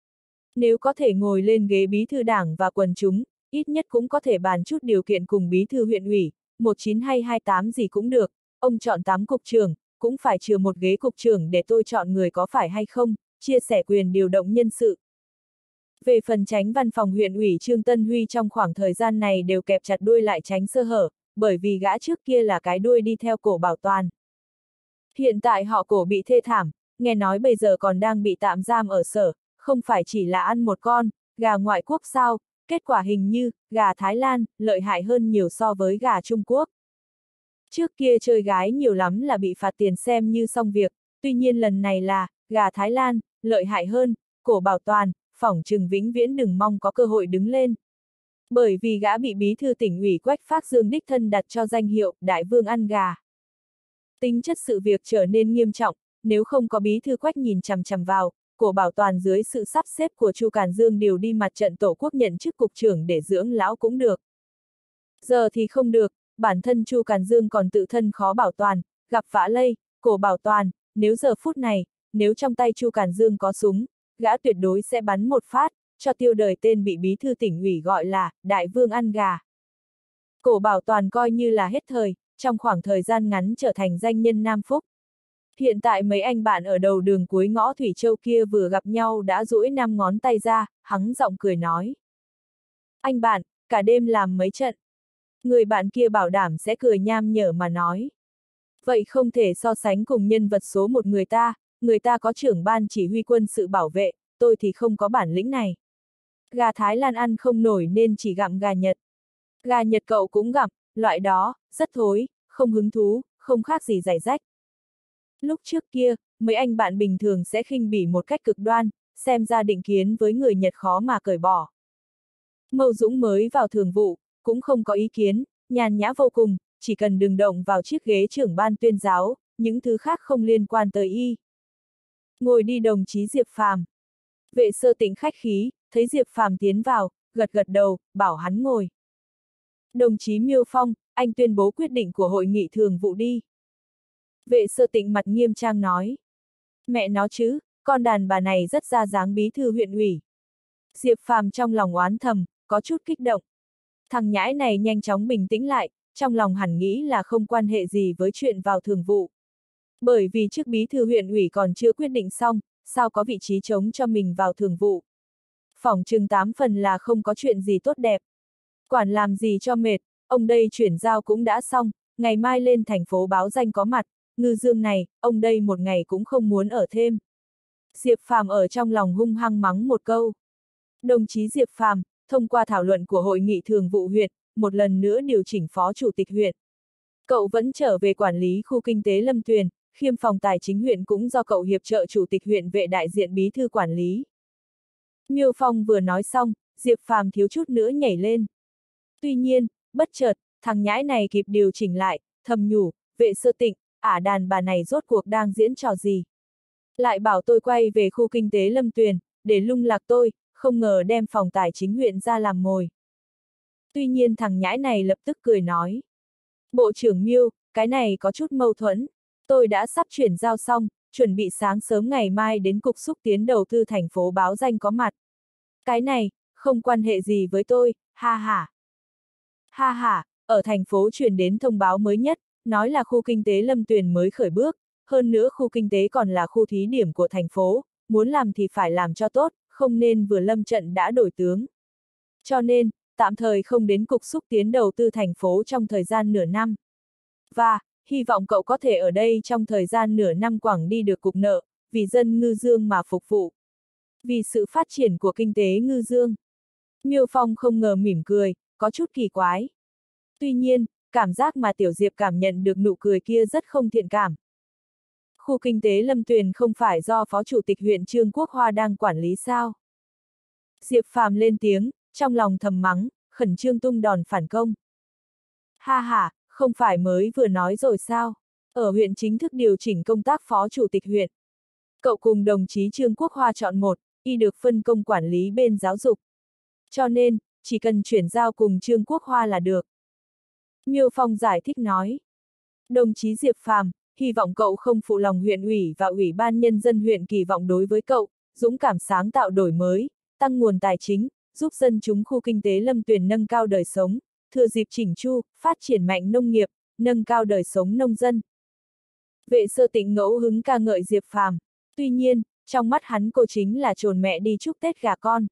Nếu có thể ngồi lên ghế bí thư đảng và quần chúng, ít nhất cũng có thể bàn chút điều kiện cùng bí thư huyện ủy, một chín hay hai tám gì cũng được, ông chọn tám cục trưởng, cũng phải trừ một ghế cục trưởng để tôi chọn người có phải hay không, chia sẻ quyền điều động nhân sự. Về phần chánh văn phòng huyện ủy Trương Tân Huy trong khoảng thời gian này đều kẹp chặt đuôi lại tránh sơ hở, bởi vì gã trước kia là cái đuôi đi theo Cổ Bảo Toàn. Hiện tại họ Cổ bị thê thảm, nghe nói bây giờ còn đang bị tạm giam ở sở, không phải chỉ là ăn một con gà ngoại quốc sao, kết quả hình như gà Thái Lan lợi hại hơn nhiều so với gà Trung Quốc. Trước kia chơi gái nhiều lắm là bị phạt tiền xem như xong việc, tuy nhiên lần này là gà Thái Lan lợi hại hơn, Cổ Bảo Toàn phỏng chừng vĩnh viễn đừng mong có cơ hội đứng lên. Bởi vì gã bị bí thư tỉnh ủy Quách Phác Dương đích thân đặt cho danh hiệu Đại Vương ăn gà. Tính chất sự việc trở nên nghiêm trọng, nếu không có bí thư Quách nhìn chằm chằm vào, Cổ Bảo Toàn dưới sự sắp xếp của Chu Càn Dương điều đi mặt trận tổ quốc nhận chức cục trưởng để dưỡng lão cũng được. Giờ thì không được, bản thân Chu Càn Dương còn tự thân khó bảo toàn, gặp vã lây, Cổ Bảo Toàn, nếu giờ phút này, nếu trong tay Chu Càn Dương có súng, gã tuyệt đối sẽ bắn một phát, cho tiêu đời tên bị bí thư tỉnh ủy gọi là Đại Vương ăn gà. Cổ Bảo Toàn coi như là hết thời, trong khoảng thời gian ngắn trở thành danh nhân Nam Phúc. Hiện tại mấy anh bạn ở đầu đường cuối ngõ Thủy Châu kia vừa gặp nhau đã duỗi năm ngón tay ra, hắng giọng cười nói. Anh bạn, cả đêm làm mấy trận. Người bạn kia bảo đảm sẽ cười nham nhở mà nói. Vậy không thể so sánh cùng nhân vật số một người ta, người ta có trưởng ban chỉ huy quân sự bảo vệ, tôi thì không có bản lĩnh này. Gà Thái Lan ăn không nổi nên chỉ gặm gà Nhật. Gà Nhật cậu cũng gặm, loại đó, rất thối, không hứng thú, không khác gì giày rách. Lúc trước kia, mấy anh bạn bình thường sẽ khinh bỉ một cách cực đoan, xem ra định kiến với người Nhật khó mà cởi bỏ. Mâu Dũng mới vào thường vụ, cũng không có ý kiến, nhàn nhã vô cùng, chỉ cần đừng động vào chiếc ghế trưởng ban tuyên giáo, những thứ khác không liên quan tới y. Ngồi đi đồng chí Diệp Phàm. Vệ Sơ Tĩnh khách khí, thấy Diệp Phàm tiến vào, gật gật đầu, bảo hắn ngồi. Đồng chí Miêu Phong, anh tuyên bố quyết định của hội nghị thường vụ đi. Vệ Sơ Tĩnh mặt nghiêm trang nói. Mẹ nó chứ, con đàn bà này rất ra dáng bí thư huyện ủy. Diệp Phàm trong lòng oán thầm, có chút kích động. Thằng nhãi này nhanh chóng bình tĩnh lại, trong lòng hẳn nghĩ là không quan hệ gì với chuyện vào thường vụ. Bởi vì trước bí thư huyện ủy còn chưa quyết định xong, sao có vị trí trống cho mình vào thường vụ. Phỏng chừng tám phần là không có chuyện gì tốt đẹp. Quản làm gì cho mệt, ông đây chuyển giao cũng đã xong, ngày mai lên thành phố báo danh có mặt, Ngư Dương này, ông đây một ngày cũng không muốn ở thêm. Diệp Phàm ở trong lòng hung hăng mắng một câu. Đồng chí Diệp Phàm, thông qua thảo luận của hội nghị thường vụ huyện, một lần nữa điều chỉnh phó chủ tịch huyện. Cậu vẫn trở về quản lý khu kinh tế Lâm Tuyền, khiêm phòng tài chính huyện cũng do cậu hiệp trợ chủ tịch huyện Vệ đại diện bí thư quản lý. Miêu Phong vừa nói xong, Diệp Phàm thiếu chút nữa nhảy lên. Tuy nhiên, bất chợt, thằng nhãi này kịp điều chỉnh lại, thầm nhủ, Vệ Sơ Tĩnh, ả đàn bà này rốt cuộc đang diễn trò gì. Lại bảo tôi quay về khu kinh tế Lâm Tuyền, để lung lạc tôi, không ngờ đem phòng tài chính huyện ra làm mồi. Tuy nhiên thằng nhãi này lập tức cười nói. Bộ trưởng Miêu, cái này có chút mâu thuẫn. Tôi đã sắp chuyển giao xong, chuẩn bị sáng sớm ngày mai đến Cục Xúc Tiến Đầu tư thành phố báo danh có mặt. Cái này, không quan hệ gì với tôi, ha ha. Ha ha, ở thành phố truyền đến thông báo mới nhất, nói là khu kinh tế Lâm Tuyền mới khởi bước, hơn nữa khu kinh tế còn là khu thí điểm của thành phố, muốn làm thì phải làm cho tốt, không nên vừa lâm trận đã đổi tướng. Cho nên, tạm thời không đến Cục Xúc Tiến Đầu tư thành phố trong thời gian nửa năm. Và, hy vọng cậu có thể ở đây trong thời gian nửa năm quẳng đi được cục nợ, vì dân Ngư Dương mà phục vụ. Vì sự phát triển của kinh tế Ngư Dương. Miêu Phong không ngờ mỉm cười, có chút kỳ quái. Tuy nhiên, cảm giác mà Tiểu Diệp cảm nhận được nụ cười kia rất không thiện cảm. Khu kinh tế Lâm Tuyền không phải do Phó Chủ tịch huyện Trương Quốc Hoa đang quản lý sao? Diệp Phàm lên tiếng, trong lòng thầm mắng, khẩn trương tung đòn phản công. Ha ha, không phải mới vừa nói rồi sao? Ở huyện chính thức điều chỉnh công tác Phó Chủ tịch huyện. Cậu cùng đồng chí Trương Quốc Hoa chọn một, y được phân công quản lý bên giáo dục. Cho nên, chỉ cần chuyển giao cùng Trương Quốc Hoa là được. Miêu Phong giải thích nói. Đồng chí Diệp Phàm, hy vọng cậu không phụ lòng huyện ủy và ủy ban nhân dân huyện kỳ vọng đối với cậu, dũng cảm sáng tạo đổi mới, tăng nguồn tài chính, giúp dân chúng khu kinh tế Lâm Tuyền nâng cao đời sống, thừa dịp chỉnh chu, phát triển mạnh nông nghiệp, nâng cao đời sống nông dân. Vệ Sơ Tịnh ngẫu hứng ca ngợi Diệp Phàm, tuy nhiên, trong mắt hắn cô chính là trồn mẹ đi chúc Tết gà con.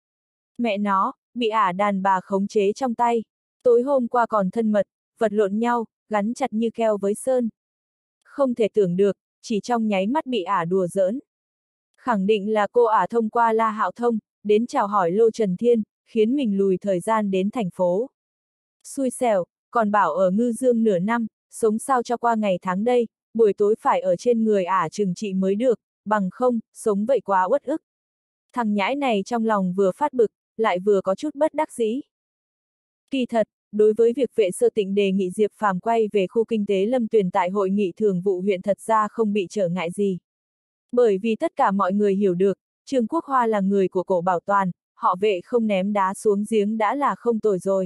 Mẹ nó, bị ả đàn bà khống chế trong tay, tối hôm qua còn thân mật, vật lộn nhau, gắn chặt như keo với sơn. Không thể tưởng được, chỉ trong nháy mắt bị ả đùa giỡn. Khẳng định là cô ả thông qua La Hạo Thông, đến chào hỏi Lô Trần Thiên, khiến mình lùi thời gian đến thành phố. Xui xẻo, còn bảo ở Ngư Dương nửa năm, sống sao cho qua ngày tháng đây, buổi tối phải ở trên người ả trừng trị mới được, bằng không, sống vậy quá uất ức. Thằng nhãi này trong lòng vừa phát bực, lại vừa có chút bất đắc dĩ. Kỳ thật, đối với việc Vệ Sơ Tịnh đề nghị Diệp Phàm quay về khu kinh tế Lâm Tuyền tại hội nghị thường vụ huyện thật ra không bị trở ngại gì. Bởi vì tất cả mọi người hiểu được, Trương Quốc Hoa là người của Cổ Bảo Toàn, họ Vệ không ném đá xuống giếng đã là không tồi rồi.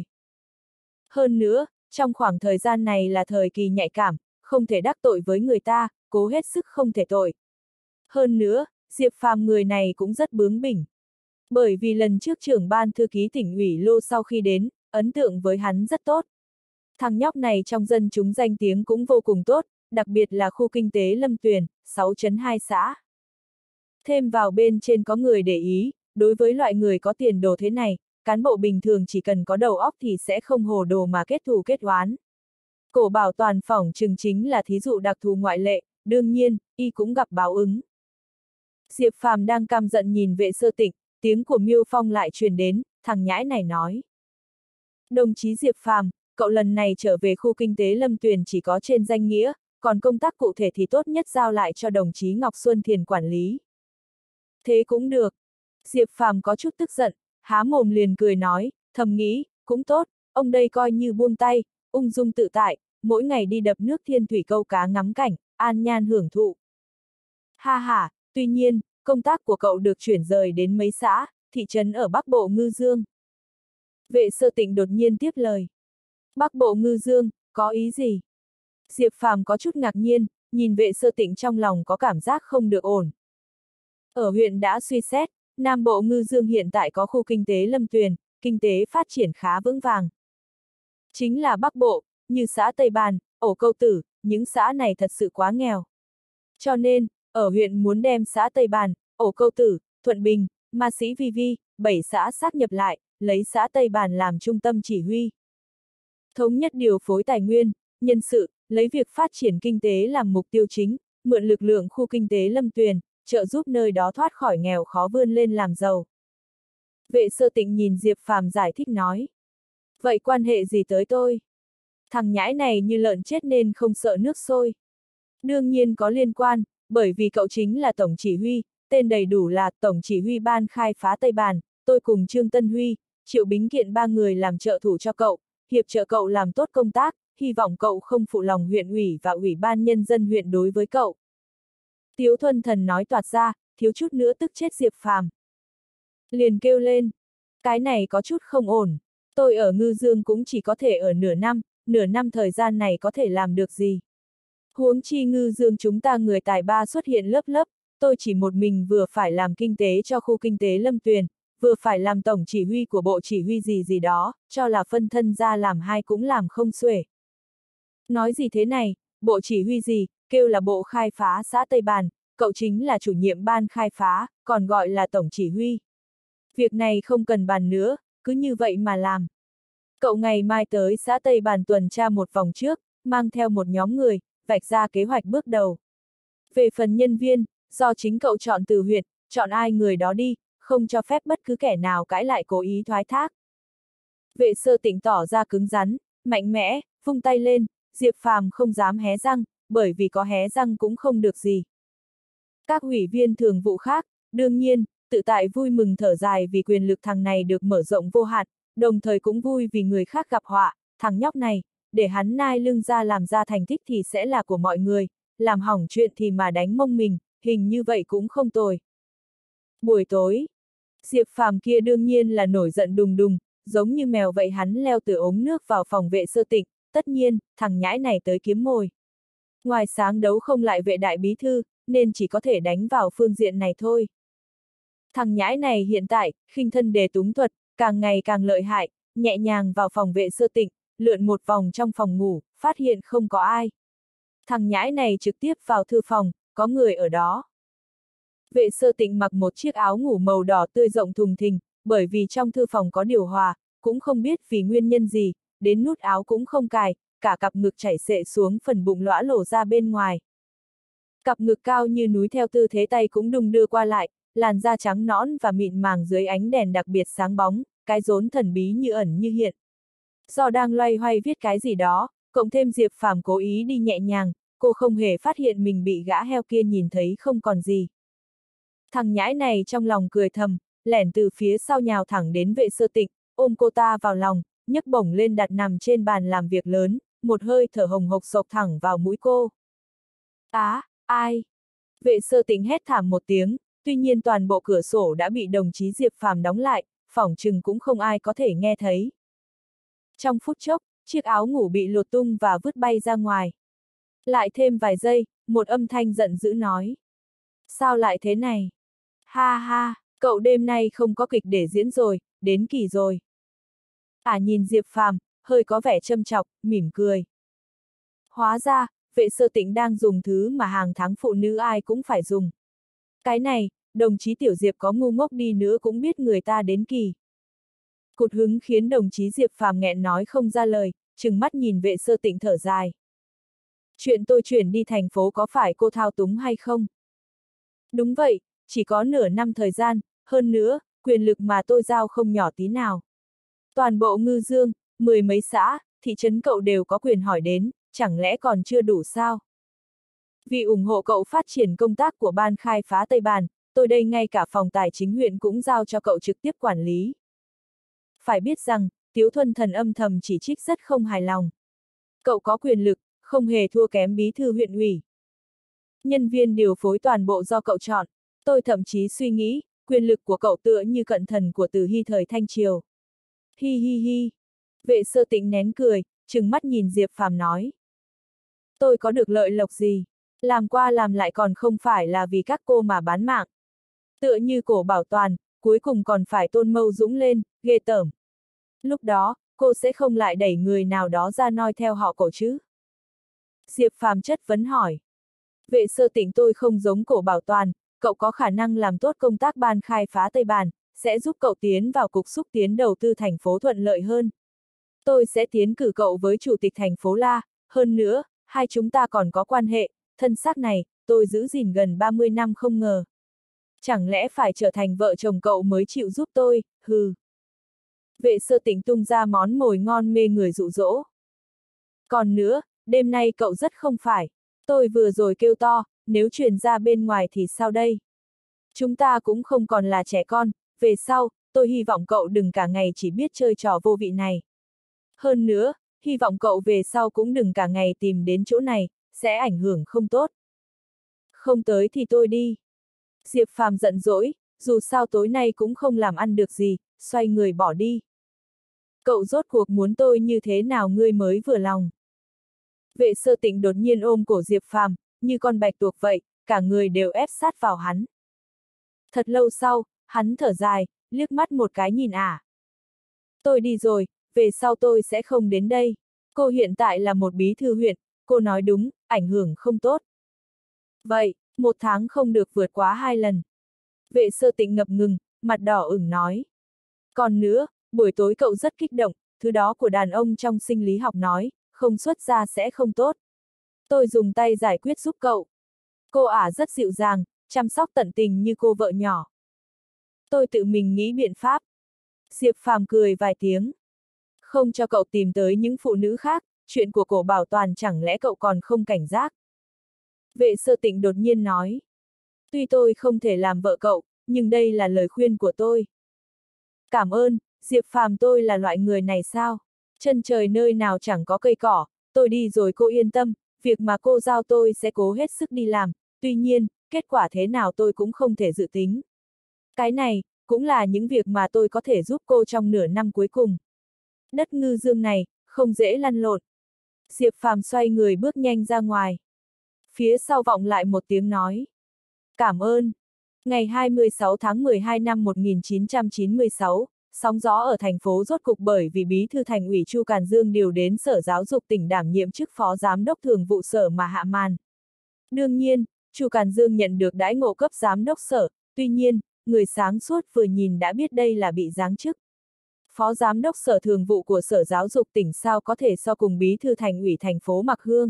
Hơn nữa, trong khoảng thời gian này là thời kỳ nhạy cảm, không thể đắc tội với người ta, cố hết sức không thể tội. Hơn nữa, Diệp Phàm người này cũng rất bướng bỉnh. Bởi vì lần trước trưởng ban thư ký tỉnh ủy Lô sau khi đến, ấn tượng với hắn rất tốt. Thằng nhóc này trong dân chúng danh tiếng cũng vô cùng tốt, đặc biệt là khu kinh tế Lâm Tuyền, sáu chấm hai xã. Thêm vào bên trên có người để ý, đối với loại người có tiền đồ thế này, cán bộ bình thường chỉ cần có đầu óc thì sẽ không hồ đồ mà kết thù kết oán. Cổ Bảo Toàn phỏng chừng chính là thí dụ đặc thù ngoại lệ, đương nhiên, y cũng gặp báo ứng. Diệp Phàm đang căm giận nhìn Vệ Sơ Tịnh, tiếng của Miêu Phong lại truyền đến, thằng nhãi này nói. Đồng chí Diệp Phàm, cậu lần này trở về khu kinh tế Lâm Tuyền chỉ có trên danh nghĩa, còn công tác cụ thể thì tốt nhất giao lại cho đồng chí Ngọc Xuân Thiền quản lý. Thế cũng được. Diệp Phàm có chút tức giận, há mồm liền cười nói, thầm nghĩ, cũng tốt, ông đây coi như buông tay, ung dung tự tại, mỗi ngày đi đập nước thiên thủy câu cá ngắm cảnh, an nhan hưởng thụ. Ha ha, tuy nhiên, công tác của cậu được chuyển rời đến mấy xã, thị trấn ở Bắc Bộ Ngư Dương. Vệ Sơ Tịnh đột nhiên tiếp lời. Bắc Bộ Ngư Dương, có ý gì? Diệp Phàm có chút ngạc nhiên, nhìn Vệ Sơ Tịnh trong lòng có cảm giác không được ổn. Ở huyện đã suy xét, Nam Bộ Ngư Dương hiện tại có khu kinh tế Lâm Tuyền, kinh tế phát triển khá vững vàng. Chính là Bắc Bộ, như xã Tây Bàn, Ổ Câu Tử, những xã này thật sự quá nghèo. Cho nên, ở huyện muốn đem xã Tây Bàn, Ổ Câu Tử, Thuận Bình, Ma Sĩ Vi Vi, bảy xã sáp nhập lại, lấy xã Tây Bàn làm trung tâm chỉ huy. Thống nhất điều phối tài nguyên, nhân sự, lấy việc phát triển kinh tế làm mục tiêu chính, mượn lực lượng khu kinh tế Lâm Tuyền, trợ giúp nơi đó thoát khỏi nghèo khó vươn lên làm giàu. Vệ Sơ Tịnh nhìn Diệp Phàm giải thích nói. Vậy quan hệ gì tới tôi? Thằng nhãi này như lợn chết nên không sợ nước sôi. Đương nhiên có liên quan, bởi vì cậu chính là Tổng Chỉ huy, tên đầy đủ là Tổng Chỉ huy Ban khai phá Tây Bàn, tôi cùng Trương Tân Huy, Triệu Bính Kiện ba người làm trợ thủ cho cậu, hiệp trợ cậu làm tốt công tác, hy vọng cậu không phụ lòng huyện ủy và ủy ban nhân dân huyện đối với cậu. Tiếu Thuần Thần nói toạc ra, thiếu chút nữa tức chết Diệp Phàm. Liền kêu lên, cái này có chút không ổn, tôi ở Ngư Dương cũng chỉ có thể ở nửa năm, nửa năm thời gian này có thể làm được gì. Huống chi Ngư Dương chúng ta người tài ba xuất hiện lớp lớp, tôi chỉ một mình vừa phải làm kinh tế cho khu kinh tế Lâm Tuyền, vừa phải làm tổng chỉ huy của bộ chỉ huy gì gì đó, cho là phân thân ra làm hai cũng làm không xuể. Nói gì thế này, bộ chỉ huy gì, kêu là bộ khai phá xã Tây Bàn, cậu chính là chủ nhiệm ban khai phá, còn gọi là tổng chỉ huy. Việc này không cần bàn nữa, cứ như vậy mà làm. Cậu ngày mai tới xã Tây Bàn tuần tra một vòng trước, mang theo một nhóm người, vạch ra kế hoạch bước đầu. Về phần nhân viên, do chính cậu chọn từ huyện, chọn ai người đó đi, không cho phép bất cứ kẻ nào cãi lại cố ý thoái thác. Vệ Sơ Tịnh tỏ ra cứng rắn, mạnh mẽ, vung tay lên, Diệp Phàm không dám hé răng, bởi vì có hé răng cũng không được gì. Các ủy viên thường vụ khác, đương nhiên, tự tại vui mừng thở dài vì quyền lực thằng này được mở rộng vô hạn, đồng thời cũng vui vì người khác gặp họa, thằng nhóc này, để hắn nai lưng ra làm ra thành tích thì sẽ là của mọi người, làm hỏng chuyện thì mà đánh mông mình, hình như vậy cũng không tồi. Buổi tối, Diệp Phàm kia đương nhiên là nổi giận đùng đùng, giống như mèo vậy hắn leo từ ống nước vào phòng Vệ Sơ Tịnh, tất nhiên, thằng nhãi này tới kiếm mồi. Ngoài sáng đấu không lại Vệ đại bí thư, nên chỉ có thể đánh vào phương diện này thôi. Thằng nhãi này hiện tại, khinh thân đề túng thuật, càng ngày càng lợi hại, nhẹ nhàng vào phòng Vệ Sơ Tịnh, lượn một vòng trong phòng ngủ, phát hiện không có ai. Thằng nhãi này trực tiếp vào thư phòng, có người ở đó. Vệ Sơ Tịnh mặc một chiếc áo ngủ màu đỏ tươi rộng thùng thình, bởi vì trong thư phòng có điều hòa, cũng không biết vì nguyên nhân gì, đến nút áo cũng không cài, cả cặp ngực chảy xệ xuống phần bụng lõa lổ ra bên ngoài. Cặp ngực cao như núi theo tư thế tay cũng đung đưa qua lại, làn da trắng nõn và mịn màng dưới ánh đèn đặc biệt sáng bóng, cái rốn thần bí như ẩn như hiện. Do đang loay hoay viết cái gì đó, cộng thêm Diệp Phàm cố ý đi nhẹ nhàng, cô không hề phát hiện mình bị gã heo kia nhìn thấy không còn gì. Thằng nhãi này trong lòng cười thầm, lẻn từ phía sau nhào thẳng đến Vệ Sơ Tịnh, ôm cô ta vào lòng, nhấc bổng lên đặt nằm trên bàn làm việc lớn, một hơi thở hồng hộc xộc thẳng vào mũi cô. Á, à, ai? Vệ Sơ Tịnh hét thảm một tiếng, tuy nhiên toàn bộ cửa sổ đã bị đồng chí Diệp Phàm đóng lại, phỏng chừng cũng không ai có thể nghe thấy. Trong phút chốc, chiếc áo ngủ bị lột tung và vứt bay ra ngoài. Lại thêm vài giây, một âm thanh giận dữ nói. Sao lại thế này? Ha ha, cậu đêm nay không có kịch để diễn rồi, đến kỳ rồi. À nhìn Diệp Phàm, hơi có vẻ châm chọc, mỉm cười. Hóa ra, Vệ Sơ Tịnh đang dùng thứ mà hàng tháng phụ nữ ai cũng phải dùng. Cái này, đồng chí Tiểu Diệp có ngu ngốc đi nữa cũng biết người ta đến kỳ. Cụt hứng khiến đồng chí Diệp Phàm nghẹn nói không ra lời, trừng mắt nhìn Vệ Sơ Tịnh thở dài. Chuyện tôi chuyển đi thành phố có phải cô thao túng hay không? Đúng vậy, chỉ có nửa năm thời gian, hơn nữa, quyền lực mà tôi giao không nhỏ tí nào. Toàn bộ Ngư Dương, mười mấy xã, thị trấn cậu đều có quyền hỏi đến, chẳng lẽ còn chưa đủ sao? Vì ủng hộ cậu phát triển công tác của ban khai phá Tây Bàn, tôi đây ngay cả phòng tài chính huyện cũng giao cho cậu trực tiếp quản lý. Phải biết rằng, Tiếu Thuần Thần âm thầm chỉ trích rất không hài lòng. Cậu có quyền lực, không hề thua kém bí thư huyện ủy. Nhân viên điều phối toàn bộ do cậu chọn, tôi thậm chí suy nghĩ, quyền lực của cậu tựa như cận thần của Từ Hy thời Thanh Triều. Hi hi hi. Vệ Sơ Tịnh nén cười, trừng mắt nhìn Diệp Phàm nói. Tôi có được lợi lộc gì? Làm qua làm lại còn không phải là vì các cô mà bán mạng. Tựa như Cổ Bảo Toàn, cuối cùng còn phải Tôn Mâu Dũng lên, ghê tởm. Lúc đó, cô sẽ không lại đẩy người nào đó ra noi theo họ Cổ chứ? Diệp Phàm chất vấn hỏi. Vệ Sơ Tịnh tôi không giống Cổ Bảo Toàn, cậu có khả năng làm tốt công tác ban khai phá Tây Bàn, sẽ giúp cậu tiến vào cục xúc tiến đầu tư thành phố thuận lợi hơn. Tôi sẽ tiến cử cậu với chủ tịch thành phố La, hơn nữa, hai chúng ta còn có quan hệ, thân xác này, tôi giữ gìn gần ba mươi năm không ngờ. Chẳng lẽ phải trở thành vợ chồng cậu mới chịu giúp tôi, hừ. Vệ Sơ Tịnh tung ra món mồi ngon mê người dụ dỗ. Còn nữa, đêm nay cậu rất không phải. Tôi vừa rồi kêu to, nếu truyền ra bên ngoài thì sao đây? Chúng ta cũng không còn là trẻ con, về sau, tôi hy vọng cậu đừng cả ngày chỉ biết chơi trò vô vị này. Hơn nữa, hy vọng cậu về sau cũng đừng cả ngày tìm đến chỗ này, sẽ ảnh hưởng không tốt. Không tới thì tôi đi. Diệp Phàm giận dỗi, dù sao tối nay cũng không làm ăn được gì, xoay người bỏ đi. Cậu rốt cuộc muốn tôi như thế nào ngươi mới vừa lòng? Vệ Sơ Tịnh đột nhiên ôm cổ Diệp Phàm, như con bạch tuộc vậy, cả người đều ép sát vào hắn. Thật lâu sau, hắn thở dài, liếc mắt một cái nhìn ả. À. Tôi đi rồi, về sau tôi sẽ không đến đây. Cô hiện tại là một bí thư huyện, cô nói đúng, ảnh hưởng không tốt. Vậy, một tháng không được vượt quá hai lần. Vệ Sơ Tịnh ngập ngừng, mặt đỏ ửng nói. Còn nữa, buổi tối cậu rất kích động, thứ đó của đàn ông trong sinh lý học nói, không xuất ra sẽ không tốt. Tôi dùng tay giải quyết giúp cậu. Cô ả rất dịu dàng, chăm sóc tận tình như cô vợ nhỏ. Tôi tự mình nghĩ biện pháp. Diệp Phàm cười vài tiếng. Không cho cậu tìm tới những phụ nữ khác, chuyện của Cổ Bảo Toàn chẳng lẽ cậu còn không cảnh giác. Vệ Sơ Tịnh đột nhiên nói. Tuy tôi không thể làm vợ cậu, nhưng đây là lời khuyên của tôi. Cảm ơn, Diệp Phàm tôi là loại người này sao? Chân trời nơi nào chẳng có cây cỏ, tôi đi rồi cô yên tâm, việc mà cô giao tôi sẽ cố hết sức đi làm, tuy nhiên, kết quả thế nào tôi cũng không thể dự tính. Cái này, cũng là những việc mà tôi có thể giúp cô trong nửa năm cuối cùng. Đất Ngư Dương này, không dễ lăn lộn. Diệp Phàm xoay người bước nhanh ra ngoài. Phía sau vọng lại một tiếng nói. Cảm ơn. Ngày hai mươi sáu tháng mười hai năm một nghìn chín trăm chín mươi sáu, sóng gió ở thành phố rốt cục bởi vì bí thư thành ủy Chu Càn Dương điều đến Sở Giáo dục tỉnh đảm nhiệm chức phó giám đốc thường vụ sở mà hạ màn. Đương nhiên, Chu Càn Dương nhận được đãi ngộ cấp giám đốc sở, tuy nhiên, người sáng suốt vừa nhìn đã biết đây là bị giáng chức. Phó giám đốc sở thường vụ của Sở Giáo dục tỉnh sao có thể so cùng bí thư thành ủy thành phố Mạc Hương.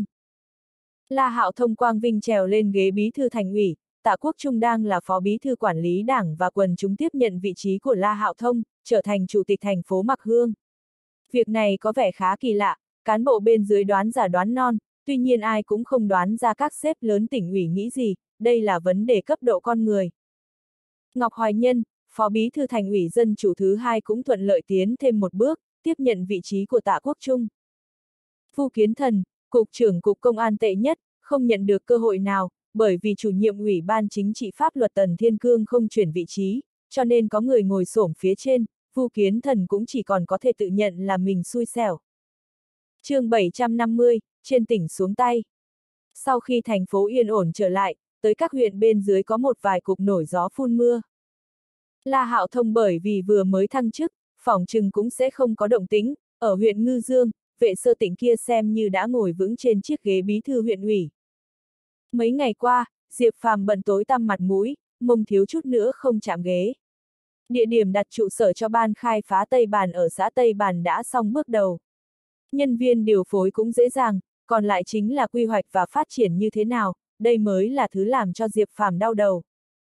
La Hạo Thông quang vinh trèo lên ghế bí thư thành ủy, Tạ Quốc Trung đang là phó bí thư quản lý đảng và quần chúng tiếp nhận vị trí của La Hạo Thông, trở thành chủ tịch thành phố Mạc Hương. Việc này có vẻ khá kỳ lạ, cán bộ bên dưới đoán giả đoán non, tuy nhiên ai cũng không đoán ra các sếp lớn tỉnh ủy nghĩ gì, đây là vấn đề cấp độ con người. Ngọc Hoài Nhân, phó bí thư thành ủy dân chủ thứ hai cũng thuận lợi tiến thêm một bước, tiếp nhận vị trí của Tạ Quốc Trung. Vu Kiến Thần, cục trưởng cục công an tệ nhất, không nhận được cơ hội nào, bởi vì chủ nhiệm ủy ban chính trị pháp luật Tần Thiên Cương không chuyển vị trí, cho nên có người ngồi xổm phía trên, Vu Kiến Thần cũng chỉ còn có thể tự nhận là mình xui xẻo. Chương bảy trăm năm mươi, trên tỉnh xuống tay. Sau khi thành phố yên ổn trở lại, tới các huyện bên dưới có một vài cục nổi gió phun mưa. La Hạo Thông bởi vì vừa mới thăng chức, phỏng chừng cũng sẽ không có động tĩnh, ở huyện Ngư Dương, Vệ Sơ Tỉnh kia xem như đã ngồi vững trên chiếc ghế bí thư huyện ủy. Mấy ngày qua, Diệp Phàm bận tối tăm mặt mũi, mông thiếu chút nữa không chạm ghế. Địa điểm đặt trụ sở cho ban khai phá Tây Bàn ở xã Tây Bàn đã xong bước đầu. Nhân viên điều phối cũng dễ dàng, còn lại chính là quy hoạch và phát triển như thế nào, đây mới là thứ làm cho Diệp Phàm đau đầu.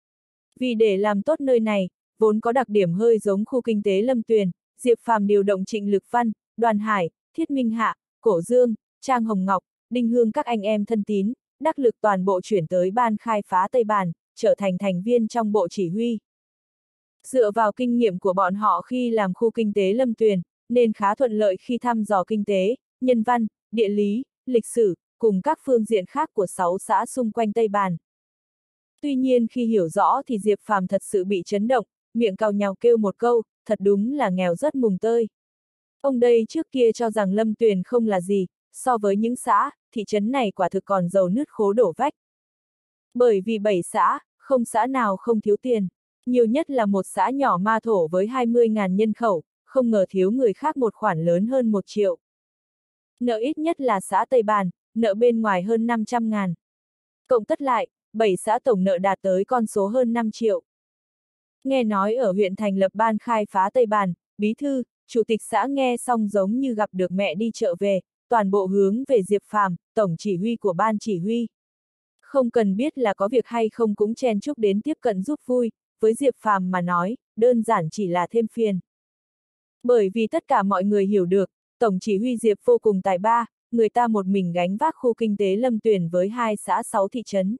Vì để làm tốt nơi này, vốn có đặc điểm hơi giống khu kinh tế Lâm Tuyền, Diệp Phàm điều động Trịnh Lực Văn, Đoàn Hải, Thiết Minh Hạ, Cổ Dương, Trang Hồng Ngọc, Đinh Hương các anh em thân tín, đắc lực toàn bộ chuyển tới ban khai phá Tây Bàn, trở thành thành viên trong bộ chỉ huy. Dựa vào kinh nghiệm của bọn họ khi làm khu kinh tế Lâm Tuyền, nên khá thuận lợi khi thăm dò kinh tế, nhân văn, địa lý, lịch sử, cùng các phương diện khác của sáu xã xung quanh Tây Bàn. Tuy nhiên khi hiểu rõ thì Diệp Phàm thật sự bị chấn động, miệng cào nhào kêu một câu, thật đúng là nghèo rất mùng tơi. Ông đây trước kia cho rằng Lâm Tuyền không là gì, so với những xã, thị trấn này quả thực còn giàu nứt khố đổ vách. Bởi vì bảy xã, không xã nào không thiếu tiền, nhiều nhất là một xã nhỏ Ma Thổ với hai mươi nghìn nhân khẩu, không ngờ thiếu người khác một khoản lớn hơn một triệu. Nợ ít nhất là xã Tây Bàn, nợ bên ngoài hơn năm trăm ngàn. Cộng tất lại, bảy xã tổng nợ đạt tới con số hơn năm triệu. Nghe nói ở huyện thành lập ban khai phá Tây Bàn, bí thư, chủ tịch xã nghe xong giống như gặp được mẹ đi chợ về, toàn bộ hướng về Diệp Phàm, tổng chỉ huy của ban chỉ huy. Không cần biết là có việc hay không cũng chen chúc đến tiếp cận giúp vui, với Diệp Phàm mà nói, đơn giản chỉ là thêm phiền. Bởi vì tất cả mọi người hiểu được, tổng chỉ huy Diệp vô cùng tài ba, người ta một mình gánh vác khu kinh tế Lâm Tuyền với hai xã sáu thị trấn.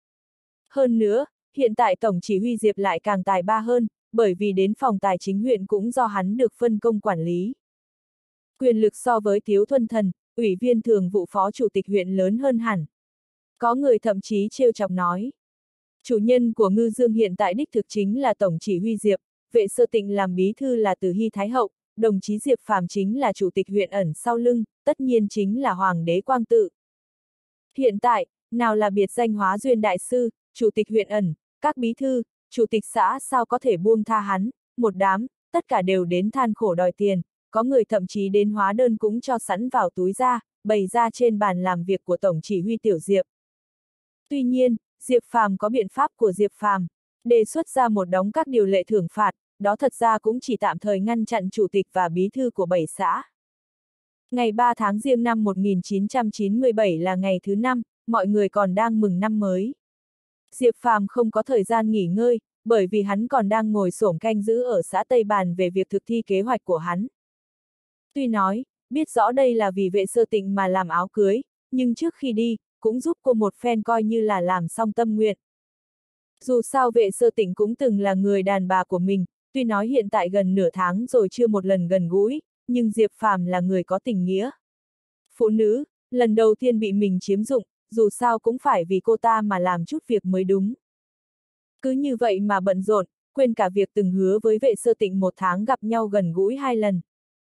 Hơn nữa, hiện tại tổng chỉ huy Diệp lại càng tài ba hơn, bởi vì đến phòng tài chính huyện cũng do hắn được phân công quản lý. Quyền lực so với Tiếu Thuân Thần, ủy viên thường vụ phó chủ tịch huyện lớn hơn hẳn. Có người thậm chí trêu chọc nói. Chủ nhân của Ngư Dương hiện tại đích thực chính là tổng chỉ huy Diệp, Vệ Sơ Tịnh làm bí thư là Từ Hy Thái Hậu, đồng chí Diệp Phàm chính là chủ tịch huyện ẩn sau lưng, tất nhiên chính là Hoàng đế Quang Tự. Hiện tại, nào là biệt danh Hóa Duyên Đại Sư, chủ tịch huyện ẩn, các bí thư, chủ tịch xã sao có thể buông tha hắn, một đám, tất cả đều đến than khổ đòi tiền, có người thậm chí đến hóa đơn cũng cho sẵn vào túi ra, bày ra trên bàn làm việc của tổng chỉ huy Tiểu Diệp. Tuy nhiên, Diệp Phàm có biện pháp của Diệp Phàm, đề xuất ra một đống các điều lệ thưởng phạt, đó thật ra cũng chỉ tạm thời ngăn chặn chủ tịch và bí thư của bảy xã. Ngày ba tháng Giêng năm một nghìn chín trăm chín mươi bảy là ngày thứ năm, mọi người còn đang mừng năm mới. Diệp Phàm không có thời gian nghỉ ngơi, bởi vì hắn còn đang ngồi xổm canh giữ ở xã Tây Bàn về việc thực thi kế hoạch của hắn. Tuy nói, biết rõ đây là vì Vệ Sơ Tịnh mà làm áo cưới, nhưng trước khi đi, cũng giúp cô một phen coi như là làm xong tâm nguyện. Dù sao Vệ Sơ Tịnh cũng từng là người đàn bà của mình, tuy nói hiện tại gần nửa tháng rồi chưa một lần gần gũi, nhưng Diệp Phàm là người có tình nghĩa. Phụ nữ, lần đầu tiên bị mình chiếm dụng, dù sao cũng phải vì cô ta mà làm chút việc mới đúng. Cứ như vậy mà bận rộn, quên cả việc từng hứa với Vệ Sơ Tịnh một tháng gặp nhau gần gũi hai lần.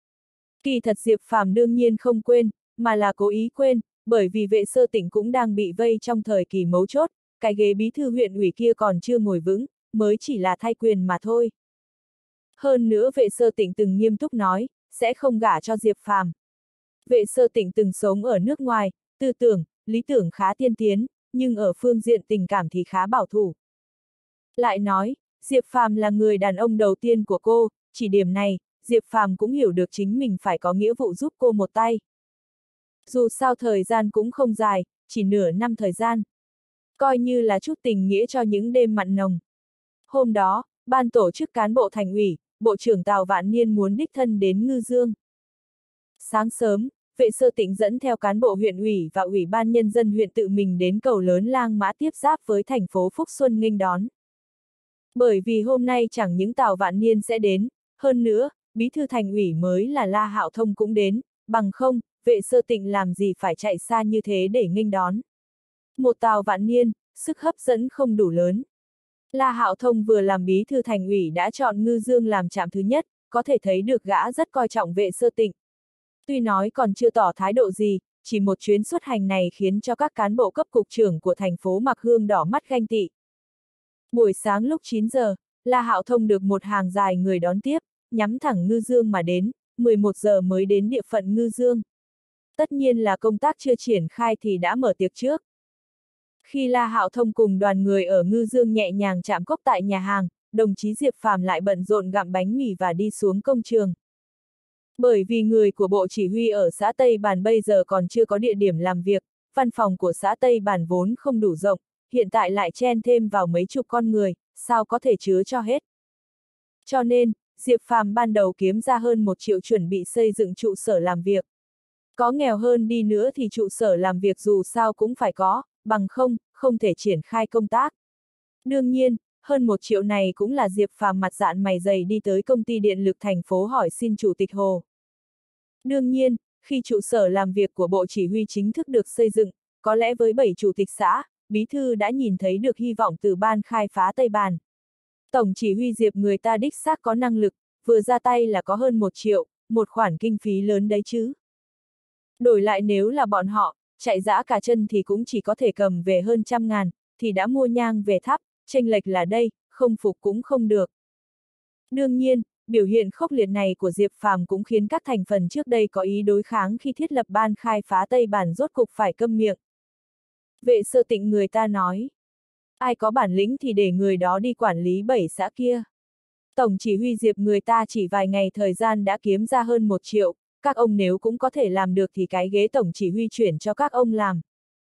Kỳ thật Diệp Phàm đương nhiên không quên, mà là cố ý quên, bởi vì Vệ Sơ Tịnh cũng đang bị vây trong thời kỳ mấu chốt, cái ghế bí thư huyện ủy kia còn chưa ngồi vững, mới chỉ là thay quyền mà thôi. Hơn nữa vệ sơ tịnh từng nghiêm túc nói, sẽ không gả cho Diệp Phàm. Vệ sơ tịnh từng sống ở nước ngoài, tư tưởng, lý tưởng khá tiên tiến, nhưng ở phương diện tình cảm thì khá bảo thủ. Lại nói, Diệp Phàm là người đàn ông đầu tiên của cô, chỉ điểm này, Diệp Phàm cũng hiểu được chính mình phải có nghĩa vụ giúp cô một tay. Dù sao thời gian cũng không dài, chỉ nửa năm thời gian. Coi như là chút tình nghĩa cho những đêm mặn nồng. Hôm đó, ban tổ chức cán bộ thành ủy, Bộ trưởng Tào Vạn Niên muốn đích thân đến Ngư Dương. Sáng sớm, vệ sơ tịnh dẫn theo cán bộ huyện ủy và ủy ban nhân dân huyện tự mình đến cầu lớn Lang Mã tiếp giáp với thành phố Phúc Xuân nghênh đón. Bởi vì hôm nay chẳng những Tào Vạn Niên sẽ đến, hơn nữa, bí thư thành ủy mới là La Hạo Thông cũng đến, bằng không, vệ sơ tịnh làm gì phải chạy xa như thế để nghênh đón. Một Tào Vạn Niên, sức hấp dẫn không đủ lớn. La Hạo Thông vừa làm bí thư thành ủy đã chọn Ngư Dương làm trạm thứ nhất, có thể thấy được gã rất coi trọng vệ sơ tịnh. Tuy nói còn chưa tỏ thái độ gì, chỉ một chuyến xuất hành này khiến cho các cán bộ cấp cục trưởng của thành phố Mạc Hương đỏ mắt ganh tị. Buổi sáng lúc chín giờ, La Hạo Thông được một hàng dài người đón tiếp, nhắm thẳng Ngư Dương mà đến, mười một giờ mới đến địa phận Ngư Dương. Tất nhiên là công tác chưa triển khai thì đã mở tiệc trước. Khi La Hạo Thông cùng đoàn người ở Ngư Dương nhẹ nhàng chạm cốc tại nhà hàng, đồng chí Diệp Phàm lại bận rộn gặm bánh mì và đi xuống công trường. Bởi vì người của Bộ Chỉ huy ở xã Tây Bản bây giờ còn chưa có địa điểm làm việc, văn phòng của xã Tây Bản vốn không đủ rộng, hiện tại lại chen thêm vào mấy chục con người, sao có thể chứa cho hết. Cho nên, Diệp Phàm ban đầu kiếm ra hơn một triệu chuẩn bị xây dựng trụ sở làm việc. Có nghèo hơn đi nữa thì trụ sở làm việc dù sao cũng phải có, bằng không, không thể triển khai công tác. Đương nhiên, hơn một triệu này cũng là Diệp Phàm mặt dạn mày dày đi tới công ty điện lực thành phố hỏi xin chủ tịch Hồ. Đương nhiên, khi trụ sở làm việc của Bộ Chỉ huy chính thức được xây dựng, có lẽ với bảy chủ tịch xã, bí thư đã nhìn thấy được hy vọng từ ban khai phá Tây Bản. Tổng chỉ huy Diệp người ta đích xác có năng lực, vừa ra tay là có hơn một triệu, một khoản kinh phí lớn đấy chứ. Đổi lại nếu là bọn họ, chạy dã cả chân thì cũng chỉ có thể cầm về hơn trăm ngàn, thì đã mua nhang về thắp, chênh lệch là đây, không phục cũng không được. Đương nhiên, biểu hiện khốc liệt này của Diệp Phàm cũng khiến các thành phần trước đây có ý đối kháng khi thiết lập ban khai phá Tây Bản rốt cục phải câm miệng. Vệ sơ tịnh người ta nói, ai có bản lĩnh thì để người đó đi quản lý bảy xã kia. Tổng chỉ huy Diệp người ta chỉ vài ngày thời gian đã kiếm ra hơn một triệu, các ông nếu cũng có thể làm được thì cái ghế tổng chỉ huy chuyển cho các ông làm.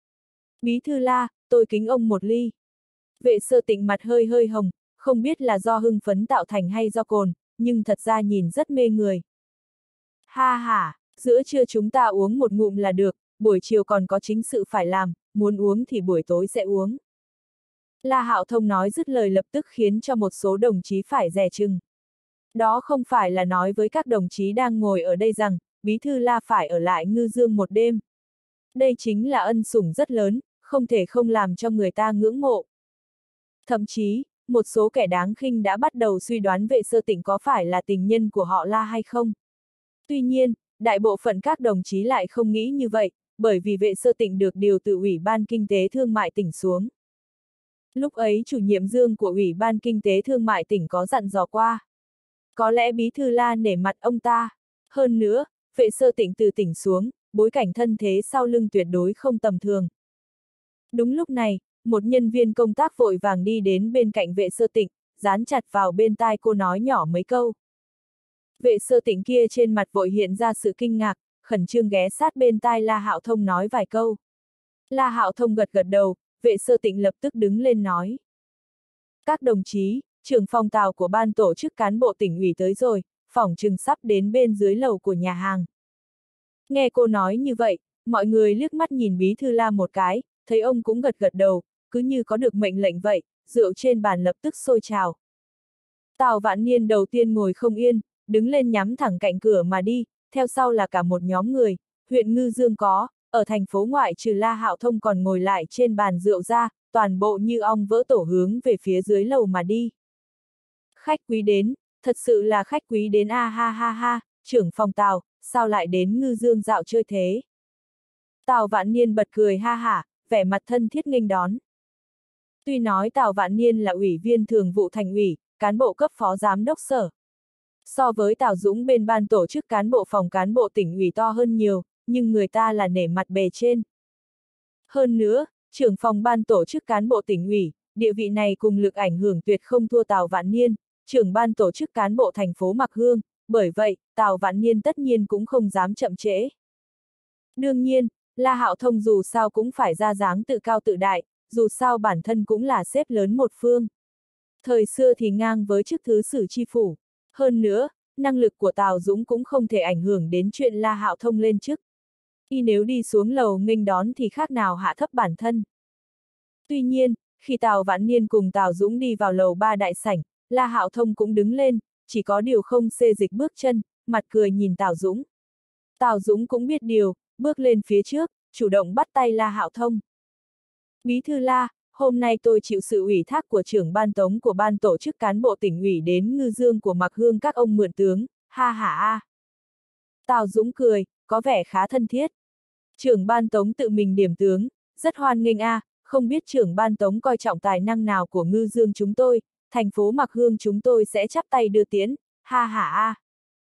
Bí thư La, tôi kính ông một ly. Vệ sơ tịnh mặt hơi hơi hồng, không biết là do hưng phấn tạo thành hay do cồn, nhưng thật ra nhìn rất mê người. Ha ha, giữa trưa chúng ta uống một ngụm là được, buổi chiều còn có chính sự phải làm, muốn uống thì buổi tối sẽ uống. La Hạo Thông nói dứt lời lập tức khiến cho một số đồng chí phải dè chừng. Đó không phải là nói với các đồng chí đang ngồi ở đây rằng, bí thư La phải ở lại Ngư Dương một đêm. Đây chính là ân sủng rất lớn, không thể không làm cho người ta ngưỡng mộ. Thậm chí, một số kẻ đáng khinh đã bắt đầu suy đoán vệ sơ tịnh có phải là tình nhân của họ La hay không. Tuy nhiên, đại bộ phận các đồng chí lại không nghĩ như vậy, bởi vì vệ sơ tịnh được điều từ Ủy ban Kinh tế Thương mại tỉnh xuống. Lúc ấy chủ nhiệm Dương của Ủy ban Kinh tế Thương mại tỉnh có dặn dò qua. Có lẽ bí thư La nể mặt ông ta. Hơn nữa, vệ sơ tịnh từ tỉnh xuống, bối cảnh thân thế sau lưng tuyệt đối không tầm thường. Đúng lúc này, một nhân viên công tác vội vàng đi đến bên cạnh vệ sơ tịnh, dán chặt vào bên tai cô nói nhỏ mấy câu. Vệ sơ tịnh kia trên mặt vội hiện ra sự kinh ngạc, khẩn trương ghé sát bên tai La Hạo Thông nói vài câu. La Hạo Thông gật gật đầu, vệ sơ tịnh lập tức đứng lên nói. Các đồng chí, trưởng phòng Tào của ban tổ chức cán bộ tỉnh ủy tới rồi, phỏng chừng sắp đến bên dưới lầu của nhà hàng. Nghe cô nói như vậy, mọi người liếc mắt nhìn bí thư La một cái, thấy ông cũng gật gật đầu, cứ như có được mệnh lệnh vậy, rượu trên bàn lập tức sôi trào. Tào Vạn Niên đầu tiên ngồi không yên, đứng lên nhắm thẳng cạnh cửa mà đi, theo sau là cả một nhóm người, huyện Ngư Dương có, ở thành phố ngoại trừ La Hạo Thông còn ngồi lại trên bàn rượu ra, toàn bộ như ong vỡ tổ hướng về phía dưới lầu mà đi. Khách quý đến, thật sự là khách quý đến a ha ha ha, trưởng phòng Tào, sao lại đến Ngư Dương dạo chơi thế? Tào Vạn Niên bật cười ha hả, vẻ mặt thân thiết nghênh đón. Tuy nói Tào Vạn Niên là ủy viên thường vụ thành ủy, cán bộ cấp phó giám đốc sở. So với Tào Dũng bên ban tổ chức cán bộ phòng cán bộ tỉnh ủy to hơn nhiều, nhưng người ta là nể mặt bề trên. Hơn nữa, trưởng phòng ban tổ chức cán bộ tỉnh ủy, địa vị này cùng lực ảnh hưởng tuyệt không thua Tào Vạn Niên, trưởng ban tổ chức cán bộ thành phố Mạc Hương, bởi vậy, Tào Vạn Niên tất nhiên cũng không dám chậm trễ. Đương nhiên, La Hạo Thông dù sao cũng phải ra dáng tự cao tự đại, dù sao bản thân cũng là sếp lớn một phương. Thời xưa thì ngang với chức thứ sử chi phủ. Hơn nữa, năng lực của Tào Dũng cũng không thể ảnh hưởng đến chuyện La Hạo Thông lên chức. Y nếu đi xuống lầu nghênh đón thì khác nào hạ thấp bản thân. Tuy nhiên, khi Tào Vãn Niên cùng Tào Dũng đi vào lầu ba đại sảnh, La Hạo Thông cũng đứng lên, chỉ có điều không xê dịch bước chân, mặt cười nhìn Tào Dũng. Tào Dũng cũng biết điều, bước lên phía trước, chủ động bắt tay La Hạo Thông. Bí thư La, hôm nay tôi chịu sự ủy thác của trưởng ban tống của ban tổ chức cán bộ tỉnh ủy đến Ngư Dương của Mạc Hương các ông mượn tướng, ha ha a. Tào Dũng cười, có vẻ khá thân thiết. Trưởng ban tống tự mình điểm tướng, rất hoan nghênh a, không biết trưởng ban tống coi trọng tài năng nào của Ngư Dương chúng tôi, thành phố Mạc Hương chúng tôi sẽ chắp tay đưa tiễn, ha ha a.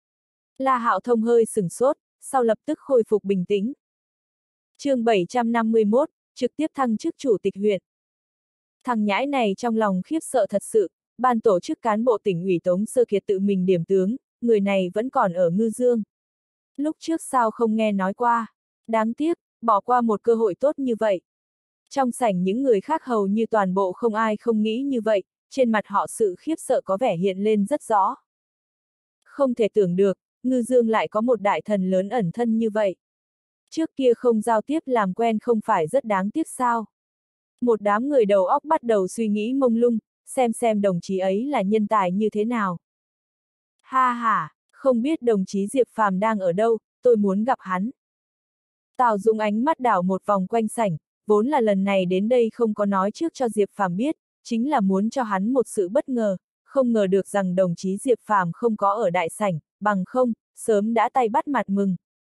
La Hạo Thông hơi sửng sốt, sau lập tức khôi phục bình tĩnh. Chương bảy trăm năm mươi mốt, trực tiếp thăng chức chủ tịch huyện. Thằng nhãi này trong lòng khiếp sợ thật sự, ban tổ chức cán bộ tỉnh ủy Tống Sơ Kiệt tự mình điểm tướng, người này vẫn còn ở Ngư Dương. Lúc trước sao không nghe nói qua, đáng tiếc, bỏ qua một cơ hội tốt như vậy. Trong sảnh những người khác hầu như toàn bộ không ai không nghĩ như vậy, trên mặt họ sự khiếp sợ có vẻ hiện lên rất rõ. Không thể tưởng được, Ngư Dương lại có một đại thần lớn ẩn thân như vậy. Trước kia không giao tiếp làm quen không phải rất đáng tiếc sao? Một đám người đầu óc bắt đầu suy nghĩ mông lung, xem xem đồng chí ấy là nhân tài như thế nào. Ha ha, không biết đồng chí Diệp Phàm đang ở đâu, tôi muốn gặp hắn. Tào Dũng ánh mắt đảo một vòng quanh sảnh, vốn là lần này đến đây không có nói trước cho Diệp Phàm biết, chính là muốn cho hắn một sự bất ngờ, không ngờ được rằng đồng chí Diệp Phàm không có ở đại sảnh, bằng không, sớm đã tay bắt mặt mừng.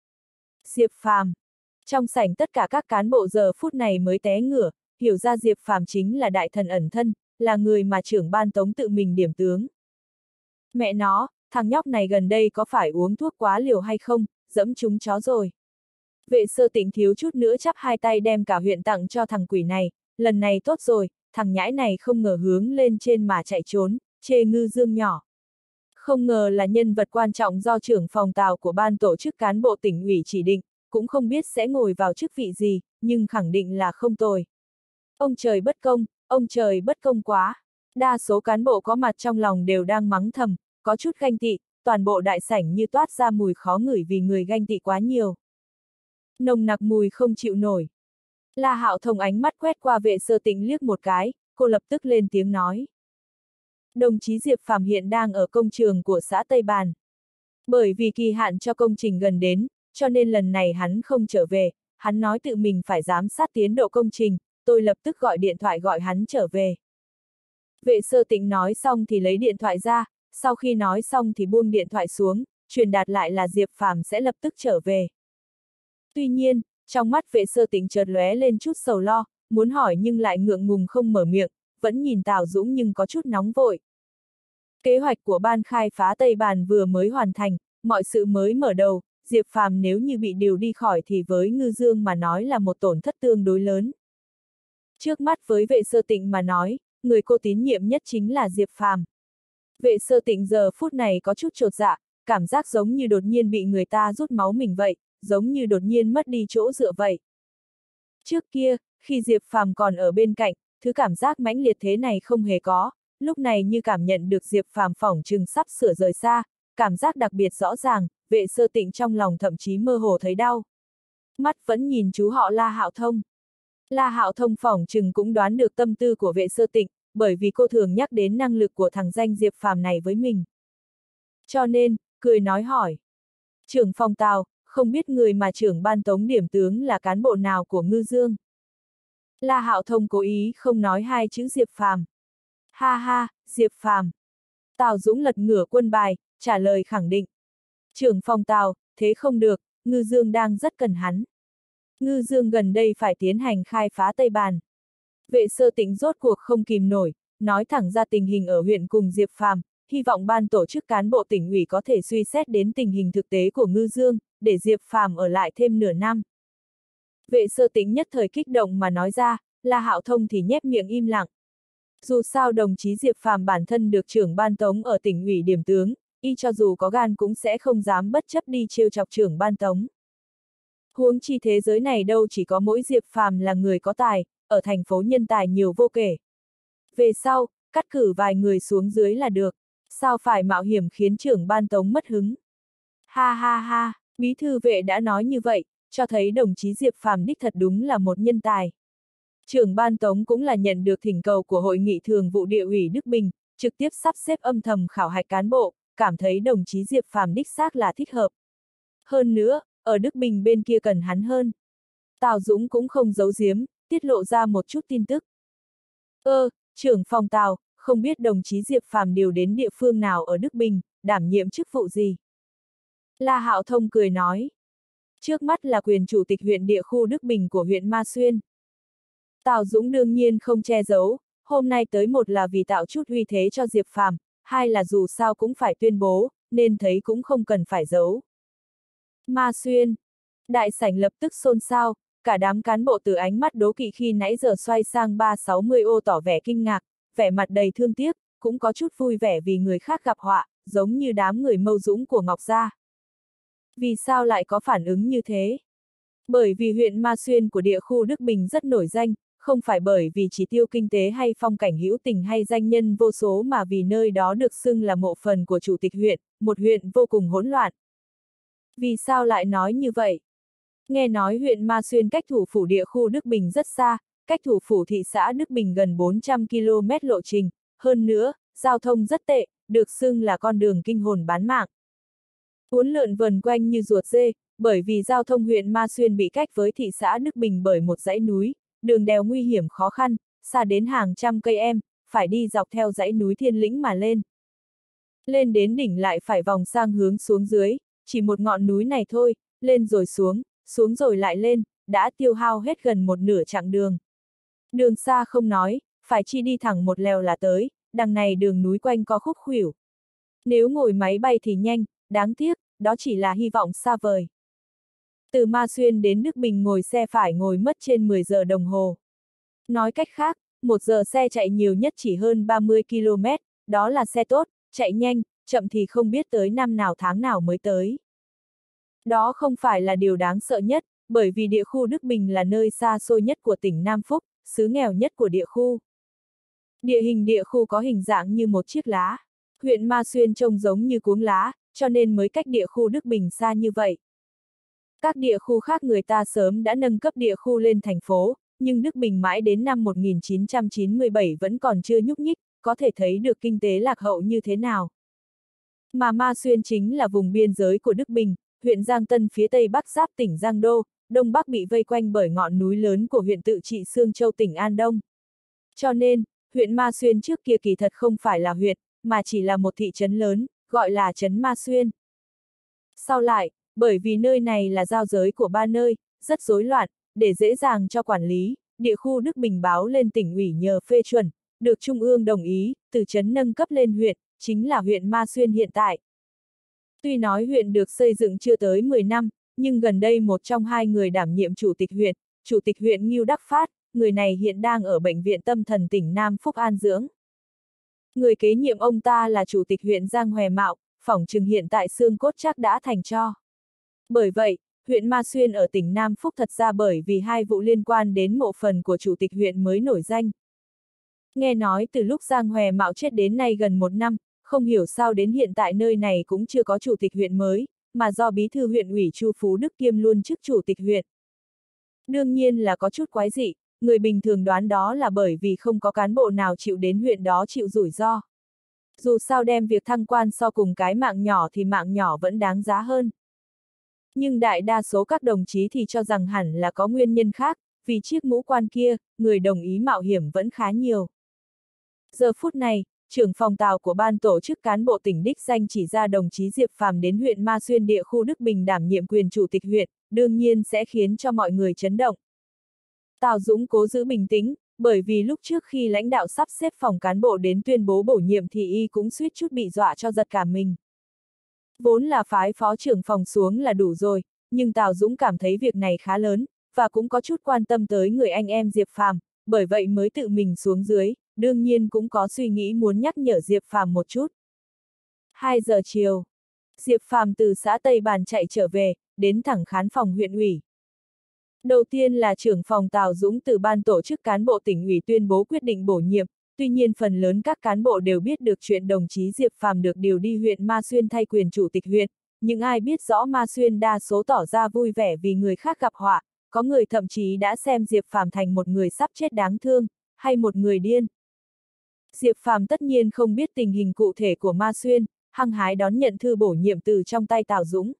Diệp Phàm. Trong sảnh tất cả các cán bộ giờ phút này mới té ngửa, hiểu ra Diệp Phàm chính là đại thần ẩn thân, là người mà trưởng ban tống tự mình điểm tướng. Mẹ nó, thằng nhóc này gần đây có phải uống thuốc quá liều hay không, dẫm chúng chó rồi. Vệ Sơ Tịnh thiếu chút nữa chắp hai tay đem cả huyện tặng cho thằng quỷ này, lần này tốt rồi, thằng nhãi này không ngờ hướng lên trên mà chạy trốn, chê Ngư Dương nhỏ. Không ngờ là nhân vật quan trọng do trưởng phòng Tào của ban tổ chức cán bộ tỉnh ủy chỉ định, cũng không biết sẽ ngồi vào chức vị gì, nhưng khẳng định là không tồi. Ông trời bất công, ông trời bất công quá. Đa số cán bộ có mặt trong lòng đều đang mắng thầm, có chút ganh tị, toàn bộ đại sảnh như toát ra mùi khó ngửi vì người ganh tị quá nhiều. Nồng nặc mùi không chịu nổi. La Hạo Thông ánh mắt quét qua Vệ Sơ Tịnh liếc một cái, cô lập tức lên tiếng nói. Đồng chí Diệp Phàm hiện đang ở công trường của xã Tây Bàn. Bởi vì kỳ hạn cho công trình gần đến, cho nên lần này hắn không trở về, hắn nói tự mình phải giám sát tiến độ công trình, tôi lập tức gọi điện thoại gọi hắn trở về. Vệ Sơ Tịnh nói xong thì lấy điện thoại ra, sau khi nói xong thì buông điện thoại xuống, truyền đạt lại là Diệp Phàm sẽ lập tức trở về. Tuy nhiên, trong mắt Vệ Sơ Tịnh chợt lóe lên chút sầu lo, muốn hỏi nhưng lại ngượng ngùng không mở miệng, vẫn nhìn Tào Dũng nhưng có chút nóng vội. Kế hoạch của ban khai phá Tây Bàn vừa mới hoàn thành, mọi sự mới mở đầu, Diệp Phàm nếu như bị điều đi khỏi thì với Ngư Dương mà nói là một tổn thất tương đối lớn. Trước mắt với Vệ Sơ Tịnh mà nói, người cô tín nhiệm nhất chính là Diệp Phàm. Vệ Sơ Tịnh giờ phút này có chút chột dạ, cảm giác giống như đột nhiên bị người ta rút máu mình vậy, giống như đột nhiên mất đi chỗ dựa vậy. Trước kia, khi Diệp Phàm còn ở bên cạnh, thứ cảm giác mãnh liệt thế này không hề có, lúc này như cảm nhận được Diệp Phàm phỏng chừng sắp sửa rời xa, cảm giác đặc biệt rõ ràng, Vệ Sơ Tịnh trong lòng thậm chí mơ hồ thấy đau. Mắt vẫn nhìn chú họ La Hạo Thông. La Hạo Thông phỏng chừng cũng đoán được tâm tư của Vệ Sơ Tịnh, bởi vì cô thường nhắc đến năng lực của thằng danh Diệp Phàm này với mình. Cho nên, cười nói hỏi. Trưởng phòng Tào, không biết người mà trưởng ban tống điểm tướng là cán bộ nào của Ngư Dương? La Hạo Thông cố ý không nói hai chữ Diệp Phàm. Ha ha, Diệp Phàm. Tào Dũng lật ngửa quân bài, trả lời khẳng định. Trưởng phòng Tào, thế không được, Ngư Dương đang rất cần hắn. Ngư Dương gần đây phải tiến hành khai phá Tây Bàn. Vệ Sơ Tịnh rốt cuộc không kìm nổi, nói thẳng ra tình hình ở huyện cùng Diệp Phàm, hy vọng ban tổ chức cán bộ tỉnh ủy có thể suy xét đến tình hình thực tế của Ngư Dương, để Diệp Phàm ở lại thêm nửa năm. Vệ Sơ Tĩnh nhất thời kích động mà nói ra, La Hạo Thông thì nhếch miệng im lặng. Dù sao đồng chí Diệp Phàm bản thân được trưởng ban tống ở tỉnh ủy điểm tướng, y cho dù có gan cũng sẽ không dám bất chấp đi trêu chọc trưởng ban tống. Huống chi thế giới này đâu chỉ có mỗi Diệp Phàm là người có tài, ở thành phố nhân tài nhiều vô kể. Về sau, cắt cử vài người xuống dưới là được, sao phải mạo hiểm khiến trưởng ban tống mất hứng. Ha ha ha, bí thư vệ đã nói như vậy, cho thấy đồng chí Diệp Phàm đích thật đúng là một nhân tài. Trưởng ban tống cũng là nhận được thỉnh cầu của Hội nghị Thường vụ Địa ủy Đức Bình, trực tiếp sắp xếp âm thầm khảo hạch cán bộ, cảm thấy đồng chí Diệp Phàm đích xác là thích hợp. Hơn nữa, ở Đức Bình bên kia cần hắn hơn. Tào Dũng cũng không giấu giếm, tiết lộ ra một chút tin tức. Ơ, trưởng phòng Tào, không biết đồng chí Diệp Phàm điều đến địa phương nào ở Đức Bình, đảm nhiệm chức vụ gì? La Hạo Thông cười nói. Trước mắt là quyền chủ tịch huyện địa khu Đức Bình của huyện Ma Xuyên. Tào Dũng đương nhiên không che giấu, hôm nay tới một là vì tạo chút uy thế cho Diệp Phàm, hai là dù sao cũng phải tuyên bố, nên thấy cũng không cần phải giấu. Ma Xuyên. Đại sảnh lập tức xôn xao, cả đám cán bộ từ ánh mắt đố kỵ khi nãy giờ xoay sang ba sáu mươi ô tỏ vẻ kinh ngạc, vẻ mặt đầy thương tiếc, cũng có chút vui vẻ vì người khác gặp họa, giống như đám người Mâu Dũng của Ngọc Gia. Vì sao lại có phản ứng như thế? Bởi vì huyện Ma Xuyên của địa khu Đức Bình rất nổi danh, không phải bởi vì chỉ tiêu kinh tế hay phong cảnh hữu tình hay danh nhân vô số mà vì nơi đó được xưng là mộ phần của chủ tịch huyện, một huyện vô cùng hỗn loạn. Vì sao lại nói như vậy? Nghe nói huyện Ma Xuyên cách thủ phủ địa khu Đức Bình rất xa, cách thủ phủ thị xã Đức Bình gần bốn trăm ki lô mét lộ trình, hơn nữa, giao thông rất tệ, được xưng là con đường kinh hồn bán mạng. Uốn lượn vần quanh như ruột dê, bởi vì giao thông huyện Ma Xuyên bị cách với thị xã Đức Bình bởi một dãy núi, đường đèo nguy hiểm khó khăn, xa đến hàng trăm cây em, phải đi dọc theo dãy núi Thiên Lĩnh mà lên. Lên đến đỉnh lại phải vòng sang hướng xuống dưới, chỉ một ngọn núi này thôi, lên rồi xuống, xuống rồi lại lên, đã tiêu hao hết gần một nửa chặng đường. Đường xa không nói, phải chi đi thẳng một lèo là tới, đằng này đường núi quanh co khúc khuỷu. Nếu ngồi máy bay thì nhanh, đáng tiếc, đó chỉ là hy vọng xa vời. Từ Ma Xuyên đến Đức Bình ngồi xe phải ngồi mất trên mười giờ đồng hồ. Nói cách khác, một giờ xe chạy nhiều nhất chỉ hơn ba mươi ki lô mét, đó là xe tốt, chạy nhanh, chậm thì không biết tới năm nào tháng nào mới tới. Đó không phải là điều đáng sợ nhất, bởi vì địa khu Đức Bình là nơi xa xôi nhất của tỉnh Nam Phúc, xứ nghèo nhất của địa khu. Địa hình địa khu có hình dạng như một chiếc lá. Huyện Ma Xuyên trông giống như cuống lá, cho nên mới cách địa khu Đức Bình xa như vậy. Các địa khu khác người ta sớm đã nâng cấp địa khu lên thành phố, nhưng Đức Bình mãi đến năm một nghìn chín trăm chín mươi bảy vẫn còn chưa nhúc nhích, có thể thấy được kinh tế lạc hậu như thế nào. Mà Ma Xuyên chính là vùng biên giới của Đức Bình, huyện Giang Tân phía tây bắc giáp tỉnh Giang Đô, đông bắc bị vây quanh bởi ngọn núi lớn của huyện tự trị Sương Châu tỉnh An Đông. Cho nên, huyện Ma Xuyên trước kia kỳ thật không phải là huyện, mà chỉ là một thị trấn lớn, gọi là trấn Ma Xuyên. Sau lại, bởi vì nơi này là giao giới của ba nơi, rất rối loạn, để dễ dàng cho quản lý, địa khu Đức Bình báo lên tỉnh ủy nhờ phê chuẩn, được Trung ương đồng ý, từ trấn nâng cấp lên huyện, chính là huyện Ma Xuyên hiện tại. Tuy nói huyện được xây dựng chưa tới mười năm, nhưng gần đây một trong hai người đảm nhiệm chủ tịch huyện, chủ tịch huyện Ngưu Đắc Phát, người này hiện đang ở bệnh viện tâm thần tỉnh Nam Phúc an dưỡng. Người kế nhiệm ông ta là chủ tịch huyện Giang Hòe Mạo, phỏng chừng hiện tại xương cốt chắc đã thành tro. Bởi vậy, huyện Ma Xuyên ở tỉnh Nam Phúc thật ra bởi vì hai vụ liên quan đến mộ phần của chủ tịch huyện mới nổi danh. Nghe nói từ lúc Giang Hòe Mạo chết đến nay gần một năm, không hiểu sao đến hiện tại nơi này cũng chưa có chủ tịch huyện mới, mà do bí thư huyện ủy Chu Phú Đức kiêm luôn chức chủ tịch huyện. Đương nhiên là có chút quái dị, người bình thường đoán đó là bởi vì không có cán bộ nào chịu đến huyện đó chịu rủi ro. Dù sao đem việc thăng quan so cùng cái mạng nhỏ thì mạng nhỏ vẫn đáng giá hơn. Nhưng đại đa số các đồng chí thì cho rằng hẳn là có nguyên nhân khác, vì chiếc mũ quan kia, người đồng ý mạo hiểm vẫn khá nhiều. Giờ phút này, trưởng phòng Tào của ban tổ chức cán bộ tỉnh đích danh chỉ ra đồng chí Diệp Phàm đến huyện Ma Xuyên địa khu Đức Bình đảm nhiệm quyền chủ tịch huyện, đương nhiên sẽ khiến cho mọi người chấn động. Tào Dũng cố giữ bình tĩnh, bởi vì lúc trước khi lãnh đạo sắp xếp phòng cán bộ đến tuyên bố bổ nhiệm thì y cũng suýt chút bị dọa cho giật cả mình. Vốn là phái phó trưởng phòng xuống là đủ rồi, nhưng Tào Dũng cảm thấy việc này khá lớn, và cũng có chút quan tâm tới người anh em Diệp Phàm, bởi vậy mới tự mình xuống dưới, đương nhiên cũng có suy nghĩ muốn nhắc nhở Diệp Phàm một chút. hai giờ chiều, Diệp Phàm từ xã Tây Bàn chạy trở về, đến thẳng khán phòng huyện ủy. Đầu tiên là trưởng phòng Tào Dũng từ ban tổ chức cán bộ tỉnh ủy tuyên bố quyết định bổ nhiệm, tuy nhiên phần lớn các cán bộ đều biết được chuyện đồng chí Diệp Phàm được điều đi huyện Ma Xuyên thay quyền chủ tịch huyện, nhưng ai biết rõ Ma Xuyên đa số tỏ ra vui vẻ vì người khác gặp họa, có người thậm chí đã xem Diệp Phàm thành một người sắp chết đáng thương, hay một người điên. Diệp Phàm tất nhiên không biết tình hình cụ thể của Ma Xuyên, hăng hái đón nhận thư bổ nhiệm từ trong tay Tào Dũng.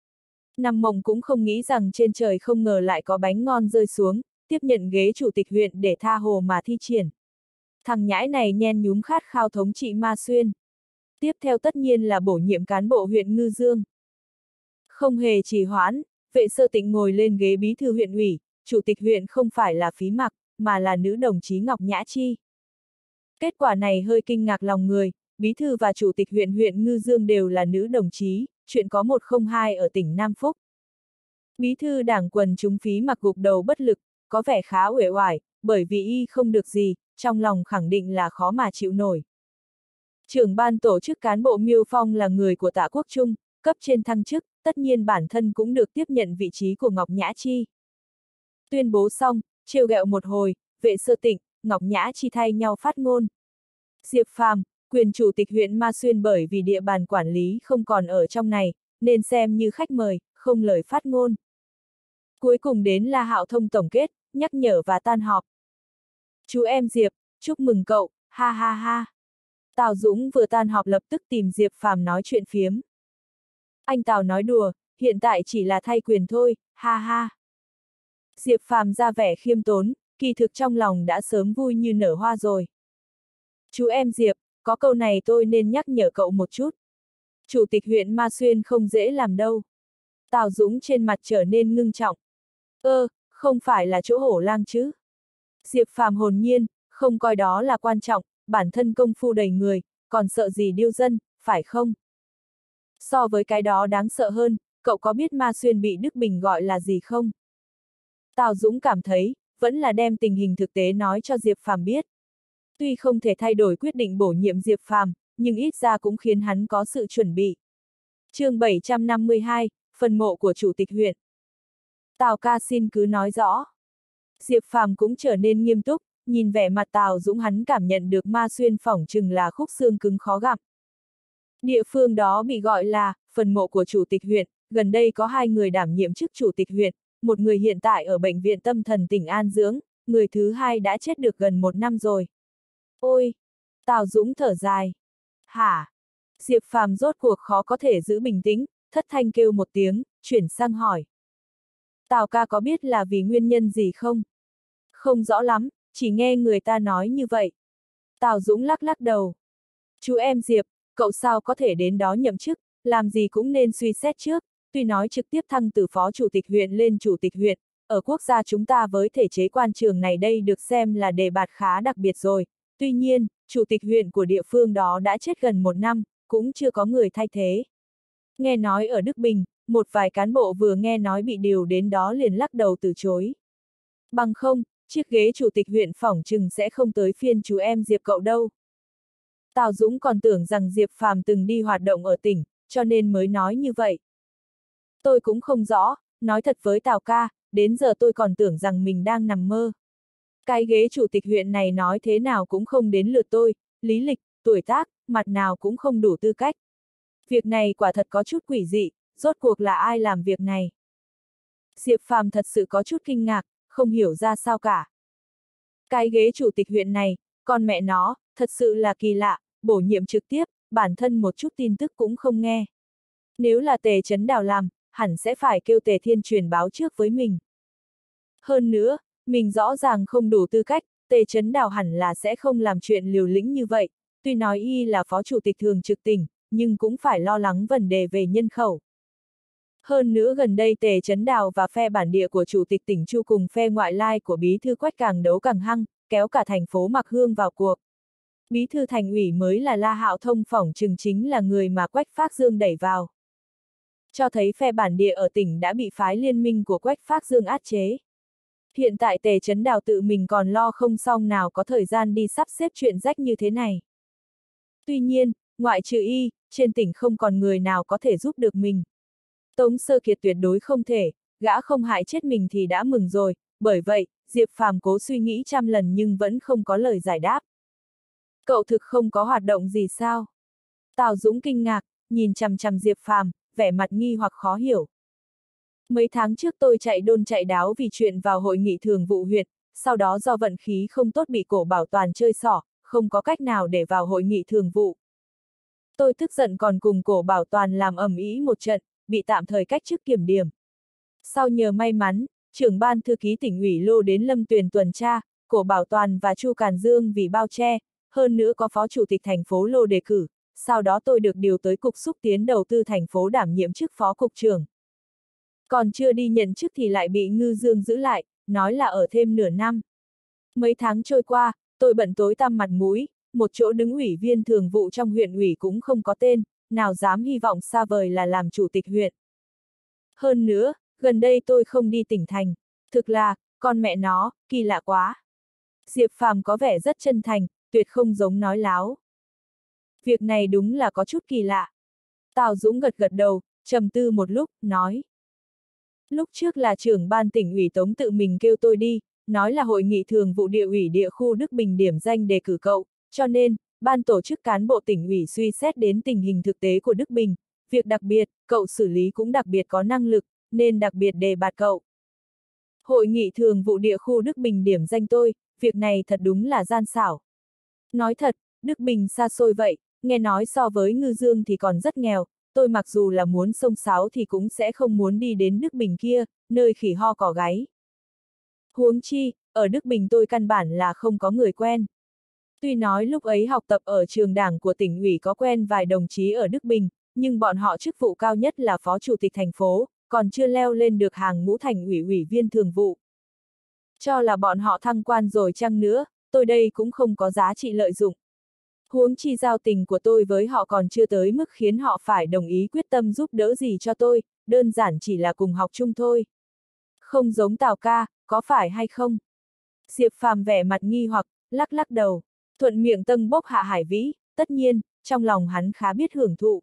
Nằm mộng cũng không nghĩ rằng trên trời không ngờ lại có bánh ngon rơi xuống, tiếp nhận ghế chủ tịch huyện để tha hồ mà thi triển. Thằng nhãi này nhen nhúm khát khao thống trị Ma Xuyên. Tiếp theo tất nhiên là bổ nhiệm cán bộ huyện Ngư Dương. Không hề trì hoãn, Vệ Sơ Tịnh ngồi lên ghế bí thư huyện ủy, chủ tịch huyện không phải là Phí Mặc, mà là nữ đồng chí Ngọc Nhã Chi. Kết quả này hơi kinh ngạc lòng người, bí thư và chủ tịch huyện huyện Ngư Dương đều là nữ đồng chí, chuyện có một không hai ở tỉnh Nam Phúc. Bí thư đảng quần chúng Phí Mặc gục đầu bất lực, có vẻ khá uể oải, bởi vì y không được gì, trong lòng khẳng định là khó mà chịu nổi. Trưởng ban tổ chức cán bộ Miêu Phong là người của Tạ Quốc Trung, cấp trên thăng chức, tất nhiên bản thân cũng được tiếp nhận vị trí của Ngọc Nhã Chi. Tuyên bố xong, trêu ghẹo một hồi, Vệ Sơ Tịnh, Ngọc Nhã Chi thay nhau phát ngôn. Diệp Phàm, quyền chủ tịch huyện Ma Xuyên bởi vì địa bàn quản lý không còn ở trong này, nên xem như khách mời, không lời phát ngôn. Cuối cùng đến La Hạo Thông tổng kết, nhắc nhở và tan họp. Chú em Diệp, chúc mừng cậu, ha ha ha. Tào Dũng vừa tan họp lập tức tìm Diệp Phàm nói chuyện phiếm. Anh Tào nói đùa, hiện tại chỉ là thay quyền thôi, ha ha. Diệp Phàm ra vẻ khiêm tốn, kỳ thực trong lòng đã sớm vui như nở hoa rồi. Chú em Diệp, có câu này tôi nên nhắc nhở cậu một chút. Chủ tịch huyện Ma Xuyên không dễ làm đâu. Tào Dũng trên mặt trở nên ngưng trọng. Ơ, không phải là chỗ hổ lang chứ. Diệp Phàm hồn nhiên, không coi đó là quan trọng, bản thân công phu đầy người, còn sợ gì điêu dân, phải không? So với cái đó đáng sợ hơn, cậu có biết Ma Xuyên bị Đức Bình gọi là gì không? Tào Dũng cảm thấy, vẫn là đem tình hình thực tế nói cho Diệp Phàm biết. Tuy không thể thay đổi quyết định bổ nhiệm Diệp Phàm, nhưng ít ra cũng khiến hắn có sự chuẩn bị. Chương bảy trăm năm mươi hai, phần mộ của chủ tịch huyện. Tào ca xin cứ nói rõ. Diệp Phàm cũng trở nên nghiêm túc, nhìn vẻ mặt Tào Dũng hắn cảm nhận được Ma Xuyên phỏng chừng là khúc xương cứng khó gặm. Địa phương đó bị gọi là phần mộ của chủ tịch huyện, gần đây có hai người đảm nhiệm chức chủ tịch huyện, một người hiện tại ở bệnh viện tâm thần tỉnh An Dưỡng, người thứ hai đã chết được gần một năm rồi. Ôi! Tào Dũng thở dài. Hả? Diệp Phàm rốt cuộc khó có thể giữ bình tĩnh, thất thanh kêu một tiếng, chuyển sang hỏi. Tào ca có biết là vì nguyên nhân gì không? Không rõ lắm, chỉ nghe người ta nói như vậy. Tào Dũng lắc lắc đầu. Chú em Diệp, cậu sao có thể đến đó nhậm chức, làm gì cũng nên suy xét trước, tuy nói trực tiếp thăng từ phó chủ tịch huyện lên chủ tịch huyện, ở quốc gia chúng ta với thể chế quan trường này đây được xem là đề bạt khá đặc biệt rồi, tuy nhiên, chủ tịch huyện của địa phương đó đã chết gần một năm, cũng chưa có người thay thế. Nghe nói ở Đức Bình, một vài cán bộ vừa nghe nói bị điều đến đó liền lắc đầu từ chối. Bằng không, chiếc ghế chủ tịch huyện phỏng chừng sẽ không tới phiên chú em Diệp cậu đâu. Tào Dũng còn tưởng rằng Diệp Phàm từng đi hoạt động ở tỉnh, cho nên mới nói như vậy. Tôi cũng không rõ, nói thật với Tào ca, đến giờ tôi còn tưởng rằng mình đang nằm mơ. Cái ghế chủ tịch huyện này nói thế nào cũng không đến lượt tôi, lý lịch, tuổi tác, mặt nào cũng không đủ tư cách. Việc này quả thật có chút quỷ dị, rốt cuộc là ai làm việc này? Diệp Phàm thật sự có chút kinh ngạc, không hiểu ra sao cả. Cái ghế chủ tịch huyện này, con mẹ nó, thật sự là kỳ lạ, bổ nhiệm trực tiếp, bản thân một chút tin tức cũng không nghe. Nếu là Tề Chấn Đào làm, hẳn sẽ phải kêu Tề Thiên truyền báo trước với mình. Hơn nữa, mình rõ ràng không đủ tư cách, Tề Chấn Đào hẳn là sẽ không làm chuyện liều lĩnh như vậy, tuy nói y là phó chủ tịch thường trực tỉnh, nhưng cũng phải lo lắng vấn đề về nhân khẩu. Hơn nữa gần đây Tề Chấn Đào và phe bản địa của chủ tịch tỉnh Chu cùng phe ngoại lai của bí thư Quách càng đấu càng hăng, kéo cả thành phố Mạc Hương vào cuộc. Bí thư thành ủy mới là La Hạo Thông phỏng chừng chính là người mà Quách Phác Dương đẩy vào. Cho thấy phe bản địa ở tỉnh đã bị phái liên minh của Quách Phác Dương áp chế. Hiện tại Tề Chấn Đào tự mình còn lo không xong nào có thời gian đi sắp xếp chuyện rách như thế này. Tuy nhiên, ngoại trừ y, trên tỉnh không còn người nào có thể giúp được mình. Tống Sơ Kiệt tuyệt đối không thể, gã không hại chết mình thì đã mừng rồi, bởi vậy, Diệp Phàm cố suy nghĩ trăm lần nhưng vẫn không có lời giải đáp. Cậu thực không có hoạt động gì sao? Tào Dũng kinh ngạc, nhìn chằm chằm Diệp Phàm, vẻ mặt nghi hoặc khó hiểu. Mấy tháng trước tôi chạy đôn chạy đáo vì chuyện vào hội nghị thường vụ huyện, sau đó do vận khí không tốt bị Cổ Bảo Toàn chơi xỏ, không có cách nào để vào hội nghị thường vụ. Tôi tức giận còn cùng Cổ Bảo Toàn làm ầm ĩ một trận, bị tạm thời cách chức kiểm điểm. Sau nhờ may mắn, trưởng ban thư ký tỉnh ủy lô đến Lâm Tuyền tuần tra, Cổ Bảo Toàn và Chu Càn Dương vì bao che, hơn nữa có phó chủ tịch thành phố lô đề cử, sau đó tôi được điều tới cục xúc tiến đầu tư thành phố đảm nhiệm chức phó cục trưởng. Còn chưa đi nhận chức thì lại bị Ngư Dương giữ lại, nói là ở thêm nửa năm. Mấy tháng trôi qua, tôi bận tối tăm mặt mũi, một chỗ đứng ủy viên thường vụ trong huyện ủy cũng không có tên, nào dám hy vọng xa vời là làm chủ tịch huyện. Hơn nữa, gần đây tôi không đi tỉnh thành, thực là, con mẹ nó, kỳ lạ quá. Diệp Phàm có vẻ rất chân thành, tuyệt không giống nói láo. Việc này đúng là có chút kỳ lạ. Tào Dũng gật gật đầu, trầm tư một lúc, nói. Lúc trước là trưởng ban tỉnh ủy Tống tự mình kêu tôi đi, nói là hội nghị thường vụ địa ủy địa khu Đức Bình điểm danh đề cử cậu, cho nên, ban tổ chức cán bộ tỉnh ủy suy xét đến tình hình thực tế của Đức Bình, việc đặc biệt, cậu xử lý cũng đặc biệt có năng lực, nên đặc biệt đề bạt cậu. Hội nghị thường vụ địa khu Đức Bình điểm danh tôi, việc này thật đúng là gian xảo. Nói thật, Đức Bình xa xôi vậy, nghe nói so với Ngư Dương thì còn rất nghèo, tôi mặc dù là muốn xông xáo thì cũng sẽ không muốn đi đến Đức Bình kia, nơi khỉ ho cỏ gáy. Huống chi, ở Đức Bình tôi căn bản là không có người quen. Tuy nói lúc ấy học tập ở trường đảng của tỉnh ủy có quen vài đồng chí ở Đức Bình, nhưng bọn họ chức vụ cao nhất là phó chủ tịch thành phố, còn chưa leo lên được hàng ngũ thành ủy ủy viên thường vụ. Cho là bọn họ thăng quan rồi chăng nữa, tôi đây cũng không có giá trị lợi dụng. Huống chi giao tình của tôi với họ còn chưa tới mức khiến họ phải đồng ý quyết tâm giúp đỡ gì cho tôi, đơn giản chỉ là cùng học chung thôi. Không giống Tào ca, có phải hay không? Diệp Phàm vẻ mặt nghi hoặc, lắc lắc đầu, thuận miệng tâng bốc Hạ Hải Vĩ, tất nhiên, trong lòng hắn khá biết hưởng thụ.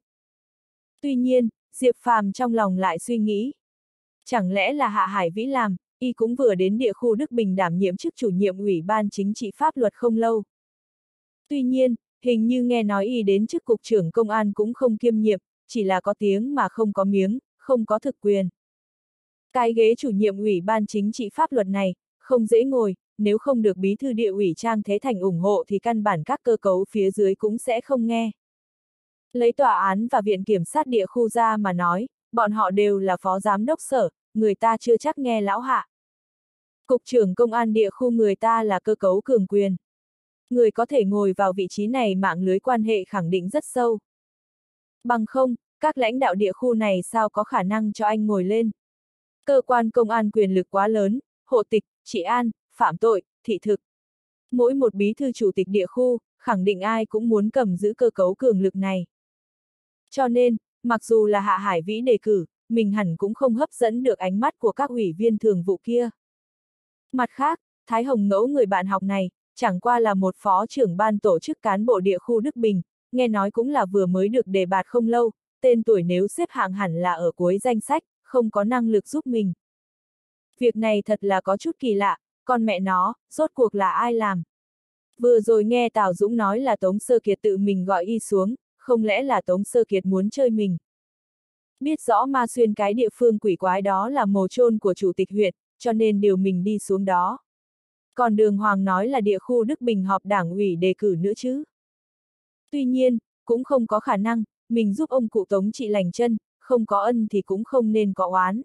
Tuy nhiên, Diệp Phàm trong lòng lại suy nghĩ. Chẳng lẽ là Hạ Hải Vĩ làm, y cũng vừa đến địa khu Đức Bình đảm nhiệm chức chủ nhiệm ủy ban chính trị pháp luật không lâu. Tuy nhiên, hình như nghe nói y đến chức cục trưởng công an cũng không kiêm nhiệm, chỉ là có tiếng mà không có miếng, không có thực quyền. Cái ghế chủ nhiệm ủy ban chính trị pháp luật này, không dễ ngồi, nếu không được bí thư địa ủy Trang Thế Thành ủng hộ thì căn bản các cơ cấu phía dưới cũng sẽ không nghe. Lấy tòa án và viện kiểm sát địa khu ra mà nói, bọn họ đều là phó giám đốc sở, người ta chưa chắc nghe lão Hạ. Cục trưởng công an địa khu người ta là cơ cấu cường quyền. Người có thể ngồi vào vị trí này mạng lưới quan hệ khẳng định rất sâu. Bằng không, các lãnh đạo địa khu này sao có khả năng cho anh ngồi lên. Cơ quan công an quyền lực quá lớn, hộ tịch, trị an, phạm tội, thị thực. Mỗi một bí thư chủ tịch địa khu, khẳng định ai cũng muốn cầm giữ cơ cấu cường lực này. Cho nên, mặc dù là Hạ Hải Vĩ đề cử, mình hẳn cũng không hấp dẫn được ánh mắt của các ủy viên thường vụ kia. Mặt khác, Thái Hồng Ngẫu người bạn học này, chẳng qua là một phó trưởng ban tổ chức cán bộ địa khu Đức Bình, nghe nói cũng là vừa mới được đề bạt không lâu, tên tuổi nếu xếp hạng hẳn là ở cuối danh sách, không có năng lực giúp mình. Việc này thật là có chút kỳ lạ, con mẹ nó, rốt cuộc là ai làm? Vừa rồi nghe Tào Dũng nói là Tống Sơ Kiệt tự mình gọi y xuống, không lẽ là Tống Sơ Kiệt muốn chơi mình? Biết rõ Ma Xuyên cái địa phương quỷ quái đó là mồ chôn của chủ tịch huyện, cho nên điều mình đi xuống đó. Còn Đường Hoàng nói là địa khu Đức Bình họp đảng ủy đề cử nữa chứ. Tuy nhiên, cũng không có khả năng, mình giúp ông cụ Tống trị lành chân, không có ân thì cũng không nên có oán.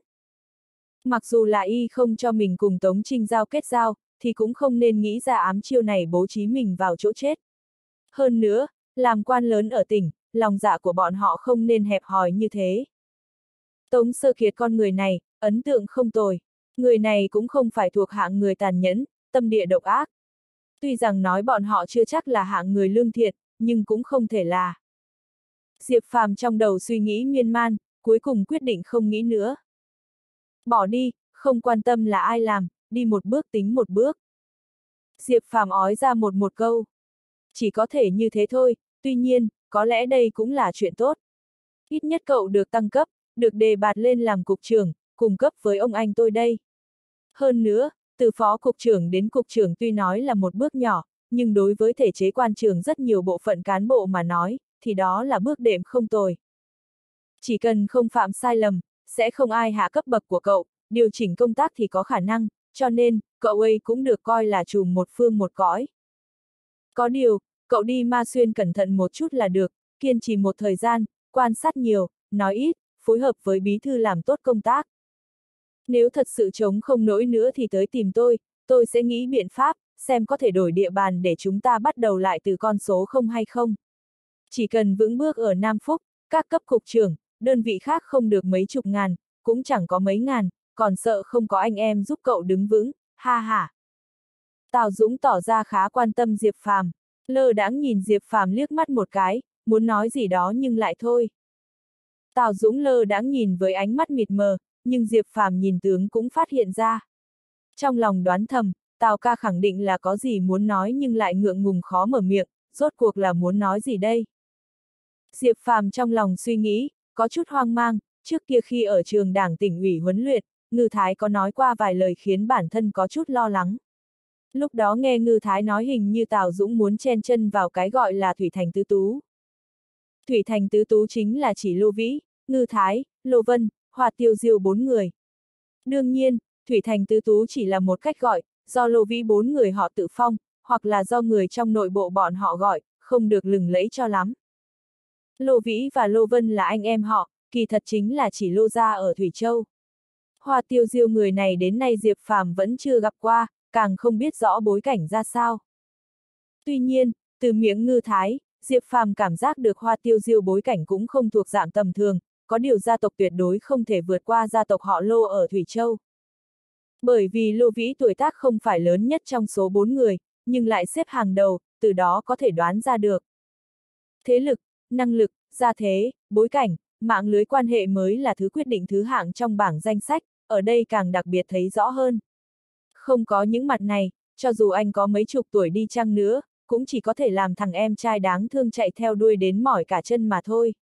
Mặc dù là y không cho mình cùng Tống Trinh giao kết giao, thì cũng không nên nghĩ ra ám chiêu này bố trí mình vào chỗ chết. Hơn nữa, làm quan lớn ở tỉnh, lòng dạ của bọn họ không nên hẹp hòi như thế. Tống Sơ Kiệt con người này, ấn tượng không tồi. Người này cũng không phải thuộc hạng người tàn nhẫn, tâm địa độc ác. Tuy rằng nói bọn họ chưa chắc là hạng người lương thiện, nhưng cũng không thể là. Diệp Phàm trong đầu suy nghĩ miên man, cuối cùng quyết định không nghĩ nữa. Bỏ đi, không quan tâm là ai làm, đi một bước tính một bước. Diệp Phàm ói ra một một câu. Chỉ có thể như thế thôi, tuy nhiên, có lẽ đây cũng là chuyện tốt. Ít nhất cậu được tăng cấp, được đề bạt lên làm cục trưởng, cùng cấp với ông anh tôi đây. Hơn nữa, từ phó cục trưởng đến cục trưởng tuy nói là một bước nhỏ, nhưng đối với thể chế quan trường rất nhiều bộ phận cán bộ mà nói, thì đó là bước đệm không tồi. Chỉ cần không phạm sai lầm, sẽ không ai hạ cấp bậc của cậu, điều chỉnh công tác thì có khả năng, cho nên, cậu ấy cũng được coi là trùm một phương một cõi. Có điều, cậu đi Ma Xuyên cẩn thận một chút là được, kiên trì một thời gian, quan sát nhiều, nói ít, phối hợp với bí thư làm tốt công tác. Nếu thật sự chống không nổi nữa thì tới tìm tôi, tôi sẽ nghĩ biện pháp, xem có thể đổi địa bàn để chúng ta bắt đầu lại từ con số không hay không. Chỉ cần vững bước ở Nam Phúc, các cấp cục trưởng, đơn vị khác không được mấy chục ngàn, cũng chẳng có mấy ngàn, còn sợ không có anh em giúp cậu đứng vững, ha ha. Tào Dũng tỏ ra khá quan tâm Diệp Phàm, lơ đãng nhìn Diệp Phàm liếc mắt một cái, muốn nói gì đó nhưng lại thôi. Tào Dũng lơ đãng nhìn với ánh mắt mịt mờ, nhưng Diệp Phàm nhìn tướng cũng phát hiện ra. Trong lòng đoán thầm, Tào ca khẳng định là có gì muốn nói nhưng lại ngượng ngùng khó mở miệng, rốt cuộc là muốn nói gì đây? Diệp Phàm trong lòng suy nghĩ, có chút hoang mang, trước kia khi ở trường đảng tỉnh ủy huấn luyện, Ngư Thái có nói qua vài lời khiến bản thân có chút lo lắng. Lúc đó nghe Ngư Thái nói hình như Tào Dũng muốn chen chân vào cái gọi là Thủy Thành Tứ Tú. Thủy Thành Tứ Tú chính là chỉ Lô Vĩ, Ngư Thái, Lô Vân, Hoa Tiêu Diêu bốn người. Đương nhiên, Thủy Thành Tứ Tú chỉ là một cách gọi, do Lô Vĩ bốn người họ tự phong, hoặc là do người trong nội bộ bọn họ gọi, không được lừng lẫy cho lắm. Lô Vĩ và Lô Vân là anh em họ, kỳ thật chính là chỉ Lô gia ở Thủy Châu. Hoa Tiêu Diêu người này đến nay Diệp Phàm vẫn chưa gặp qua, càng không biết rõ bối cảnh ra sao. Tuy nhiên, từ miệng Ngư Thái, Diệp Phàm cảm giác được Hoa Tiêu Diêu bối cảnh cũng không thuộc dạng tầm thường, có điều gia tộc tuyệt đối không thể vượt qua gia tộc họ Lô ở Thủy Châu. Bởi vì Lô Vĩ tuổi tác không phải lớn nhất trong số bốn người, nhưng lại xếp hàng đầu, từ đó có thể đoán ra được. Thế lực, năng lực, gia thế, bối cảnh, mạng lưới quan hệ mới là thứ quyết định thứ hạng trong bảng danh sách, ở đây càng đặc biệt thấy rõ hơn. Không có những mặt này, cho dù anh có mấy chục tuổi đi chăng nữa, cũng chỉ có thể làm thằng em trai đáng thương chạy theo đuôi đến mỏi cả chân mà thôi.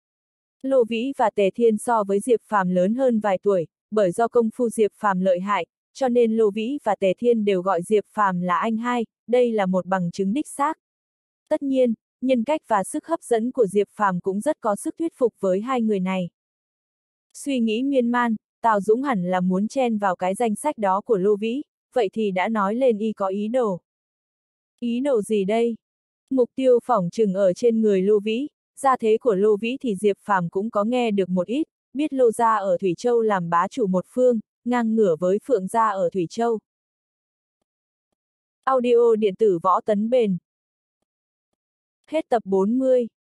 Lô Vĩ và Tề Thiên so với Diệp Phàm lớn hơn vài tuổi, bởi do công phu Diệp Phàm lợi hại, cho nên Lô Vĩ và Tề Thiên đều gọi Diệp Phàm là anh hai, đây là một bằng chứng đích xác. Tất nhiên, nhân cách và sức hấp dẫn của Diệp Phàm cũng rất có sức thuyết phục với hai người này. Suy nghĩ miên man, Tào Dũng hẳn là muốn chen vào cái danh sách đó của Lô Vĩ, vậy thì đã nói lên y có ý đồ. Ý đồ gì đây? Mục tiêu phỏng chừng ở trên người Lô Vĩ, gia thế của Lô Vĩ thì Diệp Phàm cũng có nghe được một ít, biết Lô gia ở Thủy Châu làm bá chủ một phương, ngang ngửa với Phượng gia ở Thủy Châu. Audio điện tử Võ Tấn Bền. Hết tập bốn mươi.